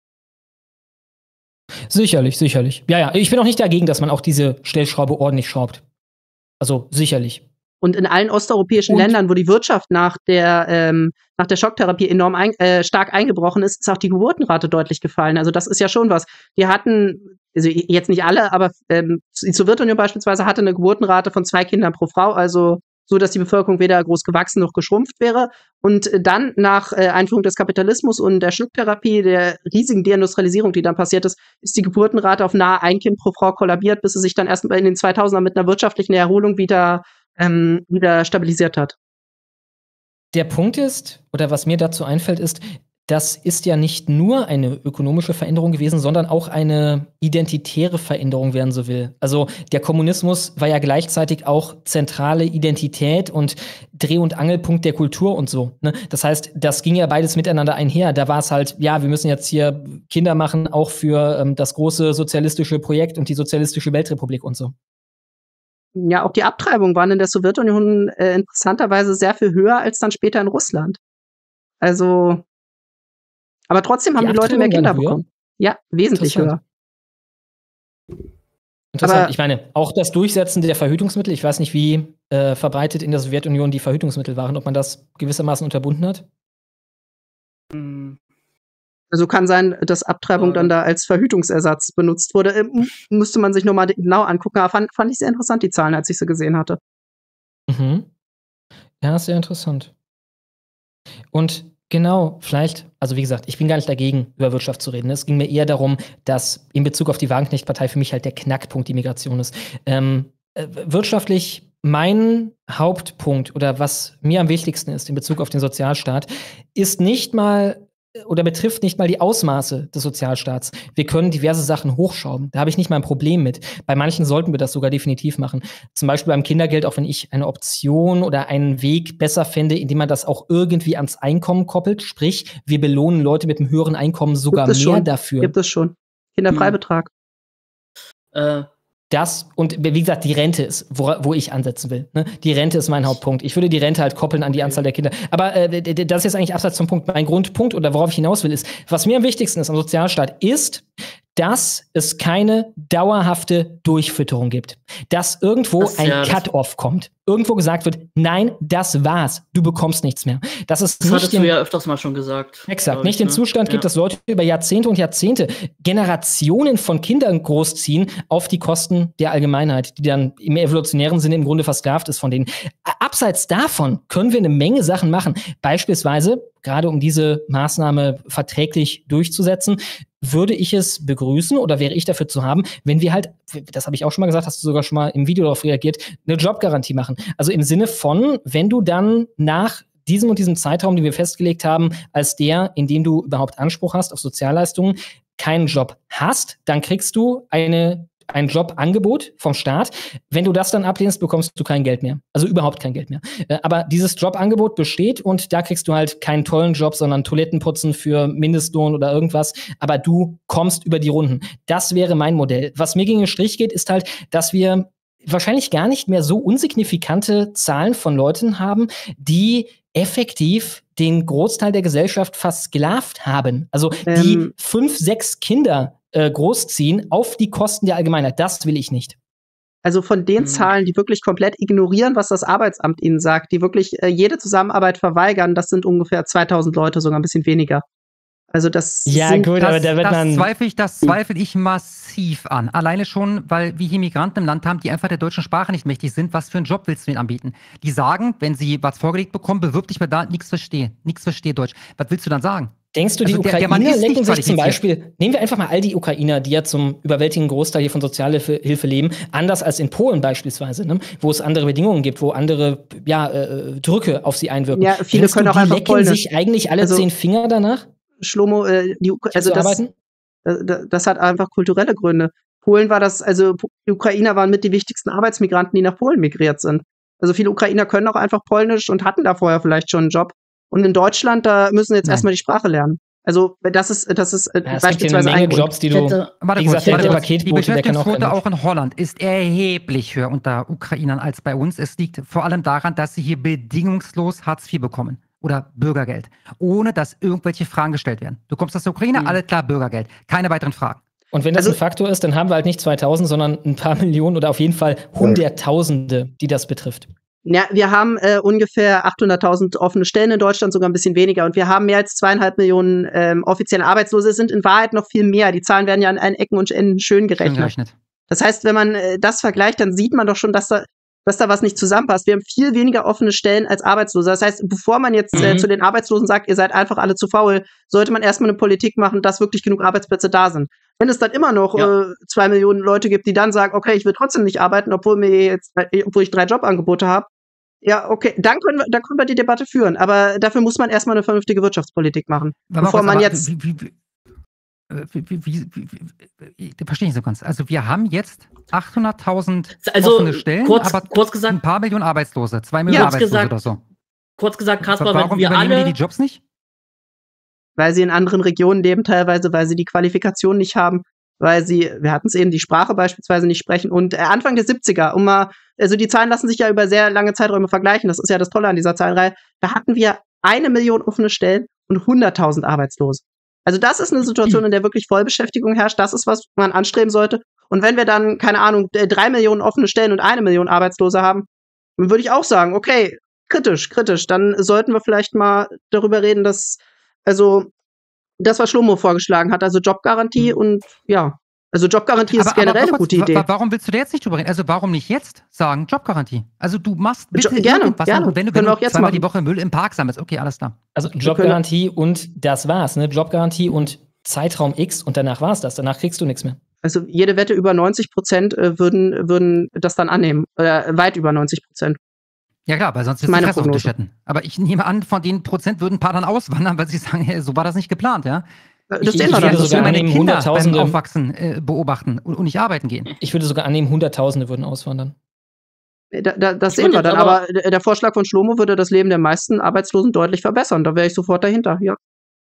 Sicherlich, sicherlich. Ja, ja, ich bin auch nicht dagegen, dass man auch diese Stellschraube ordentlich schraubt. Also sicherlich. Und in allen osteuropäischen Und- Ländern, wo die Wirtschaft nach der, ähm, nach der Schocktherapie enorm ein, äh, stark eingebrochen ist, ist auch die Geburtenrate deutlich gefallen. Also das ist ja schon was. Die hatten, also jetzt nicht alle, aber ähm, die Sowjetunion beispielsweise hatte eine Geburtenrate von zwei Kindern pro Frau. Also so dass die Bevölkerung weder groß gewachsen noch geschrumpft wäre. Und dann nach äh, Einführung des Kapitalismus und der Schlucktherapie, der riesigen Deindustrialisierung, die dann passiert ist, ist die Geburtenrate auf nahe ein Kind pro Frau kollabiert, bis sie sich dann erst in den zweitausender mit einer wirtschaftlichen Erholung wieder, ähm, wieder stabilisiert hat. Der Punkt ist, oder was mir dazu einfällt, ist, das ist ja nicht nur eine ökonomische Veränderung gewesen, sondern auch eine identitäre Veränderung, wenn man so will. Also der Kommunismus war ja gleichzeitig auch zentrale Identität und Dreh- und Angelpunkt der Kultur und so. Ne? Das heißt, das ging ja beides miteinander einher. Da war es halt, ja, wir müssen jetzt hier Kinder machen, auch für ähm, das große sozialistische Projekt und die sozialistische Weltrepublik und so. Ja, auch die Abtreibungen waren in der Sowjetunion äh, interessanterweise sehr viel höher als dann später in Russland. Also aber trotzdem haben die, die Leute mehr Kinder bekommen. Ja, wesentlich höher. Interessant. Aber ich meine, auch das Durchsetzen der Verhütungsmittel, ich weiß nicht, wie äh, verbreitet in der Sowjetunion die Verhütungsmittel waren, ob man das gewissermaßen unterbunden hat. Also kann sein, dass Abtreibung dann da als Verhütungsersatz benutzt wurde. Ähm, müsste man sich nochmal genau angucken. Aber fand, fand ich sehr interessant, die Zahlen, als ich sie gesehen hatte. Mhm. Ja, sehr interessant. Und genau, vielleicht, also wie gesagt, ich bin gar nicht dagegen, über Wirtschaft zu reden. Es ging mir eher darum, dass in Bezug auf die Wagenknecht-Partei für mich halt der Knackpunkt die Migration ist. Ähm, äh, wirtschaftlich mein Hauptpunkt oder was mir am wichtigsten ist in Bezug auf den Sozialstaat, ist nicht mal oder betrifft nicht mal die Ausmaße des Sozialstaats. Wir können diverse Sachen hochschrauben. Da habe ich nicht mal ein Problem mit. Bei manchen sollten wir das sogar definitiv machen. Zum Beispiel beim Kindergeld, auch wenn ich eine Option oder einen Weg besser fände, indem man das auch irgendwie ans Einkommen koppelt. Sprich, wir belohnen Leute mit einem höheren Einkommen sogar mehr schon. dafür. Gibt es schon. Kinderfreibetrag. Äh, Das und wie gesagt, die Rente ist, wo, wo ich ansetzen will. Ne? Die Rente ist mein Hauptpunkt. Ich würde die Rente halt koppeln an die Anzahl der Kinder. Aber äh, das ist jetzt eigentlich abseits vom Punkt. Mein Grundpunkt oder worauf ich hinaus will, ist, was mir am wichtigsten ist am Sozialstaat, ist, dass es keine dauerhafte Durchfütterung gibt. Dass irgendwo Das, ein ja, das- Cut-off kommt. Irgendwo gesagt wird, nein, das war's. Du bekommst nichts mehr. Das ist Das nicht hattest du den, ja öfters mal schon gesagt. exakt, glaub nicht ich, den ne? Zustand gibt, Ja. dass Leute über Jahrzehnte und Jahrzehnte Generationen von Kindern großziehen auf die Kosten der Allgemeinheit, die dann im evolutionären Sinne im Grunde versklavt ist von denen. Abseits davon können wir eine Menge Sachen machen. Beispielsweise, gerade um diese Maßnahme verträglich durchzusetzen, würde ich es begrüßen oder wäre ich dafür zu haben, wenn wir halt, das habe ich auch schon mal gesagt, hast du sogar schon mal im Video darauf reagiert, eine Jobgarantie machen. Also im Sinne von, wenn du dann nach diesem und diesem Zeitraum, den wir festgelegt haben, als der, in dem du überhaupt Anspruch hast auf Sozialleistungen, keinen Job hast, dann kriegst du eine ein Jobangebot vom Staat. Wenn du das dann ablehnst, bekommst du kein Geld mehr. Also überhaupt kein Geld mehr. Äh, Aber dieses Jobangebot besteht und da kriegst du halt keinen tollen Job, sondern Toilettenputzen für Mindestlohn oder irgendwas. Aber du kommst über die Runden. Das wäre mein Modell. Was mir gegen den Strich geht, ist halt, dass wir wahrscheinlich gar nicht mehr so unsignifikante Zahlen von Leuten haben, die effektiv den Großteil der Gesellschaft versklavt haben. Also die Ähm. fünf, sechs Kinder äh, großziehen auf die Kosten der Allgemeinheit. Das will ich nicht. Also von den Mhm. Zahlen, die wirklich komplett ignorieren, was das Arbeitsamt ihnen sagt, die wirklich äh, jede Zusammenarbeit verweigern, das sind ungefähr zweitausend Leute, sogar ein bisschen weniger. Also das Ja, sind, gut, Das, aber da wird das man. zweifle ich, das zweifle ich massiv an. Alleine schon, weil wir hier Migranten im Land haben, die einfach der deutschen Sprache nicht mächtig sind. Was für einen Job willst du ihnen anbieten? Die sagen, wenn sie was vorgelegt bekommen, bewirb dich mal da, nichts verstehe, nichts verstehe Deutsch. Was willst du dann sagen? Denkst du, die Also der- der Ukrainer Mann ist lenken nicht sich zum qualifiziert. Beispiel, nehmen wir einfach mal all die Ukrainer, die ja zum überwältigenden Großteil hier von Sozialhilfe Hilfe leben, anders als in Polen beispielsweise, ne? Wo es andere Bedingungen gibt, wo andere ja, äh, Drücke auf sie einwirken. Ja, viele Denkst können du, auch die einfach lecken Polnisch. sich eigentlich alle Also- zehn Finger danach, Schlomo, äh, die Uk hier also zu das, arbeiten? äh, das hat einfach kulturelle Gründe. Polen war das, also die Ukrainer waren mit die wichtigsten Arbeitsmigranten, die nach Polen migriert sind. Also viele Ukrainer können auch einfach Polnisch und hatten da vorher vielleicht schon einen Job. Und in Deutschland, da müssen sie jetzt Nein. erstmal die Sprache lernen. Also das ist, das ist äh, Ja, es gibt hier eine beispielsweise Menge ein Grund. Jobs, die du. Hätte- Warte Wie kurz, gesagt, der, warte der kurz. Die Paketbote, der kann auch kein Beschäftigungsquote Deutsch. auch in Holland ist erheblich höher unter Ukrainern als bei uns. Es liegt vor allem daran, dass sie hier bedingungslos Hartz vier bekommen oder Bürgergeld, ohne dass irgendwelche Fragen gestellt werden. Du kommst aus der Ukraine, Mhm. alles klar, Bürgergeld. Keine weiteren Fragen. Und wenn das Also- ein Faktor ist, dann haben wir halt nicht zweitausend, sondern ein paar Millionen oder auf jeden Fall Hunderttausende, die das betrifft. Ja, wir haben äh, ungefähr achthunderttausend offene Stellen in Deutschland, sogar ein bisschen weniger. Und wir haben mehr als zweieinhalb Millionen ähm, offizielle Arbeitslose. Es sind in Wahrheit noch viel mehr. Die Zahlen werden ja an allen Ecken und Enden schön Schön gerechnet. gerechnet. Das heißt, wenn man äh, das vergleicht, dann sieht man doch schon, dass da dass da was nicht zusammenpasst. Wir haben viel weniger offene Stellen als Arbeitslose. Das heißt, bevor man jetzt äh, Mhm. zu den Arbeitslosen sagt, ihr seid einfach alle zu faul, sollte man erstmal eine Politik machen, dass wirklich genug Arbeitsplätze da sind. Wenn es dann immer noch Ja. äh, zwei Millionen Leute gibt, die dann sagen, okay, ich will trotzdem nicht arbeiten, obwohl mir jetzt, äh, obwohl ich drei Jobangebote habe, ja, okay, dann können wir, dann können wir die Debatte führen. Aber dafür muss man erstmal eine vernünftige Wirtschaftspolitik machen. Warte mal Bevor kurz, man aber jetzt. Wie, wie, wie, äh, wie, wie, wie, wie, wie, das verstehe ich nicht so ganz. Also wir haben jetzt achthunderttausend Also, offene Stellen, kurz- aber kurz gesagt- ein paar Millionen Arbeitslose, zwei Millionen Ja, kurz Arbeitslose gesagt, oder so. Kurz gesagt, Kaspar, Warum wenn wir übernehmen alle. die die Jobs nicht? Weil sie in anderen Regionen leben, teilweise, weil sie die Qualifikation nicht haben, weil sie, wir hatten es eben, die Sprache beispielsweise nicht sprechen. Und äh, Anfang der siebziger, um mal, also die Zahlen lassen sich ja über sehr lange Zeiträume vergleichen, das ist ja das Tolle an dieser Zahlenreihe, da hatten wir eine Million offene Stellen und hunderttausend Arbeitslose. Also das ist eine Situation, in der wirklich Vollbeschäftigung herrscht, das ist, was man anstreben sollte. Und wenn wir dann, keine Ahnung, äh, drei Millionen offene Stellen und eine Million Arbeitslose haben, dann würde ich auch sagen, okay, kritisch, kritisch, dann sollten wir vielleicht mal darüber reden, dass, also, das, was Schlomo vorgeschlagen hat, also Jobgarantie und ja, also Jobgarantie ist generell eine kurz, gute wa- Idee. wa- Warum willst du da jetzt nicht drüber reden? Also warum nicht jetzt sagen, Jobgarantie? Also du machst bitte Jo- gerne, irgendwas, gerne. wenn du, Können wenn wir du auch jetzt zweimal machen. die Woche Müll im Park sammelst. Okay, alles klar. Also Jobgarantie und das war's, ne? Jobgarantie und Zeitraum X und danach war's das. Danach kriegst du nichts mehr. Also jede Wette über neunzig Prozent äh, würden, würden das dann annehmen. Äh, weit über neunzig Prozent. Ja klar, weil sonst wirst du Meine die Fresse auf den Tisch Prognose. hätten. Aber ich nehme an, von den Prozent würden ein paar dann auswandern, weil sie sagen, hey, so war das nicht geplant, ja? Das ich, sehen ich wir werde dann. sogar meine annehmen, Kinder beim Hunderttausende- Aufwachsen äh, beobachten und, und nicht arbeiten gehen. Ich würde sogar annehmen, Hunderttausende würden auswandern. Da, da, das Ich sehen würd wir jetzt dann. aber- Aber der der Vorschlag von Schlomo würde das Leben der meisten Arbeitslosen deutlich verbessern. Da wäre ich sofort dahinter, ja.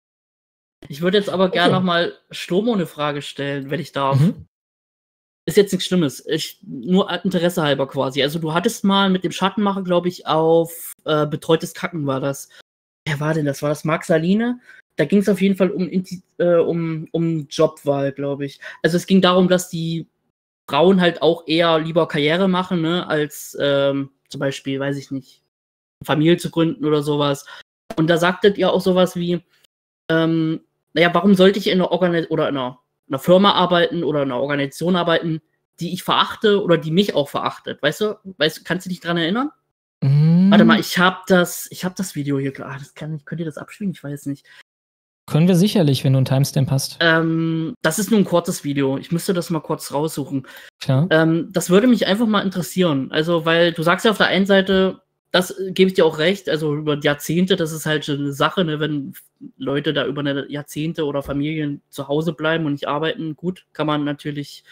Ich würde jetzt aber gerne Okay. nochmal Schlomo eine Frage stellen, wenn ich darf. Mhm. Ist jetzt nichts Schlimmes. Ich, nur Interesse halber quasi. Also du hattest mal mit dem Schattenmacher, glaube ich, auf äh, betreutes Kacken war das. Wer war denn das? War das Marc Saline? Da ging es auf jeden Fall um, Inti- äh, um, um Jobwahl, glaube ich. Also es ging darum, dass die Frauen halt auch eher lieber Karriere machen, ne, als ähm, zum Beispiel, weiß ich nicht, Familie zu gründen oder sowas. Und da sagtet ihr auch sowas wie, ähm, naja, warum sollte ich in einer Organi- oder in einer, in einer Firma arbeiten oder in einer Organisation arbeiten, die ich verachte oder die mich auch verachtet? Weißt du, weißt du, kannst du dich dran erinnern? Mhm. Warte mal, ich hab das, ich hab das Video hier. Ah, das kann, könnt ihr das abspielen? Ich weiß nicht. Können wir sicherlich, wenn du einen Timestamp hast. Ähm, das ist nur ein kurzes Video. Ich müsste das mal kurz raussuchen. Klar. Ähm, das würde mich einfach mal interessieren. Also, weil du sagst ja auf der einen Seite, das äh, gebe ich dir auch recht, also über Jahrzehnte, das ist halt schon eine Sache, ne, wenn Leute da über eine Jahrzehnte oder Familien zu Hause bleiben und nicht arbeiten, gut, kann man natürlich,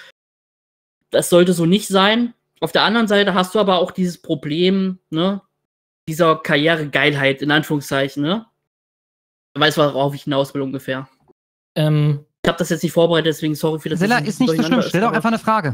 das sollte so nicht sein. Auf der anderen Seite hast du aber auch dieses Problem, ne, dieser Karrieregeilheit, in Anführungszeichen, ne? Weißt du, worauf ich hinaus will ungefähr? Ähm, Ich habe das jetzt nicht vorbereitet, deswegen sorry für das. Silla, dass es ist nicht so schlimm. durcheinander Stell ist, doch aber einfach eine Frage.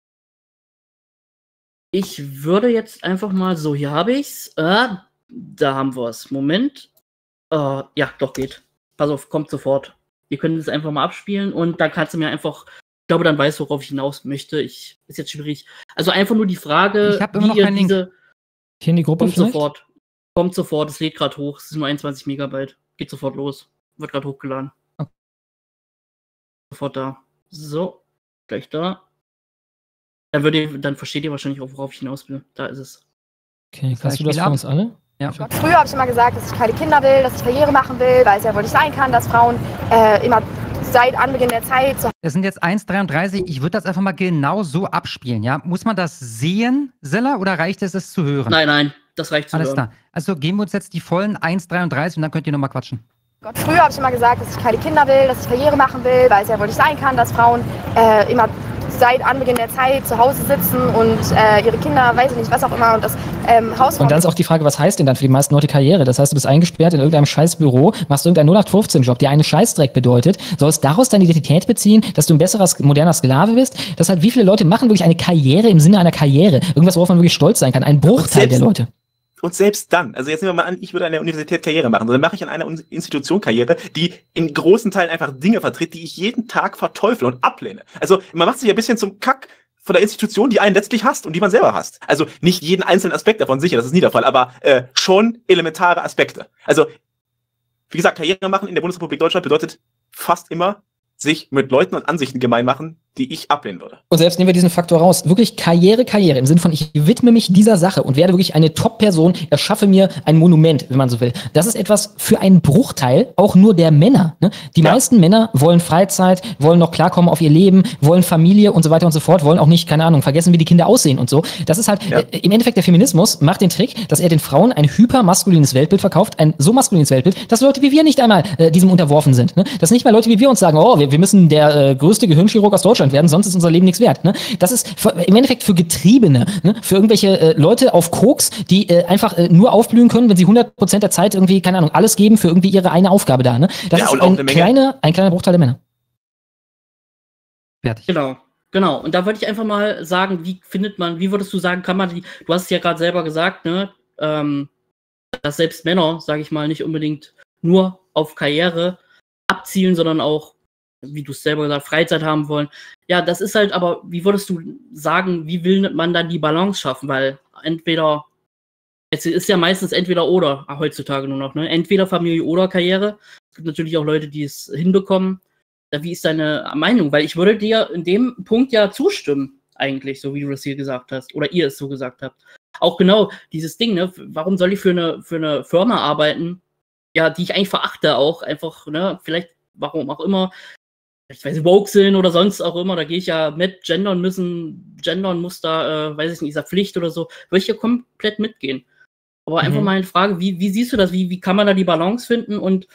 Ich würde jetzt einfach mal, so, hier habe ich's. Äh, da haben wir's. Moment. Äh, ja, doch geht. Pass auf, kommt sofort. Wir können das einfach mal abspielen und dann kannst du mir einfach, ich glaube, dann weißt du, worauf ich hinaus möchte. Ich, ist jetzt schwierig. Also einfach nur die Frage, Ich hab immer noch ihr keinen Link. diese, hier in die Gruppe kommt vielleicht? sofort. Kommt sofort, es lädt gerade hoch. Es ist nur einundzwanzig Megabyte. Geht sofort los. Wird gerade hochgeladen. Okay. Sofort da. So, gleich da. Dann, würdet ihr, dann versteht ihr wahrscheinlich auch, worauf ich hinaus will. Da ist es. Okay, Das kannst du das Spiel für ab. uns alle? Ja. Früher habe ich immer gesagt, dass ich keine Kinder will, dass ich Karriere machen will, weil es ja wohl nicht sein kann, dass Frauen äh, immer seit Anbeginn der Zeit zu Das sind jetzt eins dreiunddreißig. Ich würde das einfach mal genau so abspielen, ja? Muss man das sehen, Silla, oder reicht es, es zu hören? Nein, nein, das reicht zu Alles hören. klar. Also geben wir uns jetzt die vollen eins dreiunddreißig und dann könnt ihr nochmal quatschen. Gott. Früher habe ich immer gesagt, dass ich keine Kinder will, dass ich Karriere machen will, weil es ja wohl nicht sein kann, dass Frauen äh, immer seit Anbeginn der Zeit zu Hause sitzen und äh, ihre Kinder, weiß ich nicht, was auch immer, und das ähm, Haus... Und dann ist auch die Frage, was heißt denn dann für die meisten Leute Karriere? Das heißt, du bist eingesperrt in irgendeinem scheiß Büro, machst irgendeinen null acht fünfzehn Job, der einen Scheißdreck bedeutet, sollst daraus deine Identität beziehen, dass du ein besserer, moderner Sklave bist. Das heißt, wie viele Leute machen wirklich eine Karriere im Sinne einer Karriere? Irgendwas, worauf man wirklich stolz sein kann. Ein Bruchteil der Leute. Und selbst dann, also jetzt nehmen wir mal an, ich würde an der Universität Karriere machen, dann mache ich an einer Un- Institution Karriere, die in großen Teilen einfach Dinge vertritt, die ich jeden Tag verteufle und ablehne. Also man macht sich ein bisschen zum Kack von der Institution, die einen letztlich hasst und die man selber hasst. Also nicht jeden einzelnen Aspekt davon, sicher, das ist nie der Fall, aber äh, schon elementare Aspekte. Also, wie gesagt, Karriere machen in der Bundesrepublik Deutschland bedeutet fast immer, sich mit Leuten und Ansichten gemein machen, die ich ablehnen würde. Und selbst nehmen wir diesen Faktor raus. Wirklich Karriere, Karriere. Im Sinne von, ich widme mich dieser Sache und werde wirklich eine Top-Person, erschaffe mir ein Monument, wenn man so will. Das ist etwas für einen Bruchteil, auch nur der Männer. Ne? Die ja. meisten Männer wollen Freizeit, wollen noch klarkommen auf ihr Leben, wollen Familie und so weiter und so fort, wollen auch nicht, keine Ahnung, vergessen, wie die Kinder aussehen und so. Das ist halt, ja. äh, im Endeffekt der Feminismus macht den Trick, dass er den Frauen ein hypermaskulines Weltbild verkauft, ein so maskulines Weltbild, dass Leute wie wir nicht einmal äh, diesem unterworfen sind. Ne? Dass nicht mal Leute wie wir uns sagen, oh, wir, wir müssen der äh, größte Gehirnchirurg aus Deutschland werden, sonst ist unser Leben nichts wert. Ne? Das ist für, im Endeffekt für Getriebene, ne? Für irgendwelche äh, Leute auf Koks, die äh, einfach äh, nur aufblühen können, wenn sie hundert Prozent der Zeit irgendwie, keine Ahnung, alles geben für irgendwie ihre eine Aufgabe da. Ne? Das ja, ist ein kleiner, ein kleiner Bruchteil der Männer. Fertig. Genau. Genau, und da würde ich einfach mal sagen, wie findet man, wie würdest du sagen, kann man die, du hast es ja gerade selber gesagt, ne, ähm, dass selbst Männer, sage ich mal, nicht unbedingt nur auf Karriere abzielen, sondern auch, wie du es selber gesagt, Freizeit haben wollen. Ja, das ist halt, aber wie würdest du sagen, wie will man dann die Balance schaffen? Weil entweder, es ist ja meistens entweder oder heutzutage nur noch, ne? Entweder Familie oder Karriere. Es gibt natürlich auch Leute, die es hinbekommen. Wie ist deine Meinung? Weil ich würde dir in dem Punkt ja zustimmen, eigentlich, so wie du das hier gesagt hast. Oder ihr es so gesagt habt. Auch genau dieses Ding, ne? Warum soll ich für eine, für eine Firma arbeiten, ja, die ich eigentlich verachte auch, einfach, ne? Vielleicht, warum auch immer, ich weiß nicht, woke sind oder sonst auch immer, da gehe ich ja mit, gendern müssen, gendern muss da, äh, weiß ich nicht, ist da Pflicht oder so, würde ich ja komplett mitgehen. Aber mhm. einfach mal eine Frage, wie, wie siehst du das? Wie, wie kann man da die Balance finden und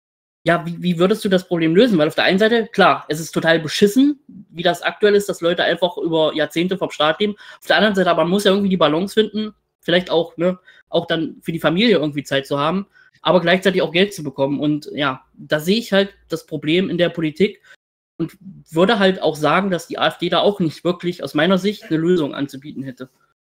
ja, wie, wie würdest du das Problem lösen? Weil auf der einen Seite, klar, es ist total beschissen, wie das aktuell ist, dass Leute einfach über Jahrzehnte vom Staat leben. Auf der anderen Seite, aber man muss ja irgendwie die Balance finden, vielleicht auch, ne, auch dann für die Familie irgendwie Zeit zu haben, aber gleichzeitig auch Geld zu bekommen. Und ja, da sehe ich halt das Problem in der Politik und würde halt auch sagen, dass die AfD da auch nicht wirklich, aus meiner Sicht, eine Lösung anzubieten hätte.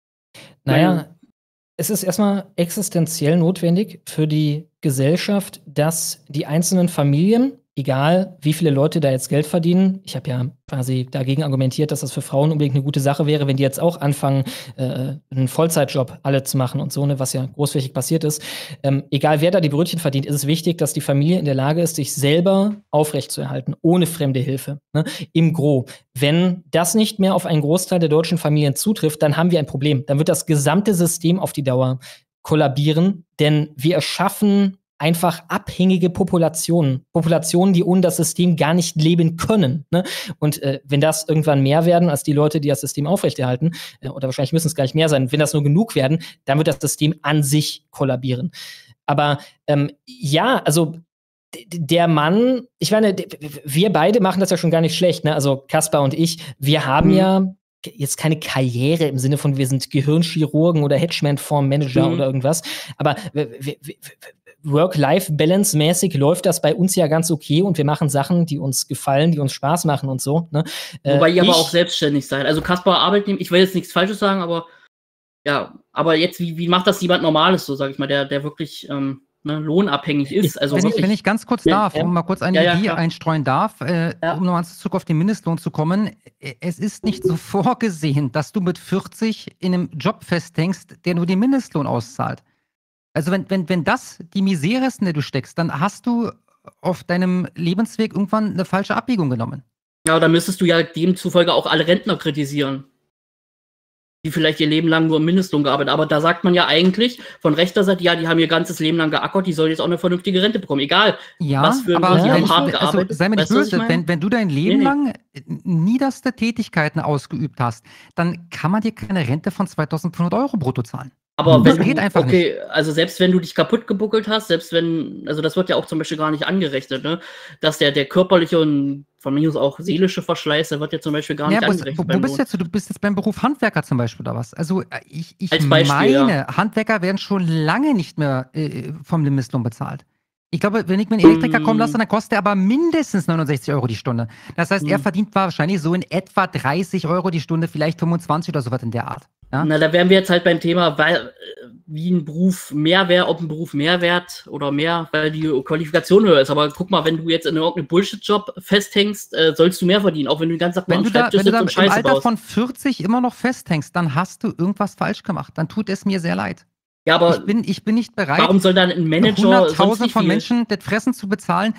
Naja, Meine, es ist erstmal existenziell notwendig für die Gesellschaft, dass die einzelnen Familien, egal wie viele Leute da jetzt Geld verdienen, ich habe ja quasi dagegen argumentiert, dass das für Frauen unbedingt eine gute Sache wäre, wenn die jetzt auch anfangen, äh, einen Vollzeitjob alle zu machen und so, ne, was ja großflächig passiert ist. Ähm, egal wer da die Brötchen verdient, ist es wichtig, dass die Familie in der Lage ist, sich selber aufrechtzuerhalten, ohne fremde Hilfe. Ne, im Gro. Wenn das nicht mehr auf einen Großteil der deutschen Familien zutrifft, dann haben wir ein Problem. Dann wird das gesamte System auf die Dauer kollabieren, denn wir erschaffen einfach abhängige Populationen. Populationen, die ohne das System gar nicht leben können. Ne? Und äh, wenn das irgendwann mehr werden als die Leute, die das System aufrechterhalten, äh, oder wahrscheinlich müssen es gar nicht mehr sein, wenn das nur genug werden, dann wird das System an sich kollabieren. Aber ähm, ja, also der Mann, ich meine, wir beide machen das ja schon gar nicht schlecht, ne? Also Kaspar und ich, wir haben mhm. ja jetzt keine Karriere im Sinne von, wir sind Gehirnchirurgen oder Hedgefondsmanager mhm. oder irgendwas, aber Work-Life-Balance-mäßig läuft das bei uns ja ganz okay und wir machen Sachen, die uns gefallen, die uns Spaß machen und so. Ne? Wobei äh, ihr aber auch selbstständig seid. Also Kaspar arbeitet, ich will jetzt nichts Falsches sagen, aber ja, aber jetzt, wie, wie macht das jemand Normales so, sag ich mal, der, der wirklich ähm, ne, lohnabhängig ist? Also wenn, wirklich, ich, wenn ich ganz kurz ja, darf, ja. um mal kurz eine ja, Idee ja, einstreuen darf, äh, ja. um nochmal zurück auf den Mindestlohn zu kommen, es ist nicht so vorgesehen, dass du mit vierzig in einem Job festhängst, der nur den Mindestlohn auszahlt. Also wenn, wenn, wenn das die Misere ist, in der du steckst, dann hast du auf deinem Lebensweg irgendwann eine falsche Abbiegung genommen. Ja, dann müsstest du ja demzufolge auch alle Rentner kritisieren, die vielleicht ihr Leben lang nur im Mindestlohn gearbeitet haben. Aber da sagt man ja eigentlich von rechter Seite, ja, die haben ihr ganzes Leben lang geackert, die sollen jetzt auch eine vernünftige Rente bekommen. Egal, ja, was für ein aber die ja, haben hart also, gearbeitet. Sei mir nicht weißt böse, wenn, wenn du dein Leben nee, nee. lang niederste Tätigkeiten ausgeübt hast, dann kann man dir keine Rente von zweitausendfünfhundert Euro brutto zahlen. Aber das wenn geht du, einfach okay, nicht. also selbst wenn du dich kaputt gebuckelt hast, selbst wenn, also das wird ja auch zum Beispiel gar nicht angerechnet, ne? Dass der, der körperliche und von mir aus auch seelische Verschleiß, der wird ja zum Beispiel gar ja, nicht wo, angerechnet. Wo, wo bist jetzt, du bist jetzt beim Beruf Handwerker zum Beispiel oder was? Also ich, ich Als Beispiel, meine, ja. Handwerker werden schon lange nicht mehr äh, vom Mindestlohn bezahlt. Ich glaube, wenn ich mir einen Elektriker mm. kommen lasse, dann kostet er aber mindestens neunundsechzig Euro die Stunde. Das heißt, mm. er verdient wahrscheinlich so in etwa dreißig Euro die Stunde, vielleicht fünfundzwanzig oder sowas in der Art. Ja? Na, da wären wir jetzt halt beim Thema, weil, wie ein Beruf mehr wäre, ob ein Beruf mehr wert oder mehr, weil die Qualifikation höher ist. Aber guck mal, wenn du jetzt in irgendeinem Bullshit-Job festhängst, äh, sollst du mehr verdienen, auch wenn du den ganzen Tag wenn am du da, Schreibtisch wenn du sitzt da und Scheiße im Alter baust. von vierzig immer noch festhängst, dann hast du irgendwas falsch gemacht. Dann tut es mir sehr leid. Ja, aber ich bin, ich bin nicht bereit, warum soll dann ein Manager hunderttausend von viel? Menschen das Fressen zu bezahlen,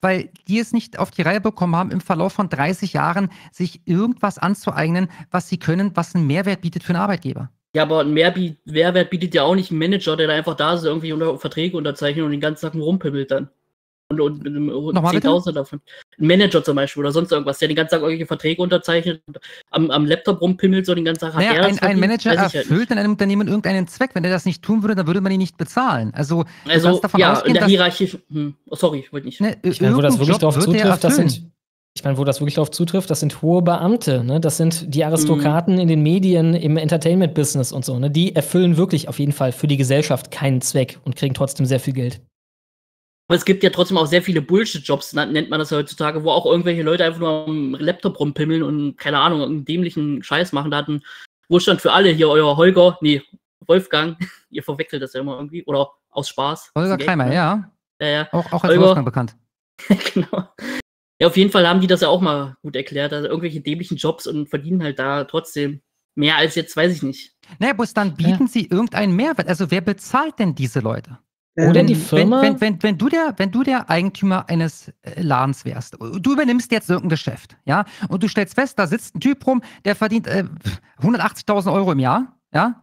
weil die es nicht auf die Reihe bekommen haben, im Verlauf von dreißig Jahren sich irgendwas anzueignen, was sie können, was einen Mehrwert bietet für einen Arbeitgeber. Ja, aber ein Mehrbi- Mehrwert bietet ja auch nicht ein Manager, der da einfach da ist, irgendwie unter Verträge unterzeichnet und den ganzen Tag nur rumpimmelt dann. Und, und mit einem Nochmal bitte? Zehntausender davon. Ein Manager zum Beispiel oder sonst irgendwas, der den ganzen Tag irgendwelche Verträge unterzeichnet und am, am Laptop rumpimmelt, so den ganzen Tag hat Naja, der das ein, ein verdient? Manager Weiß ich halt erfüllt nicht. in einem Unternehmen irgendeinen Zweck. Wenn er das nicht tun würde, dann würde man ihn nicht bezahlen. Also, du Also, kannst davon ja, in ausgehen, der dass Hierarchie. Hm, oh, sorry, ich wollte nicht. ne, Ich meine, wo das irgendeinen wirklich Job darauf wird er zutrifft, das erfüllen. sind, ich meine, wo das wirklich darauf zutrifft, das sind hohe Beamte, ne? Das sind die Aristokraten in den Medien, im Entertainment-Business und so, ne? Die erfüllen wirklich auf jeden Fall für die Gesellschaft keinen Zweck und kriegen trotzdem sehr viel Geld. Aber es gibt ja trotzdem auch sehr viele Bullshit-Jobs, na- nennt man das heutzutage, wo auch irgendwelche Leute einfach nur am Laptop rumpimmeln und, keine Ahnung, irgendeinen dämlichen Scheiß machen. Da hat ein Wohlstand für alle hier, euer Holger, nee, Wolfgang, ihr verwechselt das ja immer irgendwie, oder aus Spaß. Holger Ist ein Gag, Kreimer, ne? ja. Ja, ja, Auch, auch als Holger. Wolfgang bekannt. genau. Ja, auf jeden Fall haben die das ja auch mal gut erklärt. Also irgendwelche dämlichen Jobs und verdienen halt da trotzdem mehr als jetzt, weiß ich nicht. Naja, bloß dann bieten sie irgendeinen Mehrwert. Also, wer bezahlt denn diese Leute? Oder Ähm, die Wenn, Firma. wenn, wenn, wenn, du der, wenn du der Eigentümer eines äh, Ladens wärst, du übernimmst jetzt irgendein Geschäft, ja, und du stellst fest, da sitzt ein Typ rum, der verdient äh, hundertachtzigtausend Euro im Jahr, ja.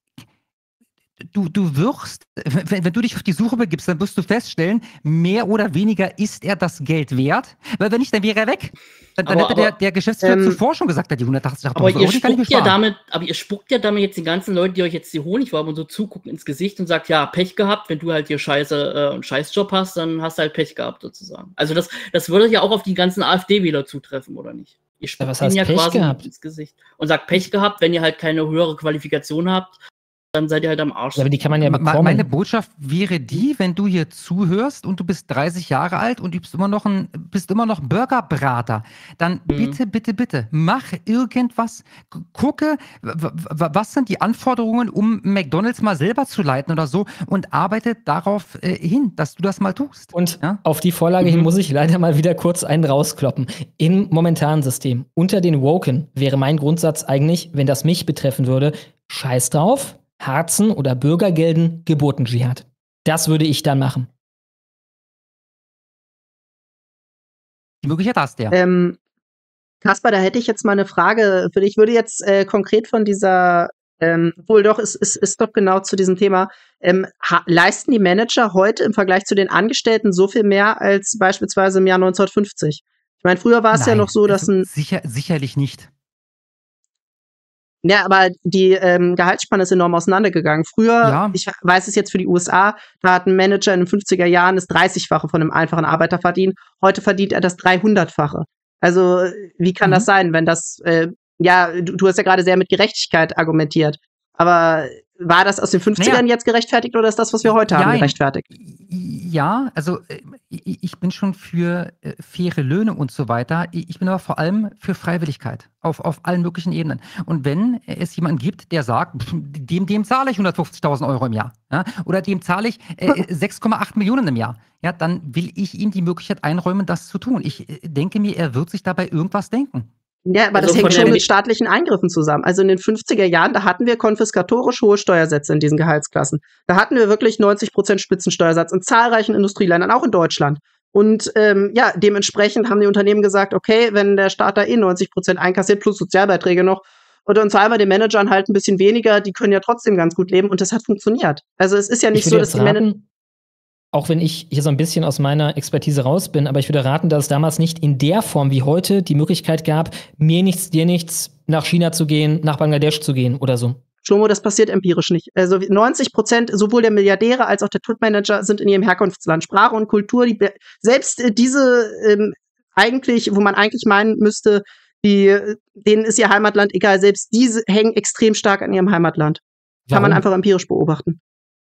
Du, du wirst, wenn, wenn du dich auf die Suche begibst, dann wirst du feststellen, mehr oder weniger ist er das Geld wert, weil wenn nicht, dann wäre er weg. Dann, dann Aber- hätte der, aber, der Geschäftsführer ähm, zuvor schon gesagt, die Aber hundertachtzigtausend ihr Euro, die kann ich mir spuckt ja sparen. damit, aber ihr spuckt ja damit jetzt den ganzen Leuten, die euch jetzt die Honigwaben und so zugucken, ins Gesicht und sagt, ja, Pech gehabt, wenn du halt hier scheiße äh, einen Scheißjob hast, dann hast du halt Pech gehabt, sozusagen. Also das, das würde ja auch auf die ganzen AfD-Wähler zutreffen, oder nicht? Ihr spuckt was ihnen heißt ja Pech quasi gehabt? ins Gesicht. Und sagt Pech gehabt, wenn ihr halt keine höhere Qualifikation habt, dann seid ihr halt am Arsch. Ja, aber die kann man ja Ma- bekommen. Meine Botschaft wäre die, wenn du hier zuhörst und du bist dreißig Jahre alt und du bist immer noch ein, bist immer noch Burgerbrater, dann Mhm. bitte, bitte, bitte, mach irgendwas. G- Gucke, w- w- was sind die Anforderungen, um McDonald's mal selber zu leiten oder so und arbeite darauf äh, hin, dass du das mal tust. Und Ja? auf die Vorlage hin Mhm. muss ich leider mal wieder kurz einen rauskloppen. Im momentanen System, unter den Woken, wäre mein Grundsatz eigentlich, wenn das mich betreffen würde, scheiß drauf, Harzen oder Bürgergelden, Geburtendschihad. Das würde ich dann machen. Die Möglichkeit hast du ja. Ähm, Kaspar, da hätte ich jetzt mal eine Frage für dich. Ich würde jetzt äh, konkret von dieser, ähm, wohl doch, es ist, ist doch genau zu diesem Thema, ähm, ha- leisten die Manager heute im Vergleich zu den Angestellten so viel mehr als beispielsweise im Jahr neunzehnhundertfünfzig? Ich meine, früher war es ja Nein, noch so, dass also ein, sicher, sicherlich nicht. ja, aber die ähm, Gehaltsspanne ist enorm auseinandergegangen. Früher, Ja. ich weiß es jetzt für die U S A, da hat ein Manager in den fünfziger Jahren das dreißigfache von einem einfachen Arbeiter verdient. Heute verdient er das dreihundertfache. Also, wie kann Mhm. das sein, wenn das, äh, ja, du, du hast ja gerade sehr mit Gerechtigkeit argumentiert. Aber war das aus den fünfzigern Naja. jetzt gerechtfertigt oder ist das, was wir heute haben, Jein. gerechtfertigt? Ja, also äh, ich ich bin schon für äh, faire Löhne und so weiter. Ich ich bin aber vor allem für Freiwilligkeit auf, auf allen möglichen Ebenen. Und wenn es jemanden gibt, der sagt, pf, dem, dem zahle ich hundertfünfzigtausend Euro im Jahr, ja, oder dem zahle ich äh, sechs Komma acht Millionen im Jahr, ja, dann will ich ihm die Möglichkeit einräumen, das zu tun. Ich äh, denke mir, er wird sich dabei irgendwas denken. Ja, aber Also das hängt von schon der- mit staatlichen Eingriffen zusammen. Also in den fünfziger Jahren, da hatten wir konfiskatorisch hohe Steuersätze in diesen Gehaltsklassen. Da hatten wir wirklich neunzig Prozent Spitzensteuersatz in zahlreichen Industrieländern, auch in Deutschland. Und ähm, ja, dementsprechend haben die Unternehmen gesagt, okay, wenn der Staat da eh neunzig Prozent einkassiert, plus Sozialbeiträge noch, und dann zahlen wir den Managern halt ein bisschen weniger, die können ja trotzdem ganz gut leben und das hat funktioniert. Also es ist ja nicht Ich so, würde dass jetzt die Manager... raten, auch wenn ich hier so ein bisschen aus meiner Expertise raus bin, aber ich würde raten, dass es damals nicht in der Form wie heute die Möglichkeit gab, mir nichts, dir nichts, nach China zu gehen, nach Bangladesch zu gehen oder so. Schlomo, das passiert empirisch nicht. Also neunzig Prozent sowohl der Milliardäre als auch der Top-Manager sind in ihrem Herkunftsland. Sprache und Kultur, die be- selbst äh, diese ähm, eigentlich, wo man eigentlich meinen müsste, die, äh, denen ist ihr Heimatland egal, selbst diese hängen extrem stark an ihrem Heimatland. Kann man Warum? einfach empirisch beobachten.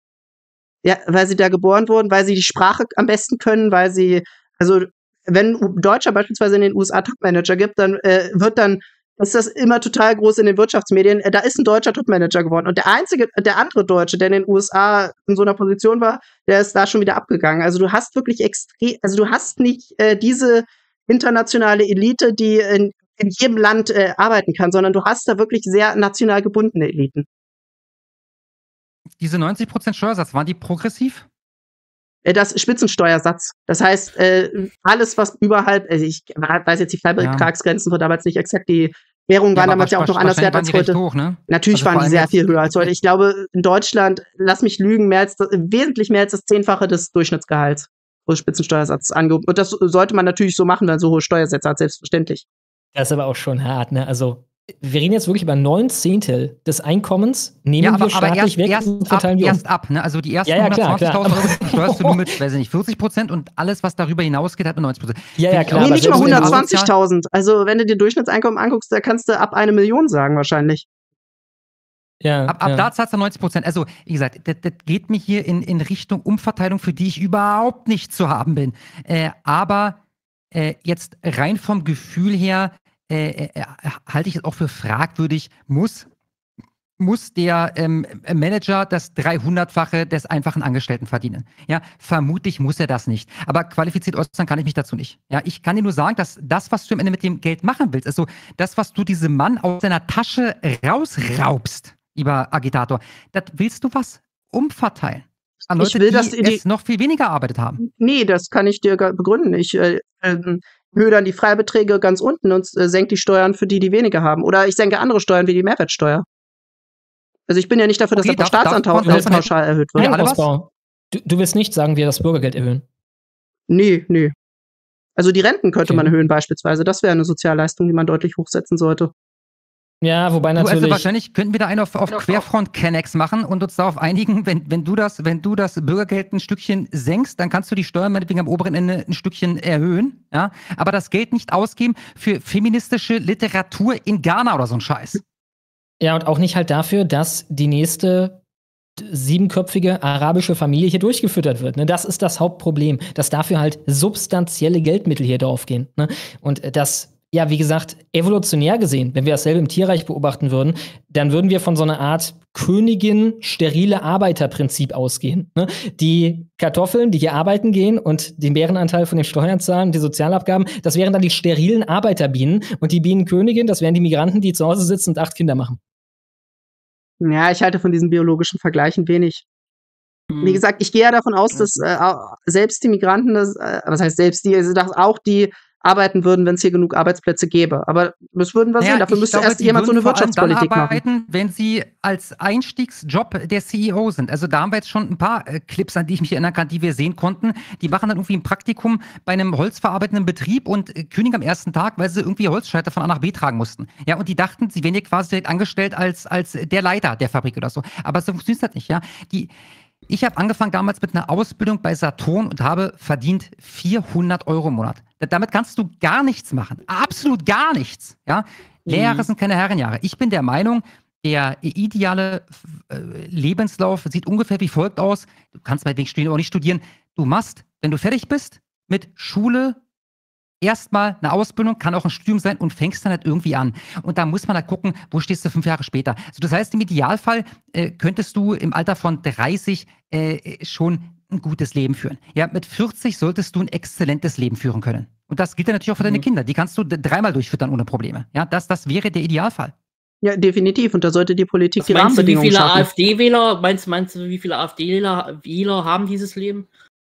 Ja, weil sie da geboren wurden, weil sie die Sprache am besten können, weil sie, also wenn ein Deutscher beispielsweise in den U S A Top-Manager gibt, dann äh, wird dann ist das immer total groß in den Wirtschaftsmedien. Äh, Da ist ein deutscher Top-Manager geworden. Und der einzige, der andere Deutsche, der in den U S A in so einer Position war, der ist da schon wieder abgegangen. Also du hast wirklich extrem, also du hast nicht äh, diese internationale Elite, die in, in jedem Land äh, arbeiten kann, sondern du hast da wirklich sehr national gebundene Eliten. Diese neunzig Prozent Steuersatz, waren die progressiv? äh, das Spitzensteuersatz. Das heißt, äh, alles, was überhalb, also ich weiß jetzt die Freibetragsgrenzen von damals nicht exakt, die Währungen waren Ja, aber damals ja auch noch anders wert als wahrscheinlich waren die heute. recht hoch, ne? Natürlich Also waren vor die allem sehr jetzt- viel höher als heute. Ich glaube, in Deutschland, lass mich lügen, mehr als das, wesentlich mehr als das Zehnfache des Durchschnittsgehalts pro Spitzensteuersatz angehoben. Und das sollte man natürlich so machen, wenn man so hohe Steuersätze hat, selbstverständlich. Das ist aber auch schon hart, ne? Also, wir reden jetzt wirklich über neun Zehntel des Einkommens, nehmen Ja, aber, wir aber staatlich erst, weg erst, und ab, verteilen wir um. erst ab, ne? Also die ersten Ja, ja, klar, hundertzwanzigtausend klar. Euro steuerst du nur mit, weiß ich nicht, vierzig Prozent und alles, was darüber hinausgeht, hat mit neunzig Prozent. Ja, ja, Finde ich klar. auch Nee, aber nicht mal selbst wenn du- hundertzwanzigtausend. Also, wenn du dir Durchschnittseinkommen anguckst, da kannst du ab eine Million sagen, wahrscheinlich. Ja, Ab, ab ja. da zahlst du neunzig Prozent. Also, wie gesagt, das, das geht mir hier in, in Richtung Umverteilung, für die ich überhaupt nicht zu haben bin. Äh, aber äh, jetzt rein vom Gefühl her äh, äh, halte ich es auch für fragwürdig, muss, muss der ähm, Manager das dreihundertfache des einfachen Angestellten verdienen. Ja, vermutlich muss er das nicht. Aber qualifiziert äußern kann ich mich dazu nicht. Ja, ich kann dir nur sagen, dass das, was du am Ende mit dem Geld machen willst, also das, was du diesem Mann aus seiner Tasche rausraubst, lieber Agitator, das willst du was umverteilen. An Ich Leute, will, die dass die- es noch viel weniger erarbeitet haben. Nee, das kann ich dir gar begründen. Ich äh, ähm, höhe dann die Freibeträge ganz unten und äh, senke die Steuern für die, die weniger haben. Oder ich senke andere Steuern wie die Mehrwertsteuer. Also ich bin ja nicht dafür, dass Okay, der darf- darf- Staatsanteil darf- darf- pauschal erhöht wird. Ja, alle was? Ausbau. Du, du willst nicht sagen, wir das Bürgergeld erhöhen. Nee, nee. Also die Renten könnte Okay. man erhöhen beispielsweise. Das wäre eine Sozialleistung, die man deutlich hochsetzen sollte. Ja, wobei Du, also natürlich. wahrscheinlich könnten wir da einen auf, auf Querfront-Kennex machen und uns darauf einigen, wenn, wenn, du das, wenn du das Bürgergeld ein Stückchen senkst, dann kannst du die Steuern meinetwegen am oberen Ende ein Stückchen erhöhen, ja, aber das Geld nicht ausgeben für feministische Literatur in Ghana oder so ein Scheiß. Ja, und auch nicht halt dafür, dass die nächste siebenköpfige arabische Familie hier durchgefüttert wird. Ne? Das ist das Hauptproblem, dass dafür halt substanzielle Geldmittel hier draufgehen. Ne? Und das, ja, wie gesagt, evolutionär gesehen, wenn wir dasselbe im Tierreich beobachten würden, dann würden wir von so einer Art Königin-sterile-Arbeiter-Prinzip ausgehen. Ne? Die Kartoffeln, die hier arbeiten gehen und den Bärenanteil von den Steuern zahlen, die Sozialabgaben, das wären dann die sterilen Arbeiterbienen. Und die Bienenkönigin, das wären die Migranten, die zu Hause sitzen und acht Kinder machen. Ja, ich halte von diesen biologischen Vergleichen wenig. Hm. Wie gesagt, ich gehe ja davon aus, dass äh, au- selbst die Migranten, das, äh, was heißt selbst die, also dass auch die arbeiten würden, wenn es hier genug Arbeitsplätze gäbe. Aber das würden wir Naja, sehen. Dafür ich müsste glaube, erst die jemand so würden eine vor allem Wirtschaftspolitik dann machen. arbeiten, wenn sie als Einstiegsjob der C E O sind. Also da haben wir jetzt schon ein paar äh, Clips, an die ich mich erinnern kann, die wir sehen konnten. Die machen dann irgendwie ein Praktikum bei einem holzverarbeitenden Betrieb und äh, kündigen am ersten Tag, weil sie irgendwie Holzscheite von A nach B tragen mussten. Ja, und die dachten, sie wären hier quasi direkt angestellt als, als der Leiter der Fabrik oder so. Aber so funktioniert das nicht, ja. Die Ich habe angefangen damals mit einer Ausbildung bei Saturn und habe verdient vierhundert Euro im Monat. Damit kannst du gar nichts machen. Absolut gar nichts. Ja? Lehrjahre sind keine Herrenjahre. Ich bin der Meinung, der ideale äh, Lebenslauf sieht ungefähr wie folgt aus. Du kannst meinetwegen studieren oder nicht studieren. Du machst, wenn du fertig bist, mit Schule erstmal eine Ausbildung, kann auch ein Studium sein und fängst dann halt irgendwie an. Und da muss man halt gucken, wo stehst du fünf Jahre später. Also das heißt, im Idealfall äh, könntest du im Alter von dreißig äh, schon ein gutes Leben führen. Ja, mit vierzig solltest du ein exzellentes Leben führen können. Und das gilt ja natürlich auch für deine Mhm. Kinder. Die kannst du d- dreimal durchfüttern ohne Probleme. Ja, das, das wäre der Idealfall. Ja, definitiv. Und da sollte die Politik Was die meinst du, wie Rahmenbedingungen viele schaffen. AfD-Wähler, meinst, meinst du, wie viele AfD-Wähler Wähler haben dieses Leben?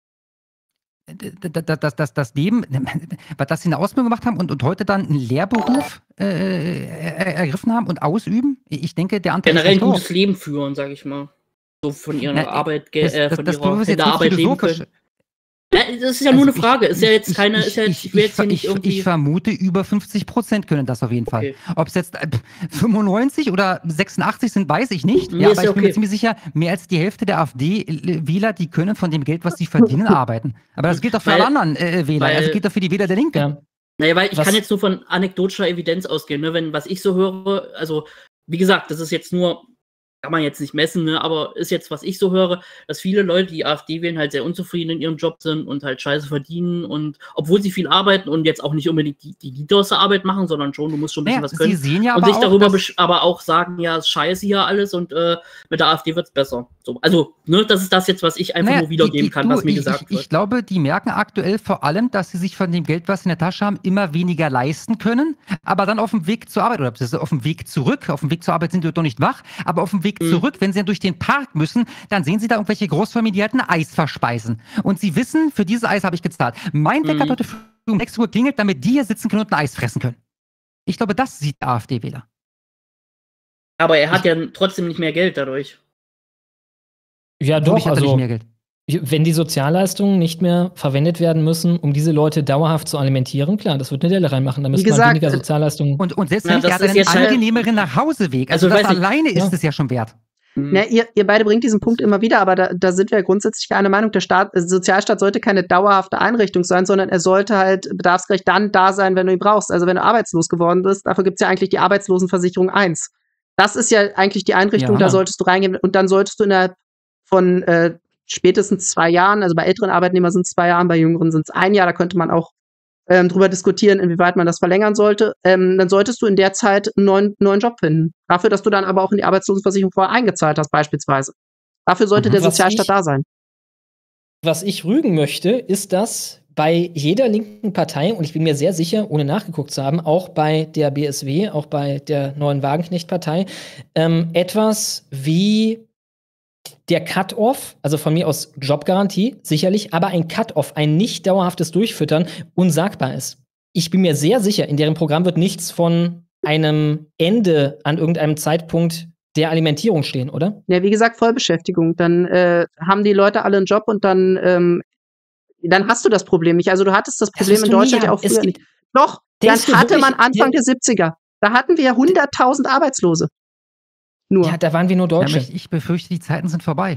Das, das, das, das Leben, was das sie eine Ausbildung gemacht haben und, und heute dann einen Lehrberuf äh, er, ergriffen haben und ausüben, ich denke, der Anteil Generell ein ist recht hoch. gutes Leben führen, sag ich mal. So von ihrer Na, Arbeit, ge- Das, äh, das, von das, ihrer, das ist von jetzt der nicht Arbeit leben philosophisch. können. Ja, das ist ja nur Also eine Frage. Ist ja ich- jetzt ich- keine, ich, ist ja jetzt, ich, ich will jetzt hier ich, nicht ich, irgendwie. ich vermute, über fünfzig Prozent können das auf jeden Fall. Okay. Ob es jetzt äh, fünfundneunzig oder sechsundachtzig sind, weiß ich nicht. Nee, Ja, ist aber ich ja bin mir okay. ziemlich sicher, mehr als die Hälfte der AfD-Wähler, die können von dem Geld, was sie verdienen, arbeiten. Aber das gilt doch für Weil- alle anderen äh, Wähler. weil- Also gilt doch für die Wähler der Linke. Ja. Naja, weil ich Was- kann jetzt nur von anekdotischer Evidenz ausgehen, ne? Wenn, was ich so höre, also, wie gesagt, das ist jetzt nur, kann man jetzt nicht messen, ne? Aber ist jetzt, was ich so höre, dass viele Leute, die AfD wählen, halt sehr unzufrieden in ihrem Job sind und halt scheiße verdienen und obwohl sie viel arbeiten und jetzt auch nicht unbedingt die, die niederste Arbeit machen, sondern schon, du musst schon ein bisschen Naja, was können. sie sehen ja und aber sich auch, darüber dass- besch- aber auch sagen, ja, ist scheiße hier alles und äh, mit der AfD wird's besser. So, also, ne, das ist das jetzt, was ich einfach Naja, nur wiedergeben die- die- kann, du, was mir ich, gesagt ich, wird. Ich glaube, die merken aktuell vor allem, dass sie sich von dem Geld, was sie in der Tasche haben, immer weniger leisten können. Aber dann auf dem Weg zur Arbeit oder beziehungsweise auf dem Weg zurück, auf dem Weg zur Arbeit sind die doch nicht wach, aber auf dem Weg Mhm. zurück, wenn sie dann durch den Park müssen, dann sehen sie da irgendwelche Großfamilien, die halt ein Eis verspeisen. Und sie wissen, für dieses Eis habe ich gezahlt. Mein Wecker hat Mhm. heute früh um sechs Uhr klingelt, damit die hier sitzen können und ein Eis fressen können. Ich glaube, das sieht der AfD-Wähler. Aber er hat ja trotzdem nicht mehr Geld dadurch. Ja, Wodurch doch, hat er nicht also mehr Geld. wenn die Sozialleistungen nicht mehr verwendet werden müssen, um diese Leute dauerhaft zu alimentieren, klar, das wird eine Delle reinmachen. Da müsste man gesagt, weniger äh, Sozialleistungen. Und, und selbst Ja, wenn nicht, das er hat ist einen jetzt halt- angenehmeren Nachhauseweg. Also, Also, das weiß ich- alleine ist ja. es ja schon wert. Mhm. Na, ihr, ihr beide bringt diesen Punkt immer wieder, aber da, da sind wir grundsätzlich einer Meinung. Der Staat, der Sozialstaat sollte keine dauerhafte Einrichtung sein, sondern er sollte halt bedarfsgerecht dann da sein, wenn du ihn brauchst. Also wenn du arbeitslos geworden bist, dafür gibt's ja eigentlich die Arbeitslosenversicherung eins. Das ist ja eigentlich die Einrichtung, Ja, da Hammer. solltest du reingehen und dann solltest du innerhalb von äh, spätestens zwei Jahren, also bei älteren Arbeitnehmern sind es zwei Jahre, bei jüngeren sind es ein Jahr, da könnte man auch ähm, drüber diskutieren, inwieweit man das verlängern sollte, ähm, dann solltest du in der Zeit einen neuen, neuen Job finden. Dafür, dass du dann aber auch in die Arbeitslosenversicherung vorher eingezahlt hast, beispielsweise. Dafür sollte Mhm. der Was Sozialstaat ich- da sein. Was ich rügen möchte, ist, dass bei jeder linken Partei, und ich bin mir sehr sicher, ohne nachgeguckt zu haben, auch bei der B S W, auch bei der neuen Wagenknecht-Partei, ähm, etwas wie der Cut-Off, also von mir aus Jobgarantie, sicherlich, aber ein Cut-Off, ein nicht dauerhaftes Durchfüttern, unsagbar ist. Ich bin mir sehr sicher, in deren Programm wird nichts von einem Ende an irgendeinem Zeitpunkt der Alimentierung stehen, oder? Ja, wie gesagt, Vollbeschäftigung. Dann äh, haben die Leute alle einen Job und dann, ähm, dann hast du das Problem nicht. Also du hattest das Das Problem wirst in du nie Deutschland ja haben. auch Es früher gibt- nicht. Doch, dann Denkst du hatte man wirklich- Anfang der siebziger. Da hatten wir hunderttausend Arbeitslose. Nur. Ja, da waren wir nur Ja, Deutsche. ich, ich befürchte, die Zeiten sind vorbei.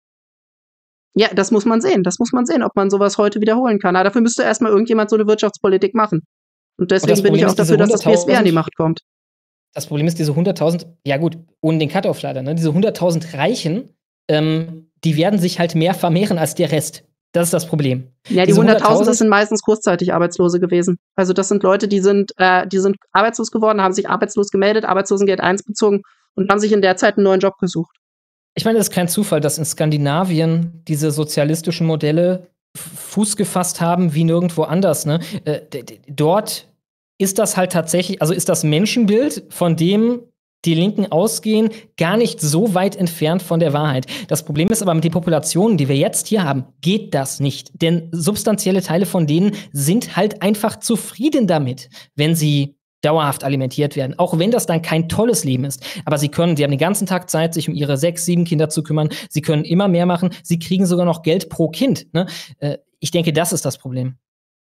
Ja, das muss man sehen. Das muss man sehen, ob man sowas heute wiederholen kann. Aber dafür müsste erstmal irgendjemand so eine Wirtschaftspolitik machen. Und deswegen das bin ich Problem auch ist, diese dafür, dass das B S W an die hunderttausend Macht kommt. Das Problem ist, diese hunderttausend, ja gut, ohne den Cut-Off leider, ne? Diese hunderttausend Reichen, ähm, die werden sich halt mehr vermehren als der Rest. Das ist das Problem. Ja, die Diese hunderttausend, hunderttausend das sind meistens kurzzeitig Arbeitslose gewesen. Also das sind Leute, die sind, äh, die sind arbeitslos geworden, haben sich arbeitslos gemeldet, Arbeitslosengeld eins bezogen und haben sich in der Zeit einen neuen Job gesucht. Ich meine, es ist kein Zufall, dass in Skandinavien diese sozialistischen Modelle Fuß gefasst haben wie nirgendwo anders. Ne? Äh, dort ist das halt tatsächlich, also ist das Menschenbild, von dem die Linken ausgehen, gar nicht so weit entfernt von der Wahrheit. Das Problem ist aber, mit den Populationen, die wir jetzt hier haben, geht das nicht. Denn substanzielle Teile von denen sind halt einfach zufrieden damit, wenn sie dauerhaft alimentiert werden. Auch wenn das dann kein tolles Leben ist. Aber sie können, sie haben den ganzen Tag Zeit, sich um ihre sechs, sieben Kinder zu kümmern. Sie können immer mehr machen. Sie kriegen sogar noch Geld pro Kind. Ne? Äh, ich denke, das ist das Problem.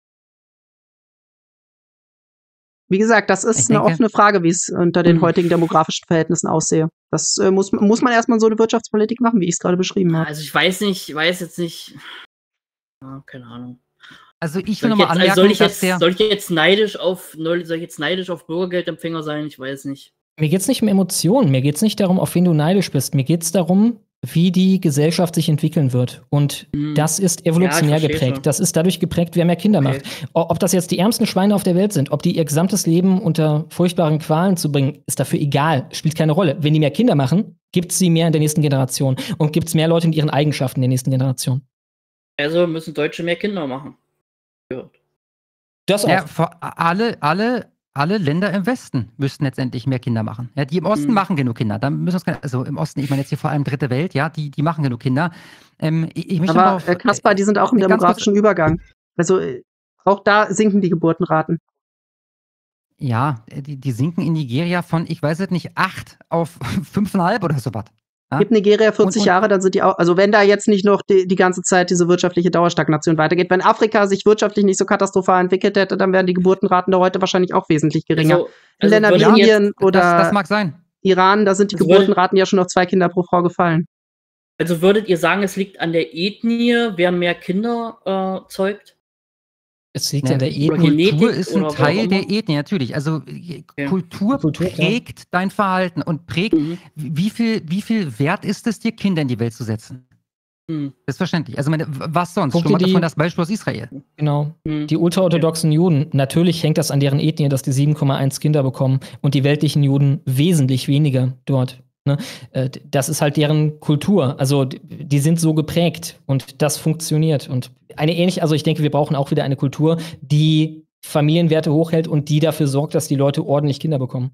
Wie gesagt, das ist Ich eine denke- offene Frage, wie es unter den Hm. heutigen demografischen Verhältnissen aussehe. Das äh, muss, muss man erstmal so eine Wirtschaftspolitik machen, wie ich es gerade beschrieben habe. Also ich weiß nicht, ich weiß jetzt nicht. Ja, keine Ahnung. Also ich Soll will ich, nochmal jetzt, also anmerken, soll, ich dass jetzt, der... soll ich jetzt neidisch auf soll ich jetzt neidisch auf Bürgergeldempfänger sein? Ich weiß nicht. Mir geht's nicht um Emotionen. Mir geht's nicht darum, auf wen du neidisch bist. Mir geht's darum, wie die Gesellschaft sich entwickeln wird. Und Hm. das ist Ja, evolutionär ich verstehe geprägt. schon. Das ist dadurch geprägt, wer mehr Kinder Okay. macht. O- Ob das jetzt die ärmsten Schweine auf der Welt sind, ob die ihr gesamtes Leben unter furchtbaren Qualen zu bringen, ist dafür egal. Spielt keine Rolle. Wenn die mehr Kinder machen, gibt's sie mehr in der nächsten Generation. Und gibt's mehr Leute mit ihren Eigenschaften in der nächsten Generation. Also müssen Deutsche mehr Kinder machen. Gehört. Das auch. Ja, vor- alle, alle, alle Länder im Westen müssten letztendlich mehr Kinder machen. Ja, die im Osten Mhm. machen genug Kinder. Da müssen wir uns, also im Osten, ich meine jetzt hier vor allem dritte Welt, ja, die, die machen genug Kinder. Ähm, ich, ich möchte mal Aber auf, äh, Kaspar, die sind auch im äh, ganz kurz- demografischen Übergang. Also äh, auch da sinken die Geburtenraten. Ja, die, die sinken in Nigeria von, ich weiß es nicht, acht auf fünfeinhalb oder so was. Ja? Gibt Nigeria vierzig Und- und- Jahre, dann sind die auch, also wenn da jetzt nicht noch die, die ganze Zeit diese wirtschaftliche Dauerstagnation weitergeht, wenn Afrika sich wirtschaftlich nicht so katastrophal entwickelt hätte, dann wären die Geburtenraten da heute wahrscheinlich auch wesentlich geringer. Also, In Ländern wie würdet ihr Indien jetzt, oder Das, das mag sein. Iran, da sind die Also würde- Geburtenraten ja schon auf zwei Kinder pro Frau gefallen. also würdet ihr sagen, es liegt an der Ethnie, wer mehr Kinder äh, zeugt? Es liegt Ja, an der die Ethnie. Genetik Kultur ist ein oder was Teil auch der immer. Ethnie, natürlich. Also äh, Kultur, Kultur, klar. prägt dein Verhalten und prägt, Mhm. wie viel, wie viel wert ist es dir, Kinder in die Welt zu setzen? Mhm. Selbstverständlich. Also meine, w- was sonst? Guck Schon mal dir die- davon das Beispiel aus Israel. Genau. Mhm. Die ultraorthodoxen Juden, natürlich hängt das an deren Ethnie, dass die sieben Komma eins Kinder bekommen und die weltlichen Juden wesentlich weniger dort. Ne? Äh, das ist halt deren Kultur. Also die sind so geprägt und das funktioniert. Und eine ähnliche, also ich denke, wir brauchen auch wieder eine Kultur, die Familienwerte hochhält und die dafür sorgt, dass die Leute ordentlich Kinder bekommen.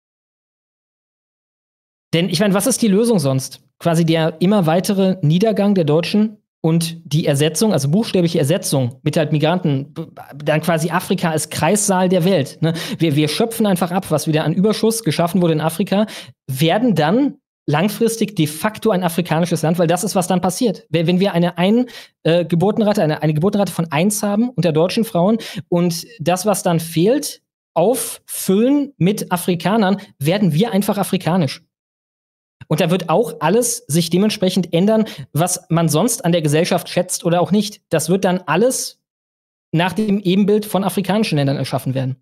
Denn ich meine, was ist die Lösung sonst? Quasi der immer weitere Niedergang der Deutschen und die Ersetzung, also buchstäbliche Ersetzung mit halt Migranten, dann quasi Afrika als Kreissaal der Welt. Ne? Wir, wir schöpfen einfach ab, was wieder an Überschuss geschaffen wurde in Afrika, werden dann langfristig de facto ein afrikanisches Land, weil das ist, was dann passiert. Wenn wir eine ein, äh, Geburtenrate, eine, eine Geburtenrate von eins haben unter deutschen Frauen und das, was dann fehlt, auffüllen mit Afrikanern, werden wir einfach afrikanisch. Und da wird auch alles sich dementsprechend ändern, was man sonst an der Gesellschaft schätzt oder auch nicht. Das wird dann alles nach dem Ebenbild von afrikanischen Ländern erschaffen werden.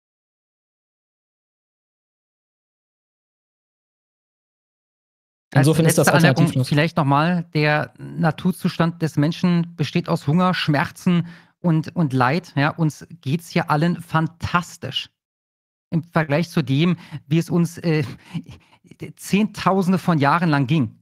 Insofern ist das alternativlos. Vielleicht nochmal, der Naturzustand des Menschen besteht aus Hunger, Schmerzen und, und Leid. Ja, uns geht es hier allen fantastisch. Im Vergleich zu dem, wie es uns äh, Zehntausende von Jahren lang ging.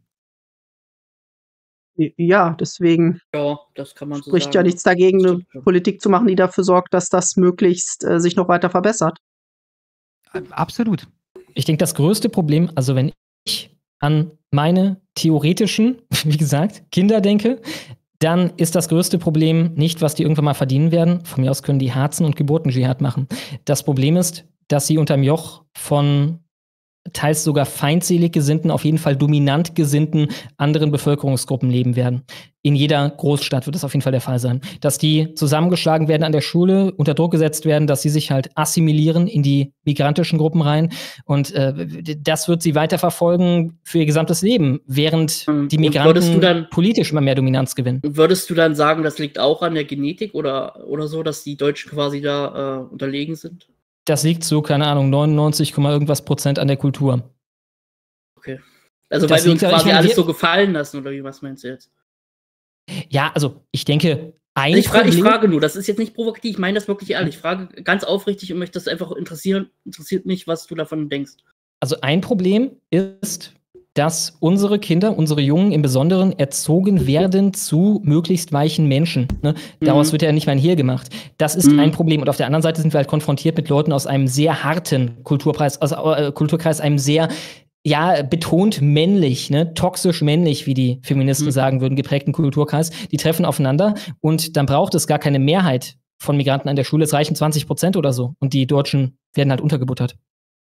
Ja, deswegen Ja, das kann man so spricht ja sagen. nichts dagegen, Das eine stimmt schon. Politik zu machen, die dafür sorgt, dass das möglichst äh, sich noch weiter verbessert. Absolut. Ich denke, das größte Problem, also wenn ich an meine theoretischen, wie gesagt, Kinder denke, dann ist das größte Problem nicht, was die irgendwann mal verdienen werden. Von mir aus können die Harzen und Geburtendschihad machen. Das Problem ist, dass sie unterm Joch von teils sogar feindselig gesinnten, auf jeden Fall dominant gesinnten anderen Bevölkerungsgruppen leben werden. In jeder Großstadt wird das auf jeden Fall der Fall sein. Dass die zusammengeschlagen werden an der Schule, unter Druck gesetzt werden, dass sie sich halt assimilieren in die migrantischen Gruppen rein. Und äh, das wird sie weiterverfolgen für ihr gesamtes Leben, während Und die würdest Migranten du dann- politisch immer mehr Dominanz gewinnen. Würdest du dann sagen, das liegt auch an der Genetik oder, oder so, dass die Deutschen quasi da äh, unterlegen sind? Das liegt so, keine Ahnung, neunundneunzig, irgendwas Prozent an der Kultur. Okay. Also Das weil wir uns liegt- ich quasi meine, alles wir- so gefallen lassen, oder wie, was meinst du jetzt? Ja, also ich denke, ein Also ich, fra ich Problem- frage nur, das ist jetzt nicht provokativ, ich meine das wirklich ehrlich. Ich frage ganz aufrichtig und möchte das einfach interessieren, interessiert mich, was du davon denkst. Also ein Problem ist, dass unsere Kinder, unsere Jungen im Besonderen erzogen werden zu möglichst weichen Menschen. Ne? Daraus Mhm. wird ja nicht mal ein Hehl gemacht. Das ist Mhm. ein Problem. Und auf der anderen Seite sind wir halt konfrontiert mit Leuten aus einem sehr harten Kulturpreis, also, äh, Kulturkreis, einem sehr ja, betont männlich, ne, toxisch männlich, wie die Feministen Mhm. sagen würden, geprägten Kulturkreis. Die treffen aufeinander und dann braucht es gar keine Mehrheit von Migranten an der Schule. Es reichen zwanzig Prozent oder so. Und die Deutschen werden halt untergebuttert.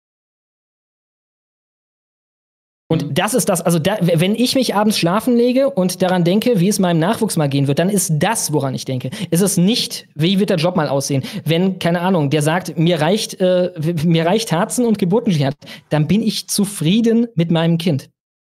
Und Mhm. das ist das, also da, wenn ich mich abends schlafen lege und daran denke, wie es meinem Nachwuchs mal gehen wird, dann ist das, woran ich denke. Es ist nicht, wie wird der Job mal aussehen. Wenn, keine Ahnung, der sagt, mir reicht, äh, mir reicht Harzen und Geburtendschihad, dann bin ich zufrieden mit meinem Kind.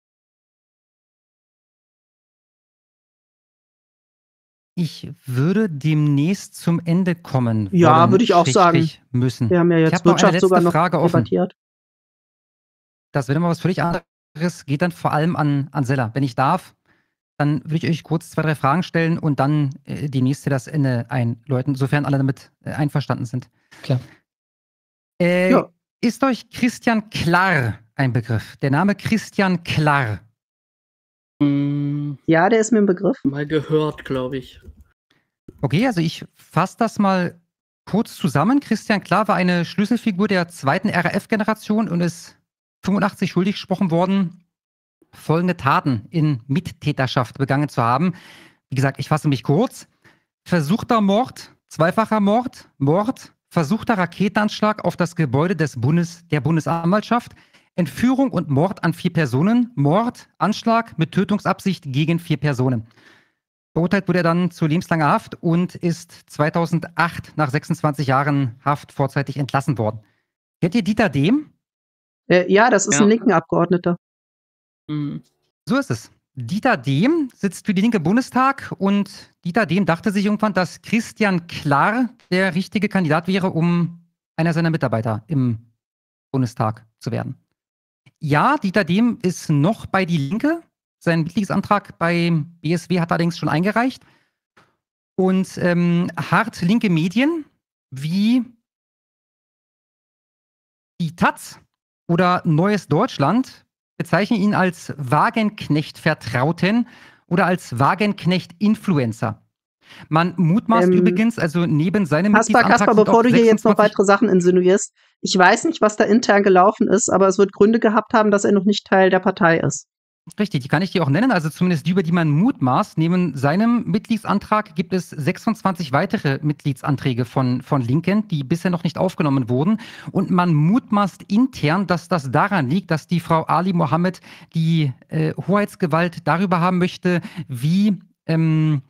Ich würde demnächst zum Ende kommen. Ja, wollen, würde ich auch sagen. schrägstrich Müssen. Wir haben ja Ich jetzt hab noch eine Wirtschaft letzte sogar noch Frage offen. debattiert. Das wird immer was völlig anderes, geht dann vor allem an, an Sella. Wenn ich darf, dann würde ich euch kurz zwei, drei Fragen stellen und dann äh, die nächste das Ende einläuten, sofern alle damit äh, einverstanden sind. Klar. Äh, Ja. Ist euch Christian Klar ein Begriff? Der Name Christian Klar. Hm, Ja, der ist mir ein Begriff. mal gehört, glaube ich. Okay, also ich fasse das mal kurz zusammen. Christian Klar war eine Schlüsselfigur der zweiten R A F-Generation und ist fünfundachtzig schuldig gesprochen worden, folgende Taten in Mittäterschaft begangen zu haben. Wie gesagt, ich fasse mich kurz. Versuchter Mord, zweifacher Mord, Mord, versuchter Raketenanschlag auf das Gebäude des Bundes, der Bundesanwaltschaft, Entführung und Mord an vier Personen, Mord, Anschlag mit Tötungsabsicht gegen vier Personen. Verurteilt wurde er dann zu lebenslanger Haft und ist zweitausendacht nach sechsundzwanzig Jahren Haft vorzeitig entlassen worden. Kennt ihr Dieter Dehm? Äh, ja, das ist Ja. ein linken Abgeordneter. Hm. So ist es. Dieter Dehm sitzt für die Linke im Bundestag und Dieter Dehm dachte sich irgendwann, dass Christian Klar der richtige Kandidat wäre, um einer seiner Mitarbeiter im Bundestag zu werden. Ja, Dieter Dehm ist noch bei die Linke. Sein Mitgliedsantrag beim B S W hat er allerdings schon eingereicht. Und ähm, hart linke Medien wie die Taz oder Neues Deutschland bezeichnen ihn als Wagenknecht-Vertrauten oder als Wagenknecht-Influencer. Man mutmaßt Ähm, übrigens, also neben seinem Kaspar, Mitgliedsantrag Kaspar, sind bevor auch du hier jetzt noch sechsundzwanzig weitere Sachen insinuierst, ich weiß nicht, was da intern gelaufen ist, aber es wird Gründe gehabt haben, dass er noch nicht Teil der Partei ist. Richtig, die kann ich dir auch nennen, also zumindest die, über die man mutmaßt. Neben seinem Mitgliedsantrag gibt es sechsundzwanzig weitere Mitgliedsanträge von, von Linken, die bisher noch nicht aufgenommen wurden. Und man mutmaßt intern, dass das daran liegt, dass die Frau Ali Mohammed die äh, Hoheitsgewalt darüber haben möchte, wie ähm,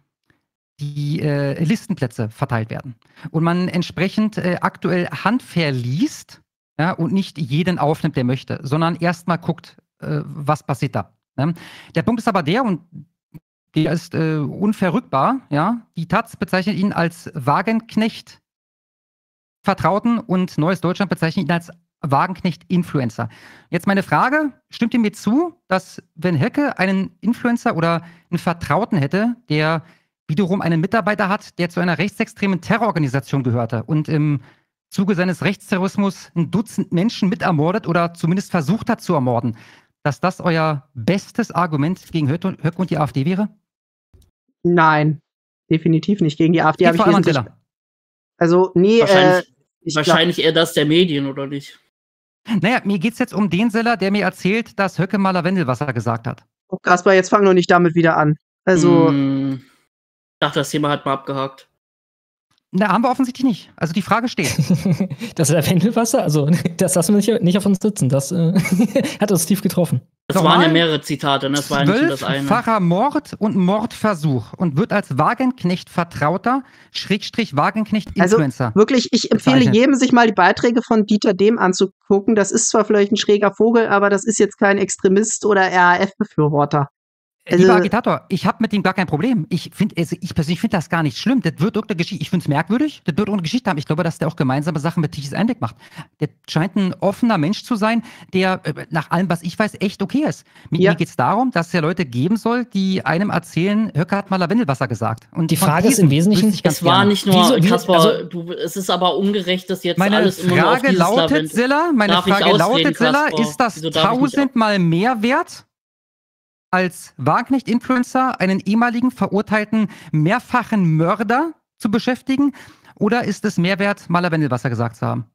die äh, Listenplätze verteilt werden. Und man entsprechend äh, aktuell handverliest, ja, und nicht jeden aufnimmt, der möchte, sondern erstmal guckt, äh, was passiert da. Ne? Der Punkt ist aber der, und der ist äh, unverrückbar, ja, die Taz bezeichnet ihn als Wagenknecht Vertrauten und Neues Deutschland bezeichnet ihn als Wagenknecht-Influencer. Jetzt meine Frage, stimmt ihr mir zu, dass wenn Höcke einen Influencer oder einen Vertrauten hätte, der wiederum einen Mitarbeiter hat, der zu einer rechtsextremen Terrororganisation gehörte und im Zuge seines Rechtsterrorismus ein Dutzend Menschen mitermordet oder zumindest versucht hat zu ermorden, dass das euer bestes Argument gegen Höcke und die AfD wäre? Nein, definitiv nicht. Gegen die AfD habe ich vor allem wesentlich... Teller. Also, nee, äh, Wahrscheinlich, ich wahrscheinlich eher das der Medien, oder nicht? Naja, mir geht's jetzt um den Seller, der mir erzählt, dass Höcke mal Lavendelwasser gesagt hat. glaub, Kaspar, jetzt fang doch nicht damit wieder an. Also, Hm, ich dachte, das Thema hat mal abgehakt. Na, haben wir offensichtlich nicht. Also die Frage steht. Das Lavendelwasser, also das lassen wir nicht, nicht auf uns sitzen. Das äh, hat uns tief getroffen. Das Normal, waren ja mehrere Zitate, ne? Das war ja nicht nur das eine. Zwölffacher Mord und Mordversuch und wird als Wagenknecht-Vertrauter, Schrägstrich Wagenknecht-Influencer. Also wirklich, ich empfehle bezeichnet. jedem, sich mal die Beiträge von Dieter Dehm anzugucken. Das ist zwar vielleicht ein schräger Vogel, aber das ist jetzt kein Extremist oder R A F-Befürworter. Also, Lieber Agitator, ich habe mit ihm gar kein Problem. Ich finde, also ich persönlich finde das gar nicht schlimm. Das wird irgendeine Geschichte, ich finde es merkwürdig, das wird irgendeine Geschichte haben. Ich glaube, dass der auch gemeinsame Sachen mit Tichys Einblick macht. Der scheint ein offener Mensch zu sein, der äh, nach allem, was ich weiß, echt okay ist. Mir, Ja. mir geht es darum, dass es ja Leute geben soll, die einem erzählen, Höcke hat mal Lavendelwasser gesagt. Und Die von Frage ist diesen im Wesentlichen, wüsste ich ganz Es war gerne. nicht nur, Wieso- wie- Kaspar, also- du, es ist aber ungerecht, dass jetzt Meine alles immer nur auf Frage dieses lautet, Lavendel- Silla, meine Darf ich Frage ausreden, lautet, Silla, Kaspar? ist das Wieso darf ich nicht tausendmal mehr wert, als Wagenknecht-Influencer einen ehemaligen verurteilten mehrfachen Mörder zu beschäftigen? Oder ist es mehr wert, mal Lavendelwasser gesagt zu haben?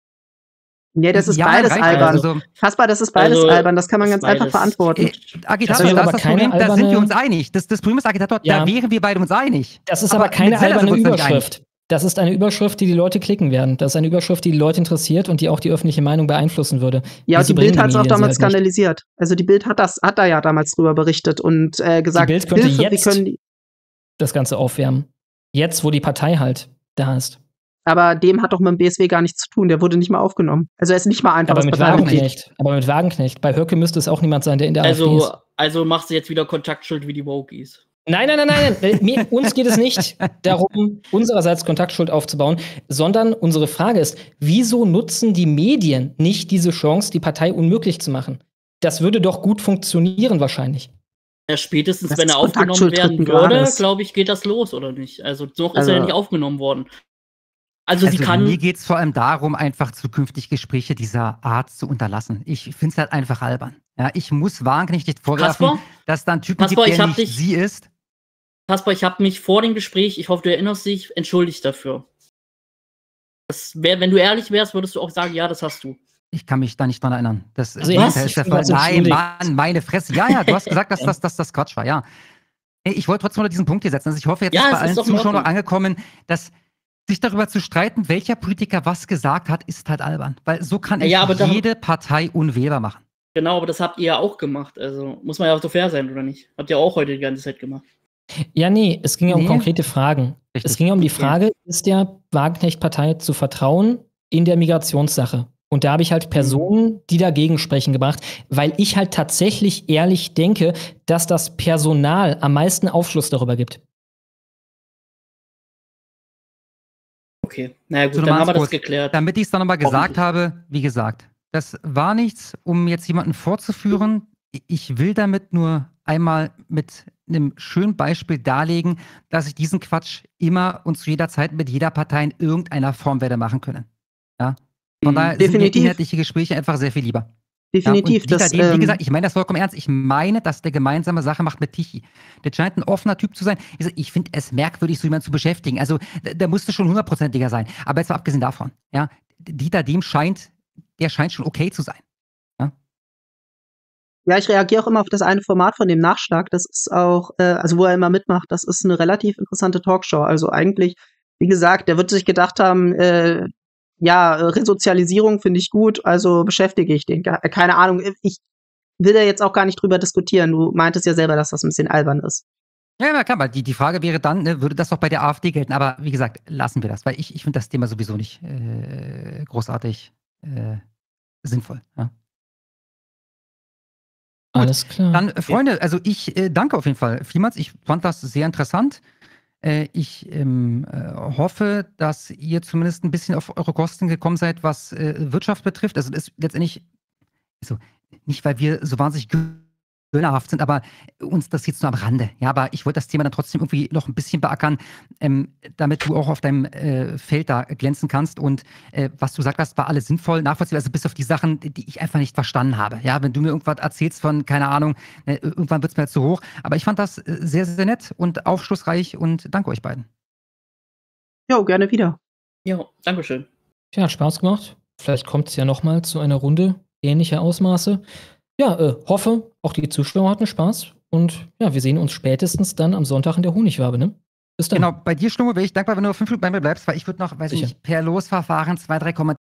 nee, das ist Ja, beides reicht albern. also. Kaspar, das ist beides Also, albern. Das kann man ist ganz einfach beides. verantworten. Äh, Agitator, Das ist das ist aber das keine Problem, da sind wir alberne- uns einig. Das, das Problem ist, Agitator, Ja. da wären wir beide uns einig. Das ist aber, keine mit Silla sind alberne wir uns nämlich einig. Überschrift. Das ist eine Überschrift, die die Leute klicken werden. Das ist eine Überschrift, die die Leute interessiert und die auch die öffentliche Meinung beeinflussen würde. Ja, und Wieso die Bild bringen hat es auch Medien sie damals halt nicht? skandalisiert. Also die Bild hat das, hat da ja damals drüber berichtet und äh, gesagt, Bild könnte Hilfe, jetzt- wie können die. Das Ganze aufwärmen. Jetzt, wo die Partei halt da ist. Aber dem hat doch mit dem B S W gar nichts zu tun. Der wurde nicht mal aufgenommen. Also er ist nicht mal einfach Aber das mit Parteimitglied. Wagenknecht. Aber mit Wagenknecht. Bei Höcke müsste es auch niemand sein, der in der AfD Also, ist. also machst du jetzt wieder Kontaktschuld wie die Wokies. Nein, nein, nein, nein. nein. Mir, uns geht es nicht darum, unsererseits Kontaktschuld aufzubauen, sondern unsere Frage ist, wieso nutzen die Medien nicht diese Chance, die Partei unmöglich zu machen? Das würde doch gut funktionieren wahrscheinlich. Ja, spätestens, Das wenn ist er aufgenommen Kontaktschuld werden dritten würde, Grades. glaube ich, geht das los, oder nicht? Also, noch ist Also- er ja nicht aufgenommen worden. Also, sie Also kann. mir geht es vor allem darum, einfach zukünftig Gespräche dieser Art zu unterlassen. Ich finde es halt einfach albern. Ja, ich muss Wagenknecht nicht vorwerfen, Kaspar? dass da einen Typen Kaspar, gibt, ich der hab nicht dich- sie ist. Kaspar, ich habe mich vor dem Gespräch, ich hoffe, du erinnerst dich, entschuldigt dafür. Das wär, wenn du ehrlich wärst, würdest du auch sagen, ja, das hast du. Ich kann mich da nicht dran erinnern. Das Also im er Gegenteil hat ist der sich Fall. schon was Nein, entschuldigt. Mann, meine Fresse. Ja, ja, du hast gesagt, dass das, das, das Quatsch war, ja. Ey, Ich wollte trotzdem nur diesen Punkt hier setzen. Also ich hoffe, jetzt Ja, ist bei es ist allen doch in Zuschauern noch Ordnung. angekommen, dass sich darüber zu streiten, welcher Politiker was gesagt hat, ist halt albern. Weil so kann Ja, ich ja, aber da- jede Partei unwählbar machen. Genau, aber das habt ihr ja auch gemacht. Also, muss man ja auch so fair sein, oder nicht? Habt ihr auch heute die ganze Zeit gemacht. Ja, nee, es ging ja um Nee. konkrete Fragen. Richtig. Es ging ja um die Frage, ist der Wagenknecht-Partei zu vertrauen in der Migrationssache? Und da habe ich halt Personen, die dagegen sprechen, gebracht, weil ich halt tatsächlich ehrlich denke, dass das Personal am meisten Aufschluss darüber gibt. Okay, naja, gut, So, dann nochmal haben wir ganz das kurz. geklärt. Damit ich es dann nochmal gesagt Hoffentlich. habe, wie gesagt, das war nichts, um jetzt jemanden vorzuführen. Ich will damit nur einmal mit einem schönen Beispiel darlegen, dass ich diesen Quatsch immer und zu jeder Zeit mit jeder Partei in irgendeiner Form werde machen können. Ja? Von Mhm. daher sind mir Definitiv. inhaltliche Gespräche einfach sehr viel lieber. definitiv. Ja, und das, Dieter, dem, wie ähm, gesagt, ich meine das vollkommen ernst. Ich meine, dass der gemeinsame Sache macht mit Tichy. Der scheint ein offener Typ zu sein. Ich, sag, ich finde es merkwürdig, so jemanden zu beschäftigen. Also, da, da musste schon hundertprozentiger sein. Aber jetzt mal abgesehen davon, ja, Dieter, dem scheint, der scheint schon okay zu sein. Ja, ja, ich reagiere auch immer auf das eine Format von dem Nachschlag. Das ist auch, äh, also wo er immer mitmacht, das ist eine relativ interessante Talkshow. Also eigentlich, wie gesagt, der wird sich gedacht haben, äh, ja, äh, Resozialisierung finde ich gut, also beschäftige ich den. Ge- Keine Ahnung, ich will da jetzt auch gar nicht drüber diskutieren. Du meintest ja selber, dass das ein bisschen albern ist. ja, ja klar, weil die, die Frage wäre dann, ne, würde das doch bei der AfD gelten? Aber wie gesagt, lassen wir das, weil ich, ich finde das Thema sowieso nicht äh, großartig äh, sinnvoll. Ja. Gut, Alles klar. Dann, äh, Freunde, also ich äh, danke auf jeden Fall vielmals. Ich fand das sehr interessant. Äh, ich ähm, äh, hoffe, dass ihr zumindest ein bisschen auf eure Kosten gekommen seid, was äh, Wirtschaft betrifft. Also das ist letztendlich, also nicht, weil wir so wahnsinnig gönnerhaft sind, aber uns das jetzt nur am Rande. Ja, aber ich wollte das Thema dann trotzdem irgendwie noch ein bisschen beackern, ähm, damit du auch auf deinem äh, Feld da glänzen kannst. Und äh, was du gesagt hast, war alles sinnvoll, nachvollziehbar, also bis auf die Sachen, die ich einfach nicht verstanden habe. Ja, wenn du mir irgendwas erzählst von, keine Ahnung, äh, irgendwann wird es mir zu hoch. Aber ich fand das äh, sehr, sehr nett und aufschlussreich und danke euch beiden. Jo, gerne wieder. Ja, Dankeschön. Ja, hat Spaß gemacht. Vielleicht kommt es ja nochmal zu einer Runde ähnlicher Ausmaße. Ja, äh, hoffe, auch die Zuschauer hatten Spaß. Und ja, wir sehen uns spätestens dann am Sonntag in der Honigwabe, ne? Bis dann. Genau, bei dir, Schlummer, wäre ich dankbar, wenn du fünf Minuten bei mir bleibst, weil ich würde noch, weiß ich Sicher. nicht, per Losverfahren zwei, drei Kommentare